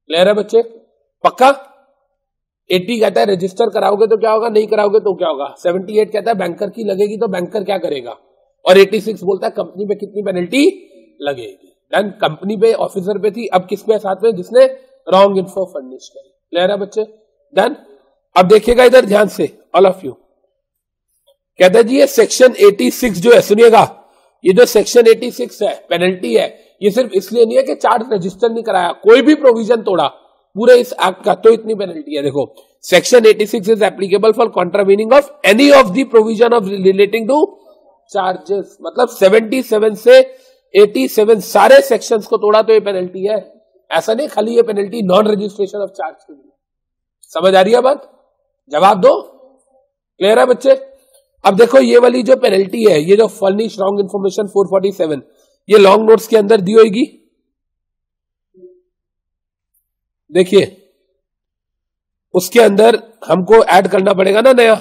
क्लियर है बच्चे? पक्का? अस्सी कहता है रजिस्टर कराओगे तो क्या होगा, नहीं कराओगे तो क्या होगा। अठहत्तर कहता है बैंकर की लगेगी तो बैंकर क्या करेगा, और छियासी बोलता है कंपनी पे कितनी पेनल्टी लगेगी। डन, कंपनी पे ऑफिसर पे थी, अब किस पे साथ में, जिसने रॉन्ग इन्फो फर्निश करी। क्लियर है बच्चे? डन। अब देखिएगा इधर ध्यान से ऑल ऑफ यू, कहता है जी ये सेक्शन छियासी जो है, सुनिएगा, ये जो सेक्शन छियासी है पेनल्टी है, ये सिर्फ इसलिए नहीं है कि चार्ज रजिस्टर नहीं कराया, कोई भी प्रोविजन तोड़ा पूरे इस एक्ट का तो इतनी पेनल्टी है। देखो सेक्शन छियासी is applicable for contravening of any of the provision of relating to charges, मतलब सतहत्तर से सत्तासी सारे सेक्शंस को तोड़ा तो ये पेनल्टी है। ऐसा नहीं खाली ये penalty non registration of charge के लिए। समझ आ रही है बात? जवाब दो। क्लियर है बच्चे? अब देखो ये वाली जो पेनल्टी है, ये जो फर्निश रॉन्ग इन्फॉर्मेशन चार सौ सैंतालीस, ये लॉन्ग नोट्स के अंदर दी होगी। देखिए उसके अंदर हमको ऐड करना पड़ेगा ना नया,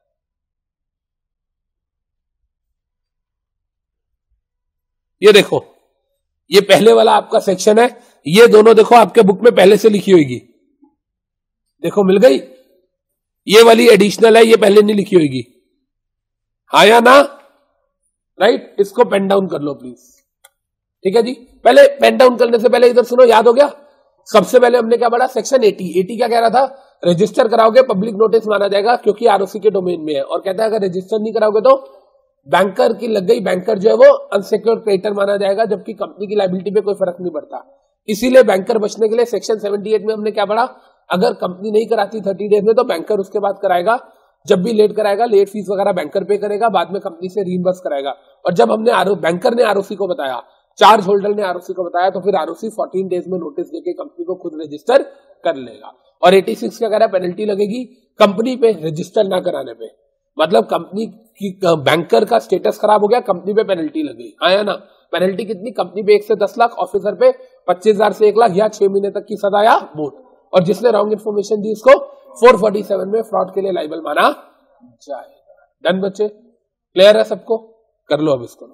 ये देखो ये पहले वाला आपका सेक्शन है, ये दोनों देखो आपके बुक में पहले से लिखी होगी, देखो मिल गई। ये वाली एडिशनल है, ये पहले नहीं लिखी होगी, हाँ या ना? राइट, इसको पेन डाउन कर लो प्लीज। ठीक है जी, पहले पेन डाउन करने से पहले इधर सुनो, याद हो गया? सबसे पहले हमने क्या पढ़ा, सेक्शन अस्सी। अस्सी क्या कह रहा था, रजिस्टर कराओगे पब्लिक नोटिस माना जाएगा क्योंकि आरओसी के डोमेन में है, और कहता है अगर रजिस्टर नहीं कराओगे तो बैंकर की लग गई, बैंकर जो है वो अनसिक्योर्ड क्रेडिटर माना जाएगा, जबकि कंपनी की लायबिलिटी पे कोई फर्क नहीं पड़ता। इसीलिए बैंकर बचने के लिए सेक्शन अठहत्तर में हमने क्या पढ़ा, अगर कंपनी नहीं कराती तीस डेज में तो बैंकर उसके बाद कराएगा, जब भी लेट कराएगा लेट फीस वगैरह बैंकर पे करेगा, बाद में कंपनी से रीइंबर्स कराएगा। और जब हमने आरो बैंकर ने आरओसी को बताया, चार्ज होल्डर ने आरओसी को बताया, तो फिर आरओसी चौदह डेज में नोटिस देके कंपनी को खुद रजिस्टर कर लेगा। और छियासी क्या कह रहा है, पेनल्टी लगेगी कंपनी पे रजिस्टर ना कराने पे, मतलब कंपनी की बैंकर का स्टेटस खराब हो गया, कंपनी पे पेनल्टी लगी, आया ना? पेनल्टी कितनी, कंपनी पे एक से दस लाख, ऑफिसर पे पच्चीस हजार से एक लाख या छह महीने तक की सजा या वोट। और जिसने रॉन्ग इन्फॉर्मेशन दी उसको चार सौ सैंतालीस में फ्रॉड के लिए लाइबल माना जाएगा। डन बच्चे? क्लियर है सबको? कर लो अब इसको।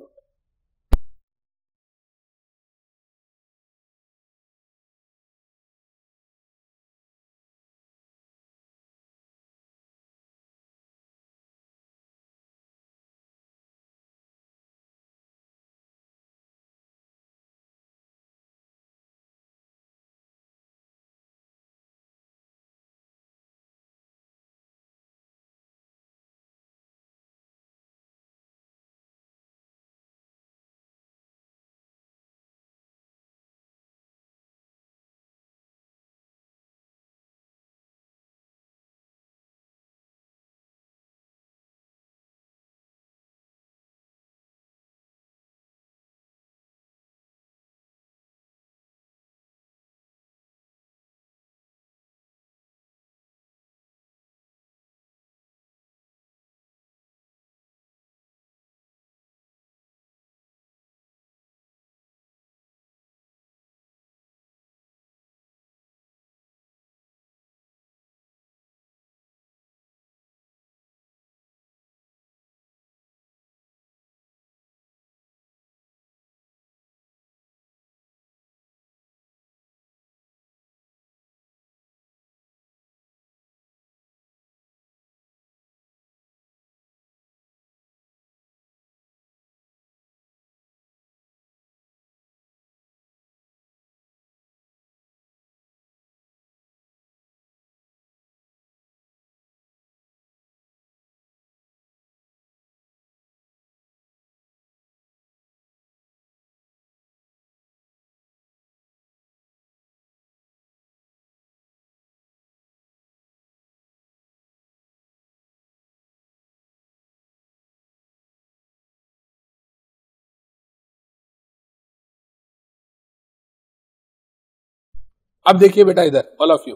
अब देखिए बेटा इधर ऑल ऑफ यू,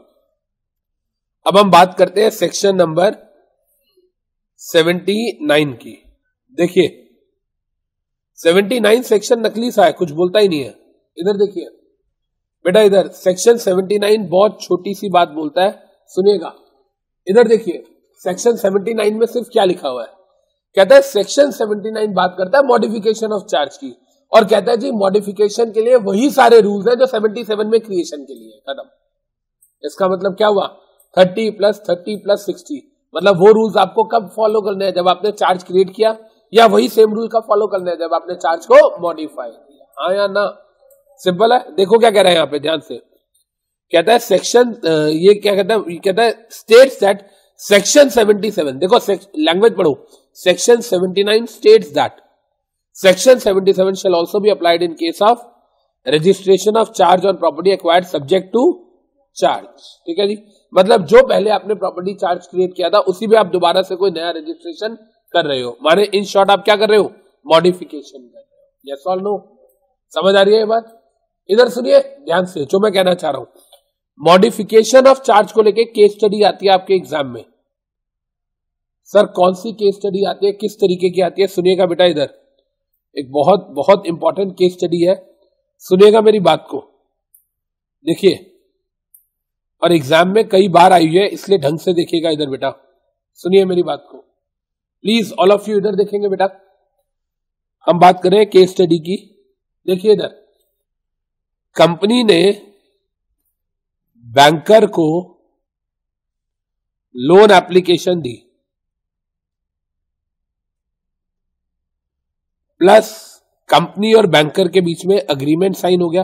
अब हम बात करते हैं सेक्शन नंबर उन्यासी की। देखिए उन्यासी सेक्शन नकली सा है, कुछ बोलता ही नहीं है। इधर देखिए बेटा, इधर सेक्शन उन्यासी बहुत छोटी सी बात बोलता है, सुनिएगा। इधर देखिए सेक्शन उन्यासी में सिर्फ क्या लिखा हुआ है, कहता है सेक्शन उन्यासी बात करता है मॉडिफिकेशन ऑफ चार्ज की, और कहता है जी मॉडिफिकेशन के लिए वही सारे रूल्स हैं जो सतहत्तर में क्रिएशन के लिए। खत्म। इसका मतलब क्या हुआ, thirty plus thirty plus sixty, मतलब वो रूल्स आपको कब फॉलो करने हैं, जब आपने चार्ज क्रिएट किया, या वही सेम रूल का फॉलो करना है जब आपने चार्ज को मॉडिफाई किया, हाँ या ना। सिंपल है। देखो क्या कह रहा है यहाँ पे, ध्यान से कहता है सेक्शन, ये क्या कहता है, कहता है states that section seventy seven, देखो लैंग्वेज पढ़ो, section seventy nine states that section seventy seven shall also be applied in case of registration of charge on property acquired subject to charge। ठीक है जी, मतलब जो पहले आपने प्रॉपर्टी चार्ज क्रिएट किया था उसी में आप दोबारा से कोई नया रजिस्ट्रेशन कर रहे हो, माने इन शॉर्ट आप क्या कर रहे हो, मॉडिफिकेशन कर रहे हो। यस और नो, समझ आ रही है ये बात? इधर सुनिए ध्यान से जो मैं कहना चाह रहा हूं। मॉडिफिकेशन ऑफ चार्ज को लेके केस स्टडी आती है आपके एग्जाम में। सर कौन सी केस स्टडी आती है, किस तरीके की आती है, सुनिएगा बेटा, इधर एक बहुत बहुत इंपॉर्टेंट केस स्टडी है, सुनिएगा मेरी बात को, देखिए, और एग्जाम में कई बार आई हुई है, इसलिए ढंग से देखिएगा इधर बेटा, सुनिए मेरी बात को प्लीज, ऑल ऑफ यू इधर देखेंगे बेटा। हम बात करें केस स्टडी की। देखिए इधर, कंपनी ने बैंकर को लोन एप्लीकेशन दी, प्लस कंपनी और बैंकर के बीच में अग्रीमेंट साइन हो गया,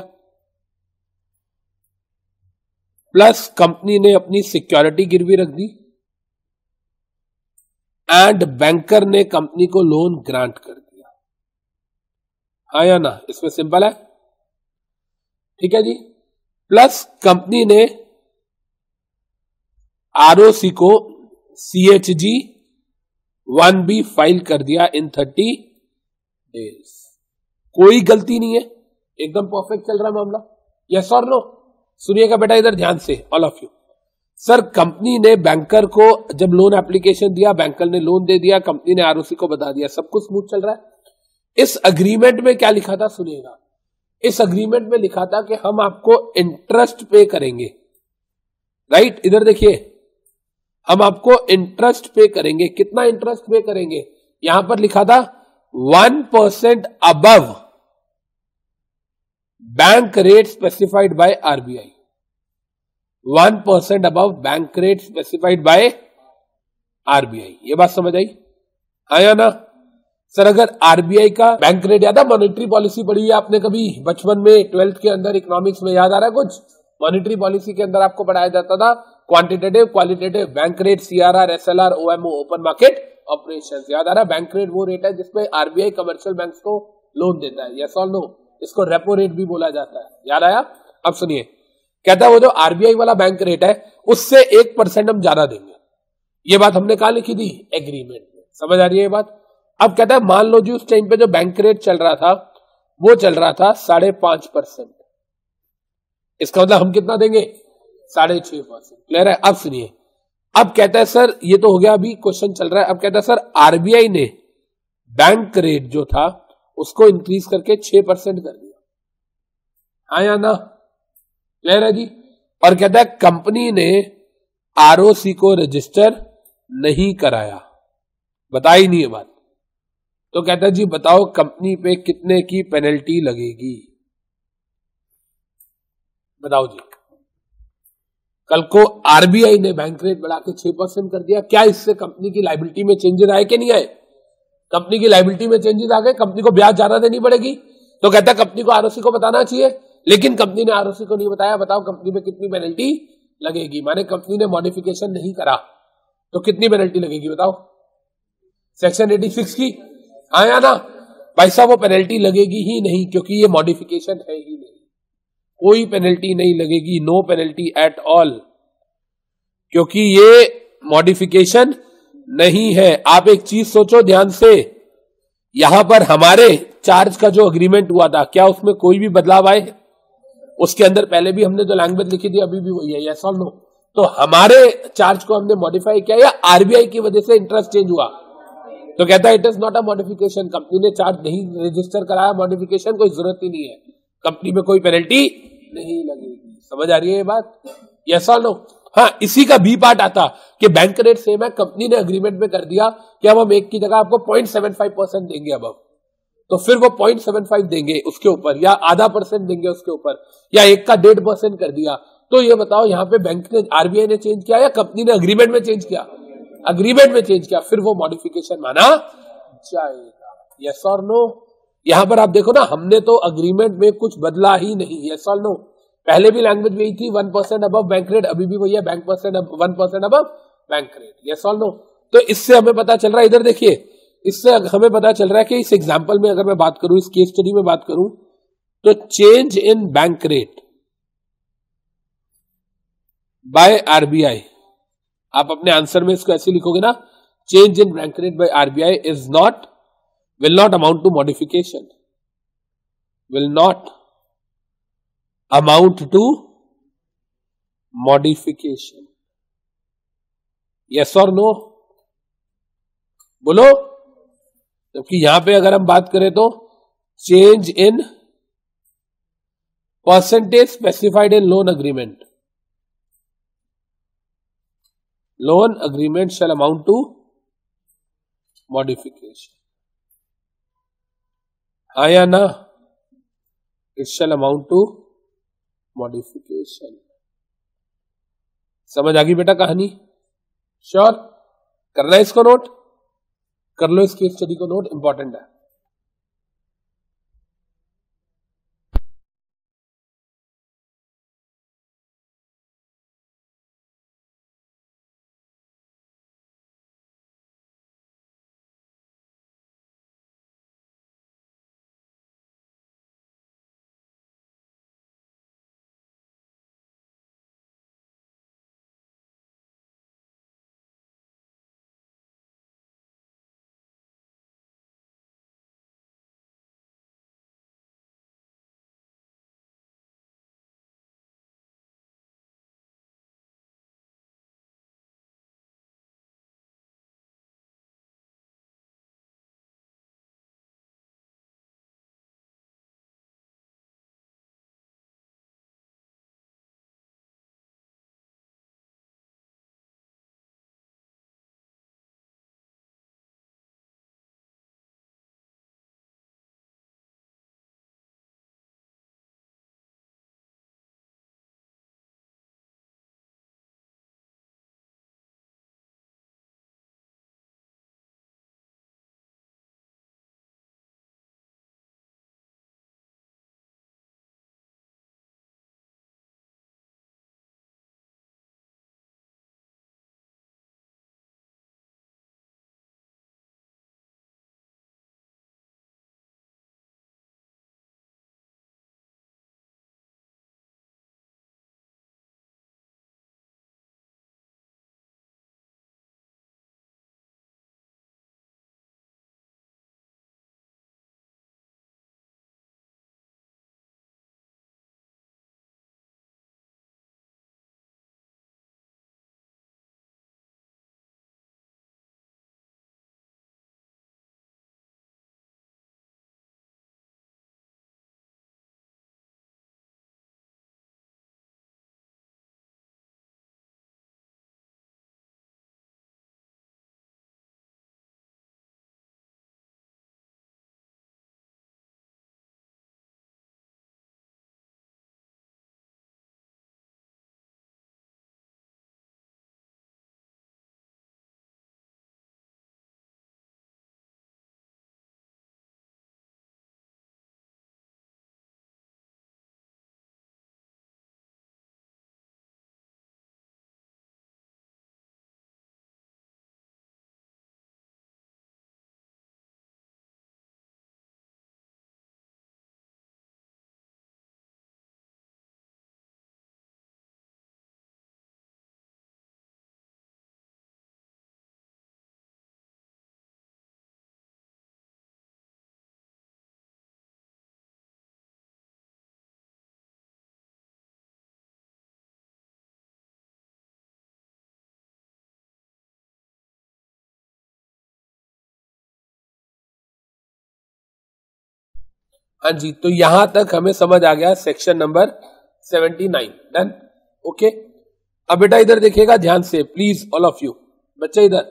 प्लस कंपनी ने अपनी सिक्योरिटी गिरवी रख दी, एंड बैंकर ने कंपनी को लोन ग्रांट कर दिया, हाँ या ना? इसमें सिंपल है, ठीक है जी। प्लस कंपनी ने आरओसी को सीएचजी वन बी फाइल कर दिया इन थर्टी डेज, कोई गलती नहीं है, एकदम परफेक्ट चल रहा मामला। यस और नो? सुनिएगा बेटा इधर ध्यान से, all of you. Sir company ने बैंकर को जब लोन एप्लीकेशन दिया, बैंकर ने लोन दे दिया, कंपनी ने आरओसी को बता दिया, सब कुछ स्मूथ चल रहा है। इस अग्रीमेंट में क्या लिखा था, सुनिएगा, इस अग्रीमेंट में लिखा था कि हम आपको इंटरेस्ट पे करेंगे, राइट? इधर देखिए, हम आपको इंटरेस्ट पे करेंगे, कितना इंटरेस्ट पे करेंगे, यहां पर लिखा था one percent above bank rate specified by RBI, one percent above bank rate specified by RBI. ये बात समझ आई, हाँ या ना? सर अगर आरबीआई का बैंक रेट, याद है मॉनेटरी पॉलिसी पढ़ी है आपने कभी बचपन में, ट्वेल्थ के अंदर इकोनॉमिक्स में, याद आ रहा है कुछ? मॉनेटरी पॉलिसी के अंदर आपको पढ़ाया जाता था quantitative, qualitative, bank rate, CRR, SLR, OMO, open market operations. याद आ रहा है? बैंक रेट वो रेट है जिसपे आरबीआई कमर्शियल बैंक्स को लोन देता है, यस और नो? इसको रेपो रेट भी बोला जाता है, याद आया? अब सुनिए, कहता है वो जो आरबीआई वाला बैंक रेट है उससे एक परसेंट हम ज्यादा देंगे। ये बात हमने कहा लिखी थी, एग्रीमेंट में। समझ आ रही है ये बात? अब कहता है मान लो जी उस टाइम पे जो बैंक रेट चल रहा था वो चल रहा था साढ़े पांच परसेंट, इसका मतलब हम कितना देंगे, साढ़े छह परसेंट। क्लियर है? अब सुनिए, अब कहता है सर ये तो हो गया, अभी क्वेश्चन चल रहा है, अब कहता है सर आरबीआई ने बैंक रेट जो था उसको इंक्रीज करके छह परसेंट कर दिया, हाँ या ना? क्लियर है जी? और कहता है कंपनी ने आरओसी को रजिस्टर नहीं कराया, बताई नहीं है बात, तो कहता है जी बताओ कंपनी पे कितने की पेनल्टी लगेगी, बताओ जी। कल को आरबीआई ने बैंक रेट बढ़ा के छह परसेंट कर दिया, क्या इससे कंपनी की लायबिलिटी में चेंजेस आए कि नहीं आए? कंपनी की लायबिलिटी में चेंजेस आ गए, कंपनी को ब्याज ज्यादा देनी पड़ेगी, तो कहता है कंपनी को आरओसी को बताना चाहिए, लेकिन कंपनी ने आरओसी को नहीं बताया, बताओ कंपनी में कितनी पेनल्टी लगेगी? माने कंपनी ने मॉडिफिकेशन नहीं करा तो कितनी पेनल्टी लगेगी बताओ? सेक्शन एटी सिक्स की, हाँ या ना? भाई साहब वो पेनल्टी लगेगी ही नहीं, क्योंकि ये मॉडिफिकेशन है ही नहीं, कोई पेनल्टी नहीं लगेगी, नो पेनल्टी एट ऑल, क्योंकि ये मॉडिफिकेशन नहीं है। आप एक चीज सोचो ध्यान से, यहां पर हमारे चार्ज का जो अग्रीमेंट हुआ था, क्या उसमें कोई भी बदलाव आए? उसके अंदर पहले भी हमने जो लैंग्वेज लिखी थी अभी भी वही है, यस और नो? तो हमारे चार्ज को हमने मॉडिफाई किया या आरबीआई की वजह से इंटरेस्ट चेंज हुआ? तो कहता है it is not a modification, company ने चार्ज नहीं रजिस्टर कराया, मॉडिफिकेशन कोई जरूरत ही नहीं है, कंपनी में कोई पेनल्टी नहीं लगेगी। समझ आ रही है ये बात? यस और नो? हाँ, इसी का बी पार्ट आता कि बैंक रेट सेम है, कंपनी ने अग्रीमेंट में कर दिया कि अब हम एक की जगह आपको पॉइंट सेवन फाइव परसेंट देंगे, अब तो फिर वो पॉइंट सेवन फाइव देंगे उसके ऊपर, या आधा परसेंट देंगे उसके ऊपर, या एक का डेढ़ परसेंट कर दिया, तो ये बताओ यहां पे बैंक ने, आरबीआई ने चेंज किया या कंपनी ने अग्रीमेंट में चेंज किया? अग्रीमेंट में चेंज किया, फिर वो मॉडिफिकेशन माना जाएगा। यस और नो? यहां पर आप देखो ना, हमने तो अग्रीमेंट में कुछ बदला ही नहीं। यस और नो? पहले भी लैंग्वेज वही थी, one percent above bank rate, अभी भी वही है, bank percent one percent above bank rate. Yes और नो? तो इससे हमें पता चल रहा है, इधर देखिए, इससे हमें पता चल रहा है कि इस एग्जाम्पल में अगर मैं बात करूं, इस केस स्टडी में बात करूं, तो change in bank rate by RBI, आप अपने आंसर में इसको ऐसे लिखोगे ना, change in bank rate by RBI is not, will not amount to modification, will not amount to modification. Yes और नो? बोलो। जबकि यहां पे अगर हम बात करें तो change in percentage specified in loan agreement, loan agreement shall amount to modification. हाँ या ना? It shall amount to modification. समझ आ गई बेटा कहानी? श्योर? करना है इसको नोट? कर लो इस केस स्टडी को नोट, इंपॉर्टेंट है। हाँ जी, तो यहां तक हमें समझ आ गया section number seventy nine. Done? Okay. अब बेटा इधर देखिएगा ध्यान से प्लीज, ऑल ऑफ यू बच्चे इधर।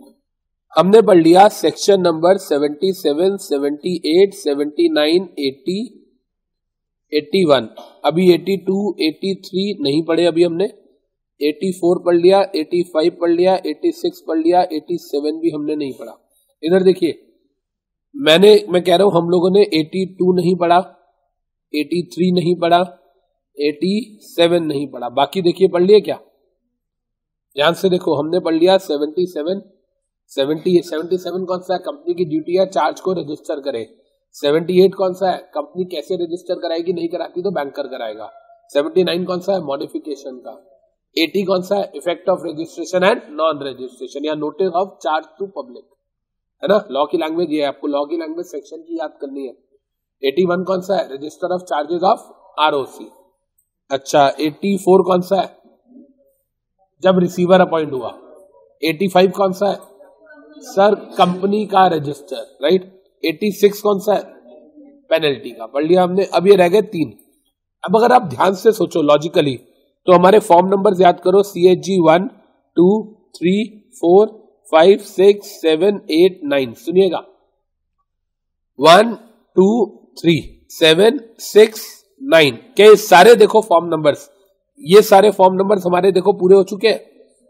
हमने पढ़ लिया section number seventy seven, seventy eight, seventy nine, eighty, eighty one, अभी एट्टी टू, एट्टी थ्री नहीं पढ़े अभी हमने, एट्टी फोर पढ़ लिया, एट्टी फाइव पढ़ लिया, एट्टी सिक्स पढ़ लिया, एट्टी सेवन भी हमने नहीं पढ़ा। इधर देखिए, मैंने मैं कह रहा हूं हम लोगों ने एट्टी टू नहीं पढ़ा, एट्टी थ्री नहीं पढ़ा, एट्टी सेवन नहीं पढ़ा, बाकी देखिए पढ़ लिए क्या? ध्यान से देखो, हमने पढ़ लिया seventy seven, seventy seventy seven कौन सा है? कंपनी की ड्यूटी है चार्ज को रजिस्टर करे। सेवेंटी एट कौन सा है? कंपनी कैसे रजिस्टर कराएगी, नहीं कराती तो बैंकर कराएगा। सेवेंटी नाइन कौन सा है? मॉडिफिकेशन का। एटी कौन सा है? Effect of registration and non registration या notice of charge to public, है ना। लॉ की लैंग्वेज ये है, आपको लॉ की लैंग्वेज सेक्शन की याद करनी है। एटी वन कौन सा है? Register of charges of ROC. अच्छा, एट्टी फोर कौन सा है? जब रिसीवर अपॉइंट हुआ। एट्टी फाइव कौन सा है? सर कंपनी का रजिस्टर, राइट। एट्टी सिक्स कौन सा है? पेनल्टी का। पढ़ लिया हमने। अब ये रह गए तीन। अब अगर आप ध्यान से सोचो लॉजिकली, तो हमारे फॉर्म नंबर याद करो, C H G one, two, three, four, five, six, seven, eight, nine. सुनिएगा, one, two, three, seven, six, nine के सारे देखो फॉर्म नंबर्स, ये सारे फॉर्म नंबर्स हमारे देखो पूरे हो चुके हैं।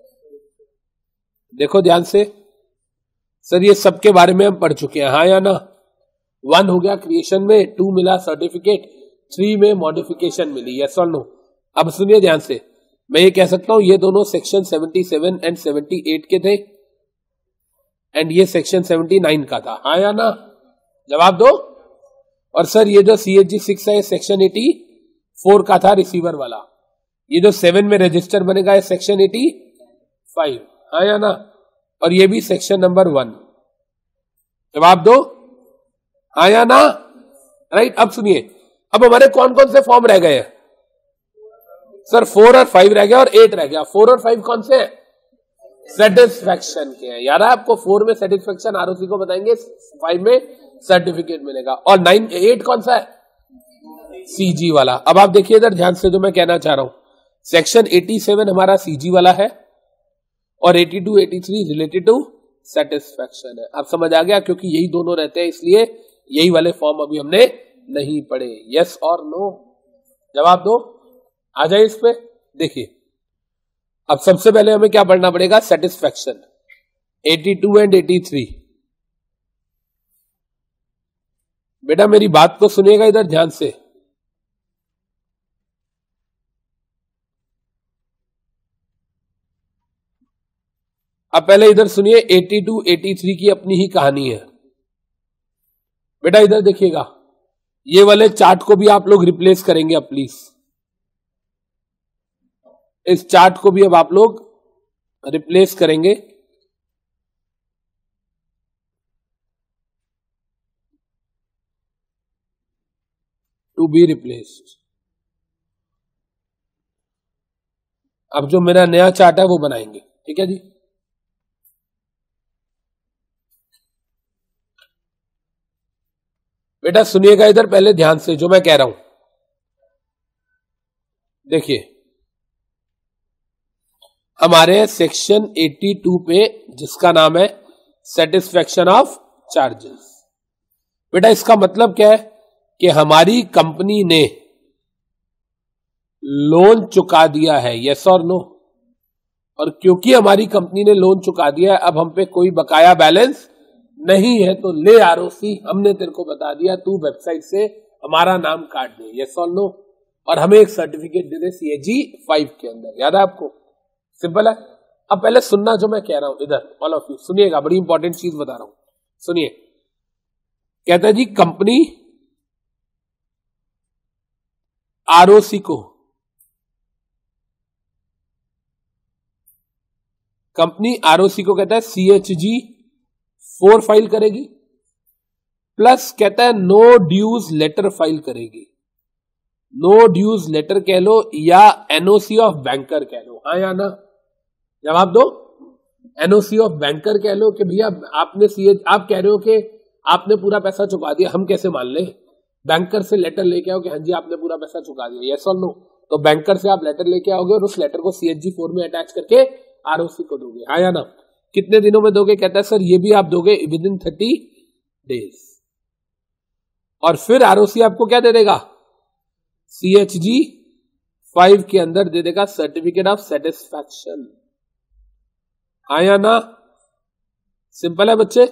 देखो ध्यान से, सर ये सबके बारे में हम पढ़ चुके हैं, हाँ या ना। वन हो गया क्रिएशन में, टू मिला सर्टिफिकेट, थ्री में मॉडिफिकेशन मिली, यस और नो। अब सुनिए ध्यान से, मैं ये कह सकता हूं ये दोनों section seventy seven and seventy eight के थे, एंड ये सेक्शन सेवेंटी नाइन का था, हाँ या ना। जवाब दो। और सर ये जो सी एच जी सिक्स है सेक्शन एटी फोर का था, रिसीवर वाला। ये जो सेवन में रजिस्टर बनेगा है सेक्शन एटी फाइव, हाँ या ना। और ये भी सेक्शन नंबर वन। जवाब दो, हाँ या ना, राइट। अब सुनिए, अब हमारे कौन कौन से फॉर्म रह गए हैं? सर फोर और फाइव रह गया और एट रह गया। फोर और फाइव कौन से हैं? सेटिस्फैक्शन के हैं। यार आपको फोर में सेटिस्फैक्शन आरओसी को बताएंगे, फाइव में सर्टिफिकेट मिलेगा। और नाइन एट कौन सा है? सीजी वाला। अब आप देखिए इधर ध्यान से, जो मैं कहना चाह रहा हूं, सेक्शन एटी सेवन हमारा सीजी वाला है और eighty two, eighty three related to satisfaction है। अब समझ आ गया, क्योंकि यही दोनों रहते हैं इसलिए यही वाले फॉर्म अभी हमने नहीं पढ़े। यस और नो? जवाब दो। आ जाए इस पे। देखिए, अब सबसे पहले हमें क्या पढ़ना पड़ेगा? Satisfaction. Eighty two and eighty three. बेटा मेरी बात को सुनिएगा इधर ध्यान से। अब पहले इधर सुनिए, एटी टू, एटी थ्री की अपनी ही कहानी है। बेटा इधर देखिएगा, ये वाले चार्ट को भी आप लोग रिप्लेस करेंगे अब प्लीज। इस चार्ट को भी अब आप लोग रिप्लेस करेंगे। To be replaced. अब जो मेरा नया चार्ट है वो बनाएंगे, ठीक है जी। बेटा सुनिएगा इधर पहले ध्यान से जो मैं कह रहा हूं। देखिए, हमारे सेक्शन एटी टू पे जिसका नाम है सेटिस्फैक्शन ऑफ चार्जेस। बेटा इसका मतलब क्या है कि हमारी कंपनी ने लोन चुका दिया है, यस और नो। और क्योंकि हमारी कंपनी ने लोन चुका दिया है, अब हम पे कोई बकाया बैलेंस नहीं है, तो ले आरओसी, हमने तेरे को बता दिया, तू वेबसाइट से हमारा नाम काट दे, यस और नो। और हमें एक सर्टिफिकेट दे दे सीएजी फाइव के अंदर। याद है आपको? सिंपल है। अब पहले सुनना जो मैं कह रहा हूं, इधर ऑल ऑफ यू सुनिएगा, बड़ी इंपॉर्टेंट चीज बता रहा हूं, सुनिए। कहता है जी, कंपनी आरओसी को कंपनी आरओसी को कहता है सीएचजी फोर फाइल करेगी, प्लस कहता है नो ड्यूज लेटर फाइल करेगी। नो ड्यूज लेटर कह लो या एनओसी ऑफ बैंकर कह लो, हाँ या ना। जवाब दो। एनओसी ऑफ बैंकर कह लो कि भैया आपने सीए आप कह रहे हो कि आपने पूरा पैसा चुका दिया, हम कैसे मान ले? बैंकर से लेटर लेके आओ कि हाँ जी आपने पूरा पैसा चुका दिया, यस और नो। तो बैंकर से आप लेटर लेके आओगे और उस लेटर को सीएचजी फोर में अटैच करके आरओसी को दोगे, हाँ या ना। कितने दिनों में दोगे? कहता है सर ये भी आप दोगे विद इन थर्टी डेज। और फिर आरओसी आपको क्या दे देगा? सी एच जी फाइव के अंदर दे देगा सर्टिफिकेट ऑफ सेटिस्फैक्शन। हाँ या ना? सिंपल है बच्चे,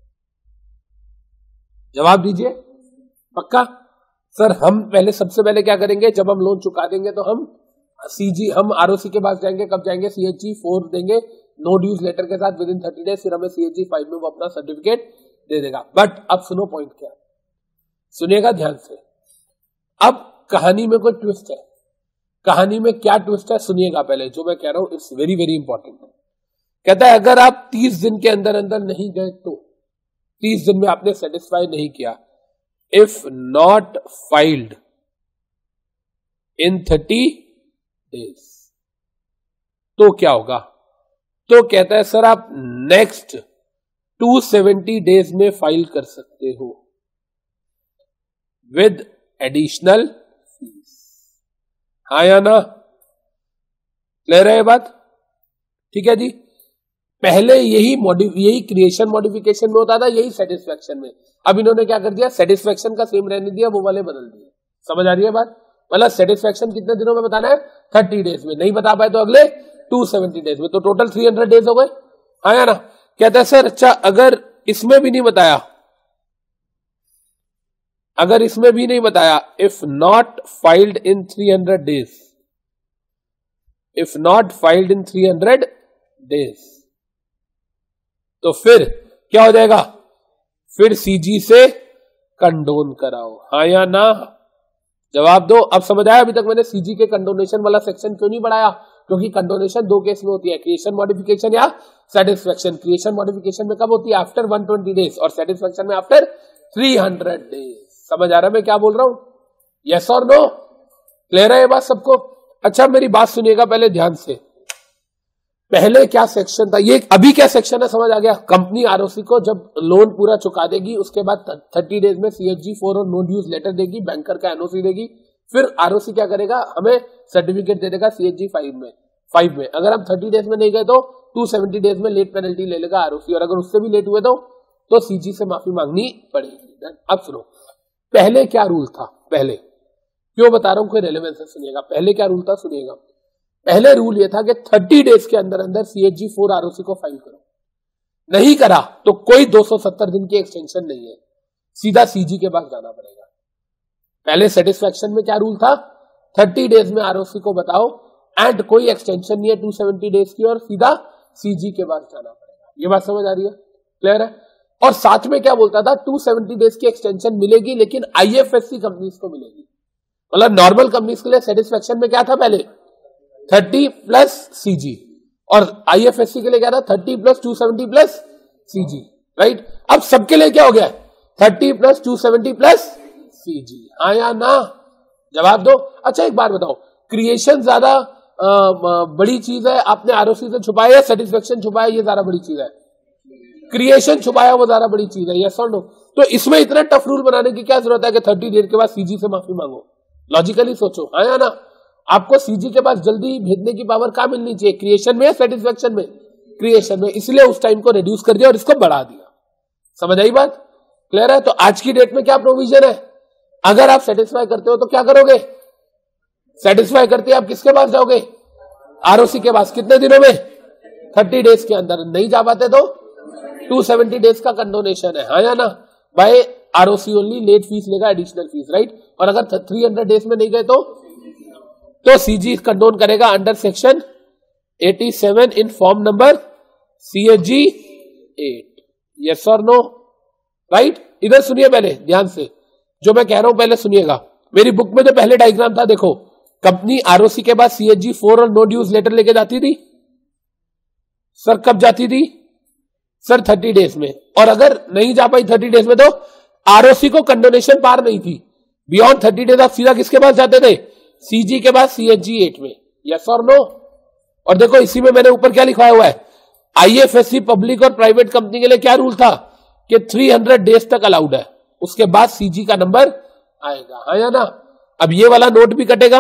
जवाब दीजिए। पक्का? सर हम पहले सबसे पहले क्या करेंगे, जब हम लोन चुका देंगे तो हम सीजी हम आरओसी के पास जाएंगे। कब जाएंगे? सीएचजी फोर देंगे नो ड्यूज लेटर के साथ विद इन थर्टी डेज, फिर हमें सीएचजी फाइव में वो अपना सर्टिफिकेट दे देगा। बट अब सुनो पॉइंट क्या, सुनिएगा ध्यान से। अब कहानी में कोई ट्विस्ट है। कहानी में क्या ट्विस्ट है सुनिएगा पहले, जो मैं कह रहा हूं इट्स वेरी वेरी इंपॉर्टेंट। कहता है अगर आप तीस दिन के अंदर अंदर नहीं गए तो, तीस दिन में आपने सेटिस्फाई नहीं किया, if not filed in thirty days, तो क्या होगा? तो कहता है सर आप नेक्स्ट टू सेवेंटी डेज में फाइल कर सकते हो विद एडिशनल फीस। हाँ या ना? क्लियर है ये बात? ठीक है जी। पहले यही मॉडिफि यही क्रिएशन मॉडिफिकेशन में होता था, यही सेटिस्फैक्शन में। अब इन्होंने क्या कर दिया, सेटिस्फैक्शन का सेम रहने दिया, वो वाले बदल दिए। समझ आ रही है बात? मतलब सेटिस्फैक्शन कितने दिनों में बताना है? थर्टी डेज में। नहीं बता पाए तो अगले टू सेवेंटी डेज में, तो टोटल थ्री हंड्रेड डेज हो गए। हाँ या ना? कहता है सर अच्छा अगर इसमें भी नहीं बताया, अगर इसमें भी नहीं बताया, if not filed in three hundred days, if not filed in three hundred days, तो फिर क्या हो जाएगा? फिर सीजी से कंडोन कराओ। हाँ या ना? जवाब दो। अब समझ आया? अभी तक मैंने सीजी के कंडोनेशन वाला सेक्शन क्यों नहीं बढ़ाया? क्योंकि कंडोनेशन दो केस में होती है, क्रिएशन मॉडिफिकेशन या सेटिस्फैक्शन। क्रिएशन मॉडिफिकेशन में कब होती है? आफ्टर वन ट्वेंटी डेज, और सेटिस्फैक्शन में आफ्टर थ्री हंड्रेड डेज। समझ आ रहा है मैं क्या बोल रहा हूं? यस और नो? क्लियर है ये बात सबको? अच्छा मेरी बात सुनिएगा पहले ध्यान से। पहले क्या सेक्शन था, ये अभी क्या सेक्शन है समझ आ गया? कंपनी आरओसी को जब लोन पूरा चुका देगी उसके बाद थर्टी डेज में सीएचजी फोर और नो ड्यूज लेटर देगी, बैंकर का एनओसी देगी, फिर आरओसी क्या करेगा, हमें सर्टिफिकेट दे देगा सीएचजी फाइव में फाइव में अगर हम थर्टी डेज में नहीं गए तो टू सेवेंटी डेज में लेट पेनल्टी ले लेगा आरओसी, और अगर उससे भी लेट हुए तो तो सीजी से माफी मांगनी पड़ेगी। अब सुनो पहले क्या रूल था। पहले क्यों बता रहा हूं, कोई रेलेवेंस है सुनिएगा। पहले क्या रूल था सुनिएगा। पहले रूल ये था कि थर्टी डेज के अंदर अंदर सीएचजी फोर आरओसी को फाइल करो, नहीं करा तो कोई दो सौ सत्तर दिन की एक्सटेंशन नहीं है, सीधा सीजी के पास जाना पड़ेगा। पहले सेटिस्फैक्शन में क्या रूल था, थर्टी डेज में आरओसी को बताओ एंड कोई एक्सटेंशन नहीं है टू सेवेंटी डेज की, और सीधा सीजी के पास जाना पड़ेगा। ये बात समझ आ रही है? क्लियर है? और साथ में क्या बोलता था, टू सेवेंटी डेज की एक्सटेंशन मिलेगी लेकिन आईएफएससी कंपनीज को मिलेगी। मतलब नॉर्मल कंपनीज के लिए सेटिस्फैक्शन में क्या था पहले, थर्टी प्लस सीजी, और आईएफएससी के लिए क्या था, thirty plus two seventy plus CG, right? अब सबके लिए क्या हो गया, thirty plus two seventy plus CG. हाँ या ना? जवाब दो। अच्छा एक बार बताओ, क्रिएशन ज्यादा बड़ी चीज है, आपने आरओसी से छुपाया या सेटिस्फैक्शन छुपाया, ये ज्यादा बड़ी चीज है? क्रिएशन छुपाया वो ज्यादा बड़ी चीज है, यस और नो? तो इसमें इतना टफ रूल बनाने की क्या जरूरत है कि थर्टी डेज के बाद सीजी से माफी मांगो? लॉजिकली सोचो। हाँ या ना? आपको सीजी के पास जल्दी भेजने की पावर कहां मिलनी चाहिए, क्रिएशन में या सेटिस्फैक्शन में? क्रिएशन में, इसलिए उस टाइम को रिड्यूस कर दिया और इसको बढ़ा दिया। समझ आई बात? क्लियर है? तो आज की डेट में क्या प्रोविजन है, अगर आप सेटिस्फाई करते हो तो क्या करोगे, सेटिस्फाई करते आप किसके पास जाओगे, आरओसी के पास। कितने दिनों में, थर्टी डेज के अंदर। नहीं जा पाते तो टू सेवेंटी डेज का कंडोनेशन है। हाँ या ना? By ROC only, late fees लेगा, एडिशनल फीस, राइट? और अगर थ्री हंड्रेड डेज में नहीं गए तो तो सीजी कंडोन करेगा under section eighty seven in form number CHG eight. Yes और नो? राइट? इधर सुनिए पहले ध्यान से, जो मैं कह रहा हूं पहले सुनिएगा। मेरी बुक में जो पहले डायग्राम था देखो, कंपनी आरओसी के बाद सीएचजी फोर और नो ड्यूज लेटर लेके जाती थी। सर कब जाती थी? सर थर्टी डेज में। और अगर नहीं जा पाई थर्टी डेज में तो आरओसी को कंडोनेशन पार नहीं थी, बियॉन्ड थर्टी डेज आप सीधा किसके पास जाते थे, सीजी के पास सीएचजी एट में। यस और नो? और देखो इसी में मैंने ऊपर क्या लिखवाया हुआ है, आईएफएससी पब्लिक और प्राइवेट कंपनी के लिए क्या रूल था कि थ्री हंड्रेड डेज तक अलाउड है, उसके बाद सीजी का नंबर आएगा। हाँ या ना? अब ये वाला नोट भी कटेगा,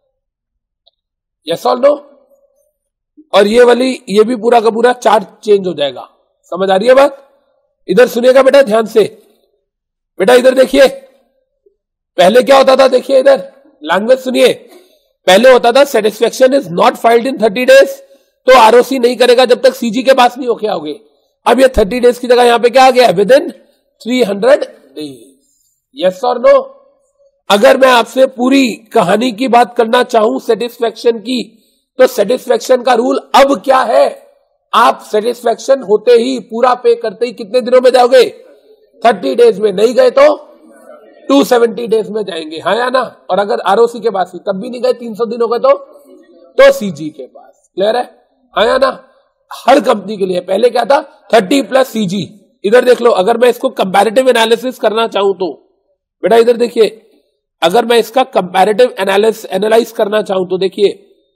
यस और नो? और ये वाली ये भी पूरा का पूरा चार्ट चेंज हो जाएगा। समझ आ रही है बात? इधर सुनिएगा बेटा ध्यान से, बेटा इधर देखिए, पहले क्या होता था, देखिए इधर लैंग्वेज सुनिए, पहले होता था satisfaction is not filed in thirty days, तो आरओसी नहीं करेगा जब तक सीजी के पास नहीं होके आओगे। अब ये थर्टी डेज की जगह यहां पे क्या आ गया, within three hundred days. Yes और नो? अगर मैं आपसे पूरी कहानी की बात करना चाहूं सेटिस्फेक्शन की, तो सेटिस्फेक्शन का रूल अब क्या है, आप सेटिस्फेक्शन होते ही पूरा पे करते ही कितने दिनों में जाओगे, थर्टी डेज में, नहीं गए तो टू सेवेंटी डेज में जाएंगे, हाँ या ना? और अगर आरओसी के पास भी तब भी नहीं गए, तीन सौ दिन हो गए तो तो सीजी के पास। क्लियर है, हाँ या ना? हर कंपनी के लिए पहले क्या था, थर्टी प्लस सीजी। इधर देख लो, अगर मैं इसको कंपैरेटिव एनालिसिस करना चाहूं तो बेटा इधर देखिए, अगर मैं इसका कंपैरेटिव एनालिस एनालाइज करना चाहूं तो देखिए,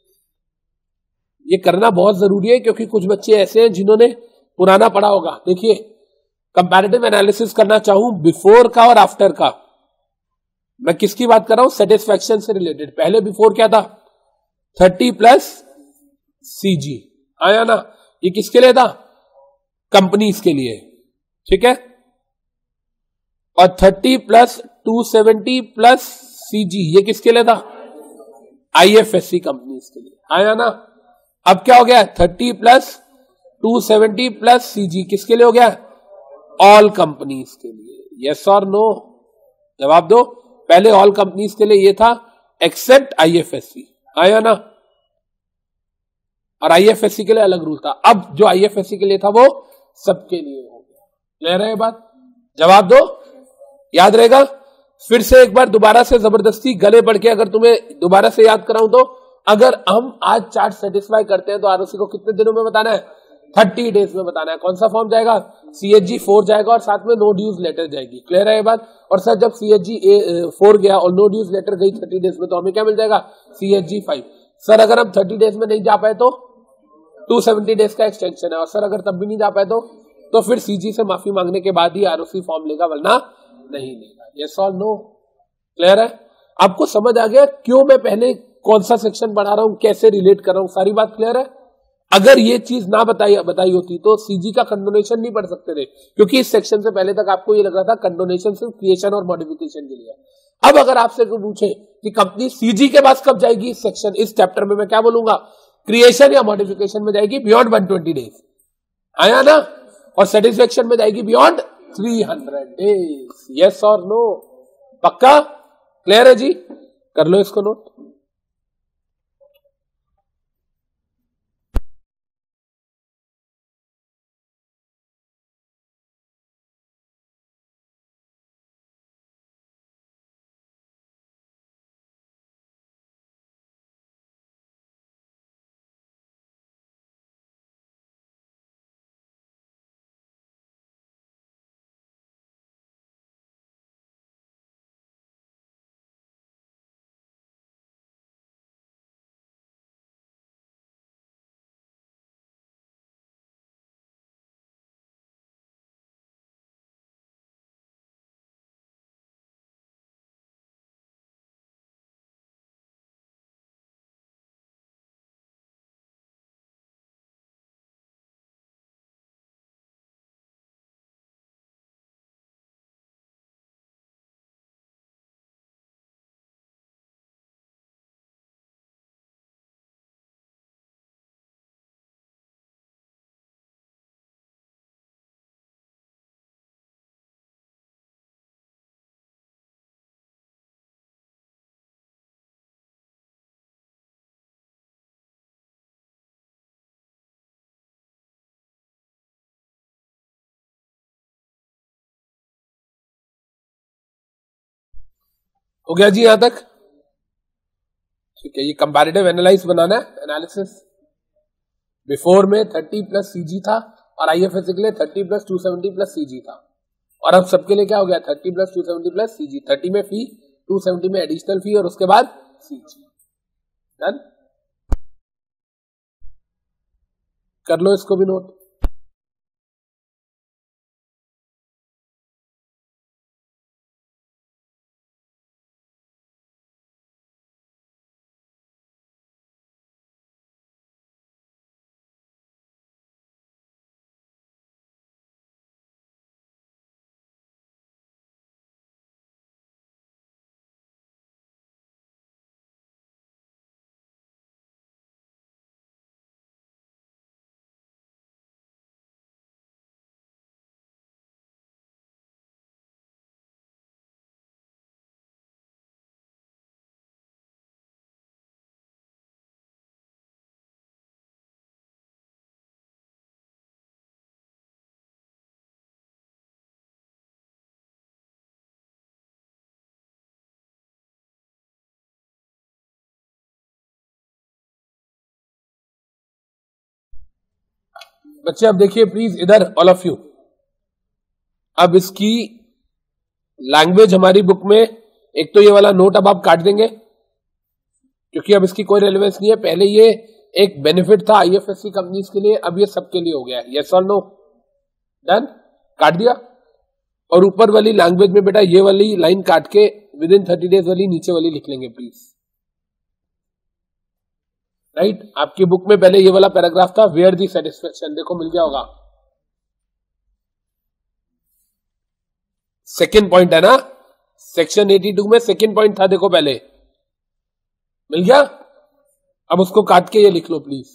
ये करना बहुत जरूरी है क्योंकि कुछ बच्चे ऐसे हैं जिन्होंने पुराना पढ़ा होगा। देखिए, कंपैरेटिव एनालिसिस करना चाहूं बिफोर का और आफ्टर का, मैं किसकी बात कर रहा हूं, सेटिस्फेक्शन से रिलेटेड। पहले बिफोर क्या था, थर्टी प्लस सीजी, आया ना? ये किसके लिए था, कंपनीज के लिए, ठीक है। और thirty plus two seventy plus CG ये किसके लिए था, आईएफएससी कंपनीज के लिए, आया ना? अब क्या हो गया, thirty plus two seventy plus CG किसके लिए हो गया, ऑल कंपनीज के लिए। यस और नो, जवाब दो। पहले ऑल कंपनीज के लिए ये था, एक्सेप्ट आईएफएससी, आया ना? और आईएफएससी के लिए अलग रूल था। अब जो आईएफएससी के लिए था वो सबके लिए हो गया। क्लियर है ये बात? जवाब दो, याद रहेगा? फिर से एक बार दोबारा से जबरदस्ती गले पड़ के अगर तुम्हें दोबारा से याद कराऊं तो, अगर हम आज चार्ट सेटिस्फाई करते हैं तो आरओसी को कितने दिनों में बताना है, थर्टी डेज में बताना है। कौन सा फॉर्म जाएगा, सीएचजी फोर जाएगा और साथ में नो ड्यूज लेटर जाएगी। क्लियर है ये बात? और सर जब सीएचजी फोर गया और नो ड्यूज लेटर गई थर्टी डेज में, तो हमें क्या मिल जाएगा, सीएचजी फाइव। सर अगर हम थर्टी डेज में नहीं जा पाए तो टू सेवेंटी डेज का एक्सटेंशन है, और सर अगर तब भी नहीं जा पाए तो तो फिर सीजी से माफी मांगने के बाद ही आरओसी फॉर्म लेगा, वरना नहीं लेगा। यस और नो? क्लियर है? आपको समझ आ गया क्यों मैं पहले कौन सा सेक्शन पढ़ा रहा हूं, कैसे रिलेट कर रहा हूं, सारी बात क्लियर है? अगर ये चीज ना बताई बताई होती तो सीजी का कंडोनेशन नहीं पढ़ सकते थे, क्योंकि इस सेक्शन से पहले तक आपको ये लग रहा था कंडोनेशन सिर्फ क्रिएशन और मॉडिफिकेशन के लिए। अब अगर आपसे कोई पूछे कि कंपनी सीजी के पास कब जाएगी, इस सेक्शन इस चैप्टर में, मैं क्या बोलूंगा, क्रिएशन या मॉडिफिकेशन में जाएगी बियॉन्ड वन ट्वेंटी डेज, आया ना? और सेटिस्फेक्शन में जाएगी beyond three hundred days. Yes और नो? पक्का? क्लियर है जी? कर लो इसको नोट। हो गया जी यहां तक? ठीक है, ये कंपैरेटिव एनालाइज बनाना है, एनालिसिस। बिफोर में थर्टी प्लस सीजी था और आईएफएससी के लिए thirty plus two seventy plus CG था, और अब सबके लिए क्या हो गया, thirty plus two seventy plus CG. Thirty में फी, टू सेवेंटी में एडिशनल फी, और उसके बाद सीजी। डन? कर लो इसको भी नोट। बच्चे अब देखिए प्लीज इधर ऑल ऑफ यू, अब इसकी लैंग्वेज हमारी बुक में एक तो ये वाला नोट अब आप काट देंगे क्योंकि अब इसकी कोई रेलेवेंस नहीं है। पहले ये एक बेनिफिट था आईएफएससी कंपनीज के लिए, अब ये सबके लिए हो गया है। यस और नो? डन, काट दिया। और ऊपर वाली लैंग्वेज में बेटा ये वाली लाइन काट के विद इन थर्टी डेज वाली नीचे वाली लिख लेंगे प्लीज। Right right? आपकी बुक में पहले ये वाला पैराग्राफ था वेयर दी सेटिस्फेक्शन, देखो मिल गया होगा। सेकेंड पॉइंट है ना, सेक्शन बयासी में सेकेंड पॉइंट था, देखो पहले मिल गया। अब उसको काट के ये लिख लो प्लीज।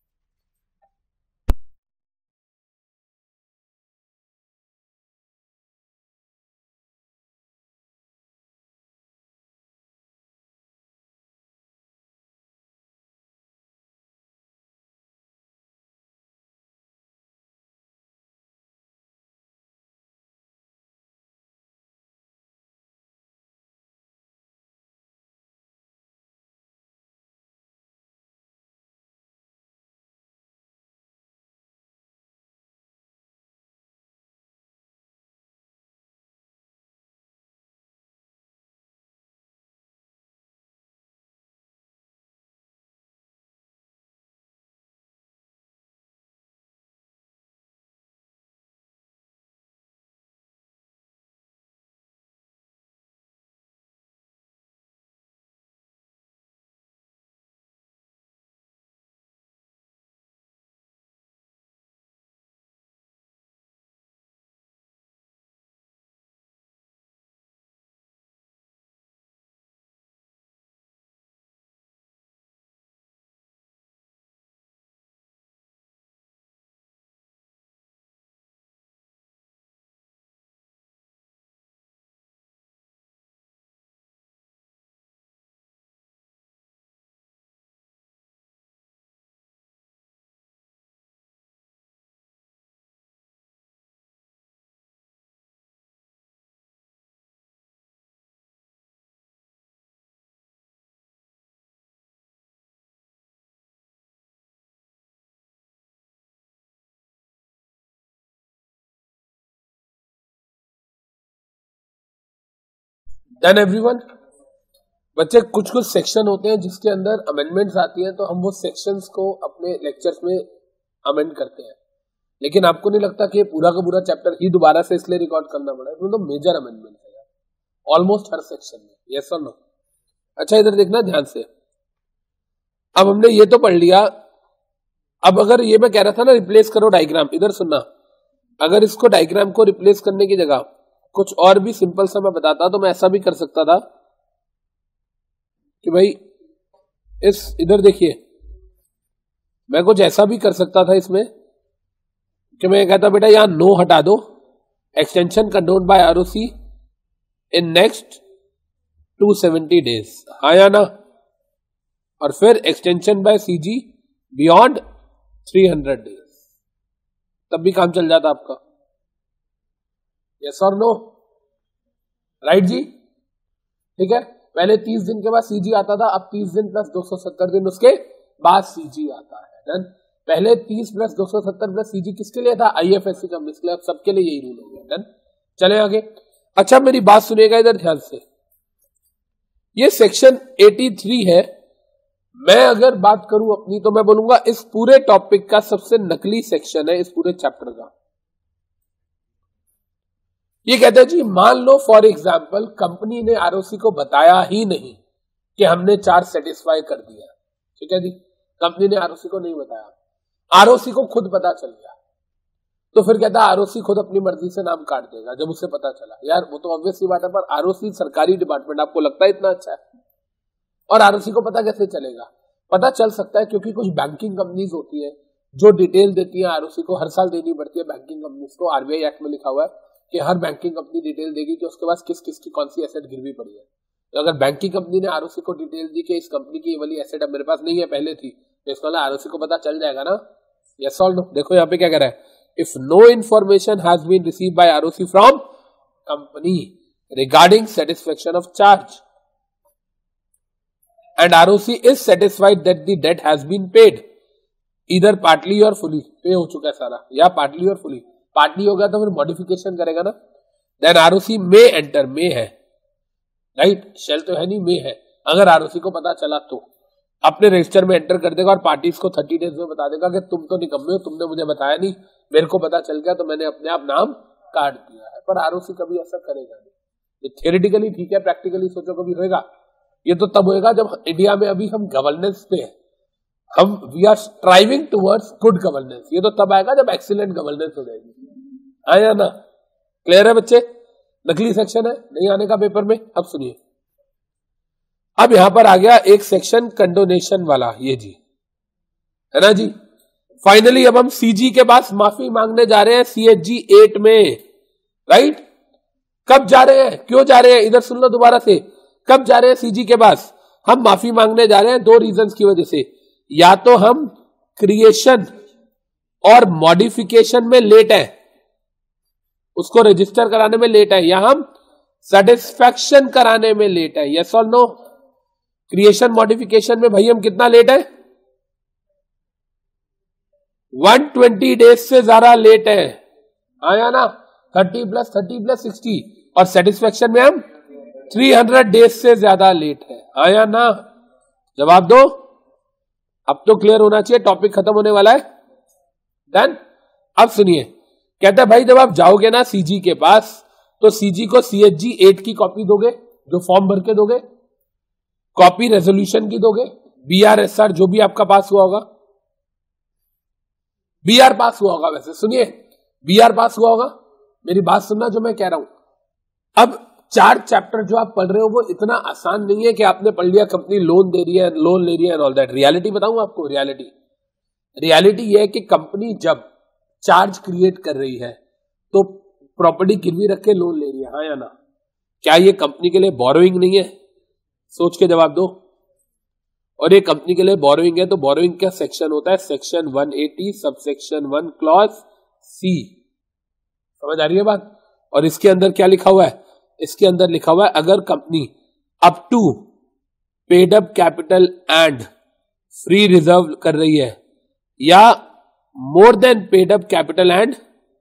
Done everyone? बच्चे कुछ कुछ सेक्शन होते हैं जिसके अंदर अमेंडमेंट्स आती हैं, तो हम वो सेक्शंस को अपने लेक्चर्स में अमेंड करते हैं। लेकिन आपको नहीं लगता कि पूरा का पूरा चैप्टर ही दोबारा से इसलिए रिकॉर्ड करना पड़ा है? इसमें तो मेजर अमेंडमेंट है यार, ऑलमोस्ट हर सेक्शन में। यस और नो? अच्छा इधर देखना ध्यान से। अब हमने ये तो पढ़ लिया, अब अगर ये मैं कह रहा था ना रिप्लेस करो डायग्राम, इधर सुनना, अगर इसको डायग्राम को रिप्लेस करने की जगह कुछ और भी सिंपल सा मैं बताता तो मैं ऐसा भी कर सकता था कि भाई इस इधर देखिए, मैं कुछ ऐसा भी कर सकता था इसमें कि मैं कहता बेटा यहां नो हटा दो, extension condoned by ROC in next two seventy days, हाँ या ना, और फिर extension by CG beyond three hundred days, तब भी काम चल जाता आपका। यस और नो? राइट जी? ठीक है, पहले तीस दिन के बाद सीजी आता था, अब तीस दिन प्लस दो सौ सत्तर दिन उसके बाद सीजी आता है। डन? पहले तीस प्लस दो सौ सत्तर प्लस सीजी किसके लिए था? आईएफएससी कंपनी के लिए। अब सबके लिए यही रूल हो गया। डन? चले आगे। अच्छा मेरी बात सुनिएगा इधर ध्यान से, ये सेक्शन तिरासी है। मैं अगर बात करूं अपनी तो मैं बोलूंगा इस पूरे टॉपिक का सबसे नकली सेक्शन है इस पूरे चैप्टर का। ये कहते हैं जी मान लो फॉर एग्जाम्पल कंपनी ने आरओसी को बताया ही नहीं कि हमने चार्ज सेटिस्फाई कर दिया, ठीक है जी, कंपनी ने आरओसी को नहीं बताया, आरओसी को खुद पता चल गया, तो फिर कहता है आरओसी खुद अपनी मर्जी से नाम काट देगा जब उसे पता चला। यार वो तो ऑब्वियस सी बात है, पर आरओसी सरकारी डिपार्टमेंट, आपको लगता है इतना अच्छा है? और आरओसी को पता कैसे चलेगा? पता चल सकता है क्योंकि कुछ बैंकिंग कंपनीज होती है जो डिटेल देती है आरओसी को, हर साल देनी पड़ती है बैंकिंग कंपनीज को। आरबीआई एक्ट में लिखा हुआ है कि हर बैंकिंग कंपनी डिटेल देगी कि उसके पास किस किस की कौन सी एसेट गिरवी पड़ी है। तो अगर बैंकिंग कंपनी ने आरओसी को डिटेल दी कि इस कंपनी की ये वाली एसेट अब मेरे पास नहीं है, पहले थी, तो इसका आरओसी को पता चल जाएगा ना। यस और नो? देखो यहाँ पे क्या कह रहा है, if no information has been received by ROC from company regarding satisfaction of charge and ROC is satisfied that the debt has been paid, इधर पार्टली और फुली पे हो चुका है सारा, या पार्टली और फुली, पार्टली हो गया तो फिर मॉडिफिकेशन करेगा ना। देन आरओसी में एंटर, में है राइट, शेल तो है नहीं, में है। अगर आरओसी को पता चला तो अपने रजिस्टर में एंटर कर देगा और पार्टीज को थर्टी डेज में बता देगा कि तुम तो निकम्मे हो, तुमने मुझे बताया नहीं, मेरे को पता चल गया तो मैंने अपने आप नाम काट दिया है। पर आरओसी कभी ऐसा करेगा नहीं। ये थियोरेटिकली ठीक है, प्रैक्टिकली सोचो कभी होगा। ये तो तब होएगा जब इंडिया में अभी हम गवर्नेंस पे है, हम we are striving towards good governance. ये तो तब आएगा जब एक्सीलेंट गवर्नेंस हो जाएगी। आया ना? क्लियर है बच्चे? नकली सेक्शन है, नहीं आने का पेपर में। अब सुनिए, अब यहां पर आ गया एक सेक्शन कंडोनेशन वाला, ये जी है ना जी। फाइनली अब हम सीजी के पास माफी मांगने जा रहे हैं सीएचजी एट में, राइट। कब जा रहे हैं, क्यों जा रहे हैं, इधर सुन लो दोबारा से। कब जा रहे हैं सीजी के पास? हम माफी मांगने जा रहे हैं दो रीजंस की वजह से। या तो हम क्रिएशन और मॉडिफिकेशन में लेट है, उसको रजिस्टर कराने में लेट है, या हम सेटिस्फैक्शन कराने में लेट है। यस और नो? क्रिएशन मॉडिफिकेशन में भाई हम कितना लेट है? वन ट्वेंटी डेज से ज्यादा लेट है। आया ना? Thirty plus thirty plus sixty. और सेटिस्फैक्शन में हम थ्री हंड्रेड डेज से ज्यादा लेट है। आया ना? जवाब दो। अब तो क्लियर होना चाहिए, टॉपिक खत्म होने वाला है। डन। अब सुनिए, कहता है भाई जब आप जाओगे ना सीजी के पास, तो सीजी को सीएचजी एट की कॉपी दोगे, जो फॉर्म भर के दोगे, कॉपी रेजोल्यूशन की दोगे, बीआरएसआर जो भी आपका पास हुआ होगा, बीआर पास हुआ होगा। वैसे सुनिए, बीआर पास हुआ होगा, मेरी बात सुनना जो मैं कह रहा हूं। अब चार चैप्टर जो आप पढ़ रहे हो वो इतना आसान नहीं है कि आपने पढ़ लिया कंपनी लोन दे रही है, लोन ले रही है एंड ऑल दैट। रियलिटी बताऊं आपको, रियलिटी रियलिटी ये है कि कंपनी जब चार्ज क्रिएट कर रही है तो प्रॉपर्टी गिरवी रख के लोन ले रही है, हाँ या ना? क्या ये कंपनी के लिए बोरोइंग नहीं है? सोच के जवाब दो। और ये कंपनी के लिए बोरोइंग है तो बोरोइंग का सेक्शन होता है section one eighty sub section one clause C. समझ आ रही है बात? और इसके अंदर क्या लिखा हुआ है? इसके अंदर लिखा हुआ है अगर company up to paid up capital and free reserve कर रही है, या more than paid up capital and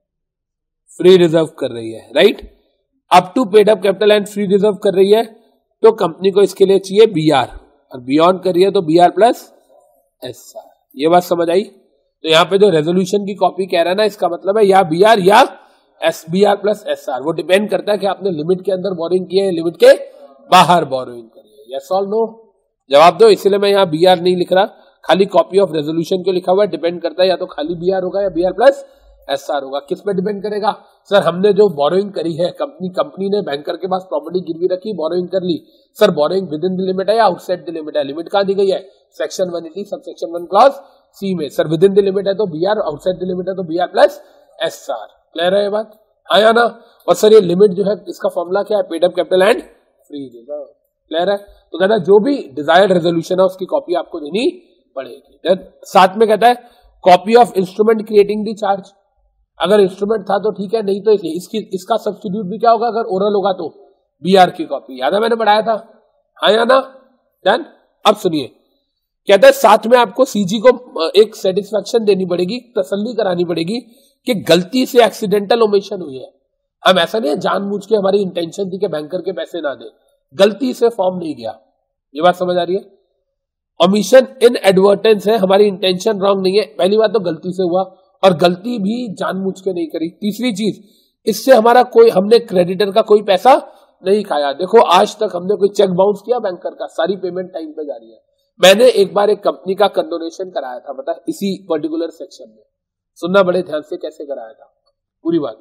free reserve कर रही है, right. Up to paid up capital and free reserve कर रही है तो कंपनी को इसके लिए चाहिए बीआर, और बियॉन्ड कर रही है तो बीआर प्लस एसआर। ये बात समझ आई? तो यहां पे जो रेजोल्यूशन की कॉपी कह रहा है ना, इसका मतलब है या बीआर या एस बीआर प्लस एसआर। वो डिपेंड करता है कि आपने लिमिट के अंदर बोरिंग की है, लिमिट के बाहर बोरिंग करी है। यस और नो? जवाब दो। इसलिए मैं यहाँ बीआर नहीं लिख रहा, खाली कॉपी ऑफ रेजोल्यूशन को लिखा हुआ है। डिपेंड करता है या तो खाली बीआर होगा या बीआर प्लस एसआर होगा। किस पे डिपेंड करेगा? सर हमने जो बोरोइंग करी है, कंपनी कंपनी ने बैंकर के पास प्रॉपर्टी गिरवी रखी, बोरोइंग कर ली। Sir borrowing within the limit है या आउटसाइड द लिमिट है? लिमिट कहां दी गई है? Section one eighty sub section one clause C में। Sir within the limit है तो बीआर, आउटसाइड द लिमिट है तो बीआर प्लस एसआर। क्लियर है ये बात? आया ना? और सर ये लिमिट जो है इसका फॉर्मूला क्या है? Paid up capital and free reserve. Clear है? तो कहता है जो भी डिजायर्ड रेजोल्यूशन है उसकी कॉपी आपको देनी पड़ेगी। साथ में कहता है copy of instrument creating the charge. अगर इंस्ट्रूमेंट था तो ठीक है, नहीं तो इसकी इसका सब्स्टिट्यूट भी क्या होगा? अगर ओरल होगा तो बीआर की कॉपी। याद है मैंने पढ़ाया था? हाँ या ना? डन। अब सुनिए, कहता है साथ में आपको सीजी को एक सेटिस्फैक्शन देनी पड़ेगी, तसल्ली करानी पड़ेगी कि गलती से एक्सीडेंटल ओमिशन हुई है। हम ऐसा नहीं है जानबूझ के, हमारी इंटेंशन थी कि बैंकर के पैसे ना दे, गलती से फॉर्म नहीं गया। ये बात समझ आ रही है? ओमिशन इन एडवर्टेंस है, हमारी इंटेंशन रॉन्ग नहीं है। पहली बात तो गलती से हुआ, और गलती भी जानबूझ के नहीं करी। तीसरी चीज, इससे हमारा कोई, हमने क्रेडिटर का कोई पैसा नहीं खाया। देखो आज तक हमने कोई चेक बाउंस किया बैंकर का, सारी पेमेंट टाइम पे जा रही है। मैंने एक बार एक कंपनी का कंडोनेशन कराया था, पता है, इसी पर्टिकुलर सेक्शन में। सुनना बड़े ध्यान से, कैसे कराया था पूरी बात।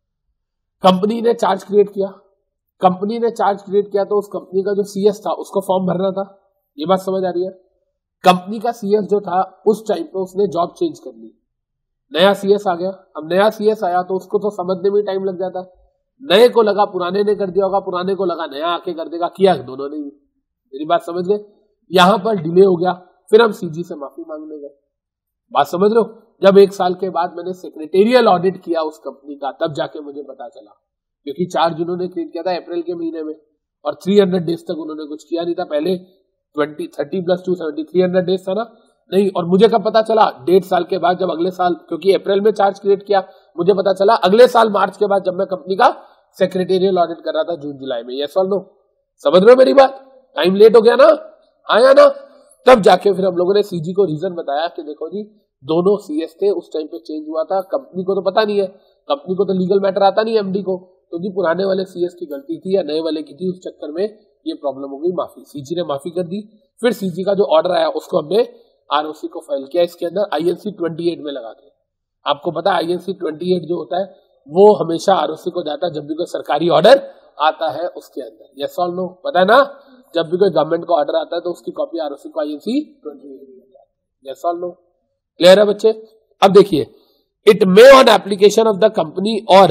कंपनी ने चार्ज क्रिएट किया, कंपनी ने चार्ज क्रिएट किया तो उस कंपनी का जो सीएस था उसको फॉर्म भरना था। ये बात समझ आ रही है? कंपनी का सीएस जो था उस टाइम पे उसने जॉब चेंज कर ली, नया सीएस आ गया। अब नया सीएस आया तो उसको तो समझने में टाइम लग जाता है। नए को लगा पुराने ने कर दिया होगा, पुराने को लगा नया आके कर देगा, किया दोनों ने। मेरी बात समझ गए? यहां पर डिले हो गया, फिर हम सीजी से माफी मांगने गए। बात समझ रहे हो? जब एक साल के बाद मैंने सेक्रेटेरियल ऑडिट किया उस कंपनी का, तब जाके मुझे पता चला, क्योंकि चार्ज उन्होंने क्रिएट किया था अप्रैल के महीने में, और थ्री हंड्रेड डेज तक उन्होंने कुछ किया नहीं था। पहले twenty thirty plus two seventy three hundred days था ना, नहीं। और मुझे कब पता चला? डेढ़ साल के बाद, जब अगले साल, क्योंकि अप्रैल में चार्ज क्रिएट किया, मुझे पता चला अगले साल मार्च के बाद, जब मैं कंपनी का सेक्रेटेरियल ऑडिट कर रहा था जून जुलाई में। यस और नो? समझ रहे हो मेरी बात? टाइम लेट हो गया ना, आया ना? तब जाके फिर हम लोगों ने सीजी को रीजन बताया कि देखो जी, दोनों सीएस थे उस टाइम पे, चेंज हुआ था, कंपनी को तो पता नहीं है, कंपनी को तो लीगल मैटर आता नहीं एमडी को, तो जी पुराने वाले सीएस की गलती थी या नए वाले की थी, उस चक्कर में ये प्रॉब्लम हो गई, माफी। सीजी ने माफी कर दी। फिर सीजी का जो ऑर्डर आया उसको हमने आरओसी को फाइल किया, इसके अंदर आईएनसी अट्ठाईस में लगा के। आपको पता है आईएनसी अट्ठाईस जो होता है वो हमेशा आरओसी को जाता है जब भी कोई सरकारी ऑर्डर आता है उसके अंदर। यस और नो? पता है ना? जब भी कोई गवर्नमेंट का ऑर्डर आता है तो उसकी कॉपी आरओसी को आईएनसी अट्ठाईस। यस और नो? क्लियर है बच्चे? अब देखिए, it may on application of the company or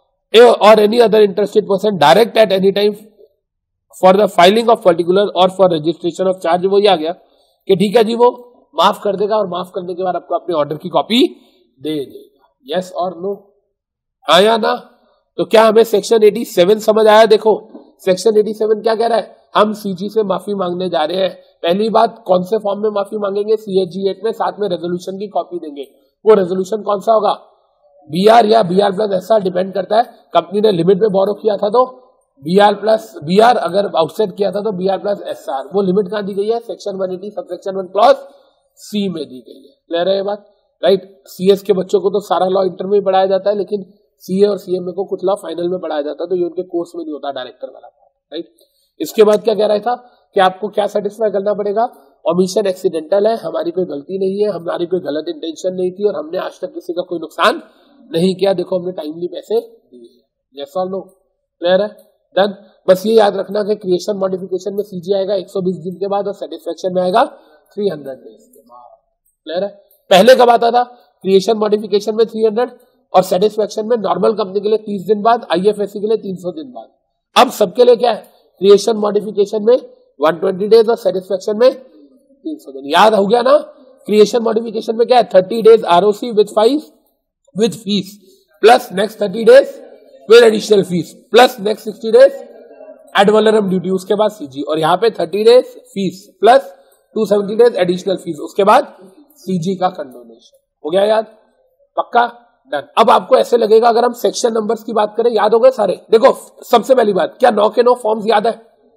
or any other interested person direct at any time for the filing of particular or for registration of charge. वो ही आ गया कि ठीक है जी, वो माफ कर देगा और माफ करने के बाद आपको अपने ऑर्डर की कॉपी दे देगा। यस और नो? आया ना? तो क्या हमें सेक्शन सत्तासी समझ आया? देखो सेक्शन सत्तासी क्या कह रहा है, हम सीजी से माफी मांगने जा रहे हैं। पहली बात, कौन से फॉर्म में माफी मांगेंगे? सीएचजी एट में, साथ में रेजोल्यूशन की कॉपी देंगे। वो रेजोल्यूशन कौन सा होगा? बीआर या बीआर प्लस एसआर, डिपेंड करता है। कंपनी ने लिमिट में बोरो किया था तो बीआर प्लस बीआर, अगर आउटसाइड किया था तो बीआर प्लस एसआर। वो लिमिट कहां दी गई है? सेक्शन एक सौ अस्सी सबसेक्शन वन क्लॉज सी में दी गई है। क्लियर है ये बात? राइट। सीएस के बच्चों को तो सारा लॉ इंटर में पढ़ाया जाता है, लेकिन सीए और सीएमए को कुछ लॉ फाइनल में पढ़ाया जाता है, तो ये उनके कोर्स में नहीं होता, डायरेक्टर वाला। राइट। इसके बाद क्या कह रहा था कि आपको क्या सेटिस्फाई करना पड़ेगा? ओमिशन एक्सीडेंटल है, हमारी कोई गलती नहीं है, हमारी कोई गलत इंटेंशन नहीं थी और हमने आज तक किसी का कोई नुकसान नहीं किया। देखो हमने टाइमली पैसे दिए। यस और नो? क्लियर है? डन। बस ये याद रखना कि क्रिएशन मॉडिफिकेशन में सीजी आएगा एक सौ बीस दिन के बाद और सेटिस्फेक्शन में आएगा तीन सौ डेज के बाद। क्लियर है? पहले कब आता था? क्रिएशन मॉडिफिकेशन में तीन सौ और सेटिस्फेक्शन में नॉर्मल कंपनी के लिए तीस दिन बाद, आईएफएससी के लिए तीन सौ दिन बाद। अब सबके लिए क्या है? क्रिएशन मॉडिफिकेशन में एक सौ बीस डेज और सेटिस्फेक्शन में तीन सौ दिन। याद हो गया ना? क्रिएशन मॉडिफिकेशन में क्या है? तीस days ROC with five with fees plus next तीस days with additional fees plus next साठ डेज एड वैलोरम ड्यूटी, उसके बाद सीजी। और यहाँ पे तीस डेज फीस प्लस दो सौ सत्तर डेज एडिशनल फीस, उसके बाद सीजी का कंडोनेशन। हो गया याद? पक्का? डन। अब आपको ऐसे लगेगा, अगर हम सेक्शन नंबर्स की बात करें, याद हो गए सारे? देखो सबसे पहली बात, क्या नौ के नौ फॉर्म्स याद है?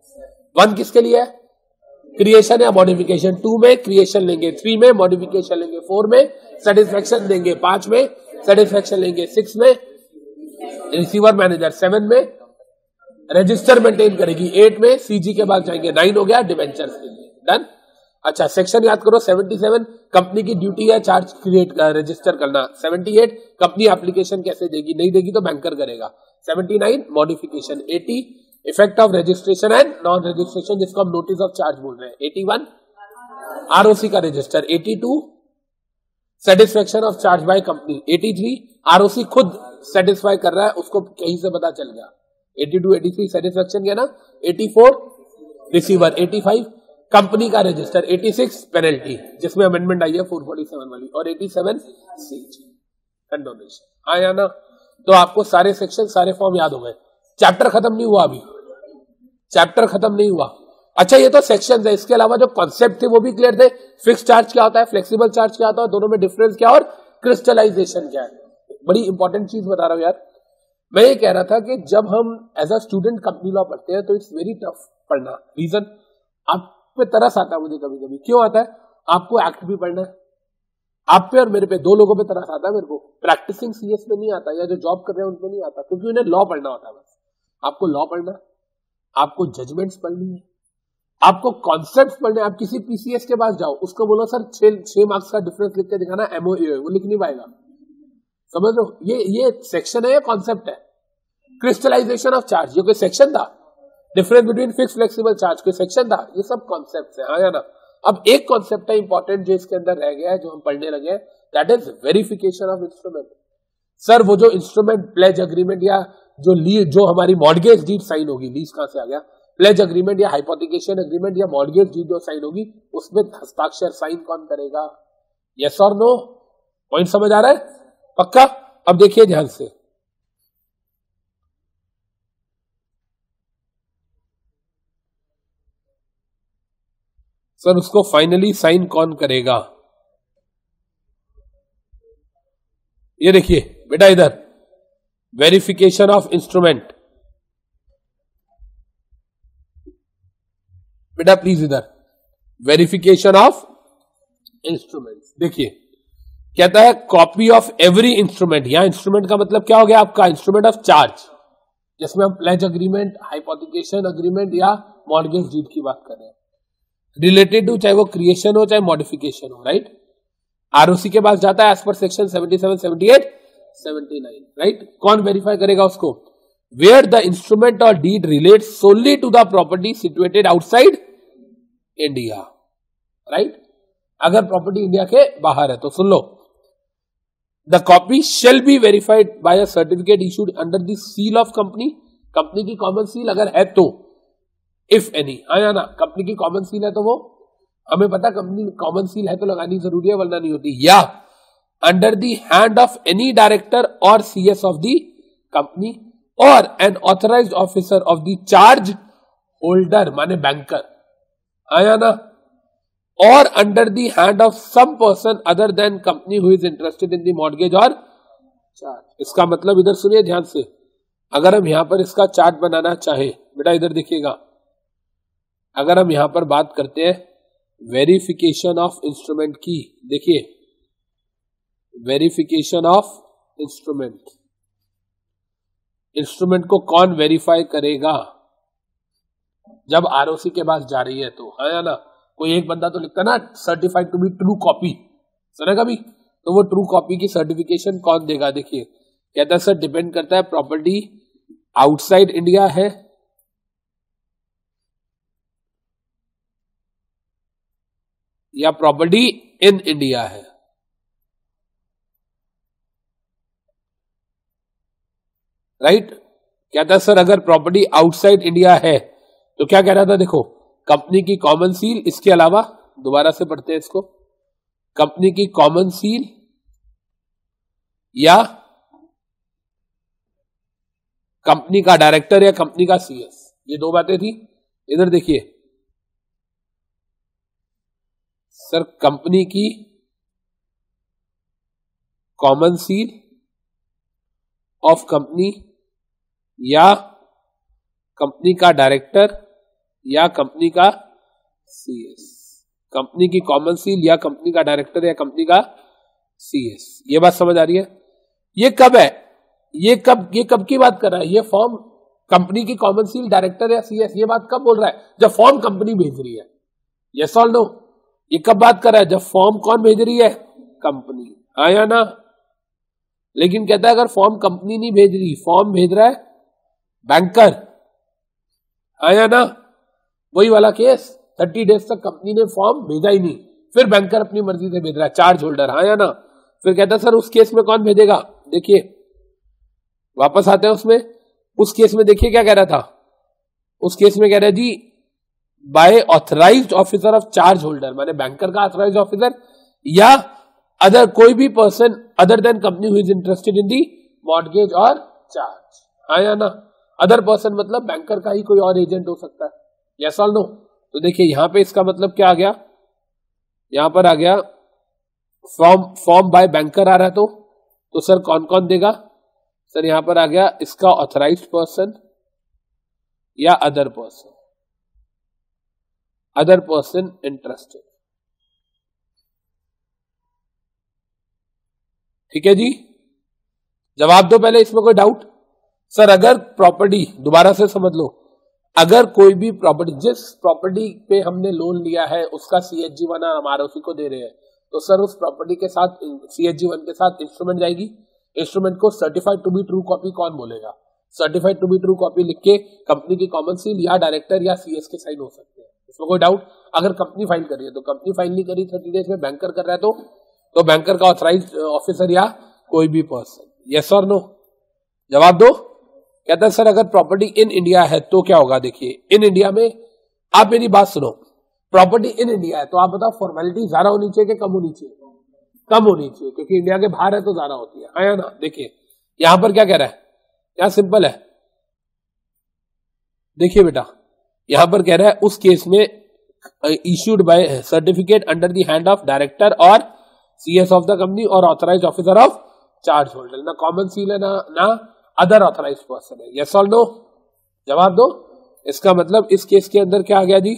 वन किसके लिए है? क्रिएशन या मॉडिफिकेशन। टू में क्रिएशन लेंगे, थ्री में मॉडिफिकेशन लेंगे, फोर में सेटिस्फेक्शन देंगे, पांच में सेटिस्फेक्शन लेंगे, सिक्स में रिसीवर मैनेजर, सेवन में रजिस्टर मेंटेन करेगी, एट में सीजी के बाद जाएंगे, नाइन हो गया डिबेंचर्स के लिए। डन। अच्छा सेक्शन याद करो, सतहत्तर कंपनी की ड्यूटी है चार्ज क्रिएट कर रजिस्टर करना, अठहत्तर कंपनी एप्लीकेशन कैसे देगी, नहीं देगी तो बैंकर करेगा, उन्यासी मॉडिफिकेशन, अस्सी effect of registration and non registration जिसको हम नोटिस ऑफ चार्ज बोल रहे हैं, इक्यासी आरओसी का रजिस्टर, बयासी satisfaction of charge by company, तिरासी आरओसी खुद सेटिस्फाई कर रहा है, उसको कहीं से पता चल गया, बयासी तिरासी सेटिस्फेक्शन किया ना, चौरासी रिसीवर, पचासी कंपनी का रजिस्टर, छियासी पेनल्टी जिसमें अमेंडमेंट आई है चार सौ सैंतालीस वाली, और सत्तासी सीजी कंडोनेशन। आया ना? तो आपको सारे सेक्शन सारे फॉर्म याद हो गए। चैप्टर खत्म नहीं हुआ, अभी चैप्टर खत्म नहीं हुआ। अच्छा ये तो सेक्शन है, इसके अलावा जो कॉन्सेप्ट थे वो भी क्लियर थे। फिक्स चार्ज क्या होता है, फ्लेक्सिबल चार्ज क्या होता है, दोनों में डिफरेंस क्या और क्रिस्टलाइजेशन क्या है। बड़ी इंपॉर्टेंट चीज बता रहा हूं यार। मैं ये कह रहा था कि जब हम as a student company law पढ़ते हैं तो इट्स वेरी टफ पढ़ना। रीजन, आप पे तरस आता है मुझे कभी कभी। क्यों आता है? आपको एक्ट भी पढ़ना है, आप पे और मेरे पे, दो लोगों पे तरस आता है मेरे को। प्रैक्टिसिंग सीएस में नहीं आता, या जो जॉब कर रहे हैं उनको नहीं आता, क्योंकि उन्हें लॉ पढ़ना होता है। बस आपको लॉ पढ़ना, आपको जजमेंट्स पढ़नी है, आपको कॉन्सेप्ट्स पढ़ने। आप किसी पीसीएस के पास जाओ, उसको बोलो सर छह छह मार्क्स का डिफरेंस लिख के दिखाना, एमओए, वो लिख नहीं पाएगा। समझ लो, ये ये सेक्शन है या कॉन्सेप्ट है? क्रिस्टलाइजेशन ऑफ चार्ज ये कोई सेक्शन था? Difference between fix flexible charge कोई सेक्शन था? ये सब कॉन्सेप्ट है। हाँ या ना? अब एक कॉन्सेप्ट है इंपॉर्टेंट जो इसके अंदर रह गया है, जो हम पढ़ने लगे हैं, that is verification of instrument. Sir वो जो इंस्ट्रूमेंट प्लेज अग्रीमेंट या जो लीज, जो हमारी मॉर्गेज डीड साइन होगी, लीज कहां से आ गया, प्लेज अग्रीमेंट या हाइपोथिकेशन अग्रीमेंट या मॉर्गेज डीड जो साइन होगी, उसमें हस्ताक्षर साइन कौन करेगा? यस और नो? पॉइंट समझ आ रहा है? पक्का? अब देखिए ध्यान से, सर उसको फाइनली साइन कौन करेगा? ये देखिए बेटा इधर वेरिफिकेशन ऑफ इंस्ट्रूमेंट, बेटा प्लीज इधर वेरिफिकेशन ऑफ इंस्ट्रूमेंट। देखिए कहता है कॉपी ऑफ एवरी इंस्ट्रूमेंट, यहां इंस्ट्रूमेंट का मतलब क्या हो गया आपका, इंस्ट्रूमेंट ऑफ चार्ज, जिसमें हम प्लेज अग्रीमेंट, हाइपोथिकेशन अग्रीमेंट या मॉर्गेज डीड की बात कर रहे हैं, रिलेटेड टू, चाहे वो क्रिएशन हो चाहे मॉडिफिकेशन हो, राइट। आरओसी के पास जाता है as per section seventy seven, seventy eight, seventy nine, right. कौन वेरीफाई करेगा उसको, where the instrument or deed relates only to the property situated outside India, right. अगर प्रॉपर्टी इंडिया के बाहर है तो सुन लो, the copy shall be verified by a certificate issued under the seal of company, company की common seal अगर है तो, इफ एनी, आया ना, कंपनी की कॉमन सील है तो वो हमें पता कंपनी कॉमन सील है तो लगानी जरूरी है वरना नहीं होती, या under the hand of any director or CS of the company or an authorised officer of the charge holder माने बैंकर, आया ना, or under the hand of some person other than company who is interested in the mortgage or charge. इसका मतलब इधर सुनिए ध्यान से, अगर हम यहां पर इसका चार्ट बनाना चाहे, बेटा इधर देखिएगा, अगर हम यहां पर बात करते हैं वेरिफिकेशन ऑफ इंस्ट्रूमेंट की, देखिए वेरिफिकेशन ऑफ इंस्ट्रूमेंट, इंस्ट्रूमेंट को कौन वेरीफाई करेगा जब आरओसी के पास जा रही है तो, है या ना। कोई एक बंदा तो लिखता ना certified to be true copy, सुना कभी, तो वो ट्रू कॉपी की सर्टिफिकेशन कौन देगा, देखिए कहता है सर डिपेंड करता है प्रॉपर्टी आउटसाइड इंडिया है या प्रॉपर्टी इन इंडिया है, राइट। कहता है सर अगर प्रॉपर्टी आउटसाइड इंडिया है तो क्या कह रहा था, देखो कंपनी की कॉमन सील, इसके अलावा दोबारा से पढ़ते हैं इसको, कंपनी की कॉमन सील या कंपनी का डायरेक्टर या कंपनी का सीएस, ये दो बातें थी। इधर देखिए सर कंपनी की कॉमन सील ऑफ कंपनी या कंपनी का डायरेक्टर या कंपनी का सीएस, कंपनी की कॉमन सील या कंपनी का डायरेक्टर या कंपनी का सीएस, ये बात समझ आ रही है। ये कब है, ये कब, ये कब की बात कर रहा है, ये फॉर्म कंपनी की कॉमन सील, डायरेक्टर या सीएस, ये बात कब बोल रहा है, जब फॉर्म कंपनी भेज रही है, यस और नो। ये कब बात कर रहा है, जब फॉर्म कौन भेज रही है, कंपनी, हाँ या ना। लेकिन कहता है अगर फॉर्म कंपनी नहीं भेज रही, फॉर्म भेज रहा है बैंकर, हाँ या ना, वही वाला केस, थर्टी डेज तक कंपनी ने फॉर्म भेजा ही नहीं, फिर बैंकर अपनी मर्जी से भेज रहा है, चार्ज होल्डर, हाँ या ना। फिर कहता है सर उस केस में कौन भेजेगा, देखिए वापस आते हैं उसमें, उस केस में देखिए क्या कह रहा था, उस केस में कह रहा है जी by authorised officer of charge holder, माने बैंकर का ऑथराइज्ड ऑफिसर या अदर कोई भी person other than company who is interested in the mortgage or charge, हाँ या ना। अदर पर्सन मतलब बैंकर का ही कोई और एजेंट हो सकता है, यस और नो। तो देखिए यहां पे इसका मतलब क्या आ गया, यहां पर आ गया फॉर्म, फॉर्म बाय बैंकर आ रहा है तो तो सर कौन कौन देगा, सर यहां पर आ गया इसका ऑथराइज्ड पर्सन या other person, other person interested, ठीक है जी। जवाब दो पहले, इसमें कोई डाउट। सर अगर प्रॉपर्टी, दोबारा से समझ लो, अगर कोई भी प्रॉपर्टी, जिस प्रॉपर्टी पे हमने लोन लिया है उसका सीएचजी वन हम आरओसी को दे रहे हैं, तो सर उस प्रॉपर्टी के साथ सीएचजी वन के साथ इंस्ट्रूमेंट जाएगी, इंस्ट्रूमेंट को certified to be true copy कौन बोलेगा, certified to be true copy लिख के कंपनी की कॉमन सील या डायरेक्टर या सीएस के साइन हो सकते हैं, इसमें कोई डाउट। अगर कंपनी फाइल कर रही है तो कंपनी फाइल नहीं करी थर्टी डेज में, बैंकर कर रहा है तो तो बैंकर का ऑथराइज्ड ऑफिसर या कोई भी पर्सन, यस और नो। जवाब दो। कहता है सर अगर प्रॉपर्टी इन इंडिया है तो क्या होगा, देखिए इन इंडिया में, आप मेरी बात सुनो, प्रॉपर्टी इन इंडिया है तो आप बताओ फॉर्मेलिटी ज्यादा होनी चाहिए कि कम होनी चाहिए, कम होनी चाहिए, क्योंकि इंडिया के बाहर है तो ज्यादा होती है, आया ना। देखिए यहां पर क्या कह रहा है, यहां सिंपल है, देखिए बेटा यहां पर कह रहा है उस केस में issued by certificate under the hand of director or CS of the company or authorised officer of charge holder, ना कॉमन सील है ना ना अदर ऑथराइज्ड पर्सन है। यस और नो, जवाब दो। इसका मतलब इस केस के अंदर क्या आ गया जी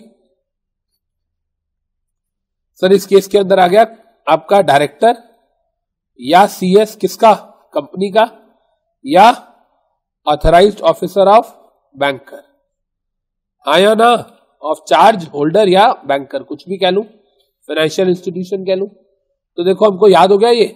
सर? इस केस के अंदर आ गया आपका डायरेक्टर या सीएस किसका? कंपनी का, या ऑथराइज्ड ऑफिसर ऑफ बैंकर, हाँ या ना? ऑफ चार्ज होल्डर या बैंकर, कुछ भी कह लूं, फाइनेंशियल इंस्टीट्यूशन कह लूं। तो देखो हमको याद हो गया ये,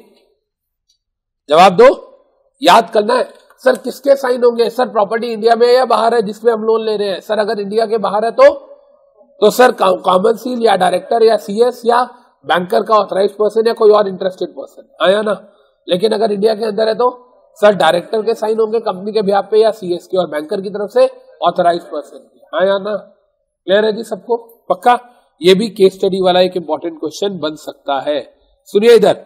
जवाब दो। याद करना है सर किसके साइन होंगे? सर प्रॉपर्टी इंडिया में है या बाहर है जिसमें हम लोन ले रहे हैं? सर अगर इंडिया के बाहर है तो तो सर कॉमन सील या डायरेक्टर या सीएस या बैंकर का ऑथराइज्ड पर्सन या कोई और इंटरेस्टेड पर्सन, आया ना? लेकिन अगर इंडिया के अंदर है तो सर डायरेक्टर के साइन होंगे कंपनी के बिहाफ पे या सीएस के, और बैंकर की तरफ से ऑथराइज्ड पर्सन के, आया ना? क्लियर है जी सबको? पक्का? ये भी केस स्टडी वाला एक इंपॉर्टेंट क्वेश्चन बन सकता है। सुनिए इधर,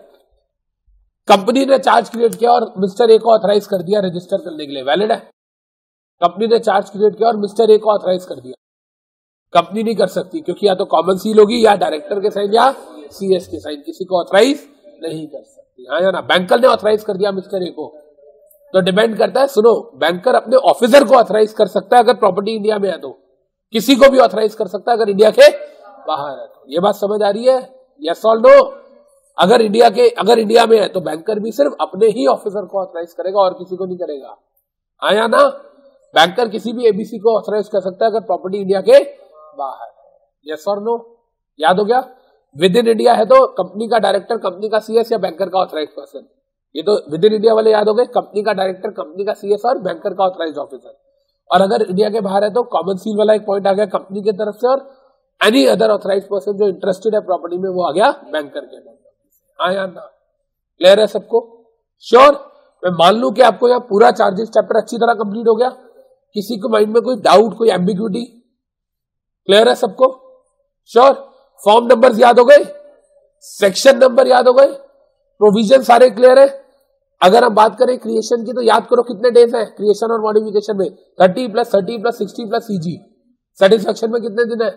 कंपनी ने चार्ज क्रिएट किया और मिस्टर ए को ऑथराइज कर दिया रजिस्टर करने के लिए, वैलिड है? कंपनी ने चार्ज क्रिएट किया और मिस्टर ए को ऑथराइज कर दिया, कंपनी नहीं कर सकती क्योंकि या तो कॉमन सील होगी या डायरेक्टर के साइन या सीएस के साइन, किसी को ऑथराइज नहीं कर सकती, हाँ या ना? बैंकर ने ऑथराइज कर दिया मिस्टर ए को, तो डिपेंड करता है, सुनो, बैंकर अपने ऑफिसर को ऑथराइज कर सकता है अगर प्रॉपर्टी इंडिया में है तो, किसी को भी ऑथराइज कर सकता है अगर इंडिया के बाहर है तो। ये बात समझ आ रही है? यस और नो? अगर इंडिया के अगर इंडिया में है तो बैंकर भी सिर्फ अपने ही ऑफिसर को ऑथराइज करेगा और किसी को नहीं करेगा, हाँ या ना? बैंकर किसी भी एबीसी को ऑथराइज कर सकता है अगर प्रॉपर्टी इंडिया के बाहर है। यस और नो? याद हो गया? विद इन इंडिया है तो कंपनी का डायरेक्टर, कंपनी का सीएस या बैंकर का ऑथराइज पर्सन, ये तो विद इन इंडिया वाले याद हो गए, कंपनी का डायरेक्टर, कंपनी का सीएस और बैंकर का ऑथराइज ऑफिसर। और अगर इंडिया के बाहर है तो कॉमन सील वाला एक पॉइंट आ गया कंपनी की तरफ से, or any other authorise person जो इंटरेस्टेड है प्रॉपर्टी में वो आ गया बैंकर के अंदर, हाँ या ना? क्लियर है सबको? श्योर? मैं मान लूं कि आपको यहाँ पूरा चार्जेस चैप्टर अच्छी तरह कंप्लीट हो गया, किसी को माइंड में कोई डाउट, कोई एम्बिग्विटी? क्लियर है सबको? श्योर? फॉर्म नंबर्स याद हो गए, सेक्शन नंबर याद हो गए, प्रोविजन सारे क्लियर है? अगर हम बात करें क्रिएशन की तो याद करो कितने डेज है क्रिएशन और मॉडिफिकेशन में? Thirty plus thirty plus sixty plus CG. Satisfaction में कितने दिन है?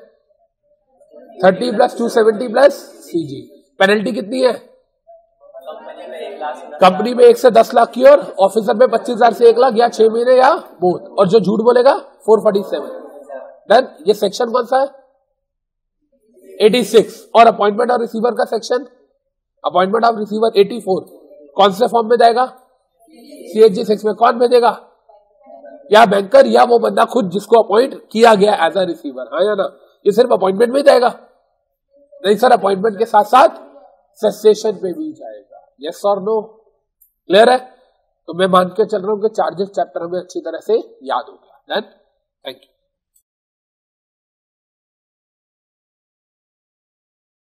Thirty plus two seventy plus CG. Penalty कितनी है? कंपनी में एक से दस लाख की और ऑफिसर में पच्चीस हजार से एक लाख, या छह महीने या बोथ, और जो झूठ बोलेगा फोर फोर्टी सेवन। डन? ये सेक्शन कौन सा है? Eighty six. और अपॉइंटमेंट और रिसीवर का section, appointment of receiver eighty four. कौन से फॉर्म में जाएगा? सीएचजी सिक्स में। कौन भेजेगा? या बैंकर या वो बंदा खुद जिसको अपॉइंट किया गया एज अ रिसीवर, हाँ या ना? ये सिर्फ अपॉइंटमेंट में जाएगा? नहीं सर, अपॉइंटमेंट के साथ साथ सेसेशन पे भी जाएगा। यस और नो? क्लियर है? तो मैं मान के चल रहा हूं कि चार्जेस चैप्टर हमें अच्छी तरह से याद हो गया। डन? Thank you.